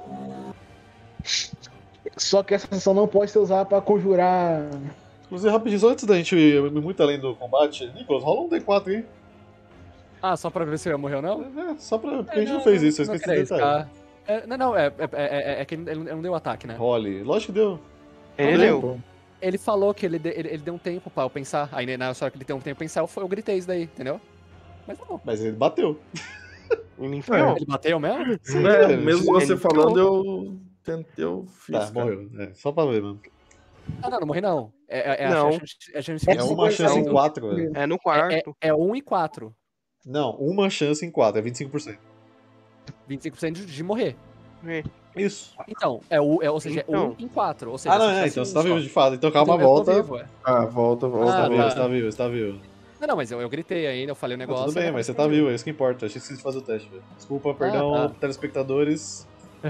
Speaker 3: Só que essa ação não pode ser usada pra conjurar.
Speaker 1: Inclusive, rapidinho, só antes da gente ir muito além do combate, Nicolas, rola um D4 aí.
Speaker 2: Ah, só pra ver se eu ia morrer ou não?
Speaker 1: Só pra. Porque a gente não fez isso, eu esqueci de detalhe.
Speaker 2: É que ele não deu ataque, né?
Speaker 1: Role. Lógico que deu.
Speaker 4: Ele deu.
Speaker 2: Ele falou que ele deu um tempo pra eu pensar. Aí na hora que ele deu um tempo pra pensar, eu gritei isso daí, entendeu? Mas não.
Speaker 1: Mas ele bateu.
Speaker 4: Ele enfiou.
Speaker 2: Ele bateu mesmo?
Speaker 1: Sim,
Speaker 5: Mesmo você
Speaker 4: ele
Speaker 5: falando, eu tentei, eu fiz.
Speaker 1: Tá,
Speaker 5: cara.
Speaker 1: morreu. Só pra ver, mano.
Speaker 2: Ah, não morri não.
Speaker 4: Não.
Speaker 2: A chance
Speaker 1: É uma chance em 4, velho.
Speaker 4: É no quarto.
Speaker 2: É 1 e 4.
Speaker 1: Não, uma chance em 4, é 25%.
Speaker 2: 25% de morrer.
Speaker 1: Isso.
Speaker 2: Então, ou seja, é 1 em 4. Ou seja,
Speaker 1: Ah, não,
Speaker 2: se tivesse
Speaker 1: então
Speaker 2: um
Speaker 1: você tá
Speaker 2: só.
Speaker 1: vivo de fato. Então calma,
Speaker 2: Então, eu tô
Speaker 1: volta.
Speaker 2: vivo, é.
Speaker 5: Ah, volta.
Speaker 1: Você tá vivo, você tá vivo.
Speaker 2: Não, mas eu gritei ainda, eu falei o
Speaker 1: Não,
Speaker 2: negócio.
Speaker 1: tudo bem, mas você tá vivo, é isso que importa. Achei que você fazer o teste, velho. Desculpa, perdão,
Speaker 2: tá.
Speaker 1: telespectadores.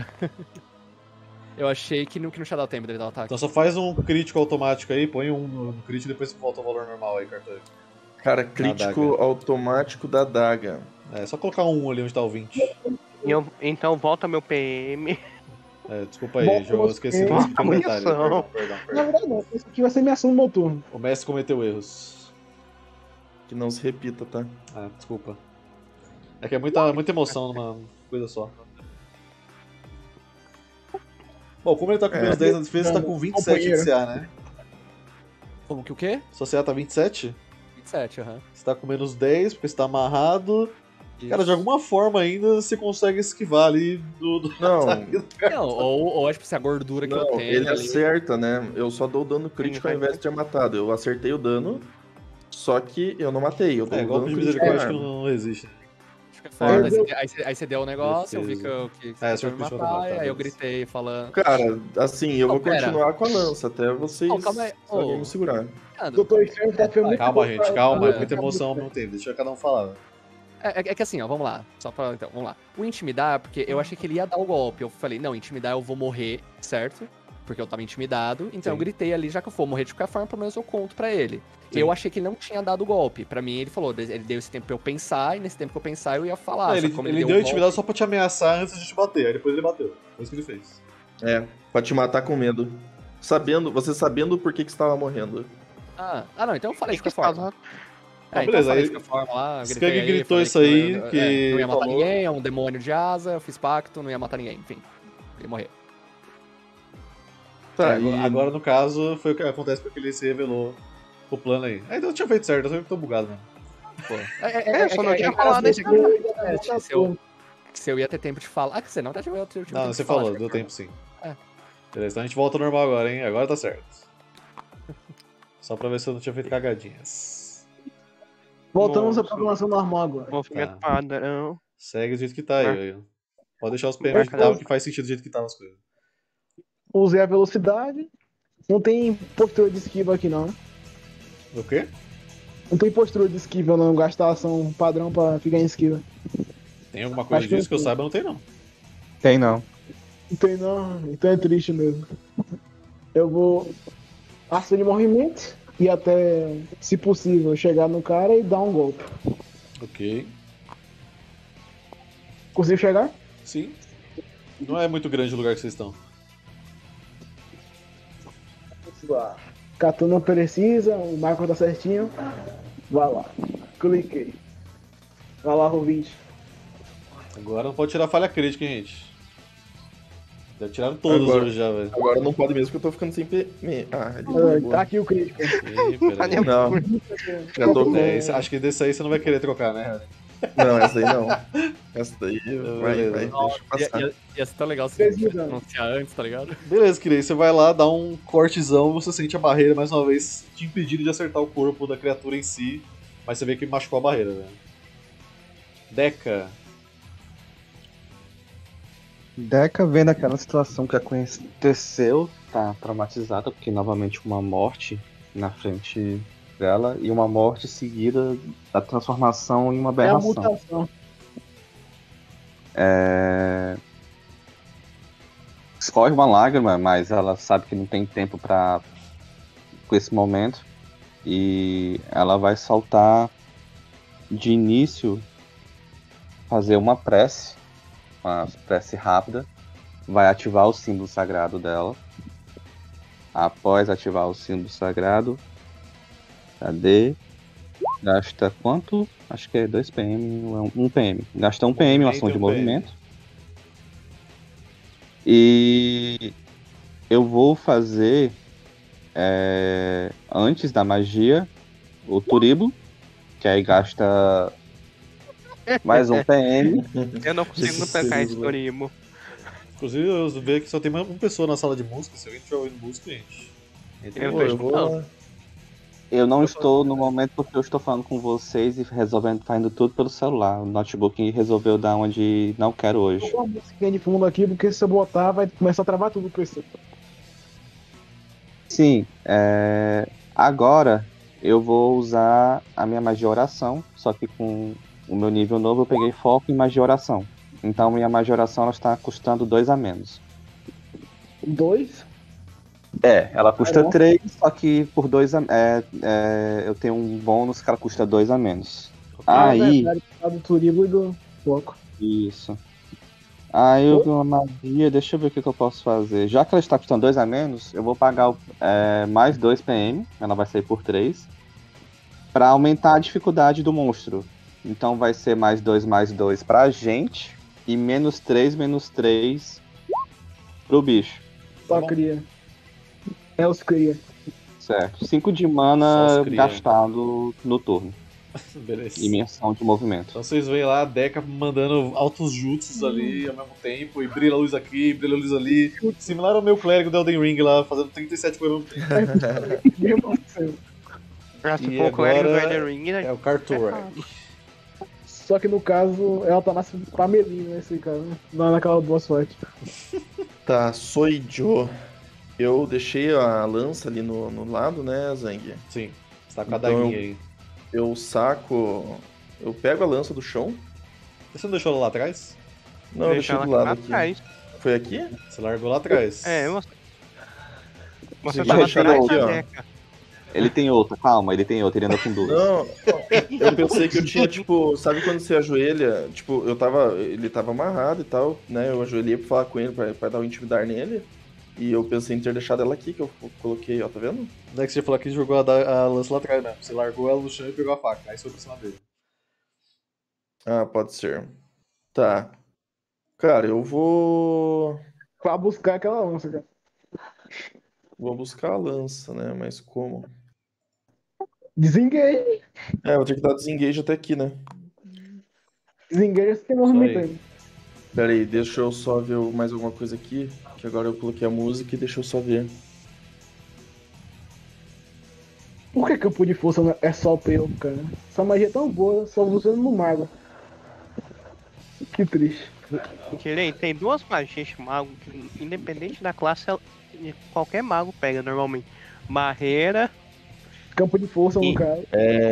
Speaker 2: Eu achei que não tinha dado tempo dele dar o ataque.
Speaker 1: Então só faz um crítico automático aí, põe um no crítico e depois volta ao valor normal aí, cartão.
Speaker 5: Cara, crítico automático da daga.
Speaker 1: É, só colocar um ali onde tá o 20.
Speaker 4: Então volta meu PM.
Speaker 1: Desculpa aí, eu esqueci desse comentário. Perdão.
Speaker 3: Na verdade, não. Isso aqui vai ser minha ação no meu turno.
Speaker 1: O mestre cometeu erros.
Speaker 5: Que não se repita, tá?
Speaker 1: Ah, desculpa. É que é muita emoção numa coisa só. Bom, como ele tá com menos 10 na defesa, tá com 27 de CA, né?
Speaker 2: Como que o quê?
Speaker 1: Sua CA tá 27?
Speaker 2: 27, aham.
Speaker 1: Você tá com menos 10 porque você tá amarrado. Cara, de alguma forma ainda você consegue esquivar ali do
Speaker 5: Não,
Speaker 2: Não, ou acho que se a gordura que eu
Speaker 5: não,
Speaker 2: tenho.
Speaker 5: ele
Speaker 2: ali-
Speaker 5: acerta, né? Eu só dou dano crítico ao invés de ter matado. Eu acertei o dano, só que eu não matei. Eu dou
Speaker 1: É,
Speaker 5: o
Speaker 1: golpe
Speaker 5: dano
Speaker 1: de
Speaker 5: crítico.
Speaker 1: misericórdia que não existe.
Speaker 2: Acho que é foda.
Speaker 3: É,
Speaker 2: Aí você deu o negócio, eu vi que você ia
Speaker 1: acertou
Speaker 2: me
Speaker 1: o chute
Speaker 2: matar,
Speaker 1: pra matar,
Speaker 2: aí eu
Speaker 1: beleza.
Speaker 2: gritei falando.
Speaker 5: Cara, assim, eu
Speaker 2: Não,
Speaker 5: vou
Speaker 2: pera.
Speaker 5: continuar com a lança até vocês
Speaker 2: Calma aí.
Speaker 5: alguém me segurar.
Speaker 3: Doutor Estranho tá foi muito
Speaker 1: Calma,
Speaker 3: bom
Speaker 1: gente,
Speaker 3: pra-
Speaker 1: calma. É
Speaker 3: pra-
Speaker 1: muita emoção ao mesmo tempo. Deixa cada um falar.
Speaker 2: É que assim, ó, vamos lá. Então, vamos lá. O intimidar, porque eu achei que ele ia dar o golpe. Eu falei, não, intimidar eu vou morrer, certo? Porque eu tava intimidado. Então eu
Speaker 1: Sim.
Speaker 2: gritei ali, já que eu for morrer de qualquer forma, pelo menos eu conto pra ele.
Speaker 1: Sim.
Speaker 2: Eu achei que ele não tinha dado o golpe. Pra mim, ele falou, ele deu esse tempo pra eu pensar, e nesse tempo que eu pensar, eu ia falar.
Speaker 1: Não,
Speaker 2: Só
Speaker 1: ele
Speaker 2: que como
Speaker 1: deu
Speaker 2: o golpe-
Speaker 1: intimidado só pra te ameaçar antes de te bater. Aí depois ele bateu. Foi isso que ele fez.
Speaker 5: É, pra te matar com medo. Você sabendo por que você estava morrendo.
Speaker 2: Ah, não, então eu falei de
Speaker 4: Que
Speaker 2: qualquer forma.
Speaker 1: Ah,
Speaker 2: Então
Speaker 1: beleza,
Speaker 2: eu falei
Speaker 1: aí-
Speaker 2: de qualquer forma lá.
Speaker 1: Skug
Speaker 2: gritei
Speaker 1: gritou
Speaker 2: falei
Speaker 1: isso aí,
Speaker 2: não,
Speaker 1: que
Speaker 2: não ia matar
Speaker 1: falou.
Speaker 2: ninguém, é um demônio de asa, eu fiz pacto, não ia matar ninguém, enfim. Ele morreu.
Speaker 5: Tá,
Speaker 1: Agora, no caso, foi o que acontece porque ele se revelou o plano aí. Ainda não tinha feito certo, eu sempre tô bugado, mano.
Speaker 2: Pô.
Speaker 4: Só não tinha falado
Speaker 2: esse
Speaker 4: isso.
Speaker 2: Se eu ia ter tempo de falar. Ah, que você não, eu tive
Speaker 1: Não,
Speaker 2: tempo
Speaker 1: você
Speaker 2: de falar,
Speaker 1: falou,
Speaker 2: de
Speaker 1: deu
Speaker 2: qualquer
Speaker 1: tempo sim.
Speaker 2: É.
Speaker 1: Beleza, então a gente volta ao normal agora, hein? Agora tá certo. Só pra ver se eu não tinha feito cagadinhas.
Speaker 3: Voltamos à
Speaker 4: Nossa.
Speaker 3: programação normal agora.
Speaker 4: Movimento
Speaker 1: Tá.
Speaker 4: padrão.
Speaker 1: Segue do jeito que tá aí, velho. Pode deixar os PMs que
Speaker 4: Marca
Speaker 1: tava, que faz sentido do jeito que tava as coisas.
Speaker 3: Usei a velocidade. Não tem postura de esquiva aqui não.
Speaker 1: O quê?
Speaker 3: Não tem postura de esquiva não. Gastar ação padrão pra ficar em esquiva.
Speaker 1: Tem alguma coisa
Speaker 3: Acho que
Speaker 1: disso que eu
Speaker 3: não tem.
Speaker 1: saiba? Não tem, não.
Speaker 6: Tem não.
Speaker 3: Não tem não. Então é triste mesmo. Eu vou ação de movimento e até, se possível, chegar no cara e dar um golpe.
Speaker 1: Ok.
Speaker 3: Consigo chegar?
Speaker 1: Sim. Não é muito grande o lugar que vocês estão.
Speaker 3: Katana precisa, o Marco tá certinho. Vai lá. Cliquei. Vai lá, ouvinte.
Speaker 1: Agora não pode tirar falha crítica, hein, gente. Já tiraram todos
Speaker 5: Agora-
Speaker 1: hoje já, velho.
Speaker 5: Agora não pode mesmo que eu tô ficando sem PM.
Speaker 3: Tá aqui o crítico.
Speaker 1: Ih, peraí.
Speaker 5: Não, já tô com...
Speaker 1: Acho que desse aí você não vai querer trocar, né, Harry?
Speaker 5: Não, essa daí não. Essa daí vai,
Speaker 1: Beleza.
Speaker 5: deixa eu passar.
Speaker 2: Ia ser tão legal se
Speaker 3: Fez
Speaker 2: você
Speaker 3: mudando.
Speaker 2: anunciar antes, tá ligado?
Speaker 1: Beleza, Kirei, você vai lá, dá um cortezão, você sente a barreira mais uma vez te impedindo de acertar o corpo da criatura em si, mas você vê que machucou a barreira, velho. Deca.
Speaker 6: Deca, vendo aquela situação que aconteceu, tá traumatizada, porque novamente uma morte na frente dela e uma morte seguida da transformação em uma
Speaker 3: É a
Speaker 6: aberração.
Speaker 3: mutação.
Speaker 6: Escorre uma lágrima, mas ela sabe que não tem tempo para esse momento e ela vai soltar de início, fazer uma prece rápida, vai ativar o símbolo sagrado dela. Após ativar o símbolo sagrado, cadê? Gasta quanto? Acho que é 2 PM ou 1 PM. Gasta 1 PM, uma ação de movimento. E eu vou fazer antes da magia o Turibo, que aí gasta mais 1 PM.
Speaker 4: Eu não consigo tancar esse Torimo.
Speaker 1: Inclusive, eu vejo que só tem uma pessoa na sala de música. Se alguém estiver ouvindo música, gente.
Speaker 4: Eu
Speaker 5: Pô,
Speaker 4: tô
Speaker 5: eu vou
Speaker 4: escutando.
Speaker 5: lá.
Speaker 6: Eu não estou no momento porque eu estou falando com vocês e fazendo tudo pelo celular. O notebook resolveu dar onde não quero hoje.
Speaker 3: Eu vou uma musiquinha de fundo aqui, porque se eu botar, vai começar a travar tudo o PC.
Speaker 6: Sim, agora eu vou usar a minha magia oração, só que com o meu nível novo eu peguei foco em magia oração. Então minha magia oração ela está custando 2 a menos.
Speaker 3: 2.
Speaker 6: Ela custa
Speaker 3: Caramba.
Speaker 6: 3, só que por 2 eu tenho um bônus que ela custa 2 a menos. Aí,
Speaker 3: Do Turibo e do Foco.
Speaker 6: isso. Aí eu vi uma magia, deixa eu ver o que eu posso fazer. Já que ela está custando 2 a menos, eu vou pagar mais 2 PM, ela vai sair por 3, para aumentar a dificuldade do monstro. Então vai ser mais 2 pra gente e menos 3 pro bicho.
Speaker 3: Só
Speaker 1: bom.
Speaker 3: cria. É os cria.
Speaker 6: Certo. 5 de
Speaker 1: Só
Speaker 6: mana
Speaker 1: os cria.
Speaker 6: gastado no turno.
Speaker 1: Beleza.
Speaker 6: E minha ação de movimento.
Speaker 1: Então vocês veem lá a Deca mandando altos jutsus ali ao mesmo tempo, e brilha a luz aqui, brilha a luz ali. Similar ao meu clérigo do Elden Ring lá, fazendo 37 coisas ao mesmo tempo.
Speaker 3: Meu irmão do céu.
Speaker 4: Se
Speaker 1: E
Speaker 4: for o clérigo do
Speaker 1: agora
Speaker 4: Elden Ring, né?
Speaker 1: É o Cartorag.
Speaker 3: Só que no caso, ela tá mais pra Melina, esse cara, né? Não é naquela boa sorte.
Speaker 5: Tá, sou Joe. Eu deixei a lança ali no lado, né, Zang?
Speaker 1: Sim, você tá com a
Speaker 5: Então
Speaker 1: daguinha aí.
Speaker 5: Eu saco. Eu pego a lança do chão.
Speaker 1: Você não deixou ela lá atrás?
Speaker 5: Não, eu deixei
Speaker 4: ela
Speaker 5: do lado
Speaker 4: lá
Speaker 5: aqui.
Speaker 4: atrás.
Speaker 5: Foi aqui?
Speaker 1: Você largou lá atrás.
Speaker 4: Você
Speaker 5: Você
Speaker 4: tá
Speaker 5: deixou
Speaker 4: atrás
Speaker 5: aqui,
Speaker 4: da
Speaker 5: ó.
Speaker 4: Deca.
Speaker 6: Ele tem outra, calma, ele tem outra, ele anda com 2.
Speaker 5: Não, eu pensei que eu tinha, tipo, sabe quando você ajoelha? Tipo, ele tava amarrado e tal, né? Eu ajoelhei pra falar com ele, pra dar um intimidar nele. E eu pensei em ter deixado ela aqui, que eu coloquei, ó, tá vendo?
Speaker 1: Não é que você falou que jogou a lança lá atrás mesmo. Você largou ela no chão e pegou a faca. Aí você foi pra cima dele.
Speaker 5: Ah, pode ser. Tá. Cara, eu vou
Speaker 3: Pra buscar aquela lança, cara.
Speaker 5: buscar a lança, né? Mas como?
Speaker 3: Desengage.
Speaker 5: Vou ter que dar desengage até aqui, né?
Speaker 3: Desengage você tem
Speaker 1: Isso
Speaker 3: movimento
Speaker 1: aí.
Speaker 3: ainda.
Speaker 5: Pera aí, deixa eu só ver mais alguma coisa aqui. Que agora eu coloquei a música e deixa eu só ver.
Speaker 3: Por que campo de força é só pelo, cara? Essa magia é tão boa, só usando no mago. Que triste.
Speaker 4: Kirei, tem 2 magias de mago que, independente da classe, qualquer mago pega normalmente. Barreira
Speaker 3: Campo de força, no
Speaker 4: E-
Speaker 3: caso.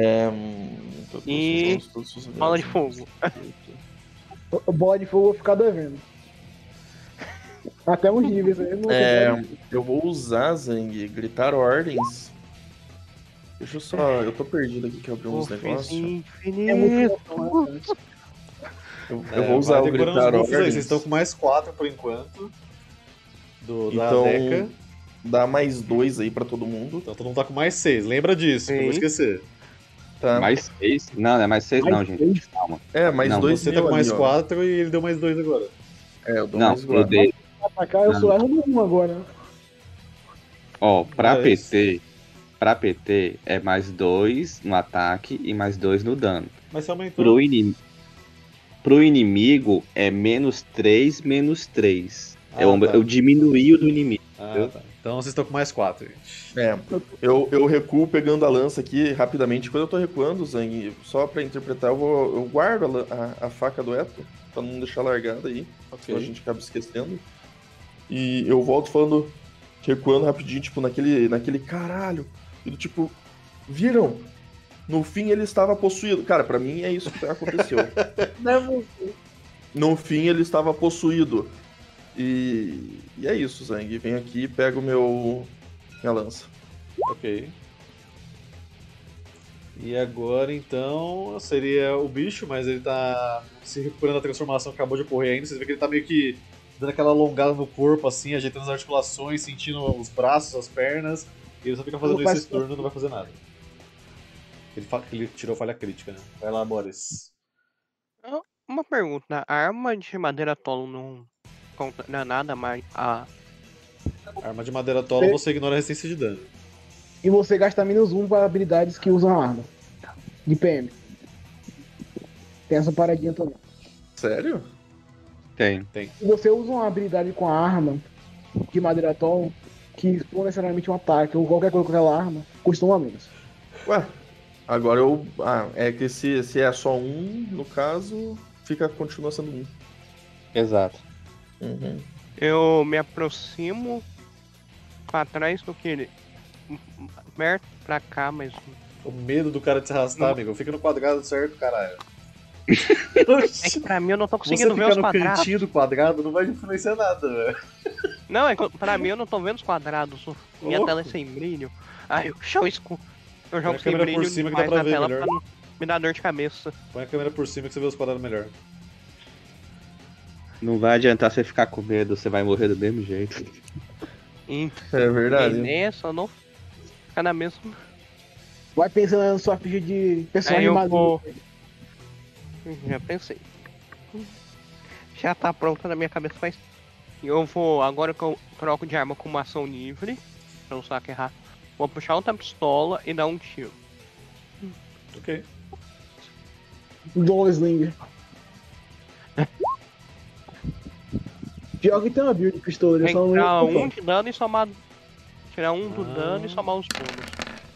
Speaker 4: E bola de fogo.
Speaker 3: Bola de fogo eu vou ficar devendo. Até uns níveis aí. Não
Speaker 5: Eu vou usar, Zang, gritar ordens. Deixa eu só. Eu tô perdido aqui que eu abri uns negócios.
Speaker 3: É muito
Speaker 4: Infinito.
Speaker 3: emoção, né, cara?
Speaker 5: Eu vou usar o
Speaker 1: vai decorando
Speaker 5: gritar
Speaker 1: os buffs aí.
Speaker 5: ordens.
Speaker 1: Vocês estão com mais 4 por enquanto. Da
Speaker 5: Então,
Speaker 1: Deca.
Speaker 5: dar mais 2 aí pra todo mundo.
Speaker 1: Então todo mundo tá com mais 6. Lembra disso, não vou esquecer.
Speaker 5: Tá?
Speaker 6: Mais 6? Não, não é mais 6 não, gente. Calma.
Speaker 5: É, mais
Speaker 6: Não,
Speaker 5: 2
Speaker 1: Você tá com mais 4 e ele deu mais 2 agora.
Speaker 5: É, eu dou
Speaker 6: Não,
Speaker 5: mais
Speaker 6: eu
Speaker 5: 4.
Speaker 6: dei.
Speaker 3: Atacar, eu sou erro no 1 agora.
Speaker 6: Ó, pra
Speaker 1: É
Speaker 6: PT é mais 2 no ataque e mais 2 no dano.
Speaker 1: Mas você aumentou.
Speaker 6: Pro inimigo é menos 3, menos 3.
Speaker 1: Ah,
Speaker 6: eu,
Speaker 1: tá.
Speaker 6: eu diminuí o do inimigo.
Speaker 1: Ah, tá. Então vocês estão com mais 4, gente.
Speaker 5: É, eu recuo pegando a lança aqui rapidamente. Quando eu tô recuando, Zang, só pra interpretar, eu guardo a faca do Eto, pra não deixar largada aí, senão a gente acaba esquecendo. E eu volto falando, recuando rapidinho, tipo, naquele caralho. E do tipo, viram? No fim ele estava possuído. Cara, pra mim é isso que aconteceu. No fim ele estava possuído. E é isso, Zang. Vem aqui e pega minha lança.
Speaker 1: Ok. E agora então seria o bicho, mas ele tá se recuperando da transformação que acabou de ocorrer ainda. Vocês vê que ele tá meio que dando aquela alongada no corpo, assim, ajeitando as articulações, sentindo os braços, as pernas. E ele só fica fazendo isso esse turno e não vai fazer nada. Ele tirou falha crítica, né? Vai lá, Boris.
Speaker 4: Uma pergunta, a arma de madeira tolo não é nada mais.
Speaker 1: Arma de madeira tolo, você ignora a resistência de dano.
Speaker 3: E você gasta menos 1 para habilidades que usam arma. De PM. Tem essa paradinha também.
Speaker 5: Sério?
Speaker 6: Tem.
Speaker 3: Se você usa uma habilidade com a arma de madeira tolo, que expõe necessariamente um ataque ou qualquer coisa com aquela arma, custa 1 a menos.
Speaker 5: Ué, agora eu... é que se é só 1, no caso, continua sendo 1.
Speaker 6: Exato.
Speaker 5: Uhum.
Speaker 4: Eu me aproximo pra trás do que ele. Perto pra cá, mas.
Speaker 1: O medo do cara te arrastar, amigo. Fica no quadrado certo, caralho.
Speaker 4: É que pra mim eu não tô conseguindo ver os
Speaker 1: no
Speaker 4: quadrados.
Speaker 1: cantinho do quadrado não vai influenciar nada, velho.
Speaker 4: Não, é que pra mim eu não tô vendo os quadrados. Minha tela é sem brilho. Ai, eu jogo
Speaker 1: Põe a
Speaker 4: sem
Speaker 1: câmera
Speaker 4: brilho
Speaker 1: por cima que dá
Speaker 4: mais
Speaker 1: pra
Speaker 4: na
Speaker 1: ver
Speaker 4: tela
Speaker 1: melhor.
Speaker 4: pra não me dar dor de cabeça.
Speaker 1: Põe a câmera por cima que você vê os quadrados melhor.
Speaker 6: Não vai adiantar você ficar com medo, você vai morrer do mesmo jeito.
Speaker 5: É verdade.
Speaker 4: Nessa, não ficar na mesma.
Speaker 3: Vai pensando na sua ficha de personagem
Speaker 4: Aí eu
Speaker 3: maduro.
Speaker 4: Já pensei. Já tá pronta na minha cabeça faz. E eu vou, agora que eu troco de arma com uma ação livre, pra não sacar errar, vou puxar outra pistola e dar um tiro.
Speaker 1: Ok.
Speaker 3: Dual Slinger. Pior que tem uma build de pistola, ele
Speaker 4: Tem
Speaker 3: só
Speaker 4: que
Speaker 3: não
Speaker 4: tirar
Speaker 3: lembra.
Speaker 4: um de dano e somar. Tirar um do dano e somar os bônus.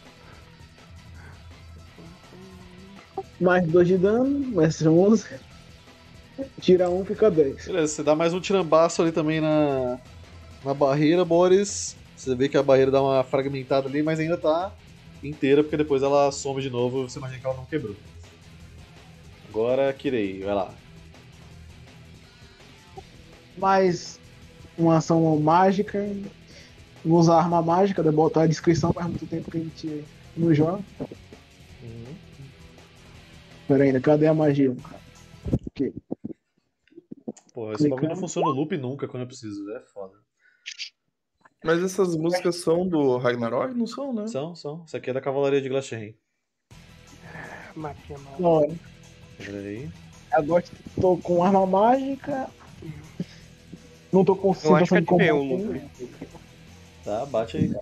Speaker 3: Mais 2 de dano, mais 11. Tira 1, fica 10.
Speaker 1: Beleza, você dá mais um tirambaço ali também na barreira, Boris. Você vê que a barreira dá uma fragmentada ali, mas ainda tá inteira, porque depois ela some de novo e você imagina que ela não quebrou. Agora, Kirei, vai lá.
Speaker 3: Mais uma ação mágica. Vou usar arma mágica, de botar a descrição, faz muito tempo que a gente não joga. Pera aí, cadê a magia? Ok.
Speaker 1: Porra, esse bagulho não funciona no loop nunca quando eu preciso, é foda.
Speaker 5: Mas essas músicas são do Ragnarok? Não são, né?
Speaker 1: São. Isso aqui é da Cavalaria de Glasheen.
Speaker 3: Olha,
Speaker 1: Pera aí.
Speaker 3: agora tô com arma mágica. Não tô com
Speaker 4: Eu acho que
Speaker 3: sensação
Speaker 4: é
Speaker 3: de
Speaker 4: de ver o
Speaker 3: combate.
Speaker 1: Tá, bate aí.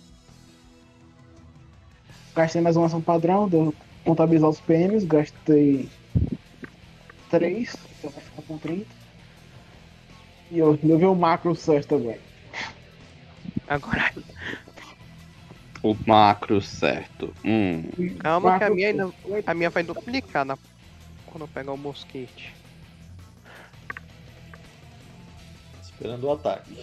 Speaker 3: Gastei mais uma ação padrão, deu contabilizar os PMs, gastei 3, então vai ficar com 30. E eu vi o macro search também.
Speaker 4: Agora,
Speaker 6: O macro certo.
Speaker 4: calma que a
Speaker 3: Macro
Speaker 4: minha,
Speaker 3: search.
Speaker 4: a minha vai duplicar quando eu pegar o mosquete.
Speaker 1: Esperando o ataque.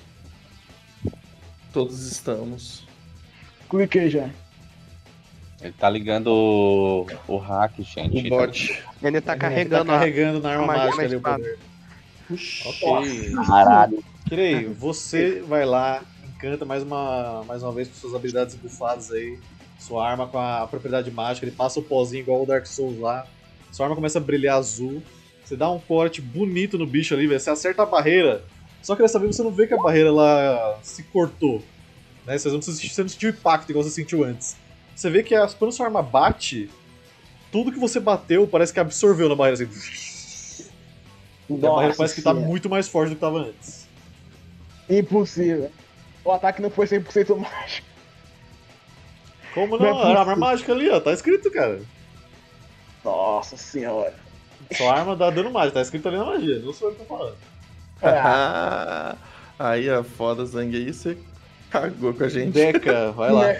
Speaker 5: Todos estamos.
Speaker 3: Cliquei já.
Speaker 6: Ele tá ligando o hack, gente.
Speaker 5: O bot.
Speaker 4: Ele tá
Speaker 1: Tá
Speaker 4: carregando
Speaker 1: carregando na arma
Speaker 4: magia
Speaker 1: mágica
Speaker 4: na
Speaker 1: ali o
Speaker 4: espada.
Speaker 1: poder. Ok.
Speaker 6: Caralho.
Speaker 1: Kirei, você vai lá, encanta mais uma vez com suas habilidades bufadas aí. Sua arma com a propriedade mágica, ele passa o pozinho igual o Dark Souls lá. Sua arma começa a brilhar azul. Você dá um corte bonito no bicho ali, velho. Você acerta a barreira. Só que dessa vez você não vê que a barreira lá se cortou. né? Você não sentiu impacto igual você sentiu antes. Você vê que quando a sua arma bate, tudo que você bateu parece que absorveu na barreira. Assim. E a barreira parece que tá muito mais forte do que tava antes.
Speaker 3: Impossível. O ataque não foi 100% mágico.
Speaker 1: Como não? Era a arma mágica ali, ó. Tá escrito, cara.
Speaker 3: Nossa senhora.
Speaker 1: Sua arma dá dano mágico, tá escrito ali na magia. Não sou eu que tô falando.
Speaker 5: Aí a foda, Zang, aí você cagou com a gente.
Speaker 1: Deca, vai lá.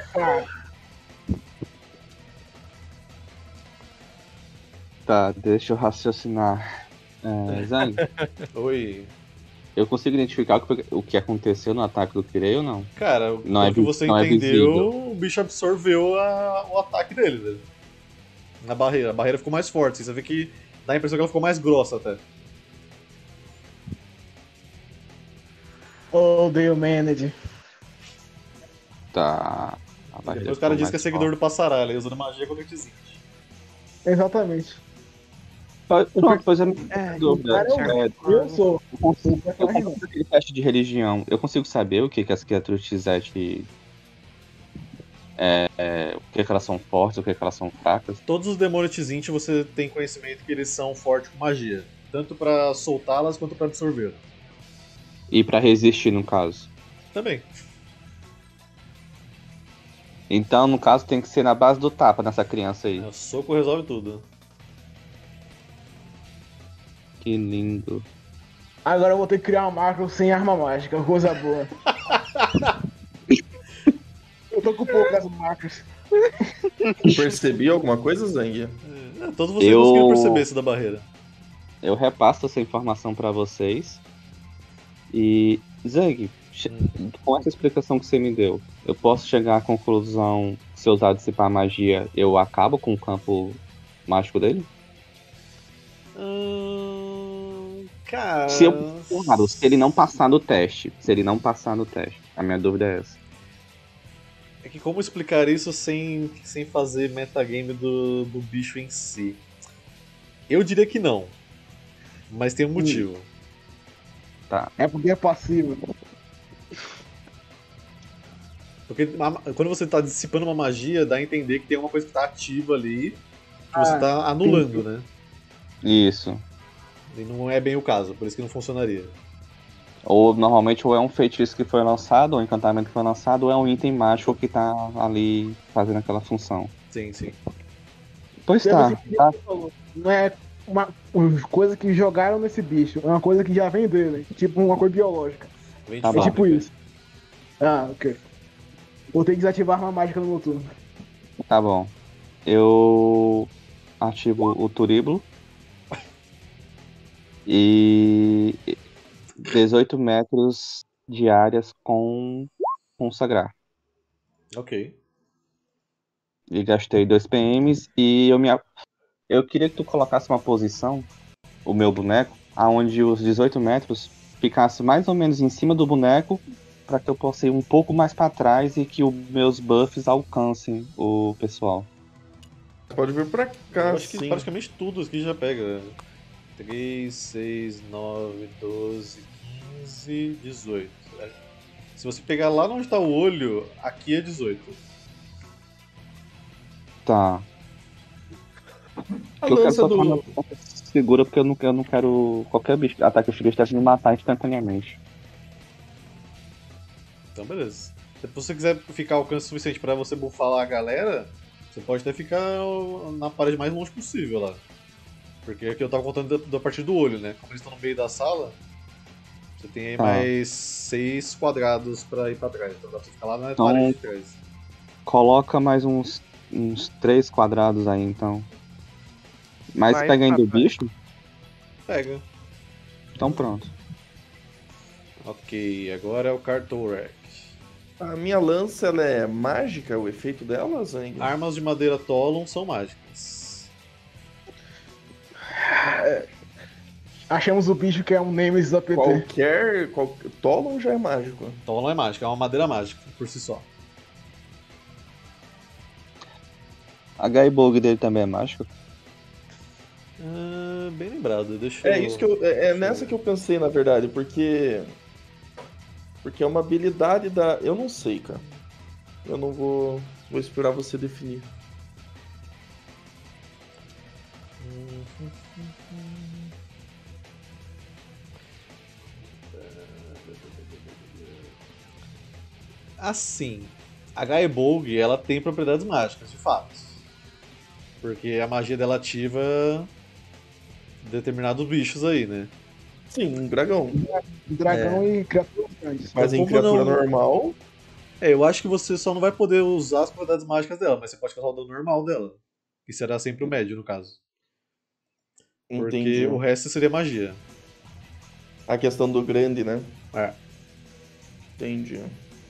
Speaker 6: Tá, deixa eu raciocinar. Zang,
Speaker 1: Oi.
Speaker 6: eu consigo identificar o que aconteceu no ataque do Kirei ou não?
Speaker 1: Cara,
Speaker 6: Não
Speaker 1: pelo que você
Speaker 6: não
Speaker 1: entendeu, o bicho absorveu o ataque dele, velho. Na barreira. A barreira ficou mais forte. Você vê que dá a impressão que ela ficou mais grossa até.
Speaker 3: Oh, do you manage?
Speaker 6: Tá.
Speaker 1: Depois o cara diz que é seguidor do Passaralho, usando magia contra Tzint.
Speaker 3: Exatamente.
Speaker 6: Pronto, pois é.
Speaker 3: Eu sou.
Speaker 6: Eu consigo aquele teste de religião. Eu consigo saber o que as criaturas Tzet. O que elas são fortes, o que elas são fracas.
Speaker 1: Todos os demônios Tzint você tem conhecimento que eles são fortes com magia. Tanto pra soltá-las quanto pra absorver.
Speaker 6: E pra resistir, no caso.
Speaker 1: Também.
Speaker 6: Então, no caso, tem que ser na base do tapa nessa criança aí.
Speaker 1: O soco resolve tudo.
Speaker 6: Que lindo.
Speaker 3: Agora eu vou ter que criar uma macro sem arma mágica, coisa boa. Eu tô com pouco das macros.
Speaker 5: Percebi alguma coisa, Zang?
Speaker 1: Todos vocês conseguiram perceber isso da barreira.
Speaker 6: Eu repasso essa informação pra vocês. E, Zang, com essa explicação que você me deu, eu posso chegar à conclusão, se eu usar dissipar magia, eu acabo com o campo mágico dele?
Speaker 1: Cara...
Speaker 6: Se ele não passar no teste. A minha dúvida é essa.
Speaker 1: É que como explicar isso sem fazer metagame do bicho em si? Eu diria que não. Mas tem um motivo.
Speaker 6: Tá.
Speaker 3: É porque é passivo.
Speaker 1: Porque quando você tá dissipando uma magia, dá a entender que tem uma coisa que tá ativa ali, que você tá anulando, né?
Speaker 6: Isso.
Speaker 1: E não é bem o caso, por isso que não funcionaria.
Speaker 6: Ou normalmente ou é um feitiço que foi lançado, ou um encantamento que foi lançado, ou é um item mágico que tá ali fazendo aquela função.
Speaker 1: Sim, sim.
Speaker 6: Pois tá.
Speaker 3: Não é uma coisa que jogaram nesse bicho, é uma coisa que já vem dele, tipo uma coisa biológica.
Speaker 1: Tá
Speaker 3: tipo isso. Ok. Vou ter que desativar uma mágica no meu turno.
Speaker 6: Tá bom. Eu ativo o Turíbulo. E 18 metros de áreas com consagrar.
Speaker 1: Ok.
Speaker 6: E gastei 2 PMs e eu queria que tu colocasse uma posição, o meu boneco, aonde os 18 metros ficasse mais ou menos em cima do boneco, para que eu possa ir um pouco mais para trás e que os meus buffs alcancem o pessoal.
Speaker 5: Pode vir pra cá,
Speaker 1: Eu acho que
Speaker 5: sim.
Speaker 1: praticamente tudo aqui já pega. 3, 6, 9, 12, 15, 18. Se você pegar lá onde tá o olho, aqui é 18.
Speaker 6: Tá.
Speaker 5: A
Speaker 6: Eu quero
Speaker 5: lança
Speaker 6: só
Speaker 5: do...
Speaker 6: uma segura porque eu não quero qualquer bicho, ataque de bicho me matar instantaneamente.
Speaker 1: Então beleza. Se você quiser ficar alcance suficiente pra você buffar lá a galera, você pode até ficar na parede mais longe possível lá. Porque aqui eu tava contando da partir do olho, né? Como eles estão no meio da sala, você tem aí mais 6 quadrados pra ir pra trás. Então dá pra você ficar lá na parede de trás.
Speaker 6: Coloca mais uns 3 quadrados aí, então. Mas pega ainda o bicho?
Speaker 1: Pega.
Speaker 6: Então pronto.
Speaker 1: Ok, agora é o Cartorek.
Speaker 5: A minha lança, ela é mágica, o efeito dela, Zang?
Speaker 1: Armas de madeira Tolon são mágicas.
Speaker 3: Achamos o bicho que é um Nemesis da PT.
Speaker 5: Tolon já é mágico.
Speaker 1: Tolon é mágica, é uma madeira mágica, por si só.
Speaker 6: A Gaibog dele também é mágico?
Speaker 1: Bem lembrado, deixa
Speaker 5: É
Speaker 1: eu...
Speaker 5: isso que é nessa que eu pensei, na verdade, porque é uma habilidade da... Eu não sei, cara. Eu não vou esperar você definir.
Speaker 1: Assim, a Gaebolg, ela tem propriedades mágicas, de fato. Porque a magia dela ativa determinados bichos aí, né?
Speaker 5: Sim, um dragão.
Speaker 3: Dragão e criaturas grandes.
Speaker 5: Mas em
Speaker 1: como
Speaker 5: criatura
Speaker 1: não-
Speaker 5: normal,
Speaker 1: Eu acho que você só não vai poder usar as propriedades mágicas dela, mas você pode causar o dano normal dela. Que será sempre o médio, no caso. Porque
Speaker 5: entendi.
Speaker 1: o resto seria magia.
Speaker 5: A questão do grande, né?
Speaker 1: É.
Speaker 5: Entendi.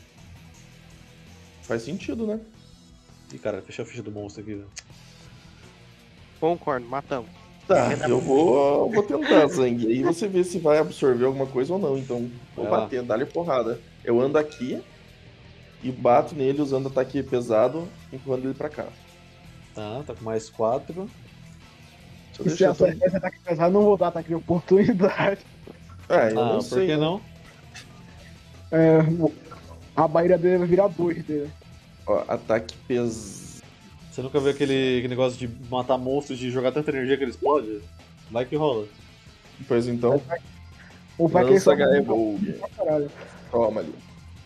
Speaker 5: Faz sentido, né?
Speaker 1: Ih, cara, fecha a ficha do monstro aqui, velho.
Speaker 4: Concordo, matamos.
Speaker 5: Tá, eu vou tentar, Zang. Aí você vê se vai absorver alguma coisa ou não. Então, vou
Speaker 1: Vai lá.
Speaker 5: bater, dar-lhe porrada. Eu ando aqui e bato nele usando ataque pesado, empurrando ele pra cá.
Speaker 1: Tá com mais 4.
Speaker 5: Se eu
Speaker 3: E se
Speaker 5: deixar
Speaker 3: acertar esse ataque pesado, não vou dar ataque de oportunidade.
Speaker 5: eu não
Speaker 1: Por
Speaker 5: sei.
Speaker 1: que
Speaker 5: né?
Speaker 1: não?
Speaker 3: É, a barreira dele vai virar 2 dele.
Speaker 5: Ó, ataque pesado.
Speaker 1: Você nunca viu aquele negócio de matar monstros, de jogar tanta energia que ele explode? Vai que rola.
Speaker 5: Pois então,
Speaker 3: Ou vai querer
Speaker 5: lança
Speaker 3: só
Speaker 5: Gaebolg.
Speaker 3: pra caralho.
Speaker 5: Toma ali.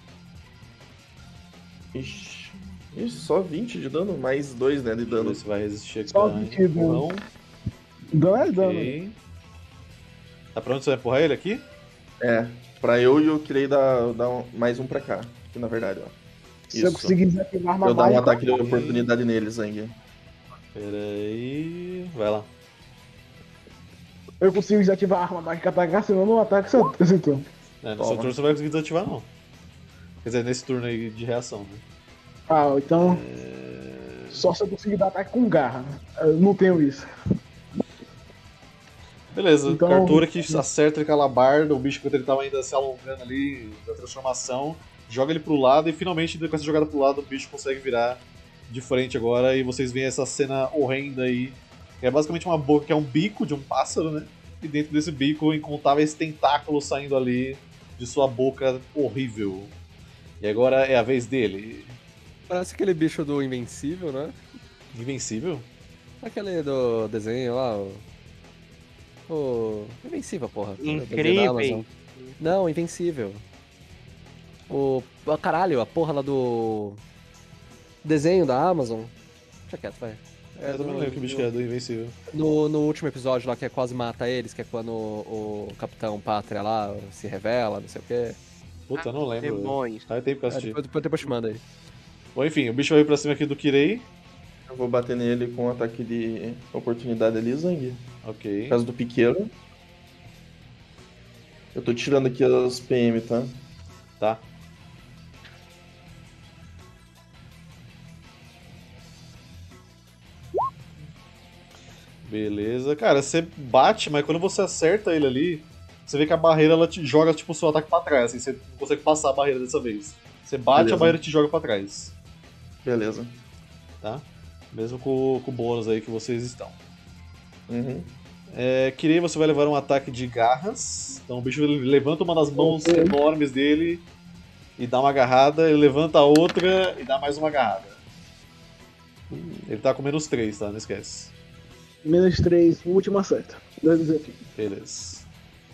Speaker 5: Ixi, só 20 de dano, mais 2, né, de
Speaker 1: Deixa eu
Speaker 5: dano.
Speaker 1: ver se vai resistir aqui.
Speaker 3: Só
Speaker 1: Tá,
Speaker 3: 20 de dano.
Speaker 1: empurrão.
Speaker 3: Dano é dano.
Speaker 1: Ok. Tá pronto? Você vai empurrar ele aqui?
Speaker 5: É, pra eu e eu queria dar mais um pra cá. Aqui, na verdade, ó.
Speaker 3: Se eu
Speaker 5: Isso.
Speaker 3: conseguir desativar a arma
Speaker 5: Eu dar um
Speaker 3: mágica,
Speaker 5: ataque de oportunidade nele, Zang.
Speaker 1: Pera aí. Vai lá.
Speaker 3: eu consigo desativar a arma mágica atacar, senão eu não ataco esse turno.
Speaker 1: No seu
Speaker 5: Toma.
Speaker 1: turno você não vai conseguir desativar, não. Quer dizer, nesse turno aí de reação, né?
Speaker 3: Ah, então. Só se eu conseguir dar ataque com garra. Eu não tenho isso.
Speaker 1: Beleza,
Speaker 3: Então-
Speaker 1: Cartura que acerta ele com a alabarda, o bicho enquanto ele tava ainda se alongando ali da transformação, joga ele pro lado e finalmente com essa jogada pro lado o bicho consegue virar de frente agora e vocês veem essa cena horrenda aí, que é basicamente uma boca, que é um bico de um pássaro, né? E dentro desse bico incontáveis tentáculos saindo ali de sua boca horrível. E agora é a vez dele.
Speaker 2: Parece aquele bicho do Invencível, né?
Speaker 1: Invencível?
Speaker 2: Aquele do desenho lá, o Invencível, porra.
Speaker 4: Incrível.
Speaker 2: Da Amazon. Não, Invencível. Caralho, a porra lá do desenho da Amazon. Deixa quieto, vai.
Speaker 1: Eu também não lembro que bicho que é do Invencível.
Speaker 2: No último episódio lá, que é quase mata eles, que é quando o Capitão Pátria lá se revela, não sei o quê.
Speaker 1: Puta, eu não lembro.
Speaker 4: Demônios.
Speaker 1: Faz tempo que eu assisti.
Speaker 2: Depois te manda aí.
Speaker 1: Bom, enfim, o bicho vai pra cima aqui do Kirei.
Speaker 5: Eu vou bater nele com um ataque de oportunidade ali, Zang.
Speaker 1: Ok.
Speaker 5: Por causa do piqueiro. Eu tô tirando aqui as PM, tá?
Speaker 1: Tá. Beleza. Cara, você bate, mas quando você acerta ele ali, você vê que a barreira ela te joga tipo o seu ataque pra trás, assim, você não consegue passar a barreira dessa vez. Você bate,
Speaker 5: Beleza.
Speaker 1: a barreira te joga pra trás,
Speaker 5: Beleza.
Speaker 1: tá? Mesmo com o bônus aí que vocês estão.
Speaker 5: Uhum.
Speaker 1: Kirei, você vai levar um ataque de garras. Então o bicho levanta uma das mãos enormes dele e dá uma agarrada, ele levanta a outra e dá mais uma agarrada. Ele tá com -3, tá? Não esquece.
Speaker 3: -3, o último acerto. 2 desafios.
Speaker 1: Beleza.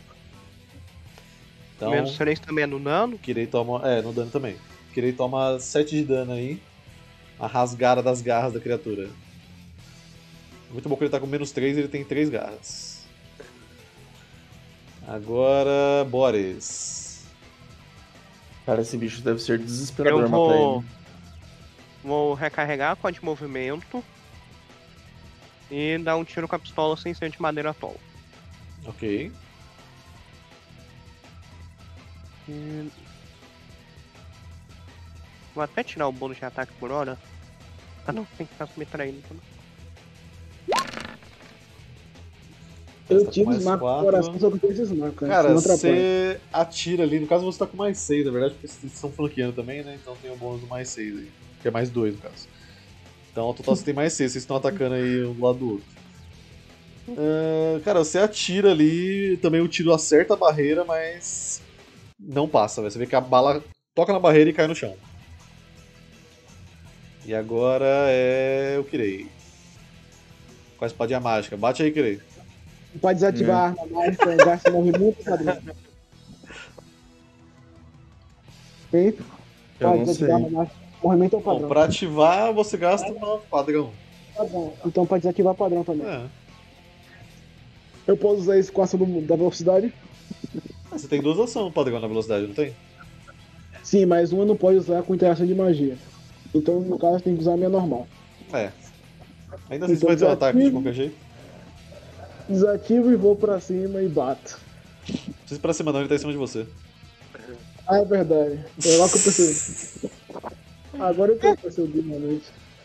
Speaker 1: Então,
Speaker 4: Menos 3 também é no dano.
Speaker 1: Kirei toma. É, no dano também. Kirei toma 7 de dano aí. A rasgada das garras da criatura. Muito bom que ele tá com -3 e ele tem 3 garras. Agora, Boris.
Speaker 5: Cara, esse bicho deve ser desesperador
Speaker 4: Eu
Speaker 5: matar
Speaker 4: vou.
Speaker 5: ele.
Speaker 4: Vou recarregar com a de movimento. E dar um tiro com a pistola sem ser de madeira atoll.
Speaker 1: Ok.
Speaker 4: Vou até tirar o bônus de ataque por hora. Ah não, tem que ficar me traindo.
Speaker 3: Eu
Speaker 1: Tá
Speaker 3: tiro
Speaker 1: com
Speaker 3: os
Speaker 1: mais
Speaker 3: mapas do
Speaker 1: 4.
Speaker 3: coração, só que eu tenho esses mapas.
Speaker 1: Cara,
Speaker 3: senão atrapalha.
Speaker 1: você atira ali. No caso, você tá com +6, na verdade, porque vocês estão flanqueando também, né? Então tem o bônus do +6 aí. Que é +2 no caso. Então ao total você tem +6, vocês estão atacando aí um do lado do outro. Cara, você atira ali, também o tiro acerta a barreira, mas não passa, velho. Você vê que a bala toca na barreira e cai no chão. E agora é o Kirei. Com a espadinha mágica. Bate aí, Kirei.
Speaker 3: Pra desativar a arma mágica, gasta movimento, padrão. Feito.
Speaker 5: Eu
Speaker 3: Pra
Speaker 5: não sei.
Speaker 3: desativar a arma mágica, movimento é o
Speaker 1: Bom,
Speaker 3: padrão.
Speaker 1: pra ativar, você gasta um padrão.
Speaker 3: Padrão. Então pra desativar padrão também.
Speaker 1: É.
Speaker 3: Eu posso usar isso com a ação da velocidade?
Speaker 1: Você tem 2 ações padrão na velocidade, não tem?
Speaker 3: Sim, mas uma não pode usar com interação de magia. Então, no caso, tem que usar a minha normal.
Speaker 1: É. Ainda assim você
Speaker 3: Então,
Speaker 1: vai ter um ataque de
Speaker 3: desativo.
Speaker 1: qualquer jeito.
Speaker 3: Desativo e vou pra cima e bato.
Speaker 1: Não precisa ir pra cima não, ele tá em cima de você.
Speaker 3: Ah, é verdade. É lá que eu percebi. Agora eu quero perceber uma noite.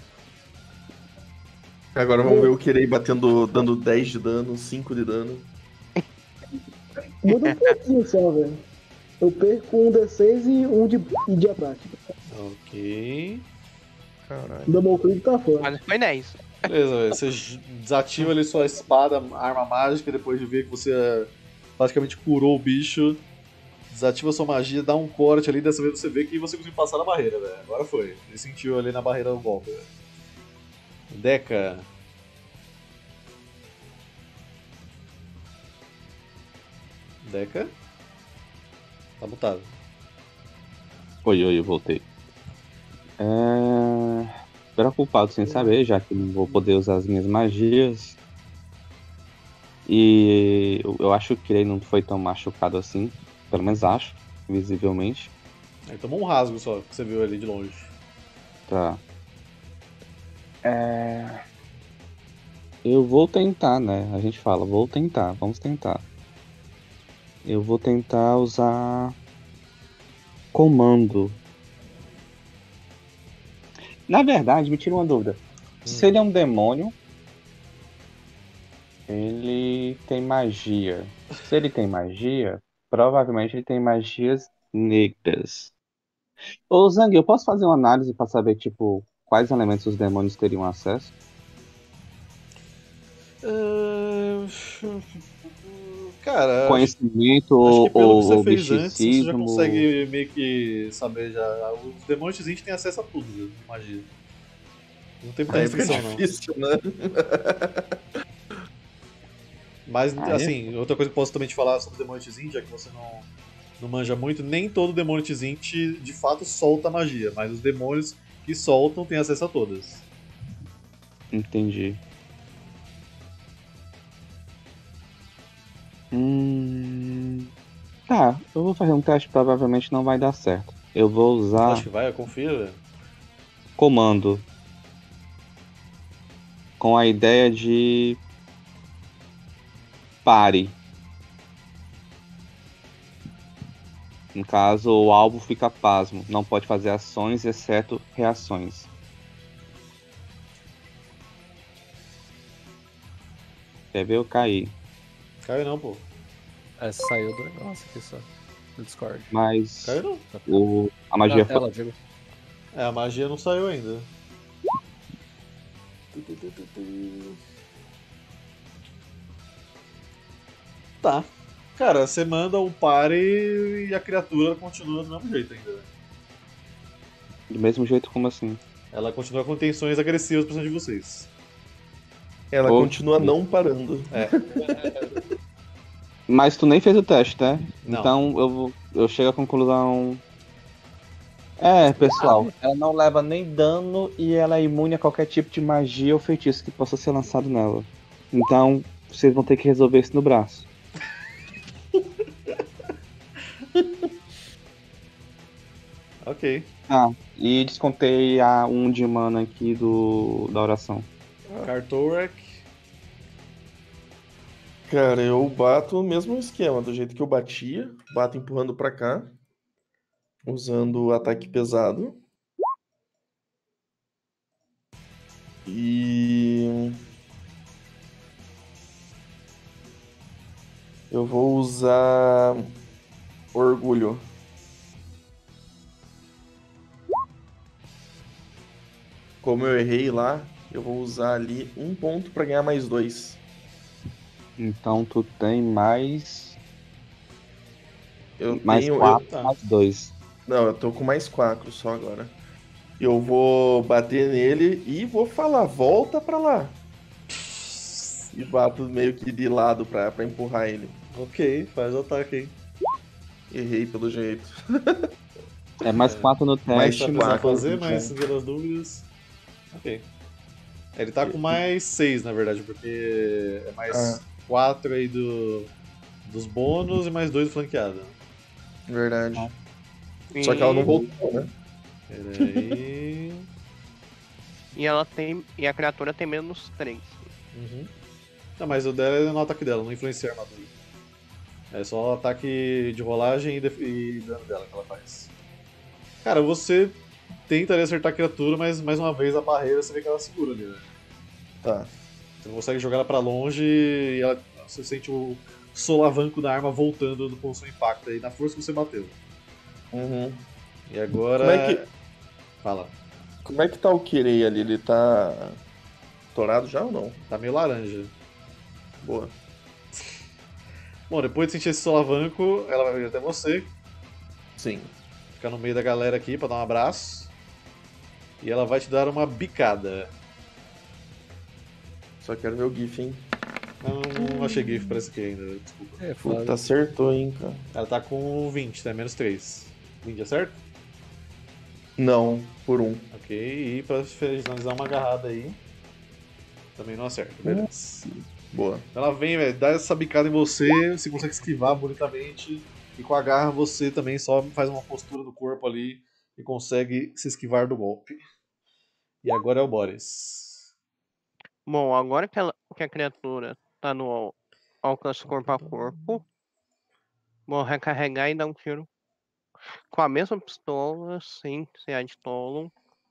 Speaker 5: Agora vamos ver o Kirei batendo, dando 10 de dano, 5 de dano.
Speaker 3: Muda um pouquinho só, velho. Eu perco um D6 e um de ataque.
Speaker 1: Ok.
Speaker 5: Caralho.
Speaker 3: Double Click tá fora.
Speaker 4: Mas foi 10.
Speaker 1: Beleza, velho. Você desativa ali sua espada, arma mágica, depois de ver que você praticamente curou o bicho. Desativa sua magia, dá um corte ali, dessa vez você vê que você conseguiu passar na barreira, velho. Agora foi. Ele sentiu ali na barreira o golpe, velho. Deca. Deca? Tá mutado.
Speaker 6: Oi, eu voltei. Preocupado sem saber, já que não vou poder usar as minhas magias. E eu acho que ele não foi tão machucado assim. Pelo menos acho, visivelmente.
Speaker 1: Ele tomou um rasgo só, que você viu ali de longe.
Speaker 6: Tá. Eu vou tentar, né? A gente fala, vou tentar, vamos tentar. Eu vou tentar usar comando. Na verdade, me tira uma dúvida. Se ele é um demônio, ele tem magia. Se ele tem magia, provavelmente ele tem magias negras. Ô, Zang, eu posso fazer uma análise pra saber, tipo, quais elementos os demônios teriam acesso?
Speaker 1: Cara,
Speaker 6: Conhecimento
Speaker 1: acho que pelo que você
Speaker 6: ou
Speaker 1: fez antes, você já
Speaker 6: misticismo?
Speaker 1: consegue meio que saber já. Os demônios Zinch têm acesso a tudo, viu, de magia. Não tem muita
Speaker 5: Aí fica
Speaker 1: restrição, não.
Speaker 5: difícil, né?
Speaker 1: Mas,
Speaker 6: Ah, é?
Speaker 1: assim, outra coisa que eu posso também te falar sobre o demônio Zinch, já que você não manja muito, nem todo demônio Zinch de fato solta magia, mas os demônios que soltam têm acesso a todas.
Speaker 6: Entendi. Tá, eu vou fazer um teste, provavelmente não vai dar certo. Eu vou usar
Speaker 1: Acho que vai, eu confio, velho.
Speaker 6: comando. Com a ideia de pare. No caso, o alvo fica pasmo. Não pode fazer ações, exceto reações. Quer ver eu cair?
Speaker 1: Caiu não, pô.
Speaker 2: Saiu do negócio aqui só. Do Discord.
Speaker 6: Mas
Speaker 1: Caiu não.
Speaker 6: a magia
Speaker 2: Ela, digo.
Speaker 1: É, a magia não saiu ainda. Tá. Cara, você manda um pare e a criatura continua do mesmo jeito ainda.
Speaker 6: do mesmo jeito, como assim?
Speaker 1: Ela continua com intenções agressivas pra cima de vocês.
Speaker 5: Ela
Speaker 6: Ô,
Speaker 5: continua não parando.
Speaker 6: Mas tu nem fez o teste, né?
Speaker 1: Não.
Speaker 6: Então eu chego à conclusão. Pessoal, ela não leva nem dano e ela é imune a qualquer tipo de magia ou feitiço que possa ser lançado nela. Então, vocês vão ter que resolver isso no braço.
Speaker 1: Ok.
Speaker 6: E descontei a 1 de mana aqui da oração.
Speaker 1: Cartorak.
Speaker 5: Cara, eu bato o mesmo esquema, do jeito que eu batia. Bato empurrando pra cá. Usando o ataque pesado. E... eu vou usar... orgulho. Como eu errei lá, eu vou usar ali 1 ponto pra ganhar mais 2.
Speaker 6: Então tu tem mais.
Speaker 5: Eu
Speaker 6: Mais
Speaker 5: tenho...
Speaker 6: 4,
Speaker 1: tá.
Speaker 6: mais 2.
Speaker 5: Não, eu tô com mais 4 só agora. Eu vou bater nele e vou falar, volta pra lá. E bato meio que de lado pra empurrar ele.
Speaker 1: Ok, faz o ataque aí.
Speaker 5: Errei pelo jeito.
Speaker 6: É mais 4 no
Speaker 5: Mais
Speaker 1: Tá
Speaker 6: teste.
Speaker 1: precisando
Speaker 5: quatro,
Speaker 1: fazer,
Speaker 5: 21.
Speaker 1: mas pelas dúvidas. Ok. Ele tá com mais 6, na verdade, porque é mais 4 aí dos bônus e mais 2 do flanqueado.
Speaker 5: Verdade. Só que ela não voltou, né?
Speaker 1: Peraí.
Speaker 4: E a criatura tem menos 3.
Speaker 1: Uhum. Não, mas o dela é no ataque dela, não influencia a armadura. É só o ataque de rolagem e dano dela que ela faz. Cara, você tenta ali acertar a criatura, mas mais uma vez a barreira você vê que ela segura ali, né?
Speaker 5: Tá.
Speaker 1: Você não consegue jogar ela pra longe e você sente o solavanco da arma voltando com o seu impacto aí na força que você bateu.
Speaker 5: Uhum.
Speaker 1: E agora.
Speaker 5: Como é que,
Speaker 1: Fala.
Speaker 5: como é que tá o Kirei ali? Ele tá torado já ou não?
Speaker 1: Tá meio laranja.
Speaker 5: Boa.
Speaker 1: Bom, depois de sentir esse solavanco, ela vai vir até você,
Speaker 5: Sim.
Speaker 1: ficar no meio da galera aqui pra dar um abraço. E ela vai te dar uma bicada.
Speaker 5: Só quero ver o GIF, hein?
Speaker 1: Não achei GIF pra esse aqui ainda, desculpa.
Speaker 2: É,
Speaker 5: Puta,
Speaker 2: foda.
Speaker 5: acertou, hein, cara.
Speaker 1: Ela tá com 20, tá? Menos 3. 20 é certo?
Speaker 5: Não, por 1.
Speaker 1: Ok, e pra finalizar uma agarrada aí. Também não acerta, beleza.
Speaker 5: Boa.
Speaker 1: Ela vem, velho, dá essa bicada em você consegue esquivar bonitamente. E com a garra você também só faz uma postura do corpo ali e consegue se esquivar do golpe. E agora é o Boris.
Speaker 4: Bom, agora que a criatura tá no alcance corpo a corpo, vou recarregar e dar um tiro com a mesma pistola, sem ser a de Tolon.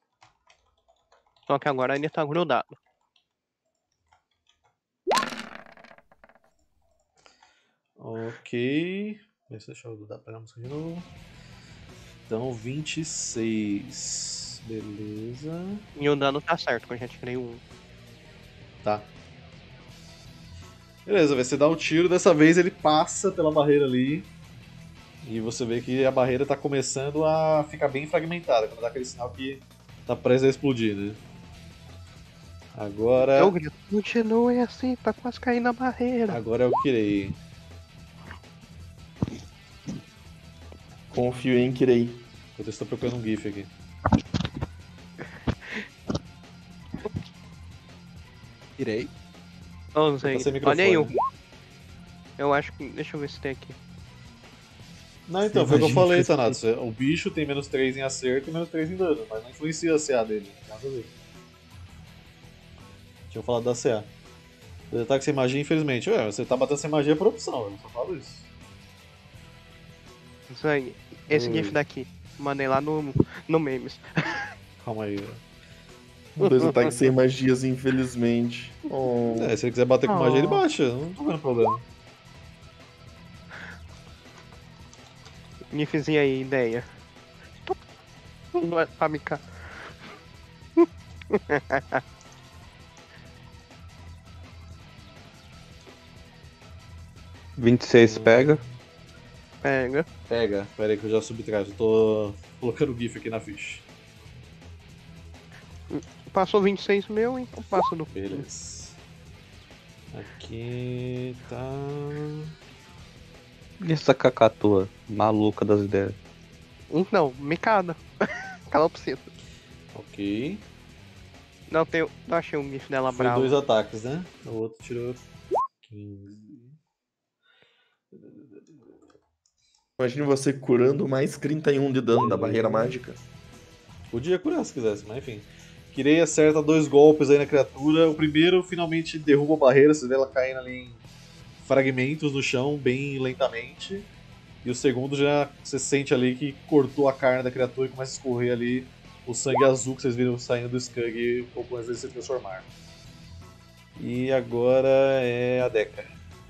Speaker 4: Só que agora ele tá grudado.
Speaker 1: Ok. Deixa eu pegar a música de novo. Então, 26. Beleza.
Speaker 4: E o dano tá certo, que eu já tirei um.
Speaker 1: Tá. Beleza, você dá um tiro, dessa vez ele passa pela barreira ali. E você vê que a barreira tá começando a ficar bem fragmentada, quando dá aquele sinal que tá prestes a explodir, né? Agora.
Speaker 4: Eu grito, continue assim, tá quase caindo na barreira.
Speaker 1: Agora é o Kirei.
Speaker 5: Confio em Kirei.
Speaker 1: Eu estou procurando um GIF aqui.
Speaker 2: Irei.
Speaker 4: Não sei.
Speaker 1: Tá sem
Speaker 4: Olha aí,
Speaker 1: microfone.
Speaker 4: eu acho que. Deixa eu ver se tem aqui.
Speaker 1: Não, então, foi o que eu
Speaker 5: Imagina
Speaker 1: falei,
Speaker 5: que
Speaker 1: Thanatos. O bicho tem menos 3 em acerto e menos 3 em dano, mas não influencia a CA dele. Nada a ver. Tinha falado da CA. O ataque sem magia, infelizmente. Ué, você tá batendo sem magia por opção, eu só falo isso.
Speaker 4: Isso aí. Esse GIF daqui. Mandei lá no memes.
Speaker 1: Calma aí.
Speaker 5: Dois ataques sem magias, infelizmente. Oh.
Speaker 1: É, se ele quiser bater com magia, ele baixa. Não tô vendo problema.
Speaker 4: GIFzinho aí, ideia. Não é pra micar.
Speaker 6: 26 pega.
Speaker 4: Pega.
Speaker 1: Pega. Pera aí que eu já subtraio. Eu tô colocando o GIF aqui na ficha.
Speaker 4: Passou 26 meu, então passa do.
Speaker 1: Beleza. Aqui tá.
Speaker 6: E essa cacatua maluca das ideias?
Speaker 4: Então, micada. Calopsita.
Speaker 1: Ok.
Speaker 4: Não, não achei um GIF dela
Speaker 1: Foi
Speaker 4: brava.
Speaker 1: 2 ataques, né? O outro tirou 15.
Speaker 5: Imagine você curando mais 31 de dano da barreira mágica.
Speaker 1: Podia curar se quisesse, mas enfim. Kirei acerta 2 golpes aí na criatura. O primeiro finalmente derruba a barreira, você vê ela caindo ali em fragmentos no chão, bem lentamente. E o segundo já você sente ali que cortou a carne da criatura e começa a escorrer ali o sangue azul que vocês viram saindo do Skug um pouco antes de se transformar. E agora é a Deca.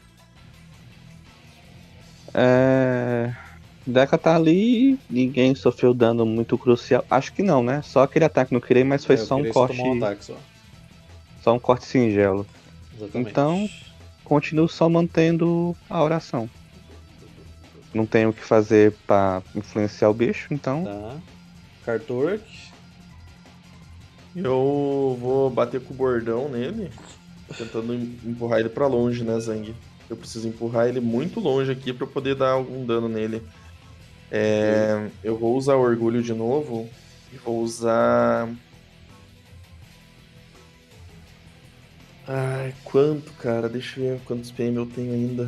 Speaker 6: Deca tá ali, ninguém sofreu dano muito crucial. Acho que não, né? Só aquele ataque no Kirei, mas foi só um corte.
Speaker 1: Tomou um ataque só.
Speaker 6: Só um corte singelo.
Speaker 1: Exatamente.
Speaker 6: Então, continuo só mantendo a oração. Não tenho o que fazer pra influenciar o bicho, então.
Speaker 1: Tá. Cartork.
Speaker 5: Eu vou bater com o bordão nele, tentando empurrar ele pra longe, né, Zang? Eu preciso empurrar ele muito longe aqui pra eu poder dar algum dano nele. Eu vou usar orgulho de novo e vou usar... Ai, quanto, cara? Deixa eu ver quantos PM eu tenho ainda.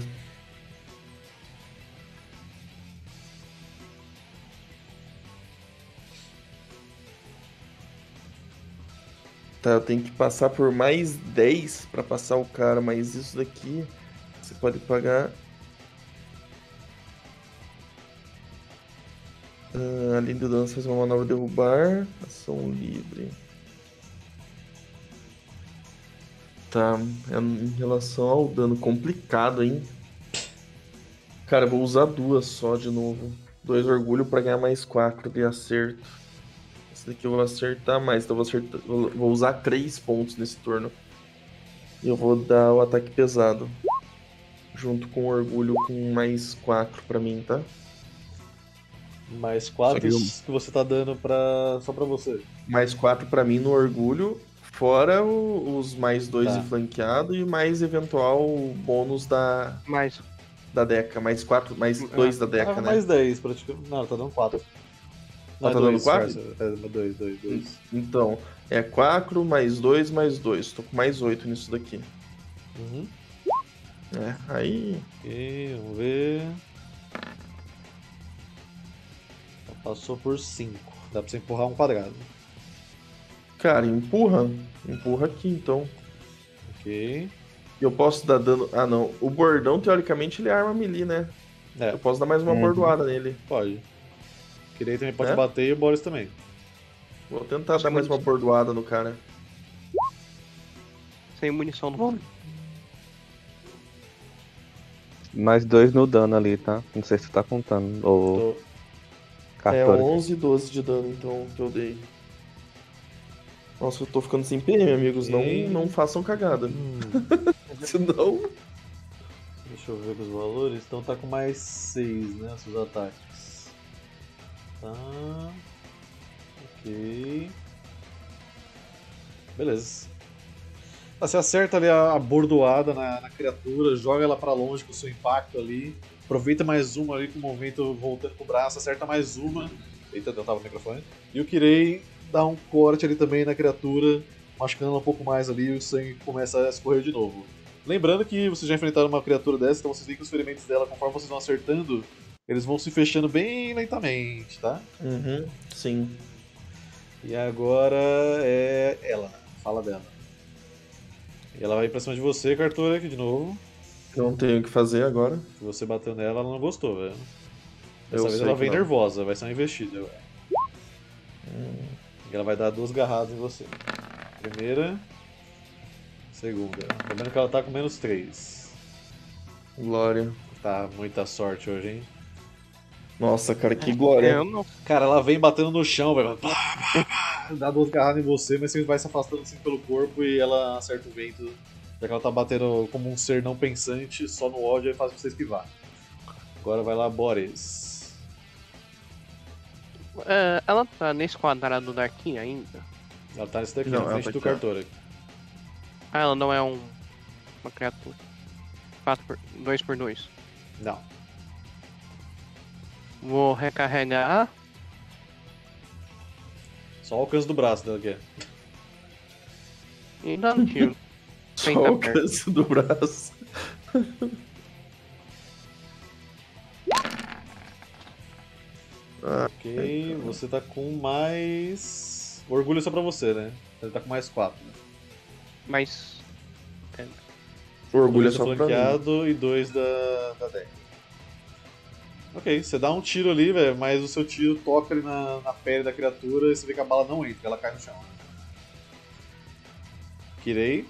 Speaker 5: Tá, eu tenho que passar por mais 10 pra passar o cara, mas isso daqui você pode pagar. Além do dano, faz uma manobra derrubar. Ação livre. Tá, em relação ao dano complicado, hein? Cara, eu vou usar 2 só de novo. 2 orgulho pra ganhar mais 4 de acerto. Esse daqui eu vou acertar mais, então vou usar 3 pontos nesse turno. E eu vou dar o ataque pesado. Junto com o orgulho com mais 4 pra mim, tá?
Speaker 1: Mais 4 que você tá dando só pra você.
Speaker 5: Mais 4 pra mim no orgulho, fora os mais 2 de flanqueado e mais eventual bônus da Deca. Mais 4, mais 2 da Deca, né?
Speaker 1: Mais 10, praticamente. Não, tá dando 4.
Speaker 5: Não, tá dando 4?
Speaker 1: É 2.
Speaker 5: Então, é 4 mais 2 mais 2. Tô com mais 8 nisso daqui.
Speaker 1: Uhum.
Speaker 5: Aí...
Speaker 1: Ok, vamos ver... Passou por 5. Dá pra você empurrar um quadrado.
Speaker 5: Cara, empurra. Empurra aqui, então.
Speaker 1: Ok.
Speaker 5: Eu posso dar dano... Ah, não. O bordão, teoricamente, ele é arma melee, né? Eu posso dar mais uma bordoada nele.
Speaker 1: Pode. Kirei também pode bater e o Boris também.
Speaker 5: Vou tentar dar mais uma bordoada no cara.
Speaker 4: Sem munição no fundo.
Speaker 6: Mais 2 no dano ali, tá? Não sei se tu tá contando. Ou...
Speaker 5: É 11 e 12 de dano, então, que eu dei. Nossa, eu tô ficando sem PM, amigos. Não façam cagada. Senão...
Speaker 1: Deixa eu ver os valores. Então tá com mais 6, né? Seus ataques. Tá. Ok. Beleza. Você acerta ali a bordoada na criatura, joga ela pra longe com o seu impacto ali. Aproveita mais uma ali com o movimento voltando pro braço, acerta mais uma. Eita, eu tava no microfone. E o Kirei dá um corte ali também na criatura, machucando ela um pouco mais ali e o sangue começa a escorrer de novo. Lembrando que vocês já enfrentaram uma criatura dessa, então vocês veem que os ferimentos dela, conforme vocês vão acertando, eles vão se fechando bem lentamente, tá?
Speaker 5: Uhum, sim.
Speaker 1: E agora é ela, fala dela. E ela vai pra cima de você, Cartura, aqui de novo.
Speaker 5: Não tenho o que fazer agora.
Speaker 1: Se você bateu nela, ela não gostou, velho.
Speaker 5: Eu
Speaker 1: Dessa vez
Speaker 5: sei
Speaker 1: ela
Speaker 5: que
Speaker 1: vem
Speaker 5: não.
Speaker 1: nervosa, vai ser uma investida, velho. E ela vai dar 2 garradas em você. Primeira. Segunda. Lembrando que ela tá com menos 3.
Speaker 5: Glória.
Speaker 1: Tá muita sorte hoje, hein?
Speaker 5: Nossa, cara, que glória.
Speaker 1: Cara, ela vem batendo no chão, velho. Dá 2 garradas em você, mas você vai se afastando assim pelo corpo e ela acerta o vento. Já que ela tá batendo como um ser não pensante, só no ódio é fácil você esquivar. Agora vai lá, Boris.
Speaker 4: Ela tá nesse quadrado do Darkin ainda?
Speaker 1: Ela tá nesse daqui,
Speaker 5: Não,
Speaker 1: na frente
Speaker 5: ela
Speaker 1: do
Speaker 5: tá aqui,
Speaker 1: Cartora.
Speaker 4: Ela não é uma criatura. 2x2.
Speaker 1: Não.
Speaker 4: Vou recarregar.
Speaker 1: Só o alcance do braço dela aqui.
Speaker 4: E dá um tiro.
Speaker 5: Só o alcance do braço.
Speaker 1: Ok, você tá com mais... Orgulho só pra você, né? Ele tá com mais 4. Né?
Speaker 4: Mais...
Speaker 5: Orgulho é
Speaker 1: 2
Speaker 5: só pra mim.
Speaker 1: flanqueado e 2 da deck. Ok, você dá um tiro ali, velho, mas o seu tiro toca ali na pele da criatura e você vê que a bala não entra, ela cai no chão. Né? Kirei.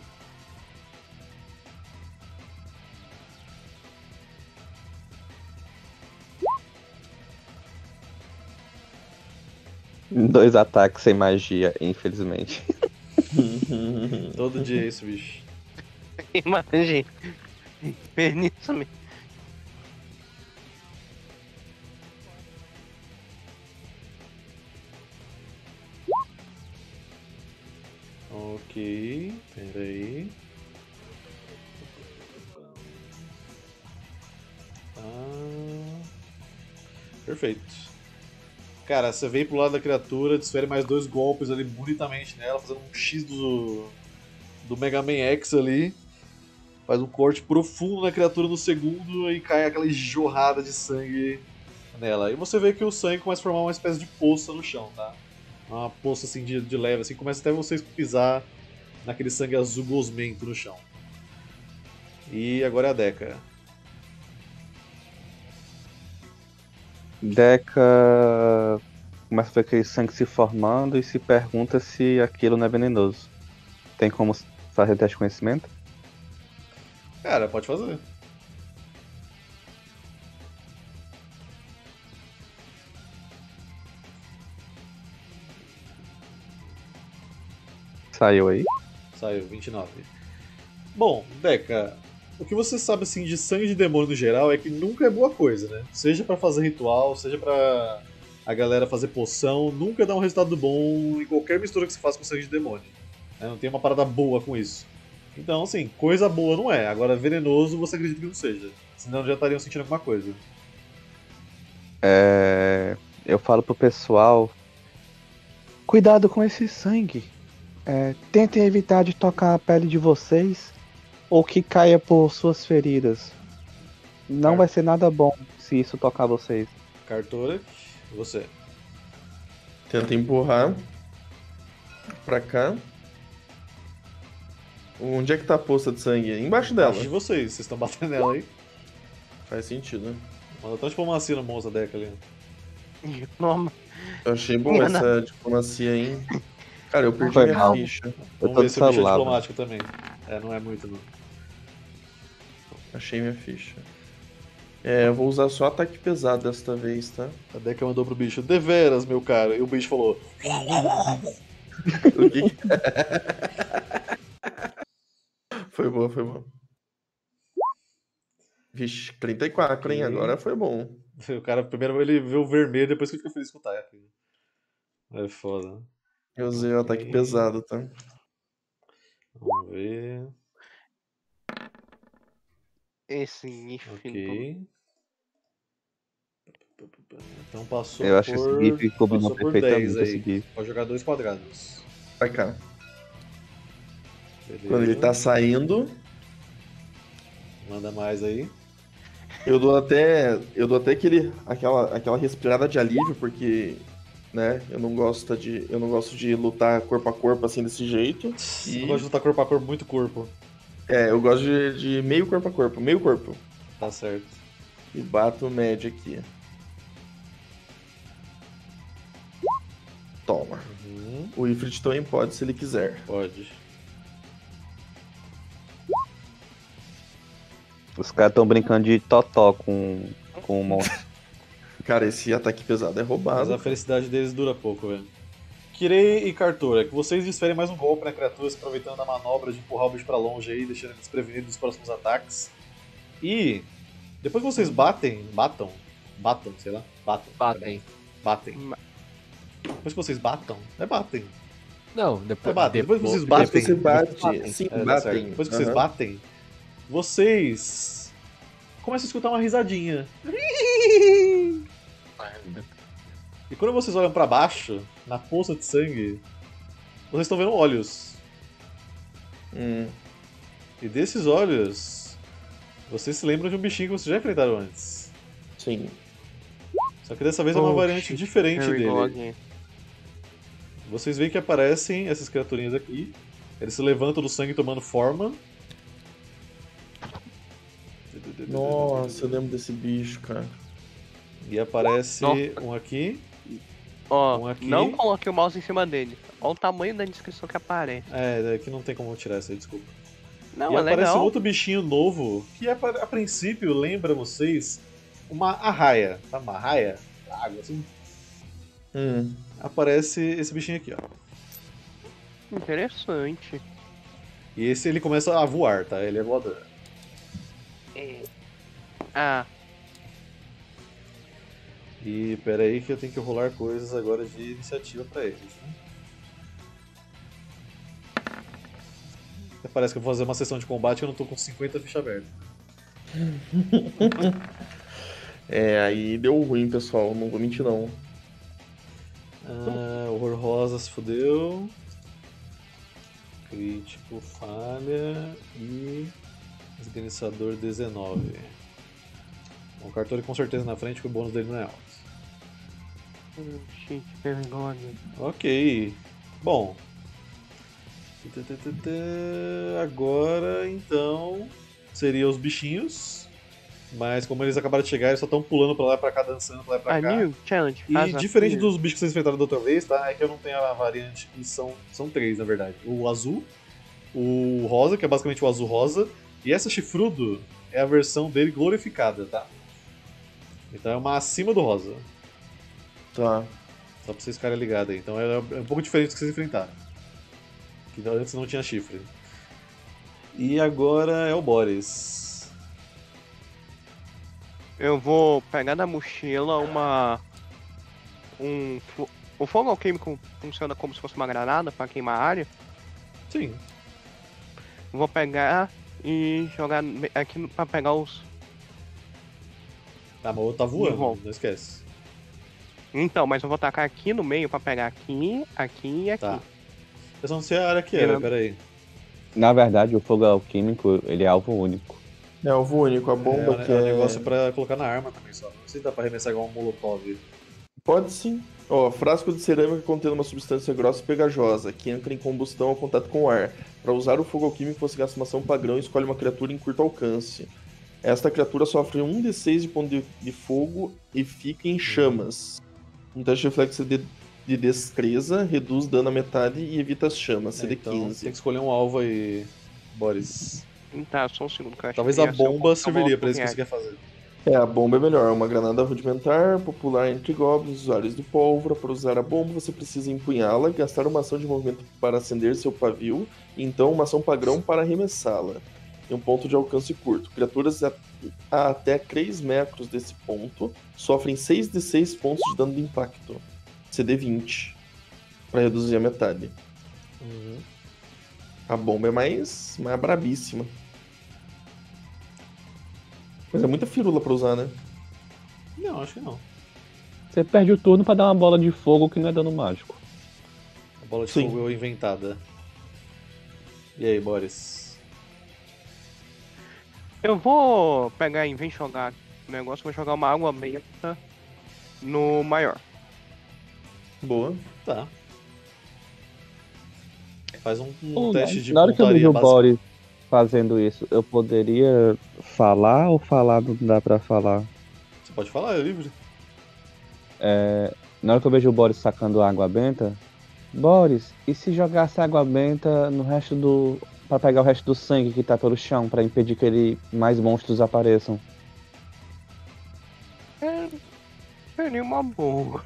Speaker 6: Dois ataques sem magia, infelizmente.
Speaker 1: Todo dia é isso, bicho.
Speaker 4: Imagina. Nisso mesmo.
Speaker 1: Ok, peraí. Perfeito. Cara, você vem pro lado da criatura, desfere mais 2 golpes ali bonitamente nela, fazendo um X do Mega Man X ali. Faz um corte profundo na criatura no segundo e cai aquela jorrada de sangue nela. E você vê que o sangue começa a formar uma espécie de poça no chão, tá? Uma poça assim de leve, assim, começa até vocês pisar naquele sangue azul gosmento no chão. E agora é a Deca.
Speaker 6: Deca começa a ver aquele sangue se formando e se pergunta se aquilo não é venenoso. Tem como fazer teste de conhecimento?
Speaker 1: Cara, pode fazer.
Speaker 6: Saiu aí.
Speaker 1: Saiu, 29. Bom, Deca, o que você sabe assim de sangue de demônio no geral é que nunca é boa coisa, né? Seja pra fazer ritual, seja pra a galera fazer poção, nunca dá um resultado bom em qualquer mistura que se faça com sangue de demônio. Né? Não tem uma parada boa com isso. Então, assim, coisa boa não é. Agora, venenoso você acredita que não seja. Senão já estariam sentindo alguma coisa.
Speaker 6: Eu falo pro pessoal: cuidado com esse sangue. Tentem evitar de tocar a pele de vocês ou que caia por suas feridas. Não vai ser nada bom se isso tocar vocês.
Speaker 1: Cartora, você.
Speaker 5: Tenta empurrar pra cá. Onde é que tá a poça de sangue? Embaixo dela.
Speaker 1: Acho de vocês estão batendo nela aí.
Speaker 5: Faz sentido, né?
Speaker 1: Manda até diplomacia no monstro da Deca ali.
Speaker 4: Toma.
Speaker 5: Eu achei bom essa diplomacia, hein? Cara, eu perdi
Speaker 6: Foi
Speaker 5: minha
Speaker 6: mal.
Speaker 5: ficha.
Speaker 6: Eu
Speaker 1: Vamos
Speaker 6: tô
Speaker 1: ver se o bicho é
Speaker 6: descelular.
Speaker 1: diplomático também. Não é muito não.
Speaker 5: Achei minha ficha. Eu vou usar só ataque pesado desta vez, tá?
Speaker 1: A Deca mandou pro bicho, deveras, meu cara. E o bicho falou,
Speaker 5: O que que Foi boa, foi boa. Vixe, 34, hein? Agora foi bom.
Speaker 1: o cara primeiro ele vê o vermelho, depois que fica feliz com o Taia. É foda.
Speaker 5: Eu usei o ataque pesado, tá?
Speaker 1: Vamos ver.
Speaker 4: Esse gif.
Speaker 1: Ok. Então passou
Speaker 6: Eu acho que
Speaker 1: por...
Speaker 6: esse GIF combinou
Speaker 1: passou por
Speaker 6: perfeitamente
Speaker 1: 10
Speaker 6: esse
Speaker 1: aí.
Speaker 6: GIF.
Speaker 1: Pode jogar 2 quadrados.
Speaker 5: Vai cá.
Speaker 1: Beleza.
Speaker 5: Quando ele tá saindo,
Speaker 1: Manda mais aí.
Speaker 5: eu dou até aquela respirada de alívio, porque, né, eu não gosto de lutar corpo a corpo assim desse jeito.
Speaker 1: Eu gosto de lutar corpo a corpo, muito corpo.
Speaker 5: Eu gosto de meio corpo a corpo, meio corpo.
Speaker 1: Tá certo.
Speaker 5: E bato média aqui. Toma.
Speaker 1: Uhum.
Speaker 5: O Ifrit também pode, se ele quiser.
Speaker 1: Pode.
Speaker 6: Os caras estão brincando de totó com o monstro.
Speaker 5: Cara, esse ataque pesado é
Speaker 1: Mas
Speaker 5: roubado.
Speaker 1: a felicidade deles dura pouco, velho. Kirei e Cartora, que vocês desferem mais um golpe na criatura, se aproveitando da manobra de empurrar o bicho pra longe aí, deixando ele desprevenido dos próximos ataques. E depois que vocês batem, sei lá, batem. Depois que vocês batem.
Speaker 2: Não, depois.
Speaker 1: Depois que vocês
Speaker 5: Depois
Speaker 1: batem.
Speaker 5: que você bate, sim,
Speaker 1: Tá certo.
Speaker 5: batem.
Speaker 1: Depois que vocês
Speaker 5: Aham.
Speaker 1: batem, vocês começam a escutar uma risadinha. E quando vocês olham pra baixo, na poça de sangue, vocês estão vendo olhos. E desses olhos, vocês se lembram de um bichinho que vocês já enfrentaram antes.
Speaker 5: Sim.
Speaker 1: Só que dessa vez é uma variante diferente dele. Vocês veem que aparecem essas criaturinhas aqui. Eles se levantam do sangue tomando forma.
Speaker 5: Nossa, eu lembro desse bicho, cara.
Speaker 1: E aparece um aqui.
Speaker 4: Ó,
Speaker 1: Um aqui.
Speaker 4: não coloquei o mouse em cima dele. Olha o tamanho da descrição que aparece.
Speaker 1: Aqui não tem como tirar essa aí, desculpa.
Speaker 4: Não,
Speaker 1: E
Speaker 4: é
Speaker 1: aparece
Speaker 4: legal.
Speaker 1: outro bichinho novo, que a princípio lembra vocês uma arraia. Sabe uma arraia? Água, assim. Aparece esse bichinho aqui, ó.
Speaker 4: Interessante.
Speaker 1: E esse ele começa a voar, tá? Ele é voador. E pera aí que eu tenho que rolar coisas agora de iniciativa pra eles, né? Até parece que eu vou fazer uma sessão de combate e eu não tô com 50 fichas abertas.
Speaker 5: Aí deu ruim, pessoal. Não vou mentir, não.
Speaker 1: Horror rosa se fodeu. Crítico falha. E. Esganiçador 19. O cartão com certeza na frente, que o bônus dele não é alto.
Speaker 4: Gente, vergonha.
Speaker 1: Ok. Bom. Agora, então, seria os bichinhos. Mas como eles acabaram de chegar, eles só estão pulando pra lá e pra cá, dançando pra lá e pra cá.
Speaker 4: New challenge.
Speaker 1: E diferente dos bichos que vocês enfrentaram da outra vez, tá? É que eu não tenho a variante, que são três, na verdade. O azul, o rosa, que é basicamente o azul rosa, e essa chifrudo é a versão dele glorificada, tá? Então é uma acima do rosa.
Speaker 5: Tá.
Speaker 1: Só pra vocês ficarem ligados aí. Então é um pouco diferente do que vocês enfrentaram. Que antes não tinha chifre. E agora é o Boris.
Speaker 4: Eu vou pegar da mochila o fogo alquímico funciona como se fosse uma granada pra queimar a área.
Speaker 1: Sim.
Speaker 4: Vou pegar e jogar aqui pra pegar os...
Speaker 1: Tá, mas o outro tá voando, não esquece.
Speaker 4: Então, mas eu vou tacar aqui no meio pra pegar aqui, aqui e aqui.
Speaker 1: Tá. Eu só não sei a área que é, peraí.
Speaker 6: Na verdade, o fogo alquímico, ele é alvo único.
Speaker 5: É alvo único, a bomba que
Speaker 1: é um negócio pra colocar na arma também só. Não sei se dá pra arremessar igual um molotov.
Speaker 5: Pode sim. Ó, frasco de cerâmica contendo uma substância grossa e pegajosa, que entra em combustão ao contato com o ar. Para usar o fogo alquímico, você gasta uma ação padrão e escolhe uma criatura em curto alcance. Esta criatura sofre 1d6 de ponto de fogo e fica em chamas. Um teste de reflexo de destreza reduz dano à metade e evita as chamas, CD15.
Speaker 1: Então, tem que escolher um alvo aí, Boris.
Speaker 4: Tá, só um segundo que eu acho.
Speaker 1: Talvez a bomba serviria pra isso que você quer fazer.
Speaker 5: A bomba é melhor. Uma granada rudimentar, popular entre goblins, usuários de pólvora. Para usar a bomba, você precisa empunhá-la, gastar uma ação de movimento para acender seu pavio, e então uma ação padrão para arremessá-la. Em um ponto de alcance curto. Criaturas a até 3 metros desse ponto sofrem 6d6 pontos de dano de impacto. CD20. Para reduzir a metade. A bomba é mais brabíssima. Mas é muita firula pra usar, né?
Speaker 1: Não, acho que não.
Speaker 6: Você perde o turno pra dar uma bola de fogo que não é dano mágico.
Speaker 1: A bola de fogo é inventada. E aí, Boris?
Speaker 4: Eu vou pegar, em vez de jogar o negócio, vou jogar uma água benta no maior.
Speaker 5: Boa.
Speaker 1: Tá. Faz um teste de
Speaker 6: na hora que eu vejo o
Speaker 1: básica.
Speaker 6: Boris fazendo isso, eu poderia falar ou falar não dá pra falar?
Speaker 1: Você pode falar, é livre.
Speaker 6: Na hora que eu vejo o Boris sacando água benta, Boris, e se jogasse água benta no resto do... pra pegar o resto do sangue que tá pelo chão, pra impedir que mais monstros apareçam?
Speaker 4: Seria uma boa.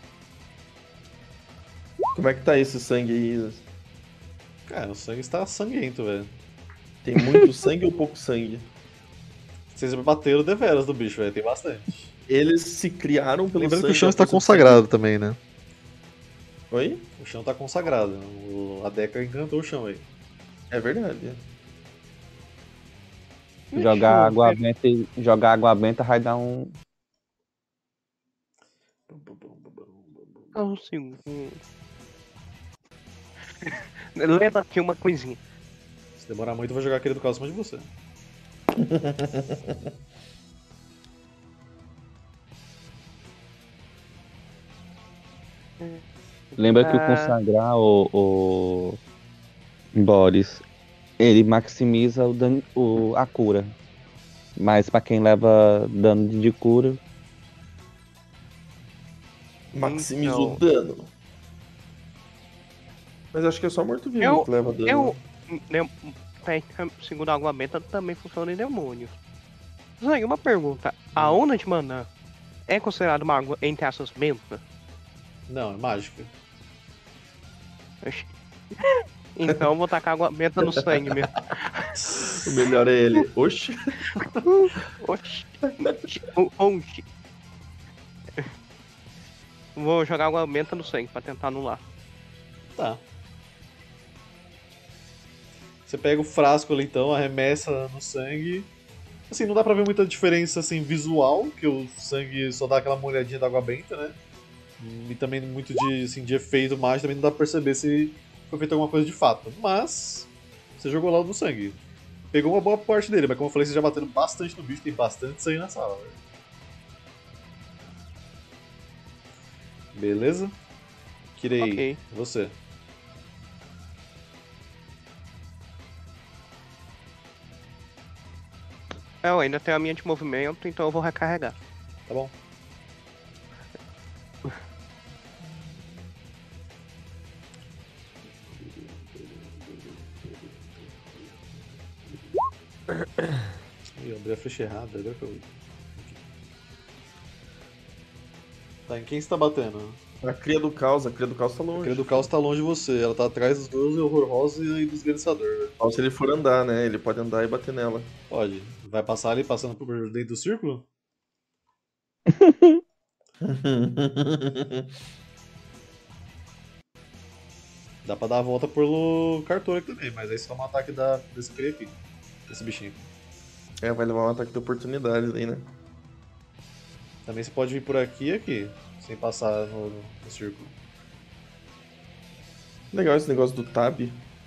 Speaker 5: Como é que tá esse sangue aí?
Speaker 1: Cara, o sangue está sanguento, velho.
Speaker 5: Tem muito sangue ou pouco sangue?
Speaker 1: Vocês bateram deveras do bicho, velho. Tem bastante.
Speaker 5: Eles se criaram pelo
Speaker 1: Lembrando
Speaker 5: sangue.
Speaker 1: que o chão está consagrado também, né?
Speaker 5: Oi?
Speaker 1: O chão tá consagrado. A Deca encantou o chão aí.
Speaker 5: É verdade.
Speaker 6: Jogar água benta vai dar um...
Speaker 4: Um segundo. Leva aqui uma coisinha.
Speaker 1: Se demorar muito, eu vou jogar aquele do caos de você.
Speaker 6: Lembra que o consagrar o Boris, ele maximiza a cura. Mas pra quem leva dano de cura...
Speaker 5: Maximiza o dano. Mas acho que é só morto-vivo que leva dano.
Speaker 4: Segundo a água benta, também funciona em demônio. Zang, uma pergunta. A onda de maná é considerada uma água entre aspas benta?
Speaker 1: Não, é mágica.
Speaker 4: Então eu vou tacar água benta no sangue mesmo.
Speaker 5: O melhor é ele. Oxi.
Speaker 4: Oxi. Oxi. Vou jogar água benta no sangue pra tentar anular.
Speaker 1: Tá. Você pega o frasco ali então, arremessa no sangue. Assim, não dá pra ver muita diferença assim, visual, que o sangue só dá aquela molhadinha d'água benta, né? E também muito de, assim, de efeito mágico, também não dá pra perceber se foi feito alguma coisa de fato. Mas, você jogou lá no sangue. Pegou uma boa parte dele, mas como eu falei, você já batendo bastante no bicho, tem bastante sangue na sala. Velho. Beleza? Kirei,
Speaker 4: Ok.
Speaker 1: você.
Speaker 4: Eu ainda tenho a minha de movimento, então eu vou recarregar.
Speaker 1: Tá bom. Ih, eu abri a ficha errada, agora que eu vi. Tá, em quem você tá batendo?
Speaker 5: A cria do caos tá
Speaker 1: A
Speaker 5: longe.
Speaker 1: Cria do Caos tá longe de você, ela tá atrás dos 12 horrorosos e do esganiçador.
Speaker 5: Só se ele for andar, né? Ele pode andar e bater nela.
Speaker 1: Pode. Vai passar ali, passando por dentro do círculo? Dá pra dar a volta pelo cartor aqui também, mas aí você toma um ataque desse cria aqui. Desse bichinho.
Speaker 5: É, vai levar um ataque de oportunidade daí, né?
Speaker 1: Também você pode vir por aqui e aqui, sem passar no círculo.
Speaker 5: Legal esse negócio do tab.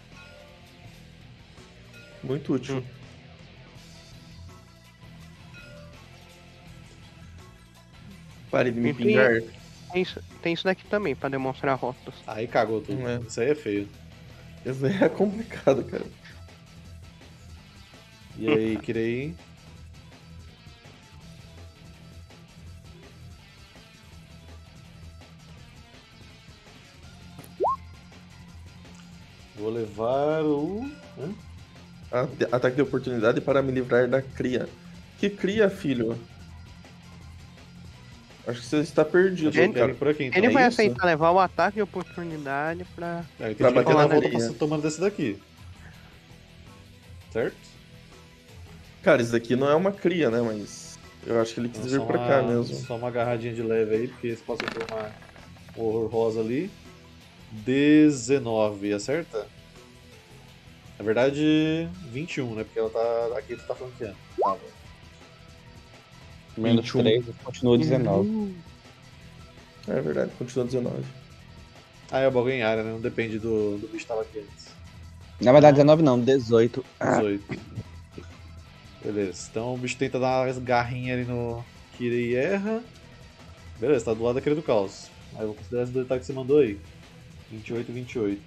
Speaker 5: Muito útil. Pare de me
Speaker 4: Enfim,
Speaker 5: pingar.
Speaker 4: Tem isso daqui também, pra demonstrar rotas.
Speaker 1: Aí cagou tudo.
Speaker 5: É.
Speaker 1: Isso aí é feio.
Speaker 5: Isso aí é complicado, cara.
Speaker 1: E aí, Kirei? Vou levar o... Hã?
Speaker 5: Ataque de oportunidade para me livrar da cria. Que cria, filho? Acho que você está perdido,
Speaker 1: Ele
Speaker 5: cara.
Speaker 1: por aqui, então.
Speaker 4: Ele
Speaker 1: É
Speaker 4: vai
Speaker 1: isso?
Speaker 4: aceitar levar o ataque de oportunidade pra...
Speaker 1: Aí
Speaker 5: Pra
Speaker 1: tem que
Speaker 5: bater
Speaker 1: dar
Speaker 5: na
Speaker 1: a volta
Speaker 5: areia.
Speaker 1: tomando desse daqui. Certo?
Speaker 5: Cara, isso daqui não é uma cria, né? Mas eu acho que ele quis vir
Speaker 1: Só
Speaker 5: pra cá mesmo.
Speaker 1: Só uma agarradinha de leve aí, porque você passa por uma horror rosa ali. 19, acerta? Na verdade, 21, né? Porque ela tá. Aqui tu tá flanqueando. Tava.
Speaker 6: Menos
Speaker 5: 21.
Speaker 6: 3, continua 19.
Speaker 5: É verdade, continua 19.
Speaker 1: Ah, é o bagulho em área, né? Não depende do bicho que tava aqui antes.
Speaker 6: Na verdade, 19 não, 18.
Speaker 1: 18. Beleza, então o bicho tenta dar umas garrinhas ali no Kira e erra. Beleza, tá do lado da Cria do Caos. Aí eu vou considerar esse detalhe que você mandou aí. 28 e 28.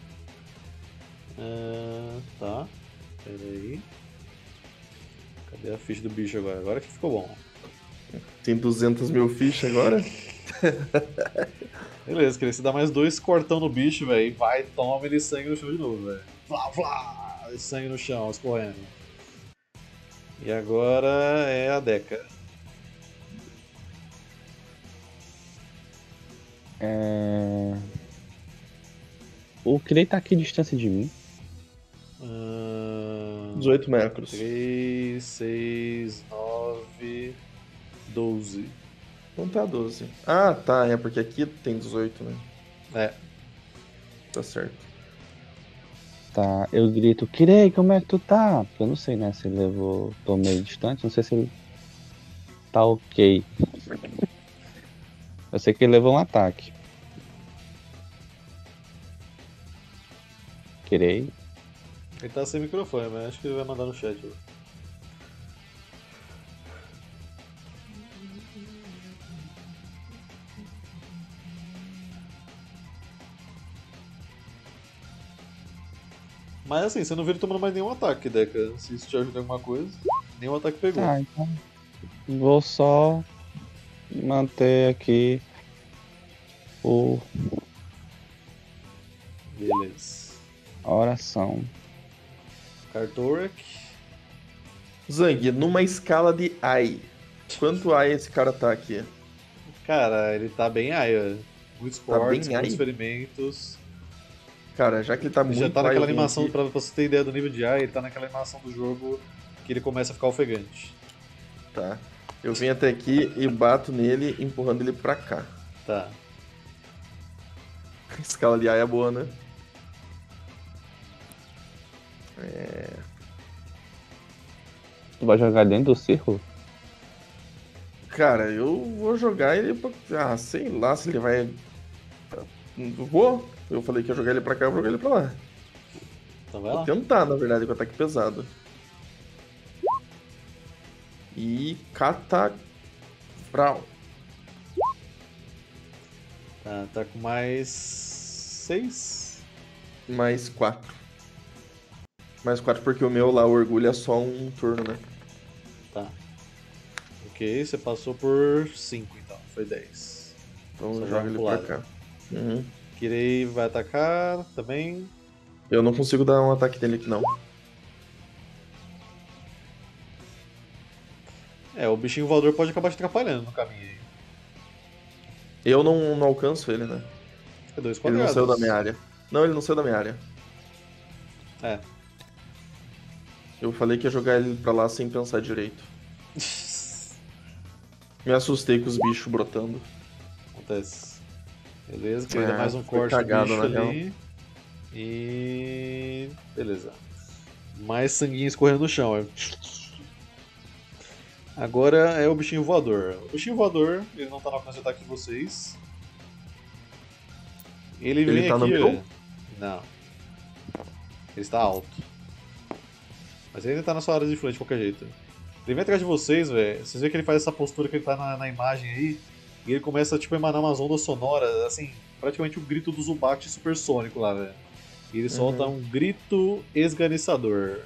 Speaker 1: Tá. Pera aí. Cadê a ficha do bicho agora? Agora que ficou bom.
Speaker 5: Tem 200 mil fichas agora?
Speaker 1: Beleza, queria você dar mais 2 cortão no bicho, velho. E vai, toma ele sangue no chão de novo, velho. Flá, flá! Sangue no chão, escorrendo. E agora é a Deca.
Speaker 6: O Kirei tá aqui distância de mim.
Speaker 5: 18 metros.
Speaker 1: 3, 6, 9, 12.
Speaker 5: Não tá 12. Ah, tá. É porque aqui tem 18, né?
Speaker 1: É.
Speaker 5: Tá certo.
Speaker 6: Tá, eu grito, Kirei, como é que tu tá? Porque eu não sei, né, se ele levou, tô meio distante, não sei se ele tá ok. Eu sei que ele levou um ataque. Kirei.
Speaker 1: Ele tá sem microfone, mas acho que ele vai mandar no chat. Mas assim, você não viu ele tomando mais nenhum ataque, Deca. Se isso te ajuda em alguma coisa, nenhum ataque pegou.
Speaker 6: Tá, então vou só manter aqui o
Speaker 1: Beleza.
Speaker 6: a oração.
Speaker 1: Cartoric.
Speaker 5: Zang, numa escala de AI, quanto AI esse cara tá aqui?
Speaker 1: Cara, ele tá bem aí, muitos
Speaker 5: Tá
Speaker 1: cortes,
Speaker 5: bem
Speaker 1: muitos
Speaker 5: aí?
Speaker 1: ferimentos.
Speaker 5: Cara, já que ele tá
Speaker 1: Ele
Speaker 5: muito
Speaker 1: já tá
Speaker 5: AI,
Speaker 1: naquela
Speaker 5: eu vim
Speaker 1: animação,
Speaker 5: aqui-
Speaker 1: pra você ter ideia do nível de AI, ele tá naquela animação do jogo que ele começa a ficar ofegante.
Speaker 5: Tá. Eu vim até aqui e bato nele, empurrando ele pra cá.
Speaker 1: Tá.
Speaker 5: Escala de AI é boa, né?
Speaker 6: Tu vai jogar dentro do círculo?
Speaker 5: Cara, eu vou jogar ele pra... Ah, sei lá se ele vai... Vou. Eu falei que ia jogar ele pra cá, eu vou jogar ele pra lá.
Speaker 1: Então vai
Speaker 5: Vou
Speaker 1: lá.
Speaker 5: tentar, na verdade, com ataque pesado. E Catafral.
Speaker 1: Tá com mais 6.
Speaker 5: Mais 4. Mais 4 porque o meu lá, o orgulho, é só um turno, né?
Speaker 1: Tá. Ok, você passou por 5 então, foi 10.
Speaker 5: Então
Speaker 1: Só
Speaker 5: eu
Speaker 1: joga
Speaker 5: jogo ele
Speaker 1: pro
Speaker 5: pra
Speaker 1: lado.
Speaker 5: cá. Uhum.
Speaker 1: Kirei vai atacar também.
Speaker 5: Eu não consigo dar um ataque dele aqui, não.
Speaker 1: O bichinho voador pode acabar te atrapalhando no caminho aí.
Speaker 5: Eu não alcanço ele, né?
Speaker 1: É 2
Speaker 5: Ele
Speaker 1: quadrados.
Speaker 5: não saiu da minha área. Não, ele não saiu da minha área.
Speaker 1: É.
Speaker 5: Eu falei que ia jogar ele pra lá sem pensar direito. Me assustei com os bichos brotando.
Speaker 1: Acontece. Beleza, queria dar mais um
Speaker 5: foi
Speaker 1: corte no
Speaker 5: cagado,
Speaker 1: bicho
Speaker 5: na
Speaker 1: ali. E... beleza. Mais sanguinho escorrendo no chão. Agora é o bichinho voador. O bichinho voador, ele não tá no alcance de ataque de vocês. Ele vem
Speaker 5: tá
Speaker 1: aqui,
Speaker 5: no meu?
Speaker 1: velho. Não. Ele está alto. Mas ele ainda tá na sua área de frente de qualquer jeito. Ele vem atrás de vocês, velho. Vocês veem que ele faz essa postura que ele tá na imagem aí. E ele começa tipo, a emanar umas ondas sonoras, assim, praticamente o grito do Zubat supersônico lá, velho. E ele solta um grito esganiçador.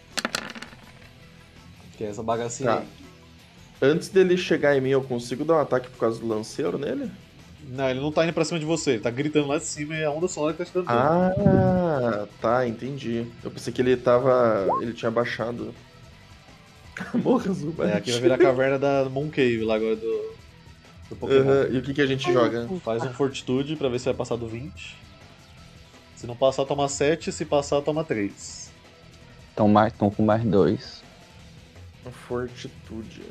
Speaker 1: Que é essa bagacinha
Speaker 5: Tá.
Speaker 1: aí.
Speaker 5: Antes dele chegar em mim, eu consigo dar um ataque por causa do lanceiro nele?
Speaker 1: Não, ele não tá indo pra cima de você, ele tá gritando lá de cima e a onda sonora tá te dando dano.
Speaker 5: Ah, tá, entendi. Eu pensei que ele tava... ele tinha baixado. Morra, Zubat.
Speaker 1: Aqui vai virar a caverna da Moon Cave lá agora do Pokémon.
Speaker 5: E o que a gente joga?
Speaker 1: Faz um Fortitude pra ver se vai passar do 20. Se não passar, toma 7. Se passar, toma 3.
Speaker 6: Tão com mais 2.
Speaker 5: Fortitude.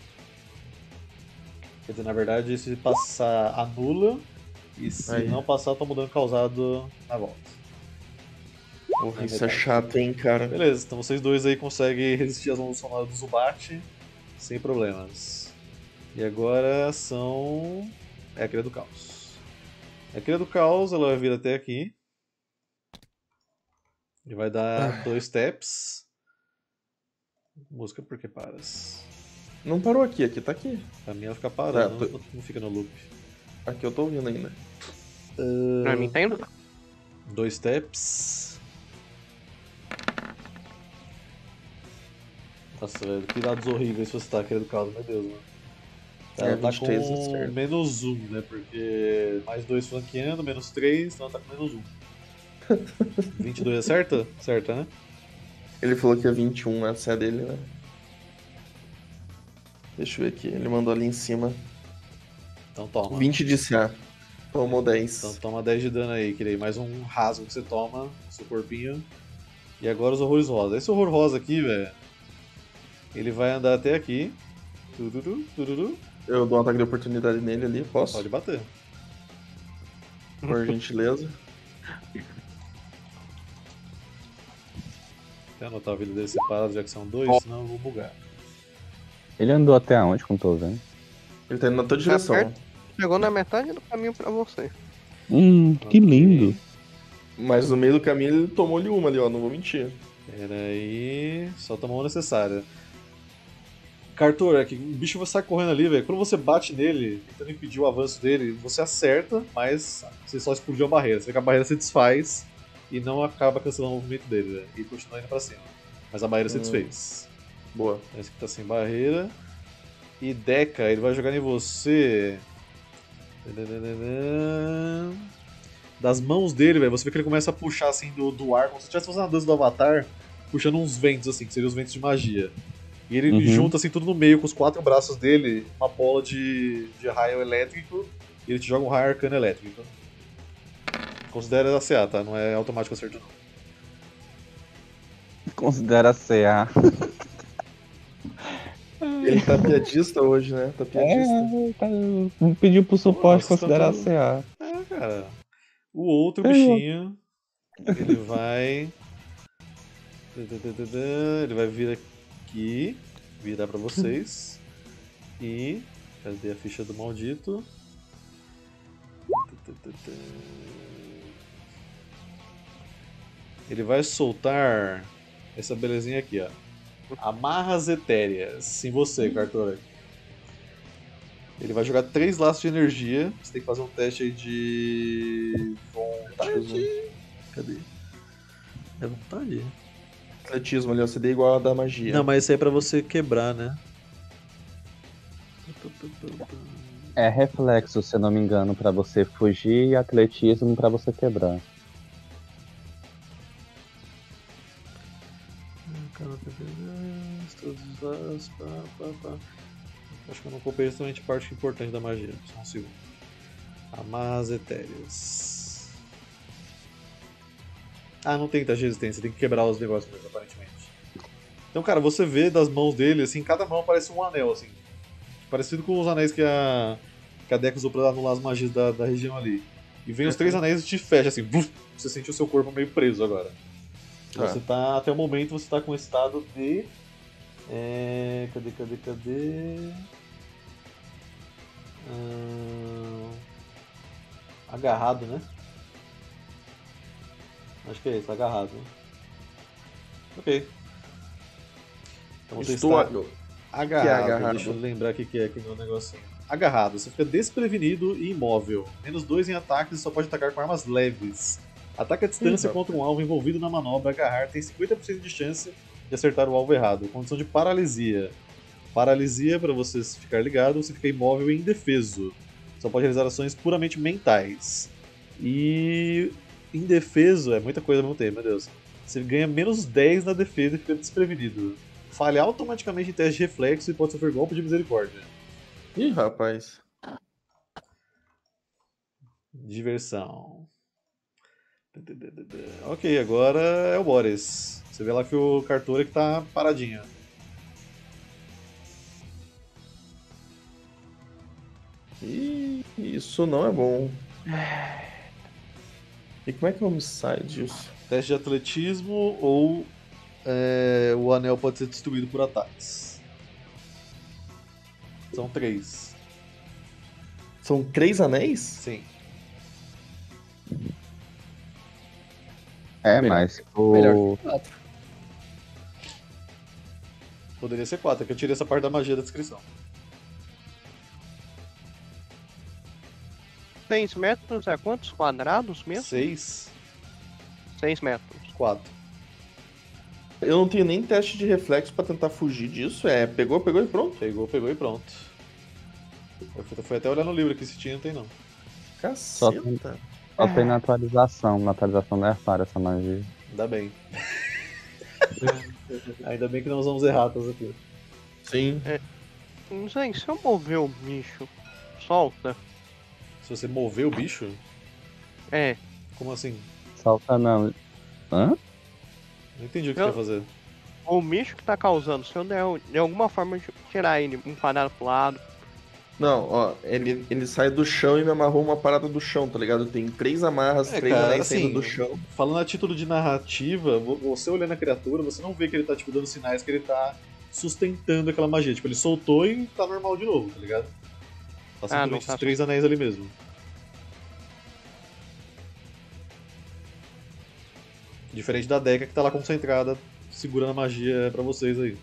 Speaker 1: Quer dizer, na verdade, se passar, anula. E se
Speaker 5: Aí.
Speaker 1: não passar, toma dano causado na volta.
Speaker 5: Porra, isso é chato, hein, cara.
Speaker 1: Beleza, então vocês dois aí conseguem resistir às ondas sonoras do Zubat sem problemas. E agora são... é a Cria do Caos. A Cria do Caos, ela vai vir até aqui. E vai dar 2 steps. Música por que paras?
Speaker 5: Não parou aqui tá aqui.
Speaker 1: Pra mim ela fica parando,
Speaker 5: É,
Speaker 1: não fica no loop.
Speaker 5: Aqui eu tô ouvindo ainda.
Speaker 4: Pra mim tá indo.
Speaker 1: 2 steps. Nossa, velho, que dados horríveis você tá querendo caos, meu Deus, mano. Ela tá
Speaker 5: 23
Speaker 1: com
Speaker 5: acerto.
Speaker 1: menos 1, né? Porque mais 2 flanqueando, menos 3, então ela tá com menos 1. 22 acerta? Certa, né?
Speaker 5: Ele falou que é 21, essa é a dele, né? Deixa eu ver aqui, ele mandou ali em cima.
Speaker 1: Então toma.
Speaker 5: 20 de CA. Tomou 10.
Speaker 1: Então toma 10 de dano aí, queria mais um rasgo que você toma no seu corpinho. E agora os horrores rosa. Esse horror rosa aqui, velho, ele vai andar até aqui. Tururu, tururu.
Speaker 5: Eu dou um ataque de oportunidade nele ali, posso?
Speaker 1: Pode bater.
Speaker 5: Por gentileza.
Speaker 1: Quer anotar a vida dele separado, já que são 2, senão eu vou bugar.
Speaker 6: Ele andou até onde, como tô vendo?
Speaker 5: Ele tá indo na tua direção.
Speaker 4: perto. Chegou na metade do caminho pra você.
Speaker 6: Que lindo.
Speaker 5: Mas no meio do caminho ele tomou-lhe uma ali, ó, não vou mentir.
Speaker 1: Pera aí, só tomou o necessário. Cartor, é que o bicho sai correndo ali, velho. Quando você bate nele, tentando impedir o avanço dele, você acerta, mas você só explodiu a barreira. Você vê que a barreira se desfaz e não acaba cancelando o movimento dele, velho. E continua indo pra cima. Mas a barreira se desfez.
Speaker 5: Boa.
Speaker 1: Esse aqui tá sem barreira. E Deca, ele vai jogar em você. Das mãos dele, velho, você vê que ele começa a puxar assim do ar, como se estivesse fazendo a dança do Avatar, puxando uns ventos assim, que seriam os ventos de magia. E ele junta assim tudo no meio com os 4 braços dele, uma bola de raio elétrico, e ele te joga um raio arcano elétrico. Considera a CA, tá? Não é automático acerto não.
Speaker 6: Considera CA.
Speaker 5: Ele tá piadista hoje, né? Tá piadista.
Speaker 6: Pediu pro suporte
Speaker 1: Nossa,
Speaker 6: considerar
Speaker 1: tá
Speaker 6: CA.
Speaker 1: É, cara. O outro bichinho, ele vai Ele vai vir aqui, virar pra vocês. E... cadê a ficha do maldito? Ele vai soltar essa belezinha aqui, ó. Amarras etéreas em você, Cartora. Ele vai jogar 3 laços de energia. Você tem que fazer um teste aí de vontade. Cadê? É vontade?
Speaker 5: Atletismo ali, ó, CD igual a da magia.
Speaker 1: Não, mas isso aí é pra você quebrar, né?
Speaker 6: É reflexo, se eu não me engano, pra você fugir e atletismo pra você quebrar.
Speaker 1: Todos os lados, Acho que eu não copiei justamente parte importante da magia. Só um segundo. Amarras etéreas. Ah, não tem teste de resistência, tem que quebrar os negócios mesmo, aparentemente. Então, cara, você vê das mãos dele, assim, cada mão parece um anel, assim. Parecido com os anéis que a Deca usou pra anular as magias da região ali. E vem os 3 anéis e te fecha, assim, buf, você sente o seu corpo meio preso agora. Você tá, até o momento, você tá com um estado de... Cadê? Agarrado, né? Acho que é isso, agarrado. Ok. Então você está agarrado. Deixa eu lembrar o que é aqui no negocinho. Agarrado, você fica desprevenido e imóvel. -2 em ataques e só pode atacar com armas leves. Ataque à distância contra um alvo envolvido na manobra. Agarrar tem 50% de chance de acertar o alvo errado. Condição de paralisia. Paralisia, para você ficar ligado, você fica imóvel e indefeso. Só pode realizar ações puramente mentais. E indefeso é muita coisa ao mesmo tempo, meu Deus. Você ganha -10 na defesa e fica desprevenido. Falha automaticamente em teste de reflexo e pode sofrer golpe de misericórdia.
Speaker 5: Ih, rapaz.
Speaker 1: Diversão. Ok, agora é o Boris. Você vê lá que o Cartura que tá paradinho.
Speaker 5: Ih, isso não é bom. E como é que eu me saio disso?
Speaker 1: Teste de atletismo ou o anel pode ser destruído por ataques. São 3.
Speaker 5: São 3 anéis?
Speaker 1: Sim.
Speaker 6: Mas
Speaker 2: Melhor que 4.
Speaker 1: Poderia ser 4, é que eu tirei essa parte da magia da descrição.
Speaker 4: 6 metros é quantos quadrados mesmo?
Speaker 1: 6.
Speaker 4: 6 metros.
Speaker 1: 4.
Speaker 5: Eu não tenho nem teste de reflexo pra tentar fugir disso. Pegou e pronto.
Speaker 1: Pegou e pronto. Eu fui até olhar no livro aqui se tinha, não tem não.
Speaker 5: Caceta.
Speaker 6: Só tem na atualização. Na atualização da Airfire essa magia.
Speaker 1: Ainda bem. Ainda bem que não usamos erratas aqui.
Speaker 5: Sim.
Speaker 4: Não sei, se eu mover o bicho, solta.
Speaker 1: Se você mover o bicho?
Speaker 4: É.
Speaker 1: Como assim?
Speaker 6: Solta não. Hã?
Speaker 1: Não entendi o que você vai fazer.
Speaker 4: O bicho que tá causando, se eu der de alguma forma tirar ele um quadrado pro lado.
Speaker 5: Não, ó, ele sai do chão e me amarrou uma parada do chão, tá ligado? Tem 3 amarras, 3 anéis saindo do chão.
Speaker 1: Falando a título de narrativa, você olhando a criatura, você não vê que ele tá tipo, dando sinais que ele tá sustentando aquela magia. Tipo, ele soltou e tá normal de novo, tá ligado? Tá simplesmente os 3 anéis ali mesmo. Diferente da Deca que tá lá concentrada, segurando a magia pra vocês aí.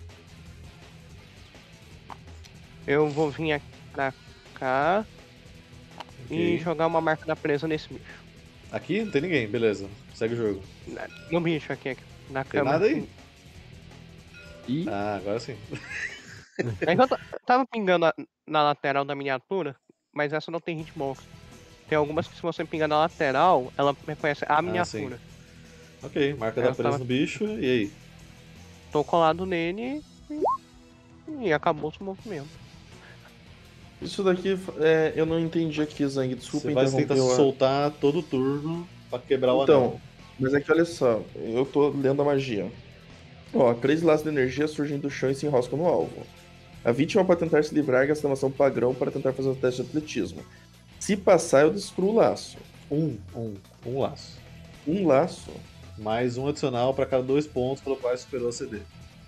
Speaker 4: Eu vou vir aqui pra cá e jogar uma marca da presa nesse bicho.
Speaker 1: Aqui não tem ninguém, beleza. Segue o jogo.
Speaker 4: No bicho aqui na
Speaker 1: tem
Speaker 4: cama.
Speaker 1: Nada aí?
Speaker 6: Ih.
Speaker 1: Ah, agora sim.
Speaker 4: É que eu tava pingando na lateral da miniatura, mas essa não tem hitbox. Tem algumas que se você pingar na lateral, ela reconhece a miniatura.
Speaker 1: Ok, marca da presa no bicho, e aí?
Speaker 4: Tô colado nele e acabou o movimento.
Speaker 5: Isso daqui eu não entendi aqui, Zang. Desculpa
Speaker 1: Você vai tentar soltar todo turno pra quebrar o anel.
Speaker 5: Então, mas é que olha só, eu tô lendo a magia. Ó, 3 laços de energia surgem do chão e se enroscam no alvo. A vítima pode tentar se livrar gastando ação padrão para tentar fazer o teste de atletismo. Se passar, eu destruo o laço.
Speaker 1: Um laço.
Speaker 5: Um laço?
Speaker 1: Mais um adicional para cada 2 pontos pelo qual superou a CD.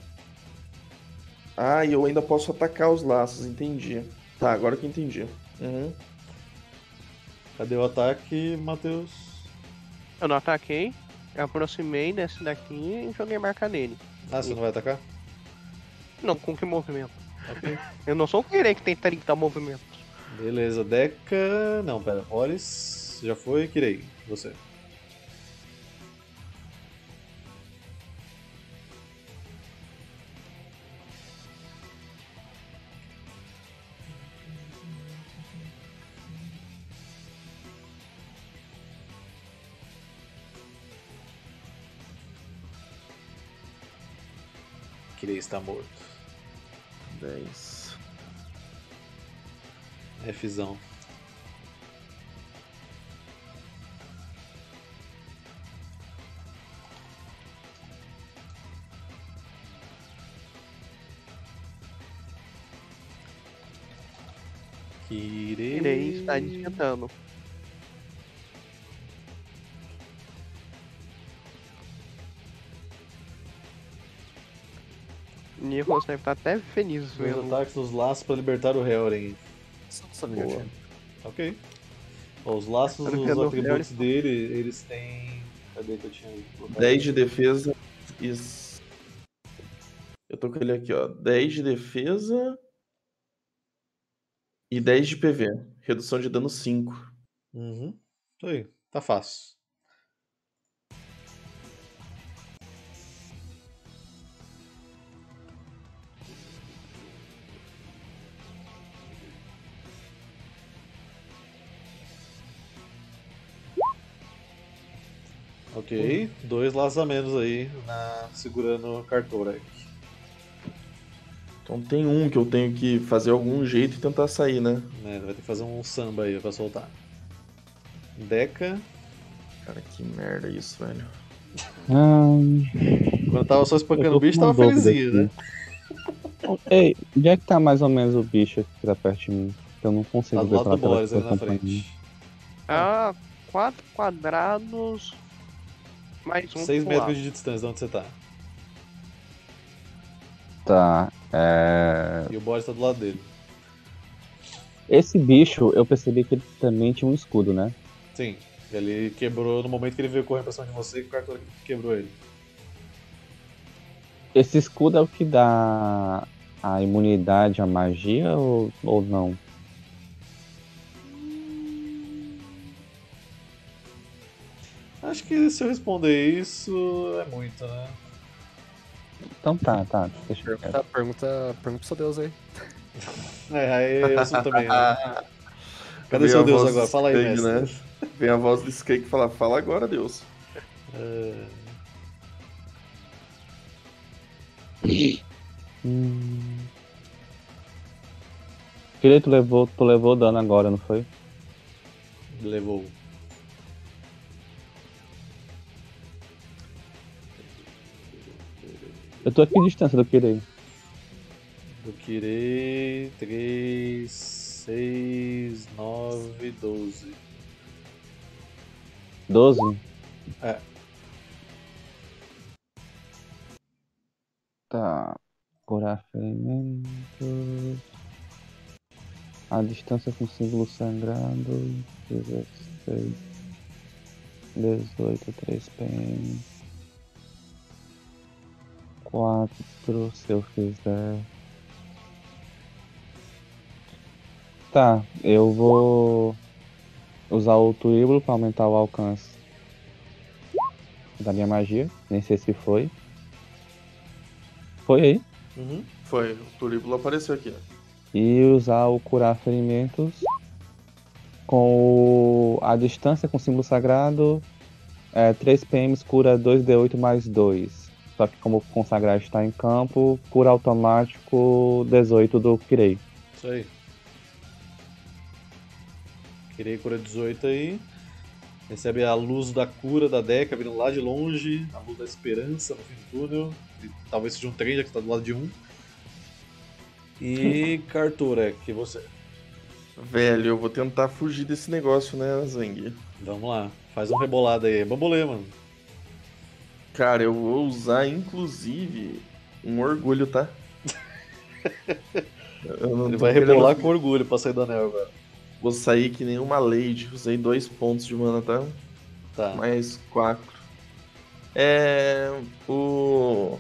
Speaker 5: Ah, e eu ainda posso atacar os laços, entendi. Tá, agora que entendi. Uhum.
Speaker 1: Cadê o ataque, Matheus?
Speaker 4: Eu não ataquei, eu aproximei desse daqui e joguei marca nele.
Speaker 1: Ah, você não vai atacar?
Speaker 4: Não, com que movimento?
Speaker 1: Ok.
Speaker 4: Eu não sou o Kirei que tem 30 movimentos.
Speaker 1: Beleza, Deca... Não, pera. Horus já foi, Kirei. Você. Kirei está morto.
Speaker 5: 10.
Speaker 1: Fzão.
Speaker 4: Kirei está descentando. Nicholas deve estar até feliz
Speaker 1: Dois
Speaker 4: vendo.
Speaker 1: ataques nos laços para libertar o Helren.
Speaker 2: Só um
Speaker 1: Boa.
Speaker 2: minutinho.
Speaker 1: Ok. Ó, os laços,
Speaker 4: Eu não
Speaker 1: os
Speaker 4: quero
Speaker 1: atributos dele, eles têm... Cadê que eu tinha colocado?
Speaker 5: 10 de defesa. Isso. Eu tô com ele aqui, ó. 10 de defesa. E 10 de PV. Redução de dano 5.
Speaker 1: Uhum. Isso aí. Tá fácil. Ok, 2 laços a menos aí, segurando o Cartorek.
Speaker 5: Então tem um que eu tenho que fazer algum jeito e tentar sair, né?
Speaker 1: Vai ter que fazer um samba aí pra soltar. Deca.
Speaker 5: Cara, que merda isso, velho.
Speaker 1: Quando tava só
Speaker 6: Eu
Speaker 1: espancando
Speaker 6: tô
Speaker 1: o bicho,
Speaker 6: com uma
Speaker 1: tava
Speaker 6: dúvida
Speaker 1: felizinho,
Speaker 6: aqui.
Speaker 1: né?
Speaker 6: Ei, onde é que tá mais ou menos o bicho aqui que tá perto de mim? Eu não consigo
Speaker 1: Tá do
Speaker 6: ver
Speaker 1: lado
Speaker 6: pela
Speaker 1: do Boris ali na
Speaker 6: televisão.
Speaker 1: frente.
Speaker 4: Ah, 4 quadrados. Mais um
Speaker 1: 6
Speaker 4: pro lado.
Speaker 1: metros de distância de onde você tá.
Speaker 6: Tá,
Speaker 1: E o Boris tá do lado dele.
Speaker 6: Esse bicho, eu percebi que ele também tinha um escudo, né?
Speaker 1: Sim, ele quebrou no momento que ele veio correndo pra cima de você, que o Cartorek quebrou ele.
Speaker 6: Esse escudo é o que dá a imunidade à magia ou não?
Speaker 1: Acho que se eu responder isso, é muito, né?
Speaker 6: Então tá, deixa eu ver.
Speaker 2: Tá, pergunta pro seu Deus aí.
Speaker 1: Aí eu sou também, né? Cadê
Speaker 5: Vem
Speaker 1: seu
Speaker 5: a
Speaker 1: Deus
Speaker 5: voz do
Speaker 1: agora? Fala aí,
Speaker 5: Skeg,
Speaker 1: mestre.
Speaker 5: né? Vem a voz do Skeg e fala, fala agora, Deus.
Speaker 6: Queria tu levou dano agora, não foi?
Speaker 1: Levou.
Speaker 6: Eu tô aqui em distância do Kirei.
Speaker 1: Do Kirei, 3, 6, 9, 12.
Speaker 6: 12?
Speaker 1: É.
Speaker 6: Tá. Curar ferimentos. A distância com símbolo sangrado. 16. 18, 3 PM. 4 se eu fizer. Tá, eu vou usar o Turíbulo para aumentar o alcance da minha magia. Nem sei se foi. Foi aí.
Speaker 1: Uhum.
Speaker 5: Foi, o Turíbulo apareceu aqui.
Speaker 6: E usar o curar ferimentos com a distância com símbolo sagrado. 3 PMs cura 2d8 mais 2. Só que como o consagrar está em campo, cura automático 18 do Kirei.
Speaker 1: Isso aí. Kirei cura 18 aí. Recebe a luz da cura da Deca vindo lá de longe, a luz da esperança no fim do túnel. E talvez seja um trem, já que está do lado de um. E Cartorek, você.
Speaker 5: Velho, eu vou tentar fugir desse negócio, né, Zang?
Speaker 1: Vamos lá, faz um rebolado aí. Bambolê, mano.
Speaker 5: Cara, eu vou usar, inclusive, um orgulho, tá? Eu não
Speaker 1: Ele
Speaker 5: tô
Speaker 1: vai
Speaker 5: querendo-
Speaker 1: rebolar com orgulho pra sair do anel, velho.
Speaker 5: Vou sair que nem uma Lady. Usei 2 pontos de mana, tá?
Speaker 1: Tá.
Speaker 5: Mais 4. O.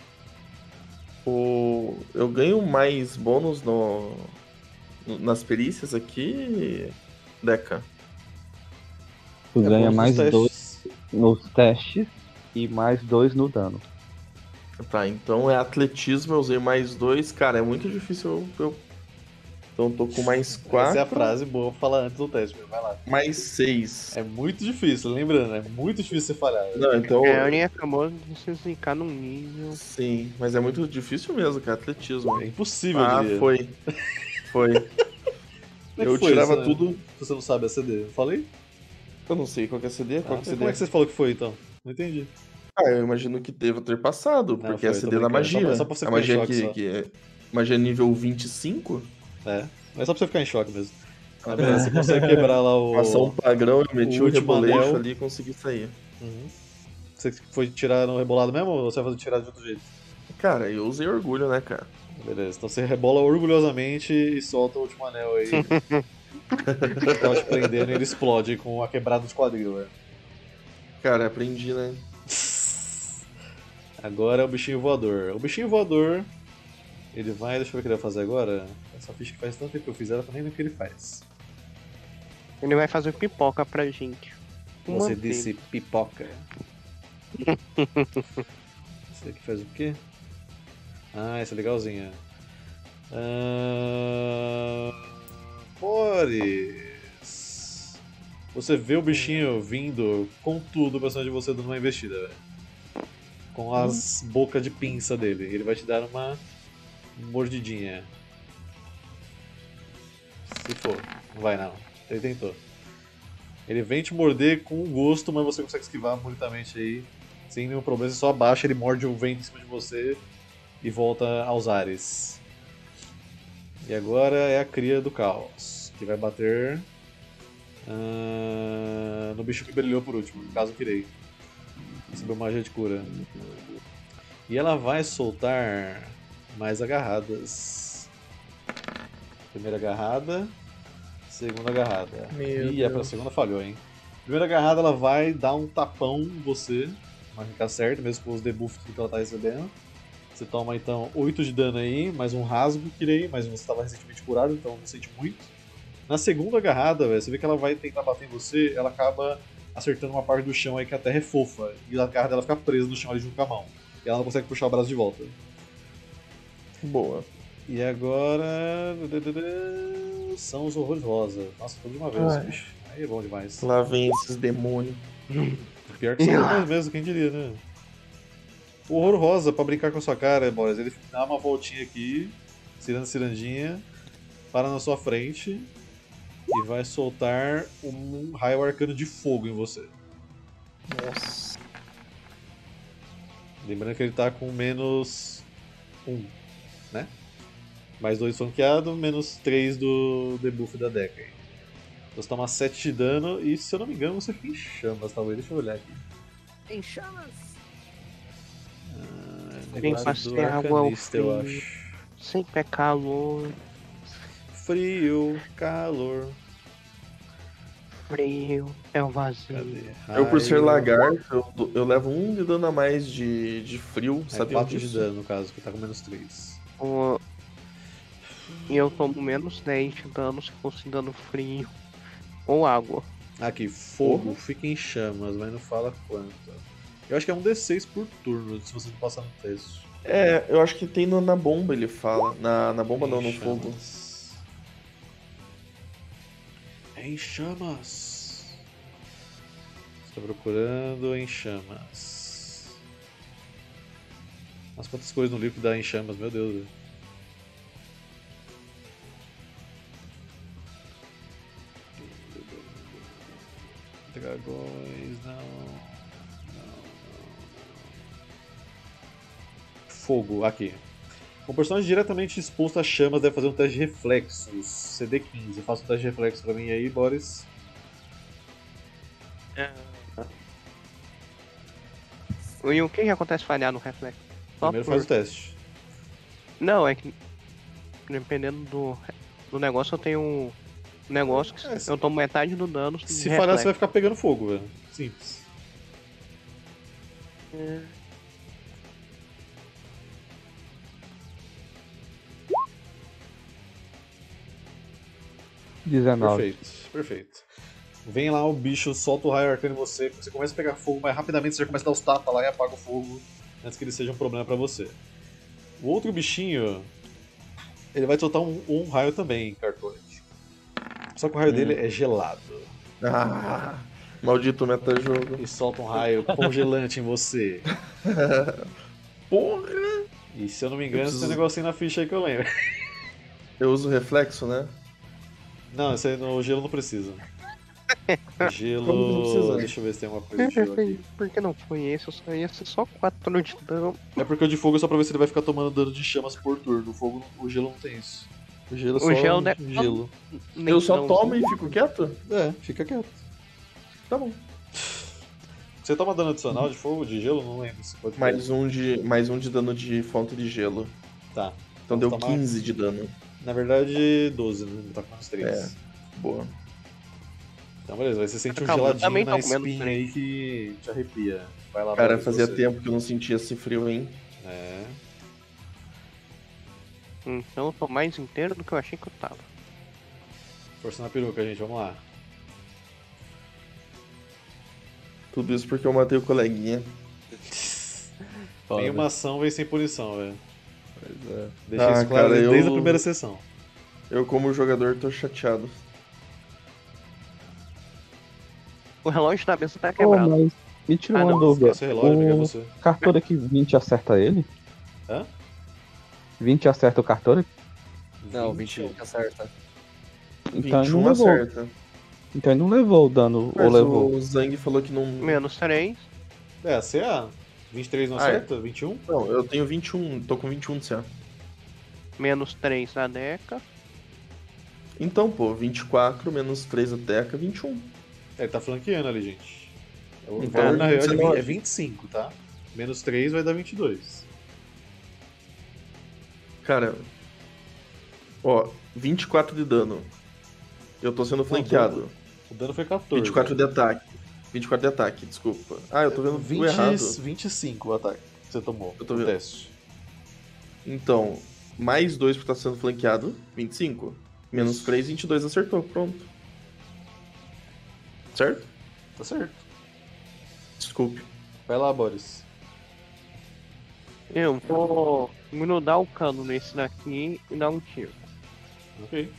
Speaker 5: Eu ganho mais bônus nas perícias aqui, Deca.
Speaker 6: Tu ganha
Speaker 1: bônus
Speaker 6: mais
Speaker 1: nos
Speaker 6: 2
Speaker 1: testes.
Speaker 6: nos testes e mais 2 no dano.
Speaker 5: Tá, então é atletismo, eu usei mais 2. Cara, é muito difícil Então eu tô com mais 4.
Speaker 1: Essa é a frase boa pra falar antes do teste, meu. Vai lá.
Speaker 5: Mais 6.
Speaker 1: É muito difícil, lembrando, é muito difícil você falhar.
Speaker 5: Não, então.
Speaker 4: A Annie acabou de se zicar num nível.
Speaker 5: Sim, mas é muito difícil mesmo, cara. Atletismo.
Speaker 1: É impossível, eu
Speaker 5: Ah,
Speaker 1: diria.
Speaker 5: foi. Foi.
Speaker 1: Como é que
Speaker 5: Eu
Speaker 1: foi
Speaker 5: tirava
Speaker 1: isso, né?
Speaker 5: tudo.
Speaker 1: Se você não sabe a CD, eu falei?
Speaker 5: Eu não sei qual que é CD,
Speaker 1: Ah,
Speaker 5: qual que é CD.
Speaker 1: como é que você falou que foi então? Não entendi.
Speaker 5: Ah, eu imagino que deva ter passado,
Speaker 1: Não,
Speaker 5: porque
Speaker 1: foi,
Speaker 5: é
Speaker 1: tô
Speaker 5: CD da
Speaker 1: brincando.
Speaker 5: magia.
Speaker 1: Só pra você
Speaker 5: a
Speaker 1: ficar em
Speaker 5: magia
Speaker 1: choque só.
Speaker 5: que é. Magia nível 25?
Speaker 1: É, mas só pra você ficar em choque mesmo. Mas beleza, você consegue quebrar lá o.
Speaker 5: Passou um padrão, eu meti
Speaker 1: o
Speaker 5: o
Speaker 1: último
Speaker 5: reboleixo
Speaker 1: anel.
Speaker 5: ali e consegui sair.
Speaker 1: Uhum. Você foi tirar no rebolado mesmo ou você vai fazer tirar de outro jeito?
Speaker 5: Cara, eu usei orgulho, né, cara?
Speaker 1: Beleza, então você rebola orgulhosamente e solta o último anel aí. Que tava te prendendo e ele explode com a quebrada de quadril, velho.
Speaker 5: Cara, aprendi, né?
Speaker 1: Agora é o bichinho voador. O bichinho voador, ele vai. Deixa eu ver o que ele vai fazer agora. Essa ficha que faz tanto tempo que eu fiz ela, eu nem lembro o que ele faz.
Speaker 4: Ele vai fazer pipoca pra gente.
Speaker 1: Você
Speaker 4: Manteiga.
Speaker 1: disse pipoca. Esse aqui faz o quê? Ah, essa é legalzinha. Boris. Você vê o bichinho vindo com tudo pra cima de você dando uma investida, velho. Com as bocas de pinça dele. Ele vai te dar uma mordidinha. Se for. Não vai não. Ele tentou. Ele vem te morder com gosto, mas você consegue esquivar bonitamente aí. Sem nenhum problema. Você só abaixa, ele morde o vento em cima de você e volta aos ares. E agora é a cria do caos. Que vai bater no bicho que brilhou por último, caso quirei. Recebeu magia de cura. E ela vai soltar mais agarradas. Primeira agarrada. Segunda agarrada.
Speaker 3: Meu
Speaker 1: Ih, é pra segunda falhou, hein? Primeira agarrada ela vai dar um tapão em você. Vai ficar certo, mesmo com os debuffs que ela tá recebendo. Você toma então 8 de dano aí, mais um rasgo que irei, mas você estava recentemente curado, então não sente muito. Na segunda agarrada, véio, você vê que ela vai tentar bater em você, ela acaba acertando uma parte do chão aí que a terra é fofa. E a garra dela fica presa no chão ali junto com a mão. E ela não consegue puxar o braço de volta.
Speaker 5: Boa.
Speaker 1: E agora. São os horrores rosa. Nossa, tudo de uma vez,
Speaker 3: Ai.
Speaker 1: bicho. Aí é bom demais.
Speaker 5: Lá vem esses demônios.
Speaker 1: Pior que são demais mesmo, quem diria, né? O horror rosa, pra brincar com a sua cara, Boris, ele dá uma voltinha aqui, cirandinha, para na sua frente e vai soltar um raio arcano de fogo em você.
Speaker 5: Nossa.
Speaker 1: Lembrando que ele tá com menos 1, né? Mais 2 flanqueado, menos 3 do debuff da deck aí. Então você toma 7 de dano e, se eu não me engano, você fica em chamas, talvez. Deixa eu olhar aqui.
Speaker 2: Em chamas!
Speaker 1: Negócio
Speaker 4: fazer
Speaker 1: do
Speaker 4: água ao
Speaker 1: arcanista, eu
Speaker 4: frio.
Speaker 1: acho.
Speaker 4: Sempre é calor,
Speaker 1: Frio, calor.
Speaker 4: frio, é o vazio.
Speaker 1: Cadê?
Speaker 5: Eu, por ser
Speaker 1: Raio.
Speaker 5: lagarto, eu levo 1 de dano a mais de frio,
Speaker 1: É
Speaker 5: sabe?
Speaker 1: 4 de dano, no caso, que tá com menos 3.
Speaker 4: E eu tomo menos 10 de dano se fosse dano frio ou água.
Speaker 1: Aqui, fogo fica em chamas, mas não fala quanto. Eu acho que é um D6 por turno, se você não passar no teste.
Speaker 5: É, eu acho que tem na bomba, ele fala. Na bomba não, no fogo.
Speaker 1: Em chamas. Estou procurando em chamas. Mas quantas coisas no livro que dá em chamas, meu Deus. Velho. Dragões, não. Fogo, aqui. Um personagem diretamente exposto a chamas deve fazer um teste de reflexos. CD15. Faça um teste de reflexo pra mim aí, Boris.
Speaker 4: E o que acontece se falhar no reflexo? Só
Speaker 1: Primeiro
Speaker 4: por-
Speaker 1: faz o teste.
Speaker 4: Não, é que dependendo do negócio, eu tenho um negócio que eu tomo metade do dano. de
Speaker 1: Se falhar, você vai
Speaker 4: reflexo.
Speaker 1: ficar pegando fogo, velho. Simples.
Speaker 4: É.
Speaker 1: Perfeito, perfeito. Vem lá o bicho, solta o raio arcano em você, você começa a pegar fogo, mas rapidamente você já começa a dar os tapas lá e apaga o fogo antes que ele seja um problema pra você. O outro bichinho, ele vai soltar um raio também, Cartolete. Só que o raio dele é gelado.
Speaker 5: Ah, maldito metajogo.
Speaker 1: E solta um raio congelante em você.
Speaker 5: Porra!
Speaker 1: E se eu não me engano,
Speaker 5: preciso-
Speaker 1: tem um negocinho na ficha aí que eu lembro.
Speaker 5: Eu uso reflexo, né?
Speaker 1: Não, esse aí no gelo não precisa.
Speaker 5: Como
Speaker 1: Gelo.
Speaker 5: não precisa?
Speaker 1: Deixa eu ver se tem alguma coisa de gelo aqui.
Speaker 4: Por que não foi esse? Eu só ia ser só 4 de dano.
Speaker 1: É porque o de fogo é só pra ver se ele vai ficar tomando dano de chamas por turno. O fogo, o gelo não tem isso. O gelo é
Speaker 4: O
Speaker 1: só
Speaker 4: gelo é-
Speaker 1: gelo.
Speaker 5: Eu só tomo e fico quieto?
Speaker 1: É, fica quieto.
Speaker 5: Tá bom.
Speaker 1: Você toma dano adicional de fogo, de gelo? Não lembro. Você pode
Speaker 5: Mais um de dano de fonte de gelo.
Speaker 1: Tá.
Speaker 5: Então deu
Speaker 1: toma-
Speaker 5: 15 de dano.
Speaker 1: Na verdade, 12, né? Tá com uns 3.
Speaker 5: É. Boa.
Speaker 1: Então, beleza. Aí você sente um
Speaker 4: Calma, eu
Speaker 1: geladinho
Speaker 4: também
Speaker 1: na
Speaker 4: tô comendo
Speaker 1: espinha aí que te arrepia. Vai lá,
Speaker 5: Cara,
Speaker 1: Boris,
Speaker 5: fazia
Speaker 1: você.
Speaker 5: tempo que eu não sentia esse frio, hein?
Speaker 1: É.
Speaker 4: Então eu tô mais inteiro do que eu achei que eu tava.
Speaker 1: Força na peruca, gente. Vamos lá.
Speaker 5: Tudo isso porque eu matei o coleguinha.
Speaker 1: Tem uma ação, vem sem punição, velho.
Speaker 5: Pois é.
Speaker 1: Deixei isso claro
Speaker 5: cara,
Speaker 1: desde a primeira sessão.
Speaker 5: Eu, como jogador, tô chateado.
Speaker 4: O relógio da mesa tá
Speaker 6: Pô,
Speaker 4: quebrado.
Speaker 6: mas me tira
Speaker 4: Ah,
Speaker 6: uma
Speaker 4: não,
Speaker 6: dúvida.
Speaker 1: Esse relógio, peguei
Speaker 6: O
Speaker 1: você.
Speaker 6: Cartorik 20 acerta ele?
Speaker 1: Hã?
Speaker 6: 20 acerta o Cartorik?
Speaker 2: Não, 20 acerta.
Speaker 6: Então ele
Speaker 5: 21
Speaker 6: não levou.
Speaker 5: acerta.
Speaker 6: Então ele não levou o dano,
Speaker 5: Mas
Speaker 6: ou levou?
Speaker 5: o Zang falou que não...
Speaker 4: Menos 3.
Speaker 1: É, CA. 23 não
Speaker 5: Ah, é.
Speaker 1: acerta? 21?
Speaker 5: Não, eu tenho 21. Tô com 21 de CA.
Speaker 4: Menos 3 na Deca.
Speaker 5: Então, pô, 24 menos 3 da Teca, 21.
Speaker 1: É, ele tá flanqueando ali, gente. O
Speaker 5: Então,
Speaker 1: valor na real é
Speaker 5: 19.
Speaker 1: 25, tá? Menos 3 vai dar 22.
Speaker 5: Cara, ó, 24 de dano. Eu tô sendo flanqueado.
Speaker 1: O dano foi 14.
Speaker 5: 24 de ataque. 24 de ataque, desculpa. Ah, eu tô vendo
Speaker 1: 20,
Speaker 5: tudo errado.
Speaker 1: 25 o ataque que você tomou.
Speaker 5: Eu tô
Speaker 1: no
Speaker 5: vendo.
Speaker 1: teste.
Speaker 5: Então, mais 2 porque tá sendo flanqueado, 25. Menos 3, 22, acertou, pronto. Certo?
Speaker 1: Tá certo.
Speaker 5: Desculpe.
Speaker 1: Vai lá, Boris.
Speaker 4: Eu vou grudar o cano nesse daqui e dar um tiro.
Speaker 1: Ok.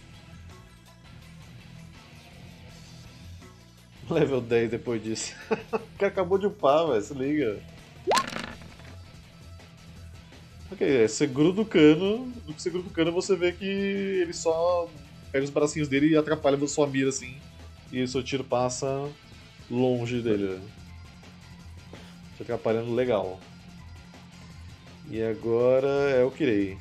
Speaker 1: Level 10 depois disso. O cara acabou de upar, velho. Se liga. Ok, você gruda o cano. No que você gruda o cano, você vê que ele só pega os bracinhos dele e atrapalha a sua mira assim. E o seu tiro passa longe dele, velho. Te atrapalhando legal. E agora é o Kirei.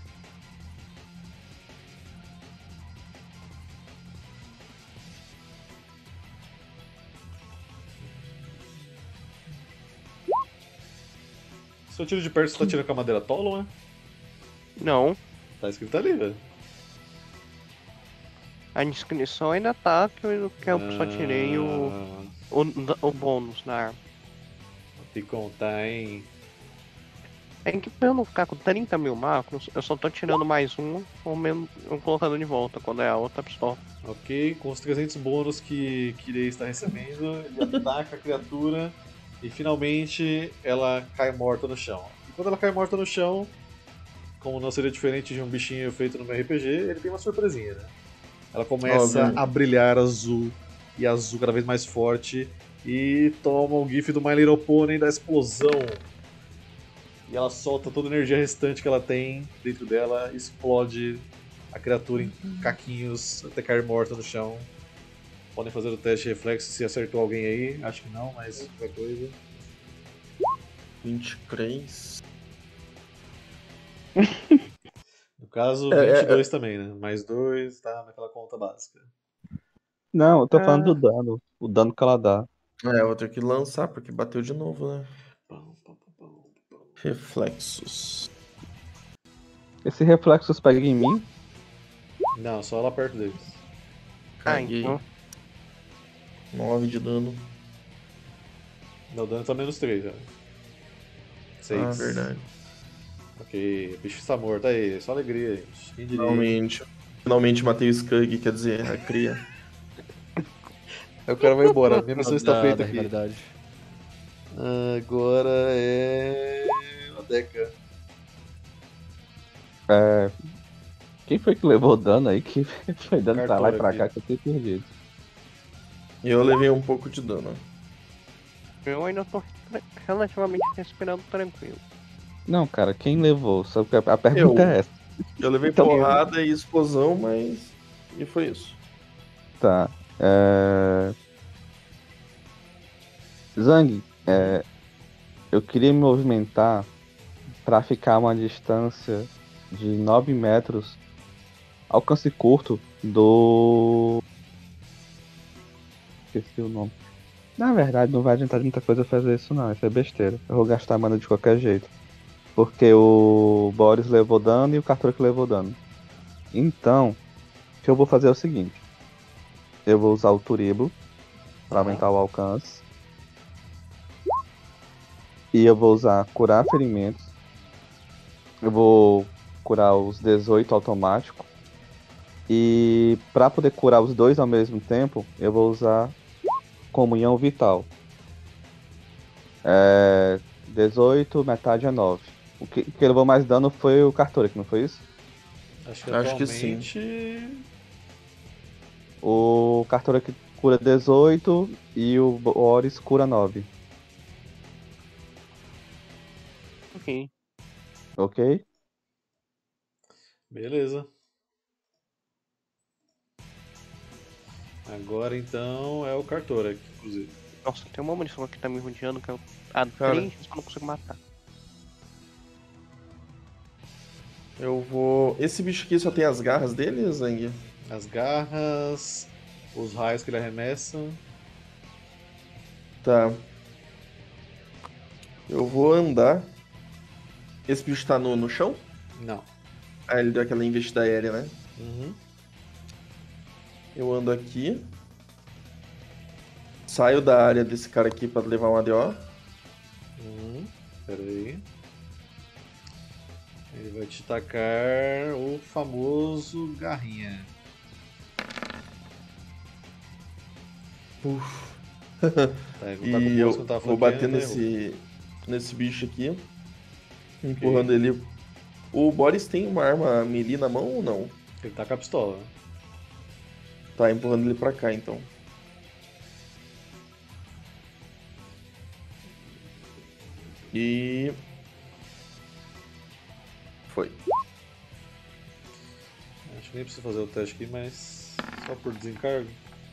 Speaker 1: Seu tiro de perto você tá tirando com a madeira Tolon, né?
Speaker 4: Não,
Speaker 1: Tá escrito ali, velho.
Speaker 4: a inscrição ainda tá que eu só tirei o bônus na arma.
Speaker 1: Vou te contar, hein?
Speaker 4: É que pra eu não ficar com 30 mil macros, eu só tô tirando mais um ou menos, colocando de volta quando é a outra pistola.
Speaker 1: Ok, com os 300 bônus que Kirei está recebendo, ele ataca a criatura e finalmente ela cai morta no chão. E quando ela cai morta no chão, como não seria diferente de um bichinho feito no meu RPG, ele tem uma surpresinha, né? Ela começa
Speaker 5: Óbvio.
Speaker 1: a brilhar azul, e azul cada vez mais forte, e toma o gif do My Little Pony da explosão. E ela solta toda a energia restante que ela tem dentro dela, explode a criatura em caquinhos até cair morta no chão. Podem fazer o teste de reflexo se acertou alguém aí, acho que não, mas qualquer coisa.
Speaker 5: 23.
Speaker 1: No caso,
Speaker 5: É,
Speaker 1: 22 também, né? Mais 2, tá naquela conta básica.
Speaker 6: Não, eu tô falando do dano. O dano que ela dá.
Speaker 5: É, eu vou ter que lançar porque bateu de novo, né?
Speaker 1: Pão, pão, pão, pão.
Speaker 5: Reflexos.
Speaker 6: Esse reflexos pega em mim?
Speaker 1: Não, só lá perto deles.
Speaker 5: Caguei.
Speaker 4: então.
Speaker 5: 9 de dano.
Speaker 1: Não, o dano tá -3 já. 6.
Speaker 5: Ah, verdade.
Speaker 1: Ok, o bicho está morto aí, só alegria, gente. Quem diria?
Speaker 5: Finalmente matei o Skug, quer dizer, a cria.
Speaker 1: Aí o cara vai embora, a minha missão está feita aqui.
Speaker 2: Verdade.
Speaker 1: Agora é. A Deca.
Speaker 6: Quem foi que levou dano aí? Que foi dando pra lá e pra
Speaker 1: Cartura
Speaker 6: cá
Speaker 1: aqui.
Speaker 6: que eu tenho perdido.
Speaker 5: E eu levei um pouco de dano.
Speaker 4: Eu ainda tô relativamente respirando tranquilo.
Speaker 6: Não, cara, quem levou? Só que a pergunta é essa.
Speaker 5: Eu levei
Speaker 6: Então,
Speaker 5: porrada e explosão, mas. E foi isso.
Speaker 6: Tá. Zang, eu queria me movimentar pra ficar a uma distância de 9 metros, alcance curto do. Esqueci o nome. Na verdade, não vai adiantar de muita coisa fazer isso, não. Isso é besteira. Eu vou gastar mana de qualquer jeito. Porque o Boris levou dano e o Karturk levou dano. Então, o que eu vou fazer é o seguinte: eu vou usar o Turiblo para aumentar o alcance. E eu vou usar curar ferimentos. Eu vou curar os 18 automático. E para poder curar os dois ao mesmo tempo, eu vou usar comunhão vital. 18, metade é 9. O que levou mais dano foi o Karturk, não foi isso?
Speaker 1: Acho que
Speaker 5: Acho que
Speaker 1: atualmente.
Speaker 6: O Karturk cura 18 e o Boris cura 9.
Speaker 4: Ok.
Speaker 6: Ok?
Speaker 1: Beleza. Agora então é o Cartora aqui, inclusive.
Speaker 4: Nossa, tem uma munição aqui que tá me rodeando que eu. Ah,
Speaker 5: Cara.
Speaker 4: 3 eu não consigo matar.
Speaker 5: Eu vou. Esse bicho aqui só tem as garras dele, Zang?
Speaker 1: As garras, os raios que ele arremessa.
Speaker 5: Tá. Eu vou andar. Esse bicho tá no chão?
Speaker 1: Não.
Speaker 5: Ah, ele deu aquela investida aérea, né?
Speaker 1: Uhum.
Speaker 5: Eu ando aqui. Saio da área desse cara aqui pra levar um ADO.
Speaker 1: Pera aí. Ele vai te tacar o famoso garrinha. Tá, ele não tá com
Speaker 5: E
Speaker 1: força,
Speaker 5: eu
Speaker 1: não tá
Speaker 5: vou
Speaker 1: flanqueando,
Speaker 5: bater
Speaker 1: né?
Speaker 5: nesse bicho aqui. Empurrando ele. O Boris tem uma arma melee na mão ou não?
Speaker 1: Ele tá com a pistola.
Speaker 5: Tá, empurrando ele pra cá então. E. Foi.
Speaker 1: Acho que nem preciso fazer o teste aqui, mas só por desencargo.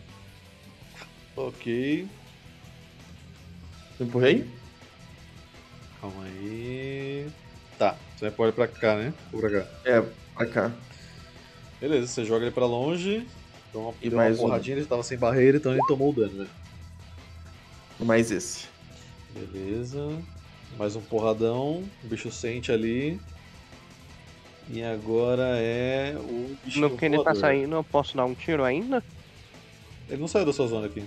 Speaker 1: Ok.
Speaker 5: Empurrei?
Speaker 1: Calma aí. Tá, você pode ir pra cá, né? Ou pra cá.
Speaker 5: É, pra cá.
Speaker 1: Beleza, você joga ele pra longe.
Speaker 5: E
Speaker 1: Deu uma
Speaker 5: mais um.
Speaker 1: porradinha, ele tava sem barreira, então ele tomou o dano, né?
Speaker 5: Mais esse.
Speaker 1: Beleza. Mais um porradão. O bicho sente ali. E agora é o bichinho
Speaker 4: No que ele tá
Speaker 1: voador.
Speaker 4: saindo, eu posso dar um tiro ainda?
Speaker 1: Ele não saiu da sua zona aqui.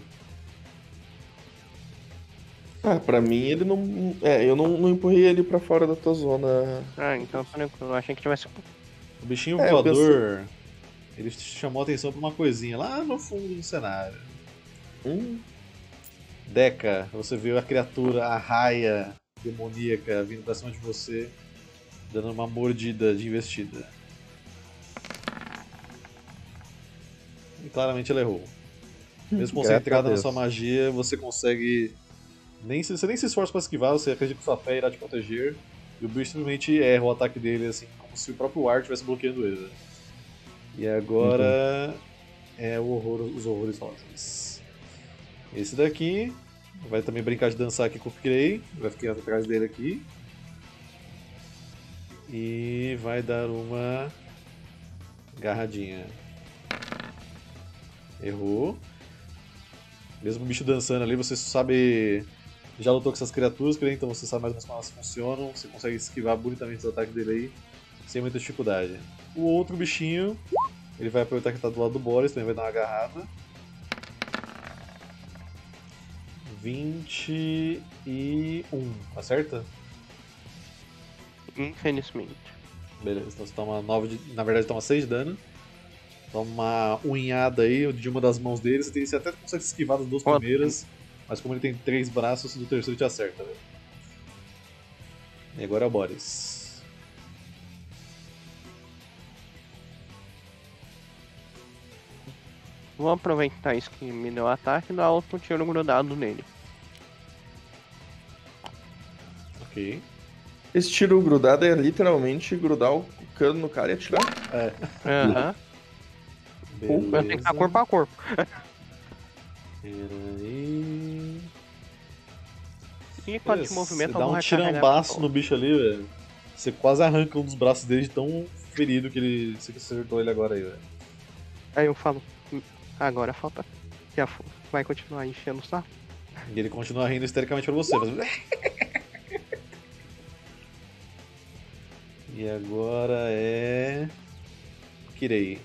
Speaker 5: Ah, pra mim ele não. É, eu não empurrei ele pra fora da tua zona.
Speaker 4: Ah, então tranquilo. Eu achei que tivesse.
Speaker 1: O bichinho
Speaker 5: É, eu
Speaker 1: voador, ele chamou a atenção pra uma coisinha lá no fundo do cenário. Deca, você viu a criatura, a raia demoníaca vindo pra cima de você, dando uma mordida de investida. E claramente ela errou. Mesmo concentrada na sua magia, você consegue. Você nem se esforça pra esquivar, você acredita que sua fé irá te proteger. E o bicho simplesmente erra o ataque dele, assim, como se o próprio ar estivesse bloqueando ele. Né? E agora é o horror, os horrores rosas. Esse daqui vai também brincar de dançar aqui com o Kirei, vai ficar atrás dele aqui. E vai dar uma garradinha. Errou. Mesmo o bicho dançando ali, você sabe Já lutou com essas criaturas, então você sabe mais ou menos como elas funcionam. Você consegue esquivar bonitamente os ataques dele aí, sem muita dificuldade. O outro bichinho, ele vai aproveitar que tá do lado do Boris, também vai dar uma agarrada. 21, acerta?
Speaker 4: Infelizmente.
Speaker 1: Beleza, então você toma 9 de... Na verdade toma 6 de dano. Toma uma unhada aí de uma das mãos dele. Você até consegue esquivar das duas primeiras. Mas como ele tem 3 braços, do terceiro te acerta, velho. E agora é o Boris.
Speaker 4: Vou aproveitar isso que me deu ataque e dar outro tiro grudado nele.
Speaker 1: Ok.
Speaker 5: Esse tiro grudado é literalmente grudar o cano no cara e atirar.
Speaker 1: É.
Speaker 4: Aham. Eu tenho que estar corpo a corpo.
Speaker 1: Peraí.
Speaker 4: E quando te movimenta,
Speaker 1: você dá um tirambaço no bicho ali, velho. Você quase arranca um dos braços dele de tão ferido que ele. Você acertou ele agora aí, velho.
Speaker 4: Aí eu falo, agora falta. Já vai continuar enchendo o saco.
Speaker 1: E ele continua rindo histericamente pra você. Mas... E agora é. Kirei.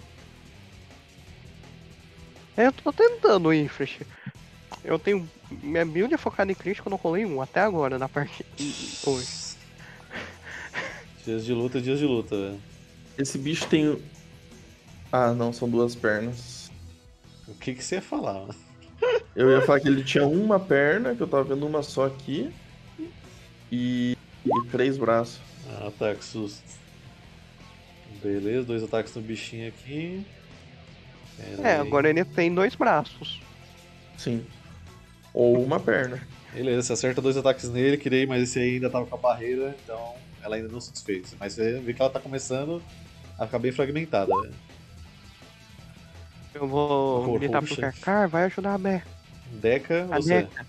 Speaker 4: Eu tô tentando, Infresh. Eu tenho. Minha build é focada em crítico, eu não rolei um até agora na partida. Hoje.
Speaker 1: Dias de luta, velho.
Speaker 5: Esse bicho tem. Ah, não, são 2 pernas.
Speaker 1: O que você ia falar, mano?
Speaker 5: Eu ia falar que ele tinha uma perna, que eu tava vendo uma só aqui. E 3 braços.
Speaker 1: Ah, tá, que susto. Beleza, 2 ataques no bichinho aqui.
Speaker 4: Agora ele tem 2 braços.
Speaker 5: Sim. Ou uma perna.
Speaker 1: Beleza, você acerta 2 ataques nele, Kirei, mas esse aí ainda tava com a barreira, então ela ainda não se desfez. Mas você vê que ela tá começando a ficar bem fragmentada, velho.
Speaker 4: Eu vou gritar pro Karkar, vai ajudar a Beca.
Speaker 1: Deca, você.
Speaker 4: Deca.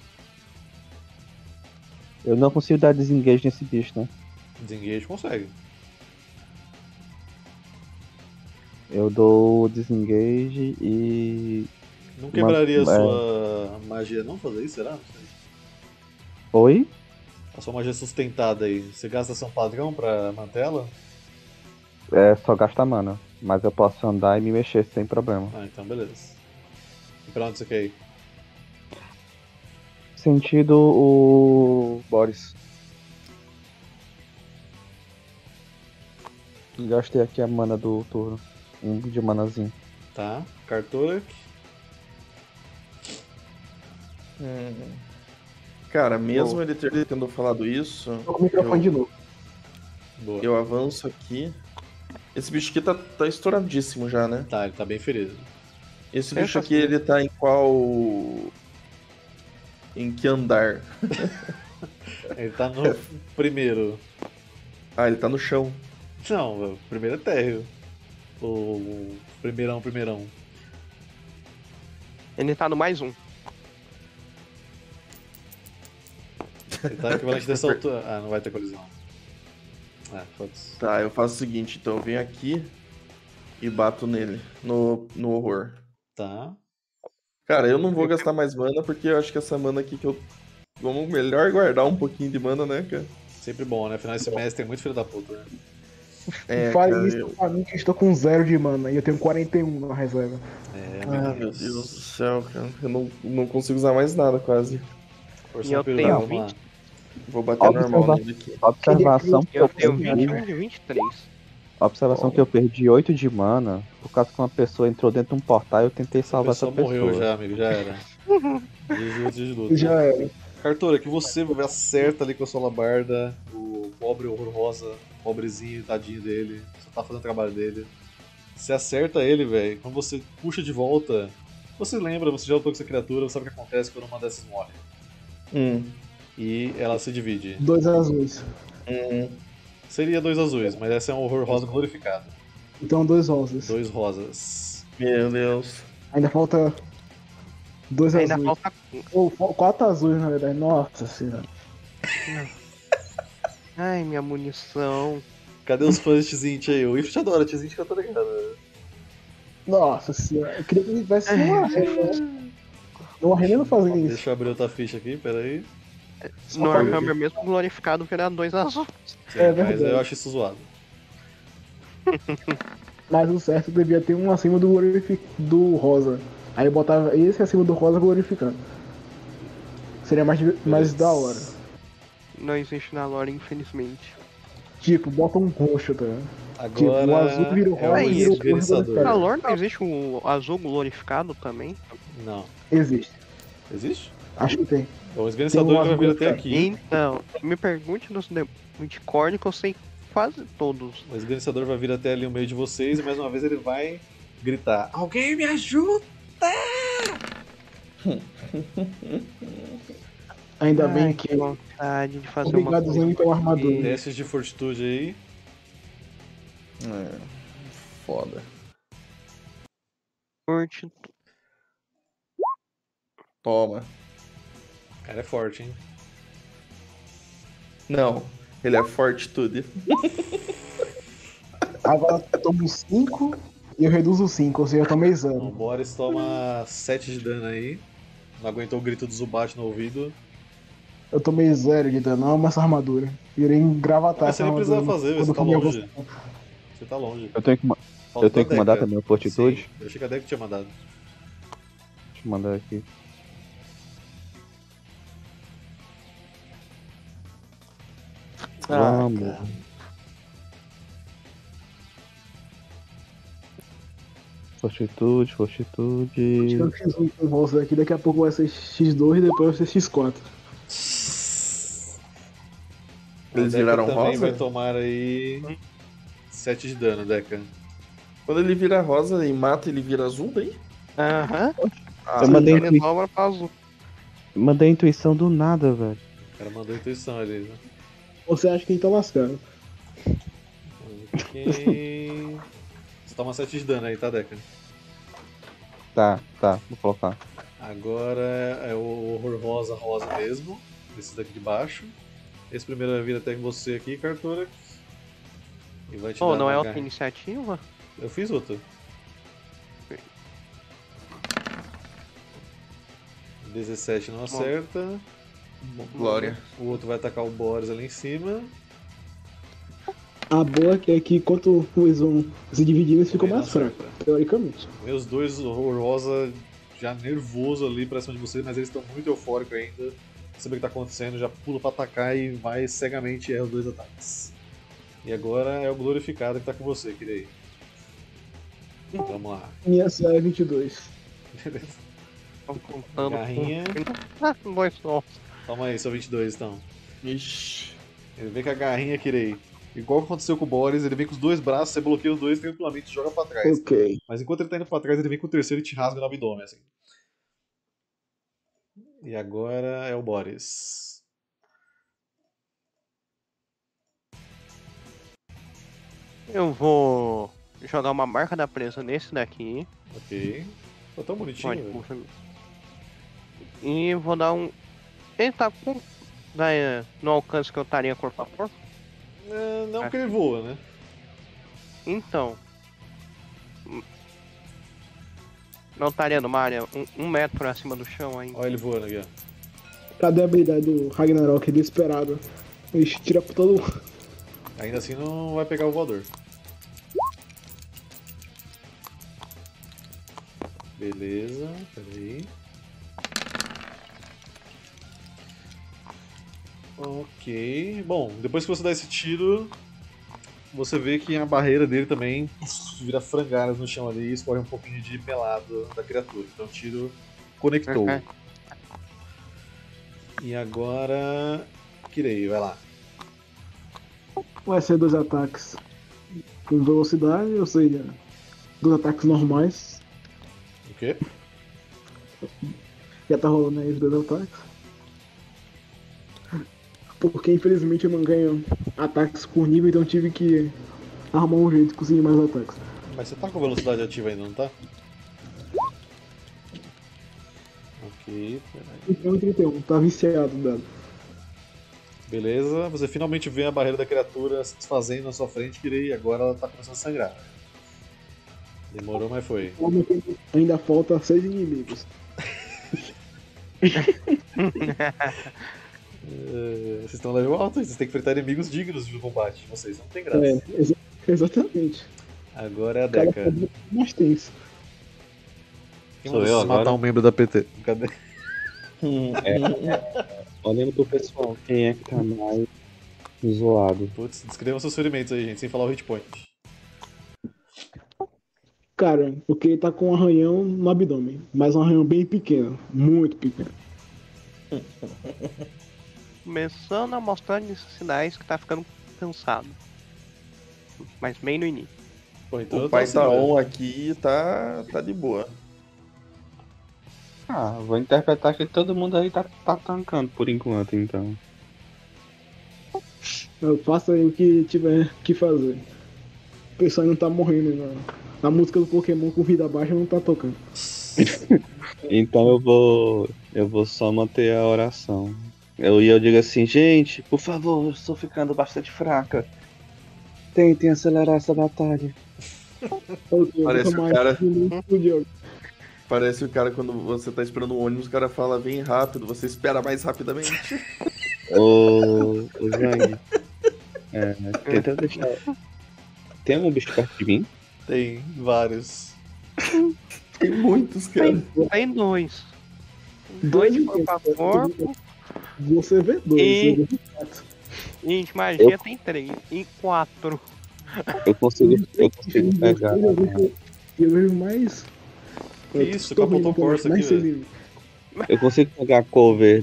Speaker 9: Eu não consigo dar desengage nesse bicho, né?
Speaker 1: Desengage consegue.
Speaker 9: Eu dou desengage e...
Speaker 1: Não quebraria a sua magia não fazer isso, será? Não sei.
Speaker 9: Oi?
Speaker 1: A sua magia sustentada aí, você gasta ação padrão pra manter ela?
Speaker 9: É, só gasta mana. Mas eu posso andar e me mexer sem problema.
Speaker 1: Ah, então beleza. E pra onde você quer ir?
Speaker 9: Sentido o Boris. Gastei aqui a mana do turno. Um de manazinho.
Speaker 1: Tá, Kartorak.
Speaker 5: Cara, mesmo ele tendo falado isso,
Speaker 3: Tô com o microfone de novo.
Speaker 1: Boa.
Speaker 5: eu avanço aqui. Esse bicho aqui tá estouradíssimo já, né?
Speaker 1: Tá, ele tá bem ferido.
Speaker 5: Esse bicho aqui, ele tá em qual... Em que andar?
Speaker 1: Ele tá no primeiro.
Speaker 5: Ah, ele tá no chão.
Speaker 1: Não, o primeiro é térreo. O primeirão.
Speaker 4: Ele tá no mais um.
Speaker 1: Ele tá equivalente dessa altura. Ah, não vai ter colisão. Ah, foda-se.
Speaker 5: Tá, eu faço o seguinte, então eu venho aqui e bato nele, no horror.
Speaker 1: Tá.
Speaker 5: Cara, eu não vou gastar mais mana, porque eu acho que essa mana aqui que eu... Vamos melhor guardar um pouquinho de mana, né, cara?
Speaker 1: Sempre bom, né? Final de semestre tem muito filho da puta, né?
Speaker 3: Fale
Speaker 5: cara,
Speaker 3: isso pra mim que estou com 0 de mana e eu tenho 41 na reserva.
Speaker 5: Meu Deus do céu, cara. Eu não consigo usar mais nada, quase.
Speaker 4: E eu tenho 20.
Speaker 5: Vou bater normal nele aqui.
Speaker 9: Observação que
Speaker 4: Eu tenho 21 de 23.
Speaker 9: Observação que eu perdi 8 de mana por causa que uma pessoa entrou dentro de um portal e eu tentei salvar essa pessoa.
Speaker 1: Morreu já, amigo, já era. de luta.
Speaker 3: Já era.
Speaker 1: Cartora, que você acerta ali com a sua labarda o pobre horror rosa, pobrezinho, tadinho dele, só tá fazendo o trabalho dele. Você acerta ele, velho, quando você puxa de volta, você lembra, você já lutou com essa criatura, você sabe o que acontece quando uma dessas morre. E ela se divide.
Speaker 3: 2 azuis.
Speaker 1: Seria 2 azuis, mas essa é um horror rosa glorificado.
Speaker 3: Então 2 rosas.
Speaker 1: 2 rosas.
Speaker 5: Meu Deus.
Speaker 3: Ainda falta 2 azuis.
Speaker 4: Ainda falta.
Speaker 3: Ou 4 azuis, na verdade. Nossa senhora.
Speaker 4: Ai, minha munição.
Speaker 1: Cadê os fãs de Tzint aí? O Ifrit adora Tzint, que eu tô ligado.
Speaker 3: Nossa senhora. Eu queria que ele tivesse uma regra, né? No Warhammer não fazem isso.
Speaker 1: Deixa eu abrir outra ficha aqui, peraí.
Speaker 4: No Warhammer mesmo glorificado virar 2 azul.
Speaker 1: Sim,
Speaker 3: É
Speaker 1: mas
Speaker 3: verdade.
Speaker 1: eu acho isso zoado.
Speaker 3: Mas o certo devia ter um acima do rosa. Aí eu botava esse acima do rosa glorificado. Seria mais da hora.
Speaker 4: Não existe na lore, infelizmente.
Speaker 3: Tipo, bota um roxo, tá? Tipo,
Speaker 1: Agora
Speaker 3: o azul vira o
Speaker 1: é
Speaker 3: rosa
Speaker 1: o
Speaker 3: e vira o
Speaker 1: esganiçador.
Speaker 3: rosa
Speaker 4: Na lore não existe o azul glorificado também?
Speaker 1: Não.
Speaker 3: Existe.
Speaker 1: Existe?
Speaker 3: Acho que tem.
Speaker 1: Bom, o esganiçador
Speaker 3: Tem um
Speaker 1: vai vir
Speaker 3: azul
Speaker 1: até aqui.
Speaker 4: Então, me pergunte nos de Korn que eu sei quase todos.
Speaker 1: O esganiçador vai vir até ali no meio de vocês e mais uma vez ele vai gritar: Alguém me ajuda!
Speaker 3: Ainda bem
Speaker 4: Ai,
Speaker 3: que.
Speaker 4: vontade de fazer
Speaker 3: Obrigado,
Speaker 4: uma coisa.
Speaker 3: Zang, pela armadura.
Speaker 1: Testes de fortitude aí.
Speaker 5: Foda.
Speaker 4: Forte.
Speaker 5: Toma.
Speaker 1: O cara é forte, hein?
Speaker 5: Não, ele é fortitude.
Speaker 3: Agora eu tomo 5 e eu reduzo 5, ou seja, eu tomei
Speaker 1: Então,
Speaker 3: 0.
Speaker 1: o Boris toma 7 de dano aí. Não aguentou o grito do Zubat no ouvido.
Speaker 3: Eu tomei 0 de dano, não essa armadura. Irei engravatar
Speaker 1: Mas você
Speaker 3: essa
Speaker 1: nem
Speaker 3: armadura.
Speaker 1: precisava fazer,
Speaker 3: quando
Speaker 1: você tá
Speaker 3: for minha
Speaker 1: longe.
Speaker 3: evolução.
Speaker 1: Você tá longe.
Speaker 9: Eu tenho que,
Speaker 1: Falta
Speaker 9: eu tenho
Speaker 1: a
Speaker 9: que mandar
Speaker 1: Deca.
Speaker 9: também a fortitude.
Speaker 1: Sim, eu achei que a Deck tinha mandado.
Speaker 9: Deixa eu mandar aqui. Vamos. Fortitude.
Speaker 3: Tirando X1 com rosa aqui, daqui a pouco vai ser X2 e depois vai ser X4.
Speaker 5: Eles
Speaker 1: A Deca
Speaker 5: viraram
Speaker 1: também
Speaker 5: rosa?
Speaker 1: vai tomar aí 7 de dano, Deca.
Speaker 5: Quando ele vira rosa e mata, ele vira azul daí?
Speaker 4: Aham.
Speaker 9: Eu mandei,
Speaker 4: Ele dobra pra azul.
Speaker 9: mandei a intuição do nada, velho.
Speaker 1: O cara mandou intuição ali, né?
Speaker 3: Você acha que ele tá lascado?
Speaker 1: Ok. Você toma 7 de dano aí, tá, Deca?
Speaker 9: Tá, vou colocar.
Speaker 1: Agora é o horror rosa mesmo. Esse daqui de baixo. Esse primeiro vai vir até você aqui, Cartura. E vai te
Speaker 4: Oh,
Speaker 1: dar
Speaker 4: não
Speaker 1: uma
Speaker 4: é outra
Speaker 1: garra.
Speaker 4: iniciativa?
Speaker 1: Eu fiz outra. 17 não acerta.
Speaker 5: Glória.
Speaker 1: O outro vai atacar o Boris ali em cima.
Speaker 3: A boa é que enquanto eles vão se dividindo, eles ficam
Speaker 1: Também
Speaker 3: mais
Speaker 1: não
Speaker 3: fracos,
Speaker 1: acerta.
Speaker 3: teoricamente.
Speaker 1: Meus dois horror rosa já nervoso ali pra cima de vocês, mas eles estão muito eufóricos ainda. Sabe o que tá acontecendo, já pula pra atacar e vai cegamente erra os 2 ataques. E agora é o glorificado que tá com você, querido. Vamos lá.
Speaker 3: Minha CA é 22.
Speaker 4: Tô contando
Speaker 1: Garrinha.
Speaker 4: com 2 só.
Speaker 1: Toma aí, seu 22 então.
Speaker 5: Ixi.
Speaker 1: Ele vem com a garrinha, Kirei. Igual que aconteceu com o Boris, ele vem com os dois braços, você bloqueia os dois tranquilamente e joga pra trás.
Speaker 3: Ok.
Speaker 1: Mas enquanto ele tá indo pra trás, ele vem com o terceiro e te rasga no abdômen, assim. E agora é o Boris.
Speaker 4: Eu vou jogar uma marca da presa nesse daqui.
Speaker 1: Ok. Ficou tão bonitinho,
Speaker 4: Pode,
Speaker 1: velho.
Speaker 4: puxa. E vou dar um. Ele tá com. No alcance que eu estaria corpo a corpo?
Speaker 1: É, não porque ele voa, né?
Speaker 4: Então. Não estaria numa área um metro acima do chão ainda.
Speaker 1: Olha ele voando aqui, ó.
Speaker 3: Cadê a habilidade do Ragnarok? Desesperado. Ele tira por todo.
Speaker 1: Ainda assim não vai pegar o voador. Beleza, peraí. Ok. Bom, depois que você dá esse tiro, você vê que a barreira dele também vira frangalhos no chão ali e escorre um pouquinho de melado da criatura. Então o tiro conectou.
Speaker 4: Uhum.
Speaker 1: E agora. Kirei, vai lá.
Speaker 3: Vai ser 2 ataques com velocidade, ou seja, 2 ataques normais.
Speaker 1: O quê?
Speaker 3: Já tá rolando aí os 2 ataques. Porque infelizmente eu não ganho ataques por nível, então tive que arrumar um jeito de conseguir mais ataques.
Speaker 1: Mas você tá com velocidade ativa ainda, não tá? Ok, peraí.
Speaker 3: Então 31, tá viciado o dado.
Speaker 1: Beleza, você finalmente vê a barreira da criatura se desfazendo na sua frente, Kirei, e agora ela tá começando a sangrar. Demorou, mas foi.
Speaker 3: Ainda falta 6 inimigos.
Speaker 1: Vocês estão level alto, vocês têm que enfrentar inimigos dignos do combate. Vocês não tem graça.
Speaker 3: Exatamente.
Speaker 1: Agora é a
Speaker 3: Cada
Speaker 1: Deca.
Speaker 3: problema é mais tenso.
Speaker 1: Quem
Speaker 6: Sou
Speaker 1: manda
Speaker 6: eu
Speaker 1: vocês matar
Speaker 6: agora?
Speaker 1: um membro da PT? Cadê?
Speaker 9: Olhando pro pessoal, quem é que tá mais zoado?
Speaker 1: Putz, descrevam seus ferimentos aí, gente, sem falar o hit point.
Speaker 3: Cara, porque ele tá com um arranhão no abdômen. Mas um arranhão bem pequeno. Muito pequeno.
Speaker 4: Começando a mostrar esses sinais que tá ficando cansado. Mas bem no início.
Speaker 1: Pô, então eu
Speaker 5: O
Speaker 1: tô
Speaker 5: pai
Speaker 1: assim,
Speaker 5: tá
Speaker 1: velho.
Speaker 5: on aqui e tá de boa.
Speaker 9: Ah, vou interpretar que todo mundo aí tá tancando por enquanto, então.
Speaker 3: Eu faço aí o que tiver que fazer. O pessoal não tá morrendo, não. A música do Pokémon com vida baixa não tá tocando.
Speaker 9: Então eu vou só manter a oração. Eu digo assim, gente, por favor, eu estou ficando bastante fraca. Tentem acelerar essa batalha.
Speaker 5: Parece o cara quando você tá esperando um ônibus, o cara fala, vem rápido, você espera mais rapidamente.
Speaker 9: Ô Zang, tenta deixar. Tem algum bicho perto de mim?
Speaker 1: Tem vários.
Speaker 5: Tem muitos, cara.
Speaker 4: Tem dois.
Speaker 3: Dois
Speaker 4: de corpo a corpo.
Speaker 3: Você vê dois.
Speaker 4: E-
Speaker 3: eu vejo quatro.
Speaker 4: E de magia tem 3. E 4.
Speaker 9: Eu consigo pegar.
Speaker 3: Eu vejo mais.
Speaker 1: Que isso, capotou o Corsa aqui, velho.
Speaker 9: Eu consigo pegar cover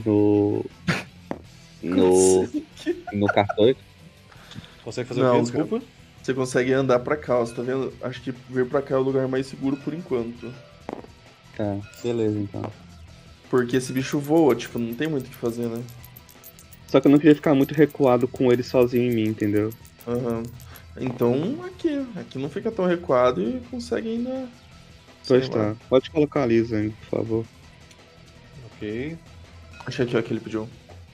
Speaker 9: no cartão.
Speaker 1: Consegue fazer o
Speaker 5: Não,
Speaker 1: quê? Desculpa?
Speaker 5: Você consegue andar pra cá, ó, você tá vendo? Acho que vir pra cá é o lugar mais seguro por enquanto.
Speaker 9: Tá, beleza então.
Speaker 5: Porque esse bicho voa, tipo, não tem muito o que fazer, né?
Speaker 9: Só que eu não queria ficar muito recuado com ele sozinho em mim, entendeu?
Speaker 5: Aham. Então, aqui não fica tão recuado e consegue ainda...
Speaker 9: Pois
Speaker 5: sei lá.
Speaker 9: tá. Pode colocar ali, Zang, por favor.
Speaker 1: Ok.
Speaker 5: Achei aqui, ó, que ele pediu.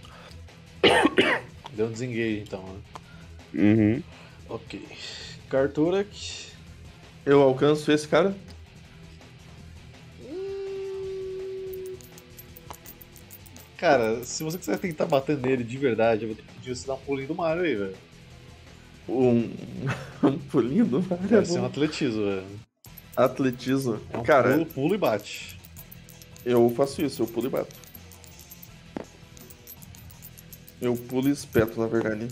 Speaker 1: Deu um desengage então, né?
Speaker 9: Uhum.
Speaker 1: Ok. Karturak.
Speaker 5: Eu alcanço esse cara?
Speaker 1: Cara, se você quiser tentar bater nele de verdade, eu vou ter que pedir você dar um pulinho do Mario aí, velho.
Speaker 5: Um pulinho do mar.
Speaker 1: Deve ser um atletismo, velho.
Speaker 5: Atletismo.
Speaker 1: É um
Speaker 5: Cara,
Speaker 1: pulo e bate.
Speaker 5: eu faço isso, eu pulo e bato. Eu pulo e espeto, na verdade.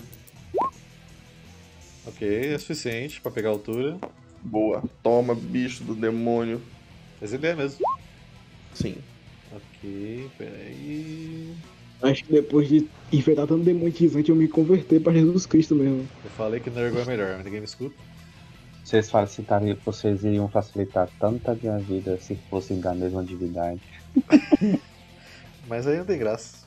Speaker 1: Ok, é suficiente pra pegar a altura.
Speaker 5: Boa. Toma, bicho do demônio.
Speaker 1: Mas ele é mesmo.
Speaker 5: Sim.
Speaker 1: Ok, peraí.
Speaker 3: Acho que depois de enfrentar tanto demonizante, eu me converter pra Jesus Cristo mesmo.
Speaker 1: Eu falei que Nergal é melhor, mas ninguém me escuta.
Speaker 9: Vocês vocês iriam facilitar tanto a minha vida se fossem da mesma divindade.
Speaker 1: Mas aí não tem graça.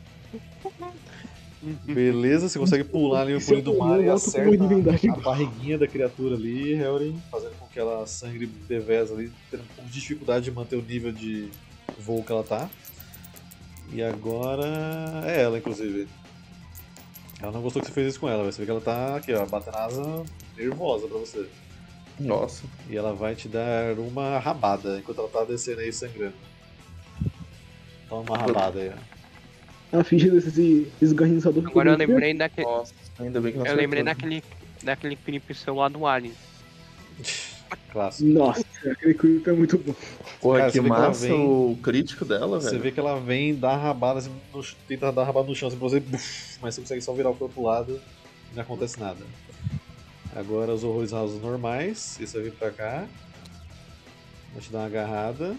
Speaker 1: Beleza, você consegue pular ali o
Speaker 3: Se eu
Speaker 1: pulinho do
Speaker 3: pular,
Speaker 1: mar
Speaker 3: eu
Speaker 1: e
Speaker 3: volto como divindade.
Speaker 1: acerta a barriguinha da criatura ali, Helrin, fazendo com que ela sangre devés ali, tendo um pouco de dificuldade de manter o nível de voo que ela tá. E agora é ela, inclusive. Ela não gostou que você fez isso com ela, você vê que ela tá aqui, ó, batendo a asa nervosa pra você.
Speaker 5: Nossa.
Speaker 1: E ela vai te dar uma rabada enquanto ela tá descendo aí sangrando. Toma uma rabada aí, ó.
Speaker 3: A ficha desse esgarniçador.
Speaker 4: Agora eu lembrei daquele.
Speaker 5: Nossa, ainda bem que não
Speaker 4: Eu lembrei
Speaker 5: acertou.
Speaker 4: daquele clipe seu lá do Alien.
Speaker 1: Clássico.
Speaker 3: Nossa, aquele clipe é muito bom.
Speaker 5: Porra,
Speaker 1: Cara,
Speaker 5: que
Speaker 1: você vê que ela
Speaker 5: massa
Speaker 1: vem-
Speaker 5: o crítico dela,
Speaker 1: Você
Speaker 5: velho.
Speaker 1: vê que ela vem, dá a rabada, assim, tenta dar a rabada no chão assim pra você, buf, mas você consegue só virar o corpo pro lado e não acontece nada. Agora os horrores rasos normais, esse vai vir pra cá. Vou te dar uma agarrada.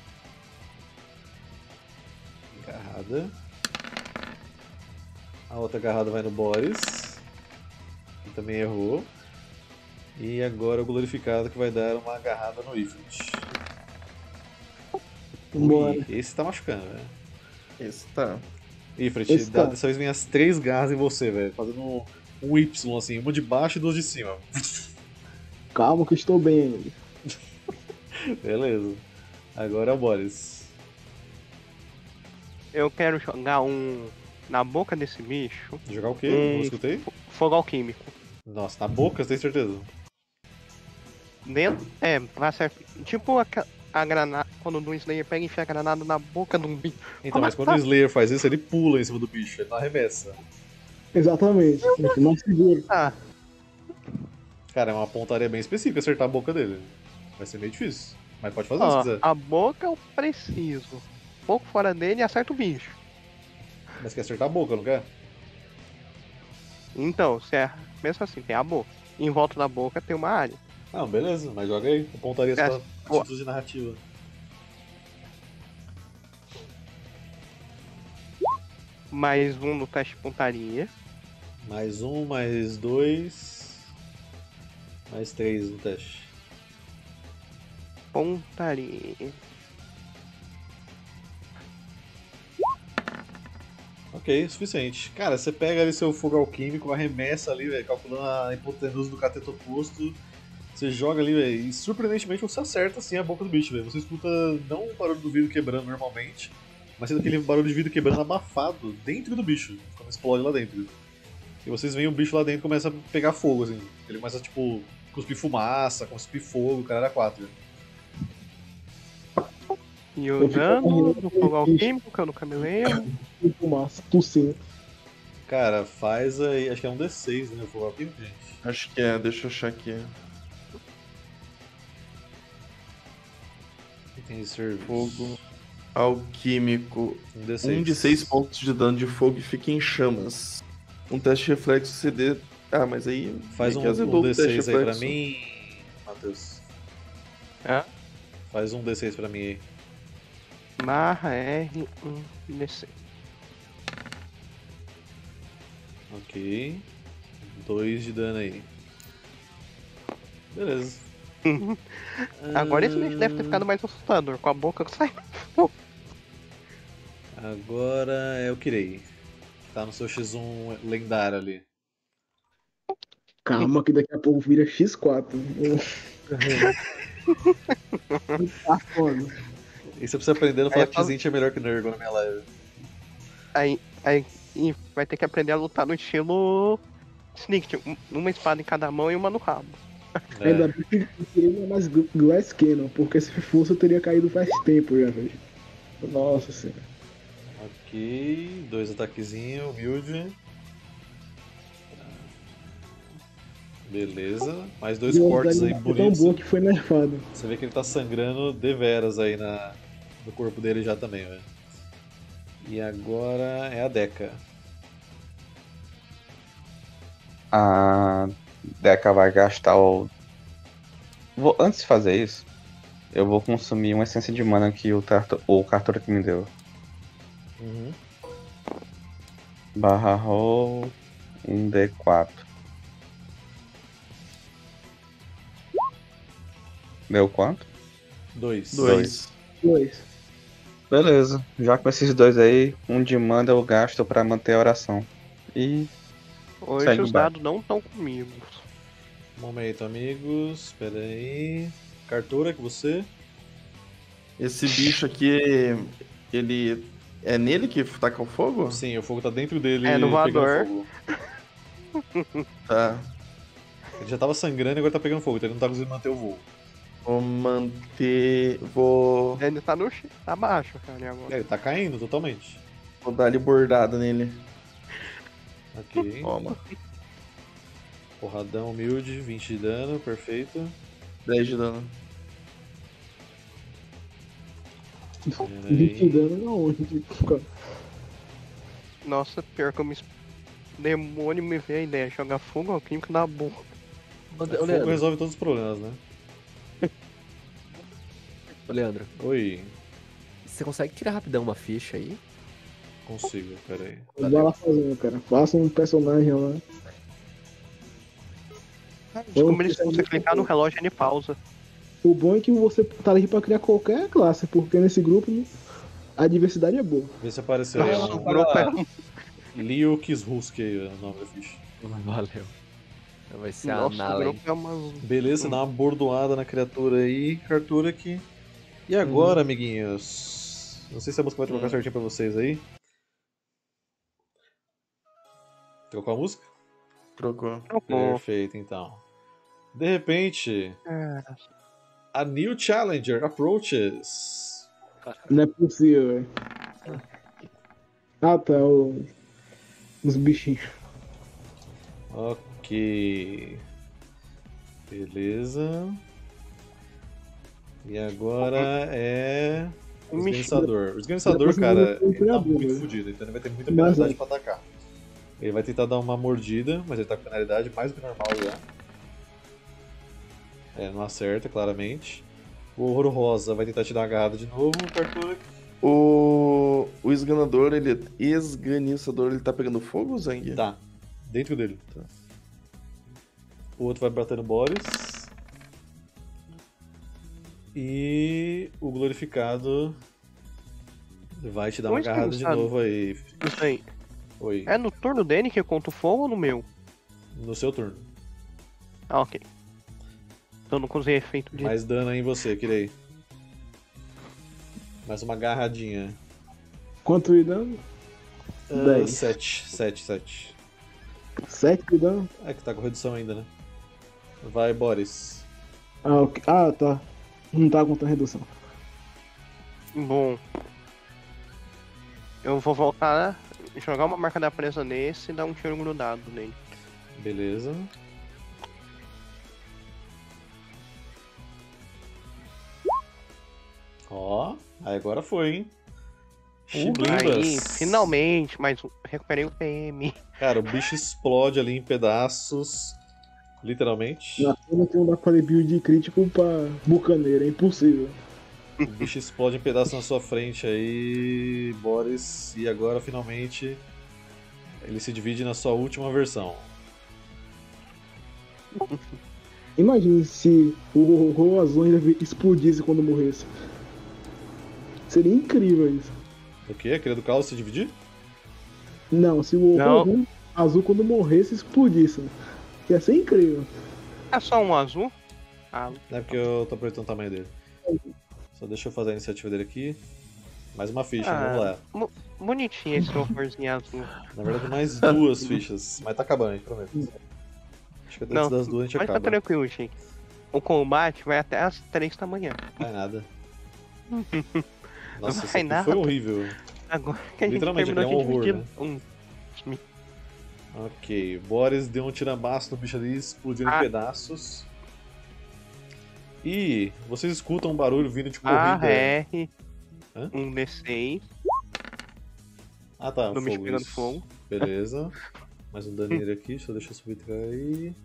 Speaker 1: Agarrada. A outra agarrada vai no Boris, que também errou. E agora o glorificado que vai dar uma agarrada no Ifrit.
Speaker 3: Bora.
Speaker 1: Ui, esse tá machucando, velho.
Speaker 5: Esse tá.
Speaker 1: Ifrit,
Speaker 3: Esse tá.
Speaker 1: dessa vez vem as 3 garras em você, velho. Fazendo um Y assim, uma de baixo e duas de cima.
Speaker 3: Calma que eu estou bem ainda.
Speaker 1: Beleza. Agora é o Boris.
Speaker 4: Eu quero jogar na boca desse bicho,
Speaker 1: Jogar o quê?
Speaker 4: Hum.
Speaker 1: Não escutei?
Speaker 4: fogo alquímico.
Speaker 1: Nossa, na boca, você tem certeza?
Speaker 4: Dentro. Vai acertar. Tipo a granada. Quando o Slayer pega e enfia a granada na boca de um bicho.
Speaker 1: Então, mas quando o Slayer faz isso, ele pula em cima do bicho, ele não arremessa.
Speaker 3: Exatamente. Mais seguro.
Speaker 4: Ah,
Speaker 1: Cara, é uma pontaria bem específica acertar a boca dele. Vai ser meio difícil. Mas pode fazer se
Speaker 4: ó,
Speaker 1: quiser.
Speaker 4: a boca eu preciso. Um pouco fora dele e acerta o bicho.
Speaker 1: Mas quer acertar a boca, não quer?
Speaker 4: Então, se é. Mesmo assim, tem a boca. Em volta da boca tem uma área.
Speaker 1: Não, beleza, mas joga aí. Com pontaria
Speaker 4: É,
Speaker 1: só
Speaker 4: pô.
Speaker 1: títulos de narrativa.
Speaker 4: Mais um no teste de pontaria.
Speaker 1: Mais um, mais dois. Mais três no teste.
Speaker 4: Pontaria.
Speaker 1: Ok, suficiente. Cara, você pega ali seu fogo alquímico, arremessa ali, velho, calculando a hipotenusa do cateto oposto. Você joga ali, velho, e surpreendentemente você acerta assim a boca do bicho, velho. Você escuta não o barulho do vidro quebrando normalmente, mas sendo aquele barulho de vidro quebrando abafado dentro do bicho, quando explode lá dentro. E vocês veem o bicho lá dentro começa a pegar fogo, assim. Ele começa, tipo, cuspir fumaça, cuspir fogo, o cara era 4.
Speaker 4: E o dano do fogo alquímico, que eu nunca me lembro.
Speaker 3: Fumaça, tossindo.
Speaker 1: Cara, faz aí, acho que é um D6, né, o fogo alquímico, gente.
Speaker 5: Acho que é, deixa eu achar aqui.
Speaker 1: Item de serviço.
Speaker 5: Fogo alquímico.
Speaker 1: Um D6.
Speaker 5: 1 de 6 pontos de dano de fogo e fica em chamas. Um teste de reflexo CD. Ah, mas aí.
Speaker 1: Faz
Speaker 5: meio
Speaker 1: um
Speaker 5: que azedou o teste de
Speaker 1: D6 aí pra
Speaker 5: reflexo.
Speaker 1: mim, Matheus.
Speaker 4: Hã?
Speaker 1: Faz um D6 pra mim aí.
Speaker 4: Marra R1 DC.
Speaker 1: Ok. 2 de dano aí. Beleza.
Speaker 4: Agora esse bicho deve ter ficado mais assustador, com a boca que sai.
Speaker 1: Agora é o Kirei. Tá no seu X1 lendário ali.
Speaker 3: Calma que daqui a pouco vira X4. Tá foda.
Speaker 1: E você precisa aprender a falar
Speaker 4: Aí
Speaker 1: que Tzint é melhor que Nergon na minha live.
Speaker 4: Aí e vai ter que aprender a lutar no estilo Sneak, tipo, uma espada em cada mão e uma no rabo.
Speaker 3: Ainda bem que o Kirei não é mais Glass Cannon, porque se fosse eu teria caído faz tempo já, velho. Nossa senhora.
Speaker 1: Ok, 2 ataquezinhos, humilde. Beleza, mais 2 cortes aí
Speaker 3: É tão
Speaker 1: bonitos.
Speaker 3: boa que foi nerfado.
Speaker 1: Você vê que ele tá sangrando deveras aí no corpo dele já também, velho. E agora é a Deca.
Speaker 6: A Deca vai gastar o. Antes de fazer isso, eu vou consumir uma essência de mana que o Cartura que me deu.
Speaker 1: Uhum.
Speaker 6: Barra roll 1d4. Deu quanto?
Speaker 1: 2.
Speaker 5: 2.
Speaker 6: Beleza. Já com esses dois aí, um de mana eu gasto pra manter a oração. E
Speaker 4: Hoje
Speaker 6: segue
Speaker 4: os
Speaker 6: o barco.
Speaker 4: dados não estão comigo.
Speaker 1: Um momento, amigos. Espera aí. Cartura, que você?
Speaker 5: Esse bicho aqui, ele. É nele que taca o fogo?
Speaker 1: Sim, o fogo tá dentro dele
Speaker 4: É, no
Speaker 1: pegando
Speaker 4: voador.
Speaker 1: fogo.
Speaker 5: Tá.
Speaker 1: Ele já tava sangrando e agora tá pegando fogo, então ele não tá conseguindo manter o voo.
Speaker 5: Vou manter. Vou
Speaker 4: Ele tá no tá baixo, cara, agora.
Speaker 1: Ele tá caindo totalmente.
Speaker 5: dar ali bordada nele.
Speaker 1: Ok.
Speaker 5: Toma.
Speaker 1: Porradão humilde, 20 de dano, perfeito.
Speaker 5: 10 de dano.
Speaker 3: 20 dano na onde?
Speaker 4: Nossa, pior que eu me. Demônio me veio a ideia, jogar fogo alquímico na boca.
Speaker 2: Ô,
Speaker 1: O fogo
Speaker 2: Leandro,
Speaker 1: resolve todos os problemas, né?
Speaker 2: ô, Leandro,
Speaker 1: Oi,
Speaker 2: você consegue tirar rapidão uma ficha aí?
Speaker 1: consigo, pera aí.
Speaker 3: Vai lá fazendo, cara. Faça um personagem lá.
Speaker 4: Descobri que se você clicar no relógio ele pausa.
Speaker 3: O bom é que você tá ali pra criar qualquer classe, porque nesse grupo a diversidade é boa.
Speaker 1: Vê se apareceu aí.
Speaker 4: Nossa, o grupo é um.
Speaker 1: Liu Kizhuski é o nome da ficha.
Speaker 2: Valeu. Vai ser a
Speaker 4: Nossa, o
Speaker 2: Nala, hein?
Speaker 4: grupo é uma.
Speaker 1: Beleza, você dá uma bordoada na criatura aí, Cartura aqui. E agora, amiguinhos? Não sei se a música vai trocar certinho pra vocês aí. Trocou a música?
Speaker 5: Trocou.
Speaker 4: Trocou.
Speaker 1: Perfeito, então. De repente, A new challenger approaches.
Speaker 3: Não é possível, velho. Ah, tá. Os bichinhos.
Speaker 1: Ok. Beleza. E agora é. O esganiçador. O esganiçador, cara, ele tá muito fodido, então ele vai ter muita penalidade pra atacar. Ele vai tentar dar uma mordida, mas ele tá com penalidade mais do que normal já. Não acerta, claramente. O ouro rosa vai tentar te dar uma agarrada de novo, Cartura.
Speaker 5: O esganador, esganiçador, ele tá pegando fogo, Zang?
Speaker 1: Tá. Dentro dele. Tá. O outro vai bater no Boris. E o glorificado vai te dar uma agarrada de novo aí.
Speaker 4: Isso aí.
Speaker 1: Oi.
Speaker 4: É no turno dele que eu conto fogo ou no meu?
Speaker 1: No seu turno.
Speaker 4: Ah, ok. Então não consegui efeito de.
Speaker 1: Mais dano aí em você, Kirei. Mais uma agarradinha.
Speaker 3: Quanto de dano? 10.
Speaker 1: 7.
Speaker 3: 7 de dano?
Speaker 1: É que tá com redução ainda, né? Vai, Boris.
Speaker 3: Ah, ok. Ah, tá. Não tá contando redução.
Speaker 4: Bom. Eu vou voltar, jogar uma marca da presa nesse e dar um tiro grudado nele.
Speaker 1: Beleza. Ó, aí agora foi, hein?
Speaker 4: Aí, finalmente, mas recuperei o PM.
Speaker 1: Cara, o bicho explode ali em pedaços. Literalmente.
Speaker 3: Na cena tem um daquele build crítico pra bucaneiro, é impossível.
Speaker 1: O bicho explode em pedaços na sua frente aí, Boris. E agora, finalmente, ele se divide na sua última versão.
Speaker 3: Imagine se o Rô Azul ainda explodisse quando morresse. Seria incrível isso.
Speaker 1: O quê? A cria do caos se dividir?
Speaker 3: Não, se o Rô Azul quando morresse explodisse. Ia ser incrível.
Speaker 4: É só um azul? Ah,
Speaker 1: é porque eu tô aproveitando o tamanho dele. Só deixa eu fazer a iniciativa dele aqui. Mais uma ficha, vamos lá.
Speaker 4: Bonitinho esse horrorzinho azul.
Speaker 1: Na verdade, mais 2 fichas. Mas tá acabando, a gente promete. Acho que antes das 2 a gente acaba.
Speaker 4: Mas tá tranquilo, gente. O combate vai até as 3 da manhã.
Speaker 1: Não vai nada. Nossa,
Speaker 4: não
Speaker 1: isso aqui foi horrível.
Speaker 4: Agora que a gente
Speaker 1: literalmente,
Speaker 4: terminou
Speaker 1: é um horror,
Speaker 4: né?
Speaker 1: Ok, Boris deu um tirambaço no bicho ali, explodiu em pedaços. E vocês escutam um barulho vindo de corrida.
Speaker 4: R, um D6.
Speaker 1: Ah tá,
Speaker 4: no bicho pegando fogo.
Speaker 1: Beleza. Mais um daninho aqui, só deixa eu subir aí.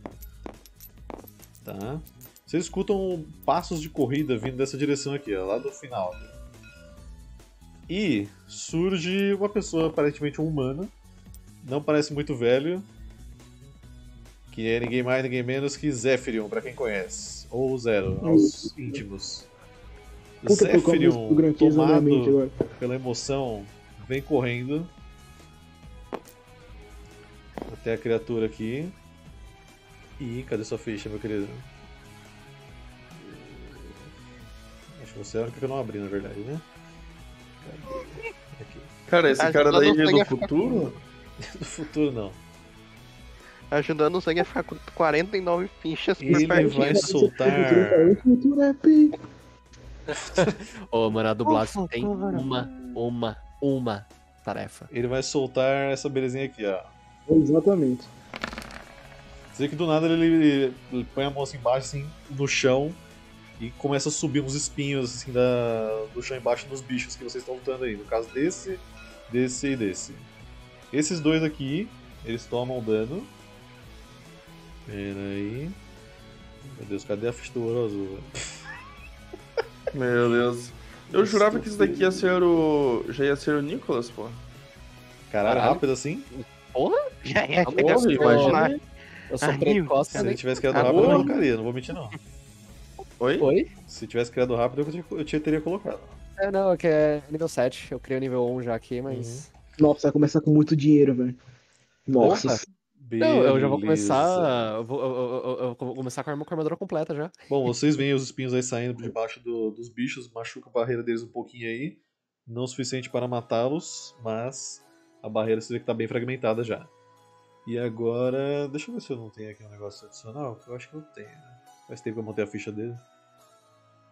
Speaker 1: Tá. Vocês escutam passos de corrida vindo dessa direção aqui, ó, lá do final. E surge uma pessoa aparentemente humana. Não parece muito velho. Que é ninguém mais, ninguém menos que Zephyrion, pra quem conhece. Ou Zero, aos íntimos. Zephyrion, tomado pela emoção, vem correndo até a criatura aqui. E cadê sua ficha, meu querido? Acho que você é a única que eu não abri, na verdade, né? Aqui.
Speaker 5: Cara, esse cara daí é do futuro?
Speaker 1: Do futuro não.
Speaker 4: Ajudando o sangue a ficar com 49 fichas por
Speaker 1: Ele vai soltar.
Speaker 2: Ô, mano, a dublagem tem uma tarefa.
Speaker 1: Ele vai soltar essa belezinha aqui, ó.
Speaker 3: Exatamente.
Speaker 1: Você vê que do nada ele põe a mão assim embaixo, assim, no chão, e começa a subir uns espinhos assim do chão embaixo nos bichos que vocês estão lutando aí. No caso desse e desse. Esses dois aqui, eles tomam dano. Pera aí. Meu Deus, cadê a ficha do ouro azul?
Speaker 5: Meu Deus. Eu jurava que isso daqui ia ser já ia ser o Nicholas, pô.
Speaker 1: Caralho, rápido assim?
Speaker 2: Porra?
Speaker 4: Já é,
Speaker 5: porra, imagina.
Speaker 2: Eu sou precoce.
Speaker 1: Se ele tivesse criado rápido, eu colocaria, não vou mentir não.
Speaker 5: Oi?
Speaker 1: Se tivesse criado rápido, eu teria colocado.
Speaker 2: Não, é que é nível 7. Eu criei o nível 1 já aqui, mas...
Speaker 3: Nossa, vai começar com muito dinheiro, velho. Nossa.
Speaker 2: Não, eu já vou começar. Eu vou começar com a armadura completa já.
Speaker 1: Bom, vocês veem os espinhos aí saindo por debaixo dos bichos, machuca a barreira deles um pouquinho aí. Não o suficiente para matá-los, mas a barreira você vê que tá bem fragmentada já. E agora. Deixa eu ver se eu não tenho aqui um negócio adicional, que eu acho que eu tenho. Faz tempo que eu montei a ficha dele.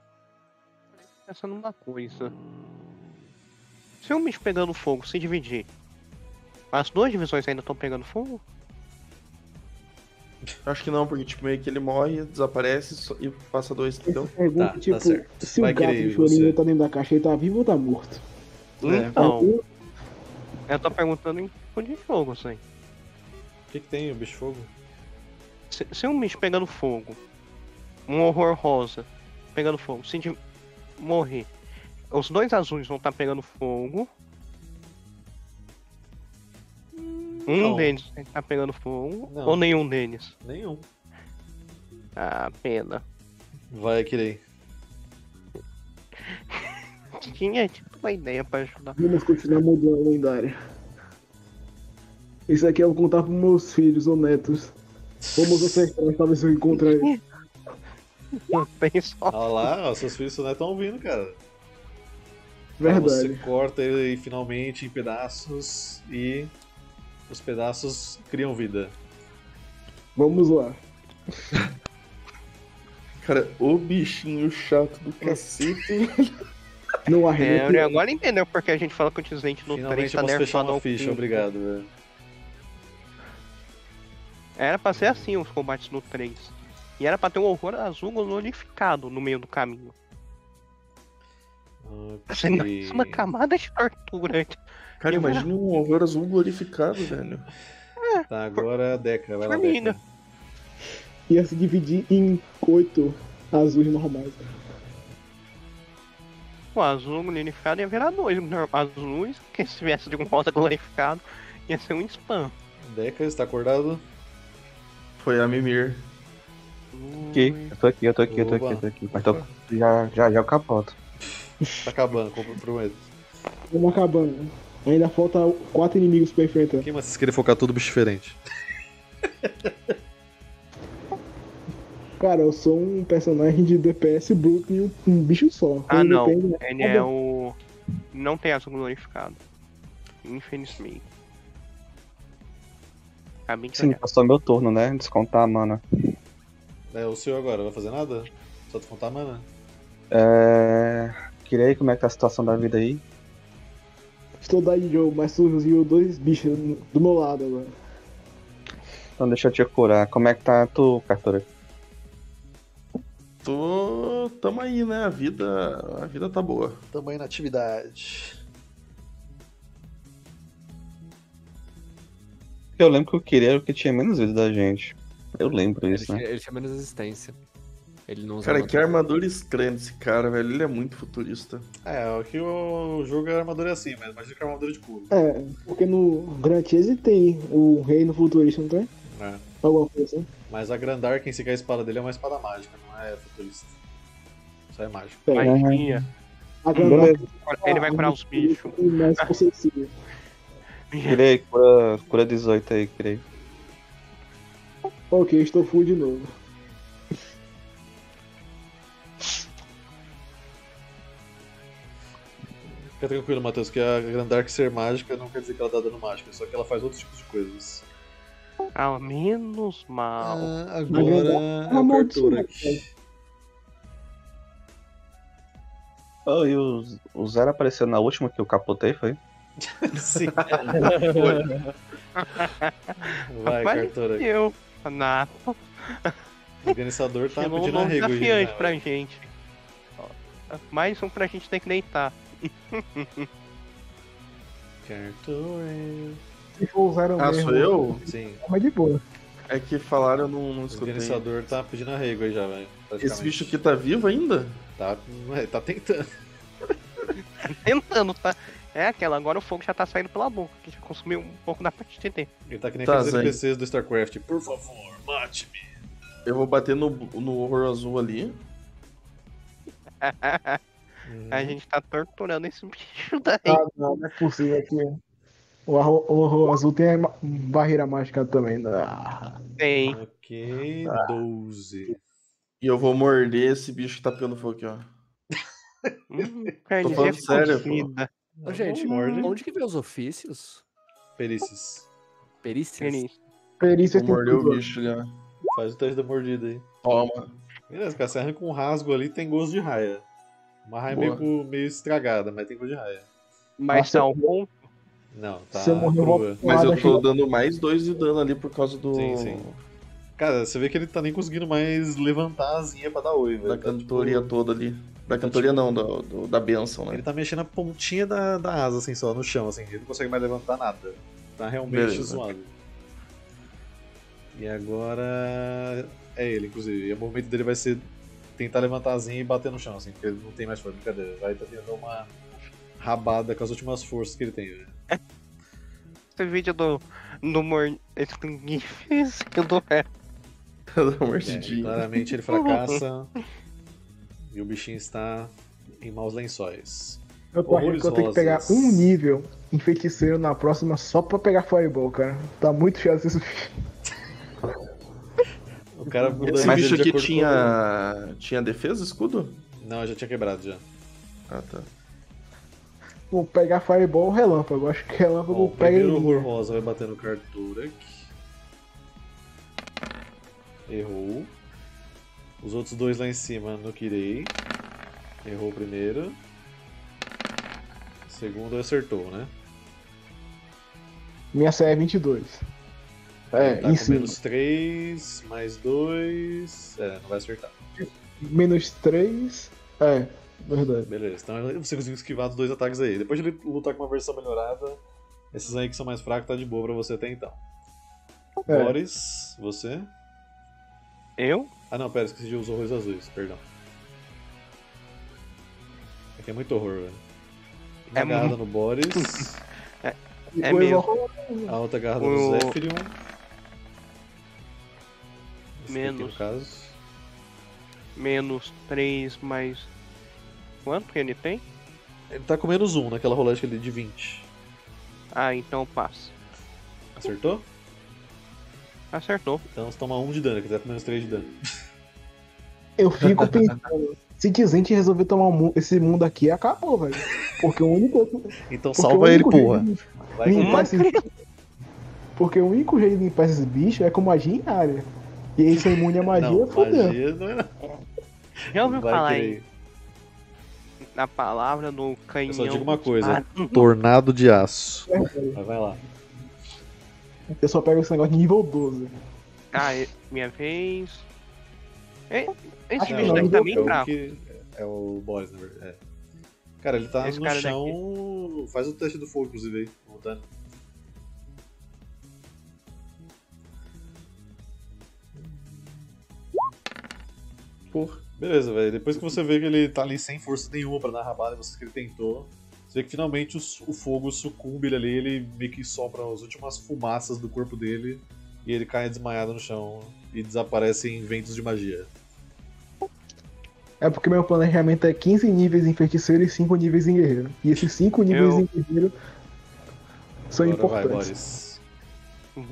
Speaker 4: pensando numa coisa. Se um bicho pegando fogo se dividir, as duas divisões ainda estão pegando fogo?
Speaker 5: Acho que não, porque tipo, meio que ele morre, desaparece e passa 2, entendeu?
Speaker 3: Pergunta,
Speaker 1: Tá,
Speaker 3: tipo,
Speaker 1: tá certo.
Speaker 3: se
Speaker 1: Vai
Speaker 3: o gato
Speaker 1: querer
Speaker 3: de chorinho
Speaker 1: você.
Speaker 3: tá dentro da caixa, ele tá vivo ou tá morto?
Speaker 4: Então, eu tô perguntando em tipo de fogo, assim.
Speaker 1: O que tem o bicho fogo?
Speaker 4: Se um bicho pegando fogo, um horror rosa pegando fogo, se morrer, os dois azuis vão estar pegando fogo. Um
Speaker 1: Não.
Speaker 4: deles tá pegando fogo,
Speaker 1: Não.
Speaker 4: ou nenhum deles?
Speaker 1: Nenhum.
Speaker 4: Ah, pena.
Speaker 1: Vai querer.
Speaker 4: Tinha tipo uma ideia pra ajudar.
Speaker 3: Vamos continuar mudando a lendária. Isso aqui eu vou contar pros meus filhos ou netos. Vamos acertar, talvez eu encontre ele.
Speaker 4: Tem só.
Speaker 1: Olha lá, ó, seus filhos não estão ouvindo, cara. Aí
Speaker 3: Verdade.
Speaker 1: você corta ele finalmente em pedaços e os pedaços criam vida.
Speaker 3: Vamos lá.
Speaker 5: Cara, o bichinho chato do cacete.
Speaker 3: Não há
Speaker 4: É, agora entendeu porque a gente fala que o Descendente no 3
Speaker 1: Finalmente
Speaker 4: tá
Speaker 1: eu posso fechar
Speaker 4: nerfado
Speaker 1: uma
Speaker 4: ao
Speaker 1: ficha,
Speaker 4: quinto.
Speaker 1: obrigado, velho.
Speaker 4: Era pra ser assim os combates no 3. E era pra ter um horror azul glorificado no meio do caminho. Isso é uma camada de tortura.
Speaker 5: Cara, imagina um horror azul glorificado, velho.
Speaker 1: Tá, agora a Deca, vai lá,
Speaker 4: Formiga.
Speaker 1: Deca.
Speaker 3: Ia se dividir em 8 azuis normais.
Speaker 4: O azul glorificado ia virar 2 azuis, porque se tivesse de um rosa glorificado, ia ser um spam.
Speaker 1: Deca, está acordado?
Speaker 5: Foi a Mimir.
Speaker 9: Aqui, eu tô aqui. Mas já eu capoto.
Speaker 1: Tá acabando, prometo.
Speaker 3: Vamos acabando. Ainda falta 4 inimigos pra enfrentar.
Speaker 1: Quem mais vocês querem focar tudo bicho diferente?
Speaker 3: Cara, eu sou um personagem de DPS bruto e um bicho só.
Speaker 4: Ah,
Speaker 3: Ele
Speaker 4: não.
Speaker 3: tem-
Speaker 4: Ele é o. Não tem azul glorificado. Infelizmente. Acabei de
Speaker 9: Sim,
Speaker 4: olhar.
Speaker 9: passou meu turno, né? Descontar a mana.
Speaker 1: É o seu agora, vai fazer nada? Só descontar a mana?
Speaker 9: Queria aí como é que tá a situação da vida aí.
Speaker 3: Estou daí, Joe, mas surgiu 2 bichos do meu lado agora.
Speaker 9: Então deixa eu te curar. Como é que tá tu, Cartura?
Speaker 5: Tamo aí, né? A vida tá boa.
Speaker 1: Tamo aí na atividade.
Speaker 9: Eu lembro que eu queria era o que tinha menos vida da gente. Eu lembro isso, né?
Speaker 2: Ele tinha menos resistência. Ele não usa
Speaker 5: Cara,
Speaker 2: armadura.
Speaker 5: que armadura estranha desse cara, velho. Ele é muito futurista.
Speaker 1: É, o que o jogo é armadura assim, mas imagina que é armadura de couro.
Speaker 3: É, porque no Grand Chase tem o reino futurista, não tem?
Speaker 1: É.
Speaker 3: Alguma coisa assim.
Speaker 1: Mas a Grandar, quem se quer a espada dele é uma espada mágica, não é futurista. Só é mágico.
Speaker 4: Magia.
Speaker 3: A Grandar
Speaker 4: Ele vai curar os bichos.
Speaker 3: é mais possessiva.
Speaker 9: Queria cura 18 aí, queria.
Speaker 3: Ok, estou full de novo.
Speaker 1: Fica tranquilo, Matheus, que a Grandark ser mágica não quer dizer que ela tá dando mágica, só que ela faz outros tipos de coisas.
Speaker 4: Ah, menos mal.
Speaker 1: Agora é o Carturak.
Speaker 9: Oh, e o Zero apareceu na última que eu capotei, foi?
Speaker 1: Sim. Vai, Carturak.
Speaker 4: Eu, nada.
Speaker 1: O organizador tá
Speaker 4: Chegou um
Speaker 1: pedindo
Speaker 4: novo
Speaker 1: arrego,
Speaker 4: desafiante
Speaker 1: gente.
Speaker 4: pra gente. Mais um pra gente ter que deitar.
Speaker 1: Carturak.
Speaker 3: Se for usar o
Speaker 5: Ah,
Speaker 3: mesmo,
Speaker 5: sou eu?
Speaker 1: Sim.
Speaker 3: mas de boa.
Speaker 5: É que falaram, eu não
Speaker 1: O
Speaker 5: escutei.
Speaker 1: organizador tá pedindo arrego aí já, velho.
Speaker 5: Esse bicho aqui tá vivo ainda?
Speaker 1: Tá tentando.
Speaker 4: Tentando, tá? É aquela, agora o fogo já tá saindo pela boca, que já consumiu um pouco da parte de dentro.
Speaker 1: Ele tá que nem
Speaker 5: Tá,
Speaker 1: aqueles
Speaker 5: Zé.
Speaker 1: NPCs do StarCraft. Por favor, mate-me.
Speaker 5: Eu vou bater no horror azul ali.
Speaker 4: A gente tá torturando esse bicho daí.
Speaker 3: Ah, não é possível aqui. O horror azul tem a barreira mágica também. Ah.
Speaker 4: Tem.
Speaker 1: Ok, 12.
Speaker 5: E eu vou morder esse bicho que tá pegando fogo aqui, ó.
Speaker 4: Carne
Speaker 5: Tô falando sério,
Speaker 4: cozida.
Speaker 2: Ô, gente,
Speaker 1: morde.
Speaker 2: onde que vê os ofícios?
Speaker 1: Perícias.
Speaker 2: Perícias?
Speaker 3: Perícia
Speaker 5: Vou
Speaker 3: tem
Speaker 5: morder o
Speaker 3: tudo.
Speaker 5: bicho ali, ó.
Speaker 1: Faz o teste da mordida aí.
Speaker 5: Toma.
Speaker 1: Beleza, cara, você arranca um rasgo ali tem gosto de raia. Uma raia
Speaker 5: Boa.
Speaker 1: meio estragada, mas tem cor de raia.
Speaker 4: Mas tá ao ponto.
Speaker 1: Não, tá
Speaker 3: Se eu morrer, eu
Speaker 1: crua.
Speaker 3: vou-
Speaker 5: Mas eu tô
Speaker 3: Porrada,
Speaker 5: dando mais 2 de dano ali por causa do.
Speaker 1: Sim. Cara, você vê que ele tá nem conseguindo mais levantar a asinha pra dar oi, velho.
Speaker 5: Da
Speaker 1: Tá,
Speaker 5: cantoria
Speaker 1: tipo,
Speaker 5: toda ali. Da
Speaker 1: tá,
Speaker 5: cantoria
Speaker 1: tipo,
Speaker 5: não, da benção, né?
Speaker 1: ele tá mexendo a pontinha da asa, assim, só no chão, assim. Ele não consegue mais levantar nada. Tá realmente
Speaker 5: Beleza.
Speaker 1: zoado. E agora... É ele, inclusive. E o movimento dele vai ser tentar levantar a asinha e bater no chão, assim, porque ele não tem mais força. Brincadeira. Vai tá tendo uma rabada com as últimas forças que ele tem, velho.
Speaker 4: Esse vídeo do Esse eu dou ré.
Speaker 5: Dá uma
Speaker 1: É,
Speaker 5: mordidinha.
Speaker 1: claramente ele fracassa. E o bichinho está em maus lençóis.
Speaker 3: Eu tô achando que eu tenho que pegar
Speaker 1: Rosas.
Speaker 3: um nível em feiticeiro na próxima só pra pegar Fireball, cara. Tá muito chato isso.
Speaker 1: O cara muda
Speaker 5: Esse
Speaker 1: a
Speaker 5: bicho
Speaker 1: vida de
Speaker 5: aqui
Speaker 1: acordo
Speaker 5: tinha defesa, escudo?
Speaker 1: com... Não, já tinha quebrado já.
Speaker 5: Ah, tá.
Speaker 3: Vou pegar Fireball ou Relâmpago. Acho que
Speaker 1: Ó,
Speaker 3: Relâmpago
Speaker 1: o
Speaker 3: pega
Speaker 1: primeiro
Speaker 3: em
Speaker 1: horror
Speaker 3: mim.
Speaker 1: rosa vai bater no Karturak. Errou. Os outros dois lá em cima no Kirei. Errou o primeiro. O segundo acertou, né?
Speaker 3: Minha CE é 22. É,
Speaker 1: Tá
Speaker 3: em
Speaker 1: com
Speaker 3: cima.
Speaker 1: menos 3, mais 2. É, não vai acertar.
Speaker 3: Menos 3. É, verdade.
Speaker 1: Beleza, então você conseguiu esquivar dos dois ataques aí. Depois de ele lutar com uma versão melhorada, esses aí que são mais fracos tá de boa pra você até então.
Speaker 3: É.
Speaker 1: Boris, você?
Speaker 4: Eu?
Speaker 1: Ah não, pera, esqueci de usar horrores azuis, perdão. Aqui é muito horror, velho. Uma
Speaker 4: É
Speaker 1: agarrada
Speaker 4: muito.
Speaker 1: no Boris,
Speaker 4: É
Speaker 3: Depois
Speaker 4: mesmo.
Speaker 3: eu-
Speaker 1: a outra agarrada
Speaker 4: O-
Speaker 1: no Zephyrion. Esse daqui,
Speaker 4: Menos.
Speaker 1: no caso.
Speaker 4: Menos 3 mais. Quanto que ele tem?
Speaker 1: Ele tá com menos 1 naquela rolagem ali de 20.
Speaker 4: Ah, então passa.
Speaker 1: Acertou?
Speaker 4: Acertou.
Speaker 1: Então você toma 1 de dano, que tá com menos 3 de dano.
Speaker 3: Eu fico pensando, se Dizente resolver tomar esse mundo aqui, acabou, velho. Porque o único.
Speaker 1: Então
Speaker 3: porque
Speaker 1: salva
Speaker 3: o
Speaker 1: ele,
Speaker 3: único
Speaker 1: porra.
Speaker 3: jeito
Speaker 1: Vai
Speaker 3: de
Speaker 1: com
Speaker 3: limpar esses... Porque o único jeito de limpar esses bichos é com magia em área. E aí, se é imune a magia,
Speaker 1: Não,
Speaker 3: fodeu.
Speaker 1: magia não é.
Speaker 4: Já ouviu
Speaker 1: Vai
Speaker 4: falar
Speaker 1: querer.
Speaker 4: na palavra do canhão?
Speaker 1: Eu só digo uma coisa:
Speaker 4: Ah,
Speaker 1: tornado de aço.
Speaker 3: É,
Speaker 1: Mas vai lá.
Speaker 3: eu só pego esse negócio de nível 12.
Speaker 4: minha vez. Esse
Speaker 3: Acho
Speaker 4: bicho
Speaker 3: que
Speaker 4: daqui
Speaker 3: não,
Speaker 4: tá
Speaker 1: é
Speaker 4: bem
Speaker 1: o
Speaker 4: fraco.
Speaker 1: que- É o Boris, na verdade. É. Cara, ele tá
Speaker 4: Esse
Speaker 1: no
Speaker 4: cara
Speaker 1: chão. Faz o teste do fogo, inclusive aí. O dano.
Speaker 5: Porra.
Speaker 1: Beleza, velho. Depois que você vê que ele tá ali sem força nenhuma pra dar rabada, você que ele tentou, você vê que finalmente o fogo sucumbe ele ali, ele meio que sopra as últimas fumaças do corpo dele e ele cai desmaiado no chão e desaparece em ventos de magia.
Speaker 3: É porque meu planejamento é 15 níveis em feiticeiro e 5 níveis em guerreiro. E esses 5 níveis
Speaker 4: Eu-
Speaker 3: em guerreiro são
Speaker 1: Agora vai,
Speaker 3: importantes.
Speaker 1: Boris.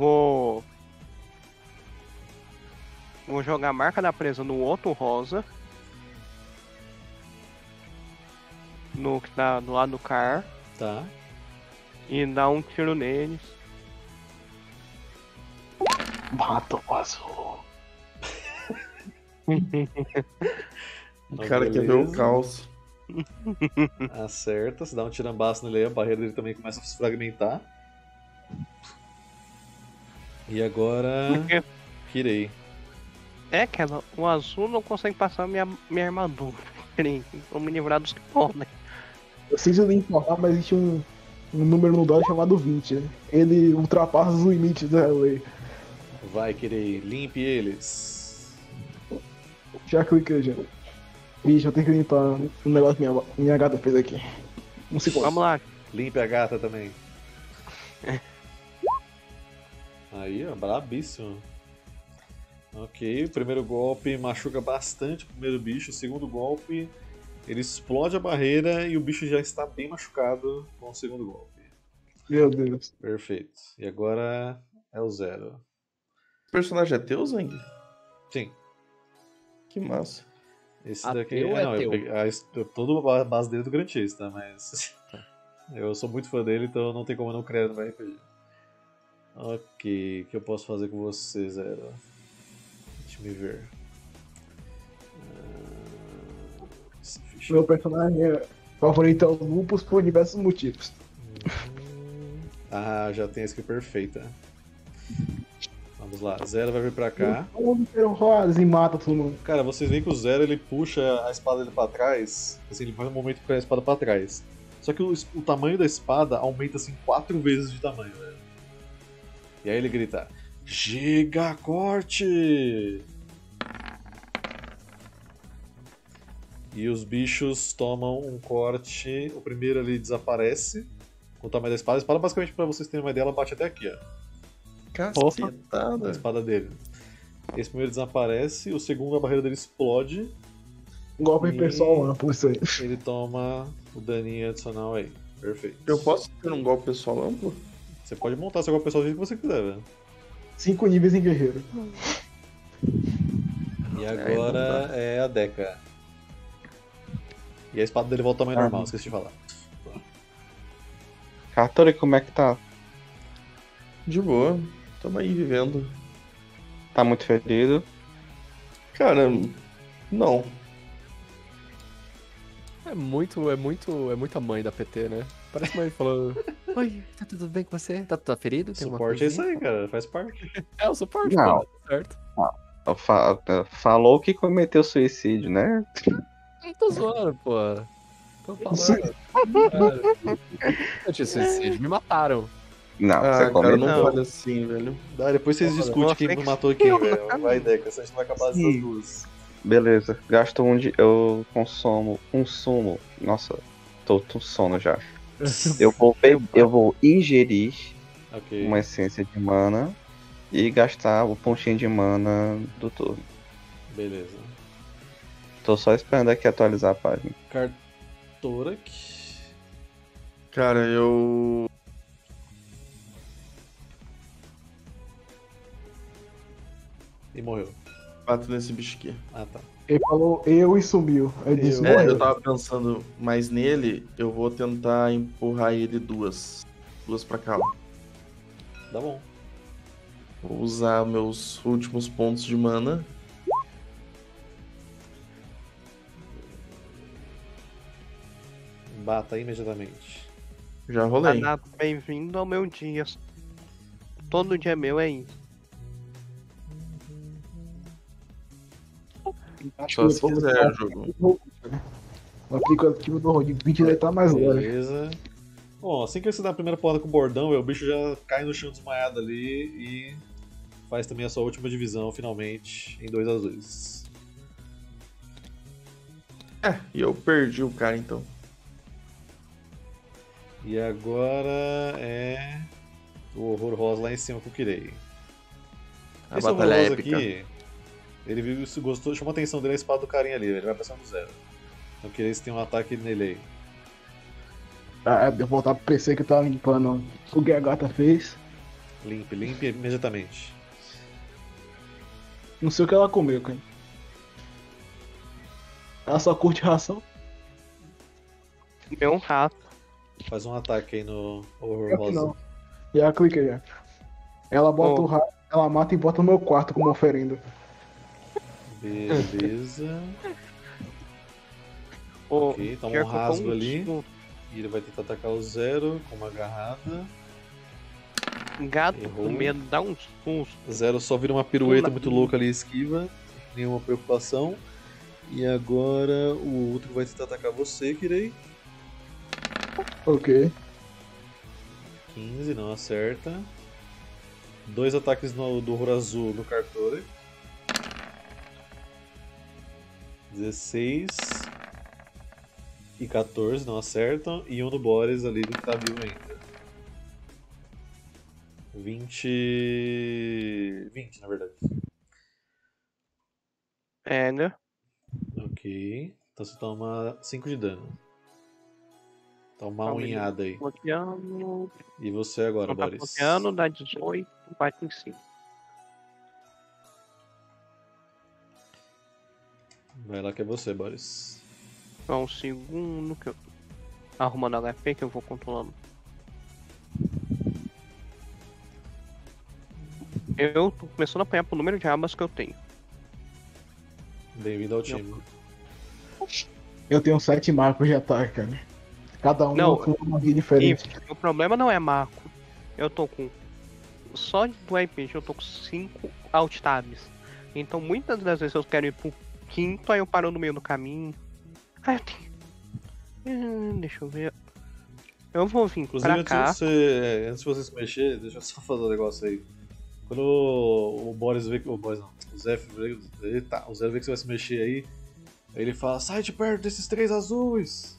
Speaker 4: Vou jogar a marca da presa no outro rosa. No que tá do lado do car.
Speaker 1: Tá.
Speaker 4: E dar um tiro neles.
Speaker 3: Mata o azul.
Speaker 5: O cara quer ver o caos.
Speaker 1: Acerta, se dá um tirambaço nele aí, a barreira dele também começa a se fragmentar. E agora.
Speaker 4: Porque
Speaker 1: Kirei.
Speaker 4: é que o azul não consegue passar minha armadura. Vamos me livrar dos que podem.
Speaker 3: Eu sei se eu informar, mas existe um número no dólar chamado 20, né? Ele ultrapassa os limites da lei.
Speaker 1: Vai, Kirei, limpe eles.
Speaker 3: Já cliquei já. Bicho, eu tenho que limpar um negócio que minha gata fez aqui. Um segundo.
Speaker 4: Vamos lá.
Speaker 1: Limpe a gata também. Aí, ó, brabíssimo. Ok, o primeiro golpe machuca bastante o primeiro bicho. O segundo golpe, ele explode a barreira e o bicho já está bem machucado com o segundo golpe.
Speaker 3: Meu Deus.
Speaker 1: Perfeito. E agora é o zero.
Speaker 5: O personagem é teu, Zang?
Speaker 1: Sim.
Speaker 5: Que massa.
Speaker 1: Esse
Speaker 2: Ateu
Speaker 1: daqui
Speaker 2: é
Speaker 1: não, eu
Speaker 2: teu.
Speaker 1: peguei toda a base dele é do Grand Chase, tá? Mas eu sou muito fã dele, então não tem como eu não criar no meu RPG. Ok, o que eu posso fazer com você, Zero? Deixa me ver. Essa ficha
Speaker 3: Meu personagem favorito é o Lupus por diversos motivos.
Speaker 1: Ah, já tem a skill perfeita. Vamos lá, Zero vai vir pra cá.
Speaker 3: Todo rodas e mata todo mundo.
Speaker 1: Cara, vocês veem que o Zero ele puxa a espada dele pra trás. Assim, ele faz um momento com a espada pra trás. Só que o tamanho da espada aumenta assim 4 vezes de tamanho, velho. E aí ele grita: Gigacorte! E os bichos tomam um corte. O primeiro ali desaparece com o tamanho da espada. A espada, basicamente, pra vocês terem uma ideia, ela bate até aqui, ó. A
Speaker 5: Cacetada.
Speaker 1: espada dele. Esse primeiro desaparece, o segundo, a barreira dele explode.
Speaker 3: Golpe
Speaker 1: E-
Speaker 3: pessoal amplo, isso aí.
Speaker 1: Ele toma o daninho adicional aí. Perfeito.
Speaker 5: Eu posso ter um golpe pessoal amplo?
Speaker 1: Você pode montar seu golpe pessoal do jeito que você quiser, velho.
Speaker 3: 5 níveis em guerreiro.
Speaker 1: E agora é a Deca. E a espada dele volta ao tamanho normal, esqueci de falar.
Speaker 6: Cartori, como é que tá?
Speaker 5: De boa. Tamo aí vivendo.
Speaker 6: Tá muito ferido?
Speaker 5: Cara, não.
Speaker 2: É muita mãe da PT, né? Parece mãe falando: Oi, tá tudo bem com você? Tá ferido? Tem alguma
Speaker 1: Suporte é isso
Speaker 2: coisinha?"
Speaker 1: aí, cara. Faz parte.
Speaker 2: É, o suporte,
Speaker 6: Não.
Speaker 2: pô, tá certo.
Speaker 6: Falou que cometeu suicídio, né?
Speaker 2: Eu tô zoando, pô. Tô falando. Cara, eu tinha suicídio, me mataram.
Speaker 6: Não,
Speaker 5: Ah,
Speaker 6: você
Speaker 5: cara,
Speaker 6: cometeu.
Speaker 5: não fale assim, velho.
Speaker 1: Depois vocês discutem quem matou quem, velho. Vai, Deca, senão a gente não vai acabar essas duas.
Speaker 6: Beleza, gasto um de. Eu consumo. Nossa, tô com sono já. Eu vou ingerir
Speaker 1: Ok.
Speaker 6: uma essência de mana e gastar o pontinho de mana do turno.
Speaker 1: Beleza.
Speaker 6: Tô só esperando aqui atualizar a página.
Speaker 1: Kartorak.
Speaker 5: Cara, eu.
Speaker 1: E morreu.
Speaker 5: Bato nesse bicho aqui.
Speaker 1: Ah, tá.
Speaker 3: Ele falou eu e sumiu. Aí disse,
Speaker 5: É,
Speaker 3: morreu.
Speaker 5: eu tava pensando mais nele, eu vou tentar empurrar ele duas. Duas pra cá. Ó.
Speaker 1: Tá bom.
Speaker 5: Vou usar meus últimos pontos de mana.
Speaker 1: Bata imediatamente.
Speaker 5: Já rolei.
Speaker 4: Danado, bem-vindo ao meu dia. Todo dia meu é isso.
Speaker 3: Acho
Speaker 5: Só
Speaker 3: que
Speaker 5: se
Speaker 3: depois
Speaker 5: quiser, jogo.
Speaker 3: o aplicativo do Rogue 20 deve estar mais leve.
Speaker 1: Beleza. Bom, assim que você dá a primeira porrada com o bordão, o bicho já cai no chão desmaiado ali e faz também a sua última divisão, finalmente, em 2 azuis.
Speaker 5: É, e eu perdi o cara então.
Speaker 1: E agora é o Horror Rosa lá em cima com o Kirei.
Speaker 5: A
Speaker 1: Esse Horror
Speaker 5: batalha
Speaker 1: Rosa
Speaker 5: épica.
Speaker 1: aqui, ele viu isso, gostou, chamou a atenção dele a espada do carinha ali, ele vai passando do 0. Então o Kirei tem um ataque nele aí.
Speaker 3: Ah, eu vou voltar pro PC que eu tava limpando o que a gata fez.
Speaker 1: Limpe imediatamente.
Speaker 3: Não sei o que ela comeu, cara. Ela só curte ração.
Speaker 4: Meu rato.
Speaker 1: Faz um ataque aí no Horror
Speaker 3: Eu que
Speaker 1: Rosa.
Speaker 3: não. Já cliquei já. Ela bota
Speaker 4: Oh.
Speaker 3: o rato, ela mata e bota no meu quarto como oferenda.
Speaker 1: Beleza.
Speaker 4: Ô,
Speaker 1: Ok, toma
Speaker 4: pior
Speaker 1: um
Speaker 4: que eu tô
Speaker 1: rasgo ali.
Speaker 4: susto.
Speaker 1: E ele vai tentar atacar o 0 com uma agarrada.
Speaker 4: Gato
Speaker 1: Errou.
Speaker 4: com medo dá um susto.
Speaker 1: 0 só vira uma pirueta muito louca ali, esquiva. Sem nenhuma preocupação. E agora o outro vai tentar atacar você, Kirei.
Speaker 3: Ok.
Speaker 1: 15, não acerta. 2 ataques do Horror Azul no Cartore. 16 e 14 não acertam. E um do Boris ali do que tá vivo ainda. 20, na verdade.
Speaker 4: É, né?
Speaker 1: Ok. Então você toma 5 de dano. Toma uma
Speaker 4: Calma aí.
Speaker 1: unhada aí.
Speaker 4: Bloqueando.
Speaker 1: E você agora,
Speaker 4: Não tá
Speaker 1: Boris.
Speaker 4: bloqueando, dá 18, bate em cima.
Speaker 1: Vai lá que é você, Boris.
Speaker 4: Só um segundo que eu. Arrumando HP que eu vou controlando. Eu tô começando a apanhar pro número de armas que eu tenho.
Speaker 1: Bem-vindo ao time.
Speaker 3: Eu tenho 7 marcos de ataque, cara. Cada um
Speaker 4: Não,
Speaker 3: com uma magia diferente.
Speaker 4: E o problema não é marco. Eu tô com. Só do RPG eu tô com 5 alt tabs. Então muitas das vezes eu quero ir pro quinto, aí eu paro no meio do caminho. Ah, eu tenho. Deixa eu ver. Eu vou vir
Speaker 1: Inclusive,
Speaker 4: pra cá.
Speaker 1: antes de você se mexer, deixa eu só fazer um negócio aí. Quando o Boris vê que. O Boris não, o Zé vê. Eita, o Zé vê que você vai se mexer aí. Aí ele fala: sai de perto desses 3 azuis!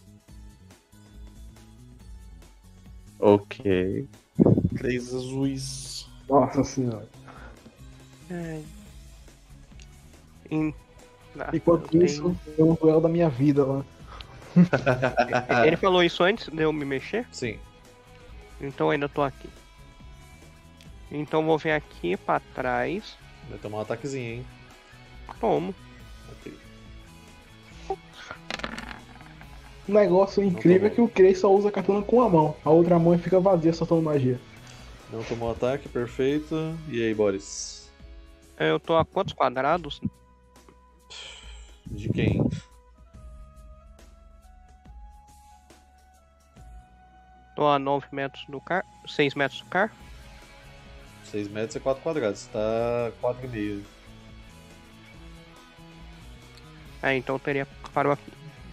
Speaker 6: Ok.
Speaker 5: 3 azuis.
Speaker 3: Nossa senhora.
Speaker 4: É.
Speaker 3: Enquanto
Speaker 4: eu
Speaker 3: isso, é um duelo da minha vida lá.
Speaker 4: Ele falou isso antes de eu me mexer?
Speaker 1: Sim.
Speaker 4: Então eu ainda tô aqui. Então vou vir aqui pra trás.
Speaker 1: Vai tomar um ataquezinho, hein?
Speaker 4: Tomo.
Speaker 1: Ok.
Speaker 3: O negócio incrível é que o Krei só usa a katana com a mão. A outra mão fica vazia soltando magia.
Speaker 1: Não tomou ataque, perfeito. E aí, Boris?
Speaker 4: Eu tô a quantos quadrados?
Speaker 1: De quem?
Speaker 4: Tô a 9 metros do car. 6 metros do car.
Speaker 1: 6 metros é 4 quadrados. Você tá 4,5.
Speaker 4: Então eu teria parou aqui.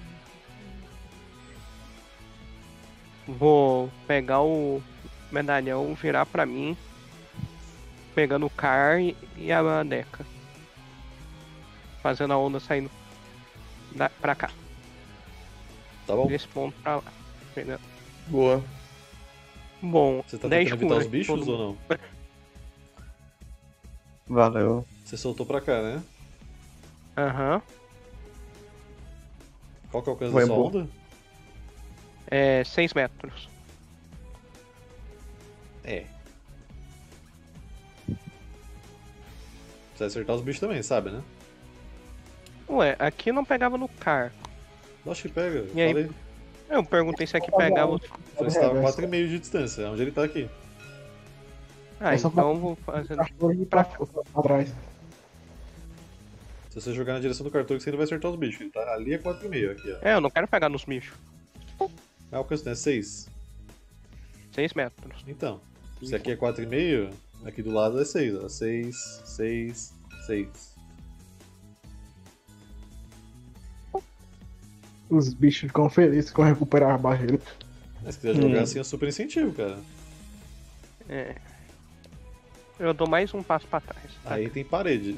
Speaker 4: Vou pegar o medalhão, virar pra mim, pegando o car e a Deca. Fazendo a onda saindo pra cá.
Speaker 1: Tá bom.
Speaker 4: Desse ponto pra lá. Pegando.
Speaker 5: Boa.
Speaker 4: Bom,
Speaker 1: Você tá
Speaker 4: 10
Speaker 1: tentando evitar
Speaker 4: cura,
Speaker 1: os bichos
Speaker 4: todo
Speaker 1: ou não?
Speaker 6: Valeu.
Speaker 1: Você soltou pra cá, né?
Speaker 4: Aham.
Speaker 1: Qual que é o alcance
Speaker 5: Vai
Speaker 1: da sua
Speaker 5: bom.
Speaker 1: onda?
Speaker 4: É 6 metros.
Speaker 1: É. Precisa acertar os bichos também, sabe, né?
Speaker 4: Ué, aqui não pegava no car.
Speaker 1: Acho que pega.
Speaker 4: E aí?
Speaker 1: Falei.
Speaker 4: Eu perguntei se aqui pegava.
Speaker 1: Falei que você tava 4,5 de distância. Onde ele tá aqui?
Speaker 4: Ah,
Speaker 3: Só
Speaker 4: então eu vou fazer.
Speaker 3: Pra trás.
Speaker 1: Se você jogar na direção do cartão, você ainda vai acertar os bichos. Ele tá ali é 4,5 aqui, ó.
Speaker 4: É, eu não quero pegar nos bichos.
Speaker 1: É alcance, né? 6.
Speaker 4: 6 metros.
Speaker 1: Então, se aqui é 4,5, aqui do lado é 6, ó. 6, 6, 6.
Speaker 3: Os bichos ficam felizes com recuperar a barreira.
Speaker 1: Mas se quiser jogar assim é super incentivo, cara.
Speaker 4: É. Eu dou mais um passo pra trás. Tá?
Speaker 1: Aí tem parede.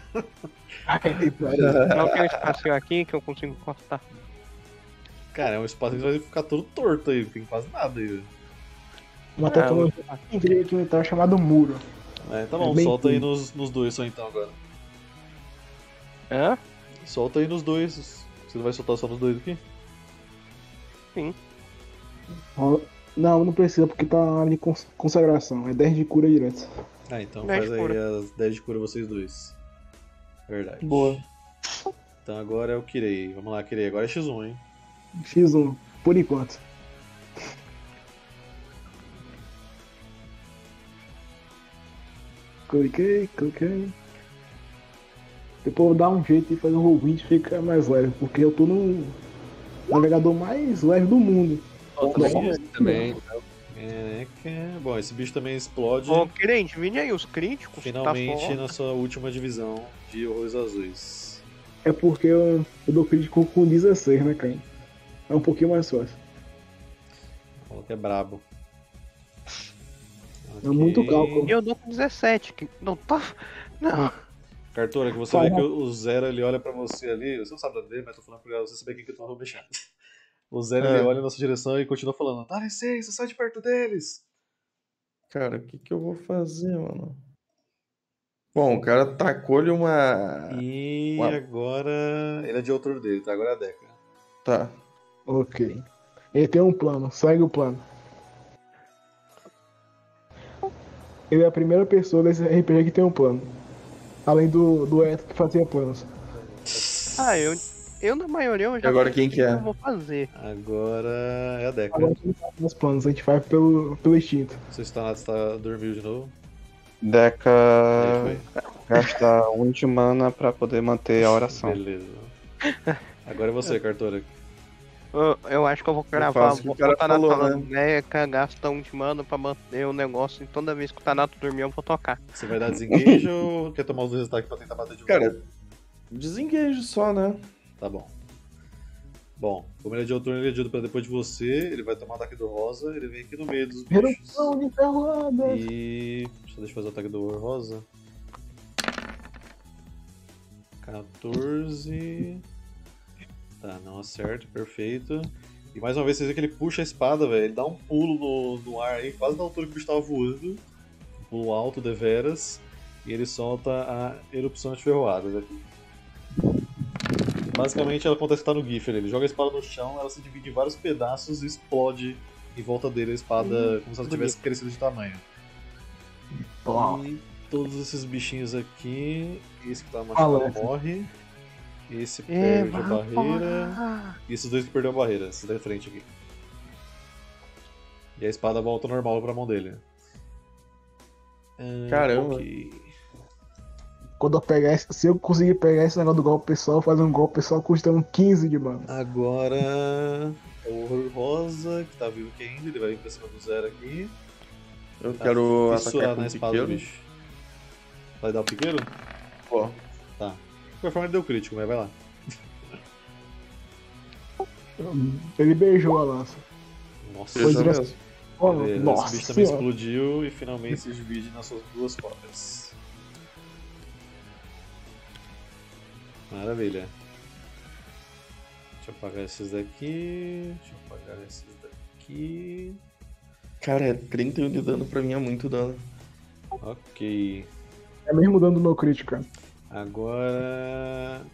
Speaker 4: Não tem um espacinho aqui que eu consigo encostar.
Speaker 1: Cara, é um espaço que vai ficar todo torto aí, não tem quase nada aí. velho.
Speaker 3: Uma tecnologia incrível que tá chamado muro.
Speaker 1: É, tá bom,
Speaker 3: Bem
Speaker 1: solta aí
Speaker 3: cool.
Speaker 1: nos dois só então agora.
Speaker 4: Hã?
Speaker 1: Solta aí nos dois. Você não vai soltar só nos dois aqui?
Speaker 4: Sim.
Speaker 3: Não precisa porque tá na área de consagração. É 10 de cura direto.
Speaker 1: Ah, então
Speaker 4: 10
Speaker 1: faz
Speaker 4: de
Speaker 1: aí
Speaker 4: cura.
Speaker 1: as 10 de cura vocês dois. Verdade.
Speaker 5: Boa.
Speaker 1: Então agora é o Kirei. Vamos lá, Kirei. Agora é X1, hein?
Speaker 3: X1, por enquanto. Cliquei. Depois eu vou dar um jeito de fazer o roll ficar mais leve, porque eu tô no navegador mais leve do mundo.
Speaker 2: Também.
Speaker 1: É, bom, esse bicho também explode
Speaker 4: Ô, querendo, divide aí os críticos.
Speaker 1: finalmente
Speaker 4: tá fora.
Speaker 1: na sua última divisão de horrores azuis.
Speaker 3: É porque eu dou crítico com 16, né, cara? É um pouquinho mais fácil.
Speaker 1: Falou que é brabo.
Speaker 3: É muito cálculo.
Speaker 4: E eu dou com 17. Que não tá. Não.
Speaker 1: Cartora, que você vê que o Zero ele olha pra você ali, você não sabe dele, mas tô falando pra você saber quem que eu tô mexendo. O Zero ele olha na sua direção e continua falando: dá licença, sai de perto deles!
Speaker 5: Cara, o que que eu vou fazer, mano? Bom, o cara tacou-lhe uma...
Speaker 1: E
Speaker 5: Uau.
Speaker 1: agora. Ele é de outro dele, tá? Agora é a Deca.
Speaker 5: Tá.
Speaker 3: Ok. Ele tem um plano, segue o plano. Ele é a primeira pessoa desse RPG que tem um plano. Além do Eto que fazia planos.
Speaker 4: Ah, eu na maioria eu já
Speaker 5: E agora
Speaker 4: sei
Speaker 5: quem
Speaker 4: o
Speaker 5: que é?
Speaker 4: eu vou fazer.
Speaker 1: Agora é a Deca.
Speaker 3: Agora a gente não faz mais planos, a gente vai pelo instinto.
Speaker 1: Você está dormiu de novo?
Speaker 6: Deca
Speaker 1: Aí foi.
Speaker 6: gasta 1 de mana pra poder manter a oração.
Speaker 1: Beleza. Agora é você, Cartora.
Speaker 4: Eu acho que eu vou gravar,
Speaker 5: faço o que
Speaker 4: vou
Speaker 5: o cara
Speaker 4: botar na
Speaker 5: falou,
Speaker 4: sala
Speaker 5: né?
Speaker 4: do Mecha, gastar um de mana pra manter o negócio. E toda vez que o Tanato dormir, eu vou tocar.
Speaker 1: Você vai dar desengage ou quer tomar os dois ataques pra tentar bater de novo?
Speaker 5: Cara, desengage só, né?
Speaker 1: Tá bom. Bom, como ele adiou o turno, ele adiou pra depois de você, ele vai tomar o ataque do Rosa, ele vem aqui no meio dos bichos.
Speaker 3: Erupção de ferroada.
Speaker 1: E... deixa eu fazer o ataque do Rosa. 14... Tá, não acerta, perfeito. E mais uma vez vocês veem que ele puxa a espada, velho. Ele dá um pulo no ar aí, quase na altura que o bicho tava voando. Um pulo alto, deveras. E ele solta a erupção de ferroadas aqui. Basicamente ela acontece que tá no Giffer. Ele joga a espada no chão, ela se divide em vários pedaços e explode em volta dele a espada como se ela tivesse crescido de tamanho. E todos esses bichinhos aqui. Esse que tá machucado morre. Esse perde a barreira. E esses dois que perderam a barreira, esses da frente aqui. E a espada volta normal pra mão dele.
Speaker 5: Caramba.
Speaker 1: Ok.
Speaker 3: Quando eu pegar se eu conseguir pegar esse negócio do golpe pessoal, fazer um golpe pessoal custando 15 de mana.
Speaker 1: Agora é o Horror Rosa, que tá vivo aqui ainda, ele vai vir pra cima do zero aqui.
Speaker 5: Eu quero
Speaker 1: fissurar
Speaker 5: atacar com
Speaker 1: na
Speaker 5: o
Speaker 1: espada do
Speaker 5: piqueiro.
Speaker 1: bicho. Vai dar o piqueiro?
Speaker 5: Ó,
Speaker 1: Tá. De qualquer forma ele deu crítico, mas vai lá.
Speaker 3: Ele beijou a lança.
Speaker 1: Nossa,
Speaker 5: Foi
Speaker 3: direto.
Speaker 5: mesmo.
Speaker 3: Oh,
Speaker 1: beleza,
Speaker 3: nossa
Speaker 1: esse bicho também
Speaker 3: senhora.
Speaker 1: explodiu e finalmente se divide nas suas duas cópias. Maravilha. Deixa eu apagar esses daqui. Deixa eu apagar esses daqui.
Speaker 5: Cara, 31 de dano pra mim é muito dano.
Speaker 1: Ok.
Speaker 3: É mesmo dando no crítico, cara.
Speaker 1: Agora.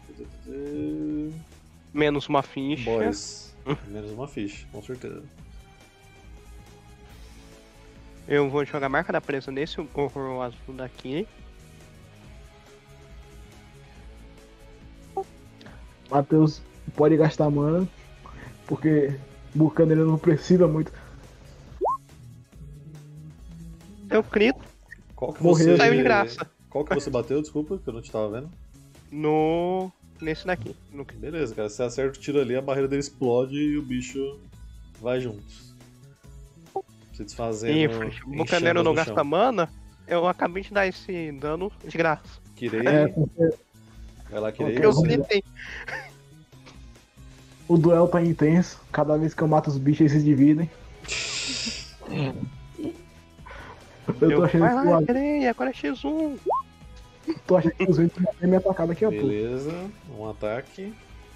Speaker 4: Menos uma ficha.
Speaker 1: Boys. Menos uma ficha, com certeza.
Speaker 4: Eu vou jogar a marca da presa nesse horror azul daqui.
Speaker 3: Matheus pode gastar mana, porque Vulcano ele não precisa muito.
Speaker 4: Eu crito
Speaker 1: Qual que
Speaker 3: Morreu.
Speaker 1: você.
Speaker 4: Saiu de graça.
Speaker 1: Qual que você bateu? Desculpa, que eu não te tava vendo.
Speaker 4: nesse daqui. No...
Speaker 1: Beleza, cara. Você acerta o tiro ali, a barreira dele explode e o bicho vai junto. Se desfazendo.
Speaker 4: E
Speaker 1: em
Speaker 4: o Bucaneiro
Speaker 1: chamas
Speaker 4: não
Speaker 1: no
Speaker 4: gasta
Speaker 1: chão.
Speaker 4: mana, eu acabei de dar esse dano de graça.
Speaker 1: Kirei.
Speaker 3: Porque
Speaker 1: Vai lá, Kirei.
Speaker 4: Eu
Speaker 3: Você-
Speaker 4: gritei.
Speaker 3: o duelo tá intenso. Cada vez que eu mato os bichos, eles se dividem. Eu tô achando
Speaker 4: Vai lá,
Speaker 3: que
Speaker 4: Kirei, agora é X1.
Speaker 3: os ventos vão me atacar daqui a pouco.
Speaker 1: Beleza, um ataque.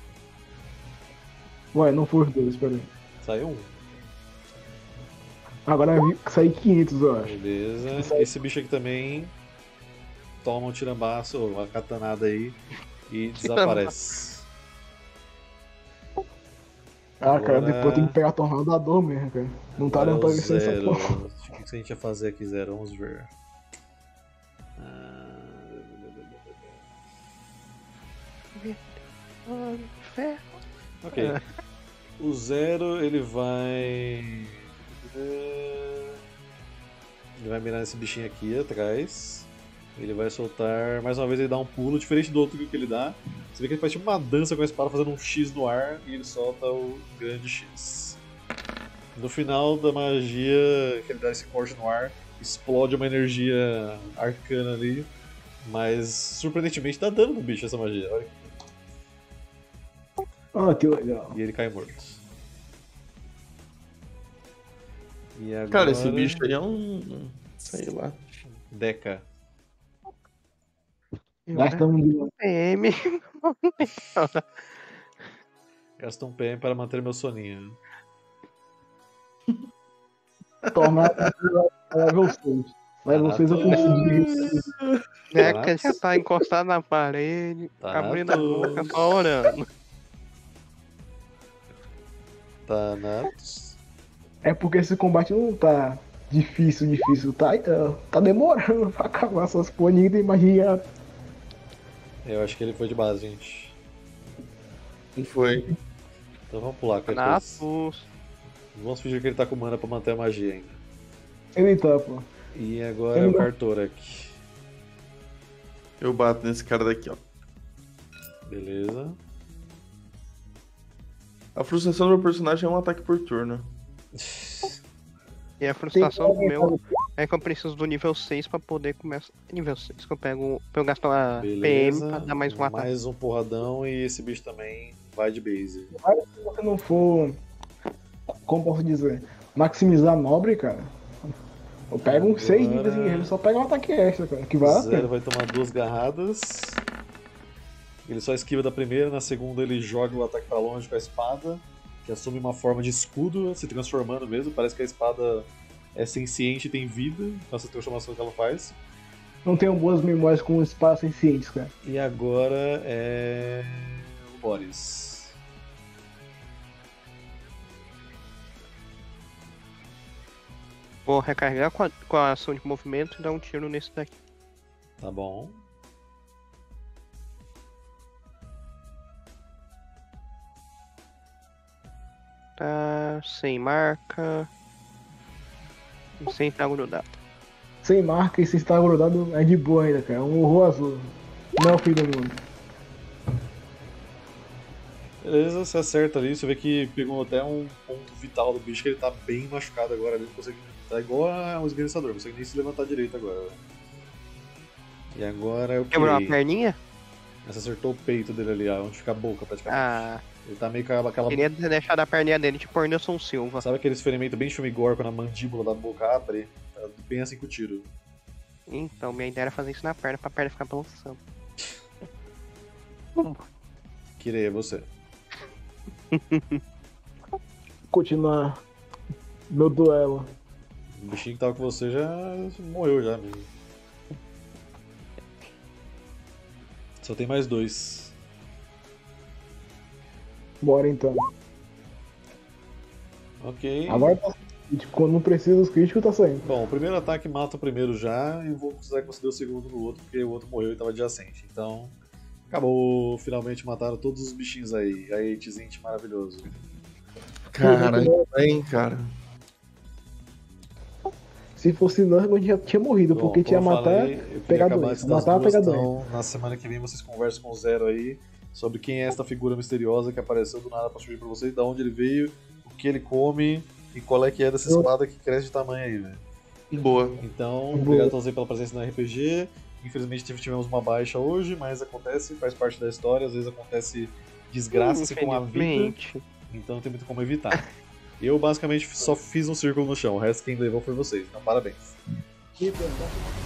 Speaker 3: Ué, não foi os dois, peraí.
Speaker 1: Saiu um.
Speaker 3: Agora saí 500, eu acho.
Speaker 1: Beleza. Esse bicho aqui também toma um tirambaço, ou uma katanada aí, e desaparece.
Speaker 3: Ah, cara,
Speaker 1: Agora-
Speaker 3: depois tem que pegar a tornada da dor mesmo, cara. Não tá
Speaker 1: Agora
Speaker 3: dando pra
Speaker 1: é o
Speaker 3: vencer essa
Speaker 1: zero.
Speaker 3: porra.
Speaker 1: O que a gente vai fazer aqui, Zero? Vamos ver. Ok. O Zero, ele vai... Ele vai mirar nesse bichinho aqui atrás. Ele vai soltar... Mais uma vez ele dá um pulo, diferente do outro que ele dá. Você vê que ele faz tipo uma dança com a espada, fazendo um X no ar, e ele solta o grande X. No final da magia, que ele dá esse corte no ar, explode uma energia arcana ali. Mas, surpreendentemente, dá dano no bicho essa magia. Olha.
Speaker 3: Ah, que legal.
Speaker 1: E ele cai morto. E agora...
Speaker 5: Cara, esse bicho aí é um. Sei lá.
Speaker 1: Deca.
Speaker 3: Gastamos de
Speaker 4: PM.
Speaker 1: Gasta um PM para manter meu soninho.
Speaker 3: tornada level 6. Level 6 eu consegui.
Speaker 4: Deca já tá encostado na parede,
Speaker 1: Tá
Speaker 4: abrindo a
Speaker 1: tudo.
Speaker 4: boca, só orando.
Speaker 1: Thanatos.
Speaker 3: É porque esse combate não tá difícil, tá demorando pra acabar essas porra, ninguém tem magia.
Speaker 1: Eu acho que ele foi de base, gente.
Speaker 5: Não foi.
Speaker 1: Então vamos pular. qualquer coisa.
Speaker 4: Natus.
Speaker 1: Vamos fingir que ele tá com mana pra manter a magia ainda.
Speaker 3: Ele tá, pô.
Speaker 1: E agora é o Kartorak.
Speaker 5: Eu bato nesse cara daqui, ó.
Speaker 1: Beleza.
Speaker 5: A frustração do meu personagem é um ataque por turno.
Speaker 4: E a frustração do meu é que eu preciso do nível 6 pra poder começar. Nível 6, que eu gasto a PM pra dar mais um ataque.
Speaker 1: Mais um porradão e esse bicho também vai de base.
Speaker 3: Mas se você não for, como posso dizer, maximizar nobre, cara, eu pego uns 6 níveis em ele, só pega um ataque extra, cara, que vale a
Speaker 1: Zero
Speaker 3: pena.
Speaker 1: vai tomar 2 garradas. Ele só esquiva da primeira, na segunda ele joga o ataque pra longe com a espada, que assume uma forma de escudo, se transformando mesmo. Parece que a espada é senciente e tem vida, com essa transformação que ela faz.
Speaker 3: Não tenho boas memórias com espadas sencientes, cara.
Speaker 1: E agora é o Boris.
Speaker 4: Vou recarregar com a ação de movimento e dar um tiro nesse daqui.
Speaker 1: Tá bom.
Speaker 4: Tá sem marca. E sem estar grudado.
Speaker 3: Sem marca e sem estar grudado é de boa ainda, cara. É um horror azul. Não é o fim do mundo.
Speaker 1: Beleza, você acerta ali, você vê que pegou até um ponto vital do bicho, que ele tá bem machucado agora, ele não consegue. Tá igual a um esganiçador, não consegue nem se levantar direito agora. E agora é o que?
Speaker 4: Quebrou uma perninha?
Speaker 1: Você acertou o peito dele ali, ó, onde fica a boca praticamente.
Speaker 4: Ah.
Speaker 1: Ele tá meio com aquela.
Speaker 4: Queria deixar da perninha dele tipo Anderson Silva.
Speaker 1: Sabe aquele ferimento bem filme gore quando a mandíbula da boca abre? Tá bem assim com o tiro.
Speaker 4: Então, minha ideia era fazer isso na perna, pra perna ficar balançando.
Speaker 1: Kirei, é você.
Speaker 3: Continuar meu duelo.
Speaker 1: O bichinho que tava com você já morreu já mesmo. Só tem mais 2.
Speaker 3: Bora então.
Speaker 1: Ok.
Speaker 3: Agora tá. Quando não precisa dos críticos, tá saindo.
Speaker 1: Bom, o primeiro ataque mata o primeiro já, e vou precisar conceder o segundo no outro, porque o outro morreu e estava adjacente. Então, acabou. Finalmente mataram todos os bichinhos aí. Aí, Tzint maravilhoso.
Speaker 5: Cara, ainda bem, cara.
Speaker 3: Se fosse Nurgle, a gente já tinha morrido,
Speaker 1: Bom,
Speaker 3: porque tinha
Speaker 1: como eu
Speaker 3: matar,
Speaker 1: falei, eu queria
Speaker 3: pegar
Speaker 1: acabar
Speaker 3: dois.
Speaker 1: antes das
Speaker 3: Matar,
Speaker 1: duas,
Speaker 3: pegar dois.
Speaker 1: então, na semana que vem vocês conversam com o Zero aí sobre quem é esta figura misteriosa que apareceu do nada pra surgir pra vocês, de onde ele veio, o que ele come e qual é que é dessa espada que cresce de tamanho aí, velho.
Speaker 5: Boa.
Speaker 1: Então, obrigado a todos aí pela presença no RPG. Infelizmente tivemos uma baixa hoje, mas acontece, faz parte da história, às vezes acontece desgraças com a vida, então não tem muito como evitar. Eu basicamente só fiz um círculo no chão, o resto quem levou foi vocês, então parabéns.
Speaker 3: Que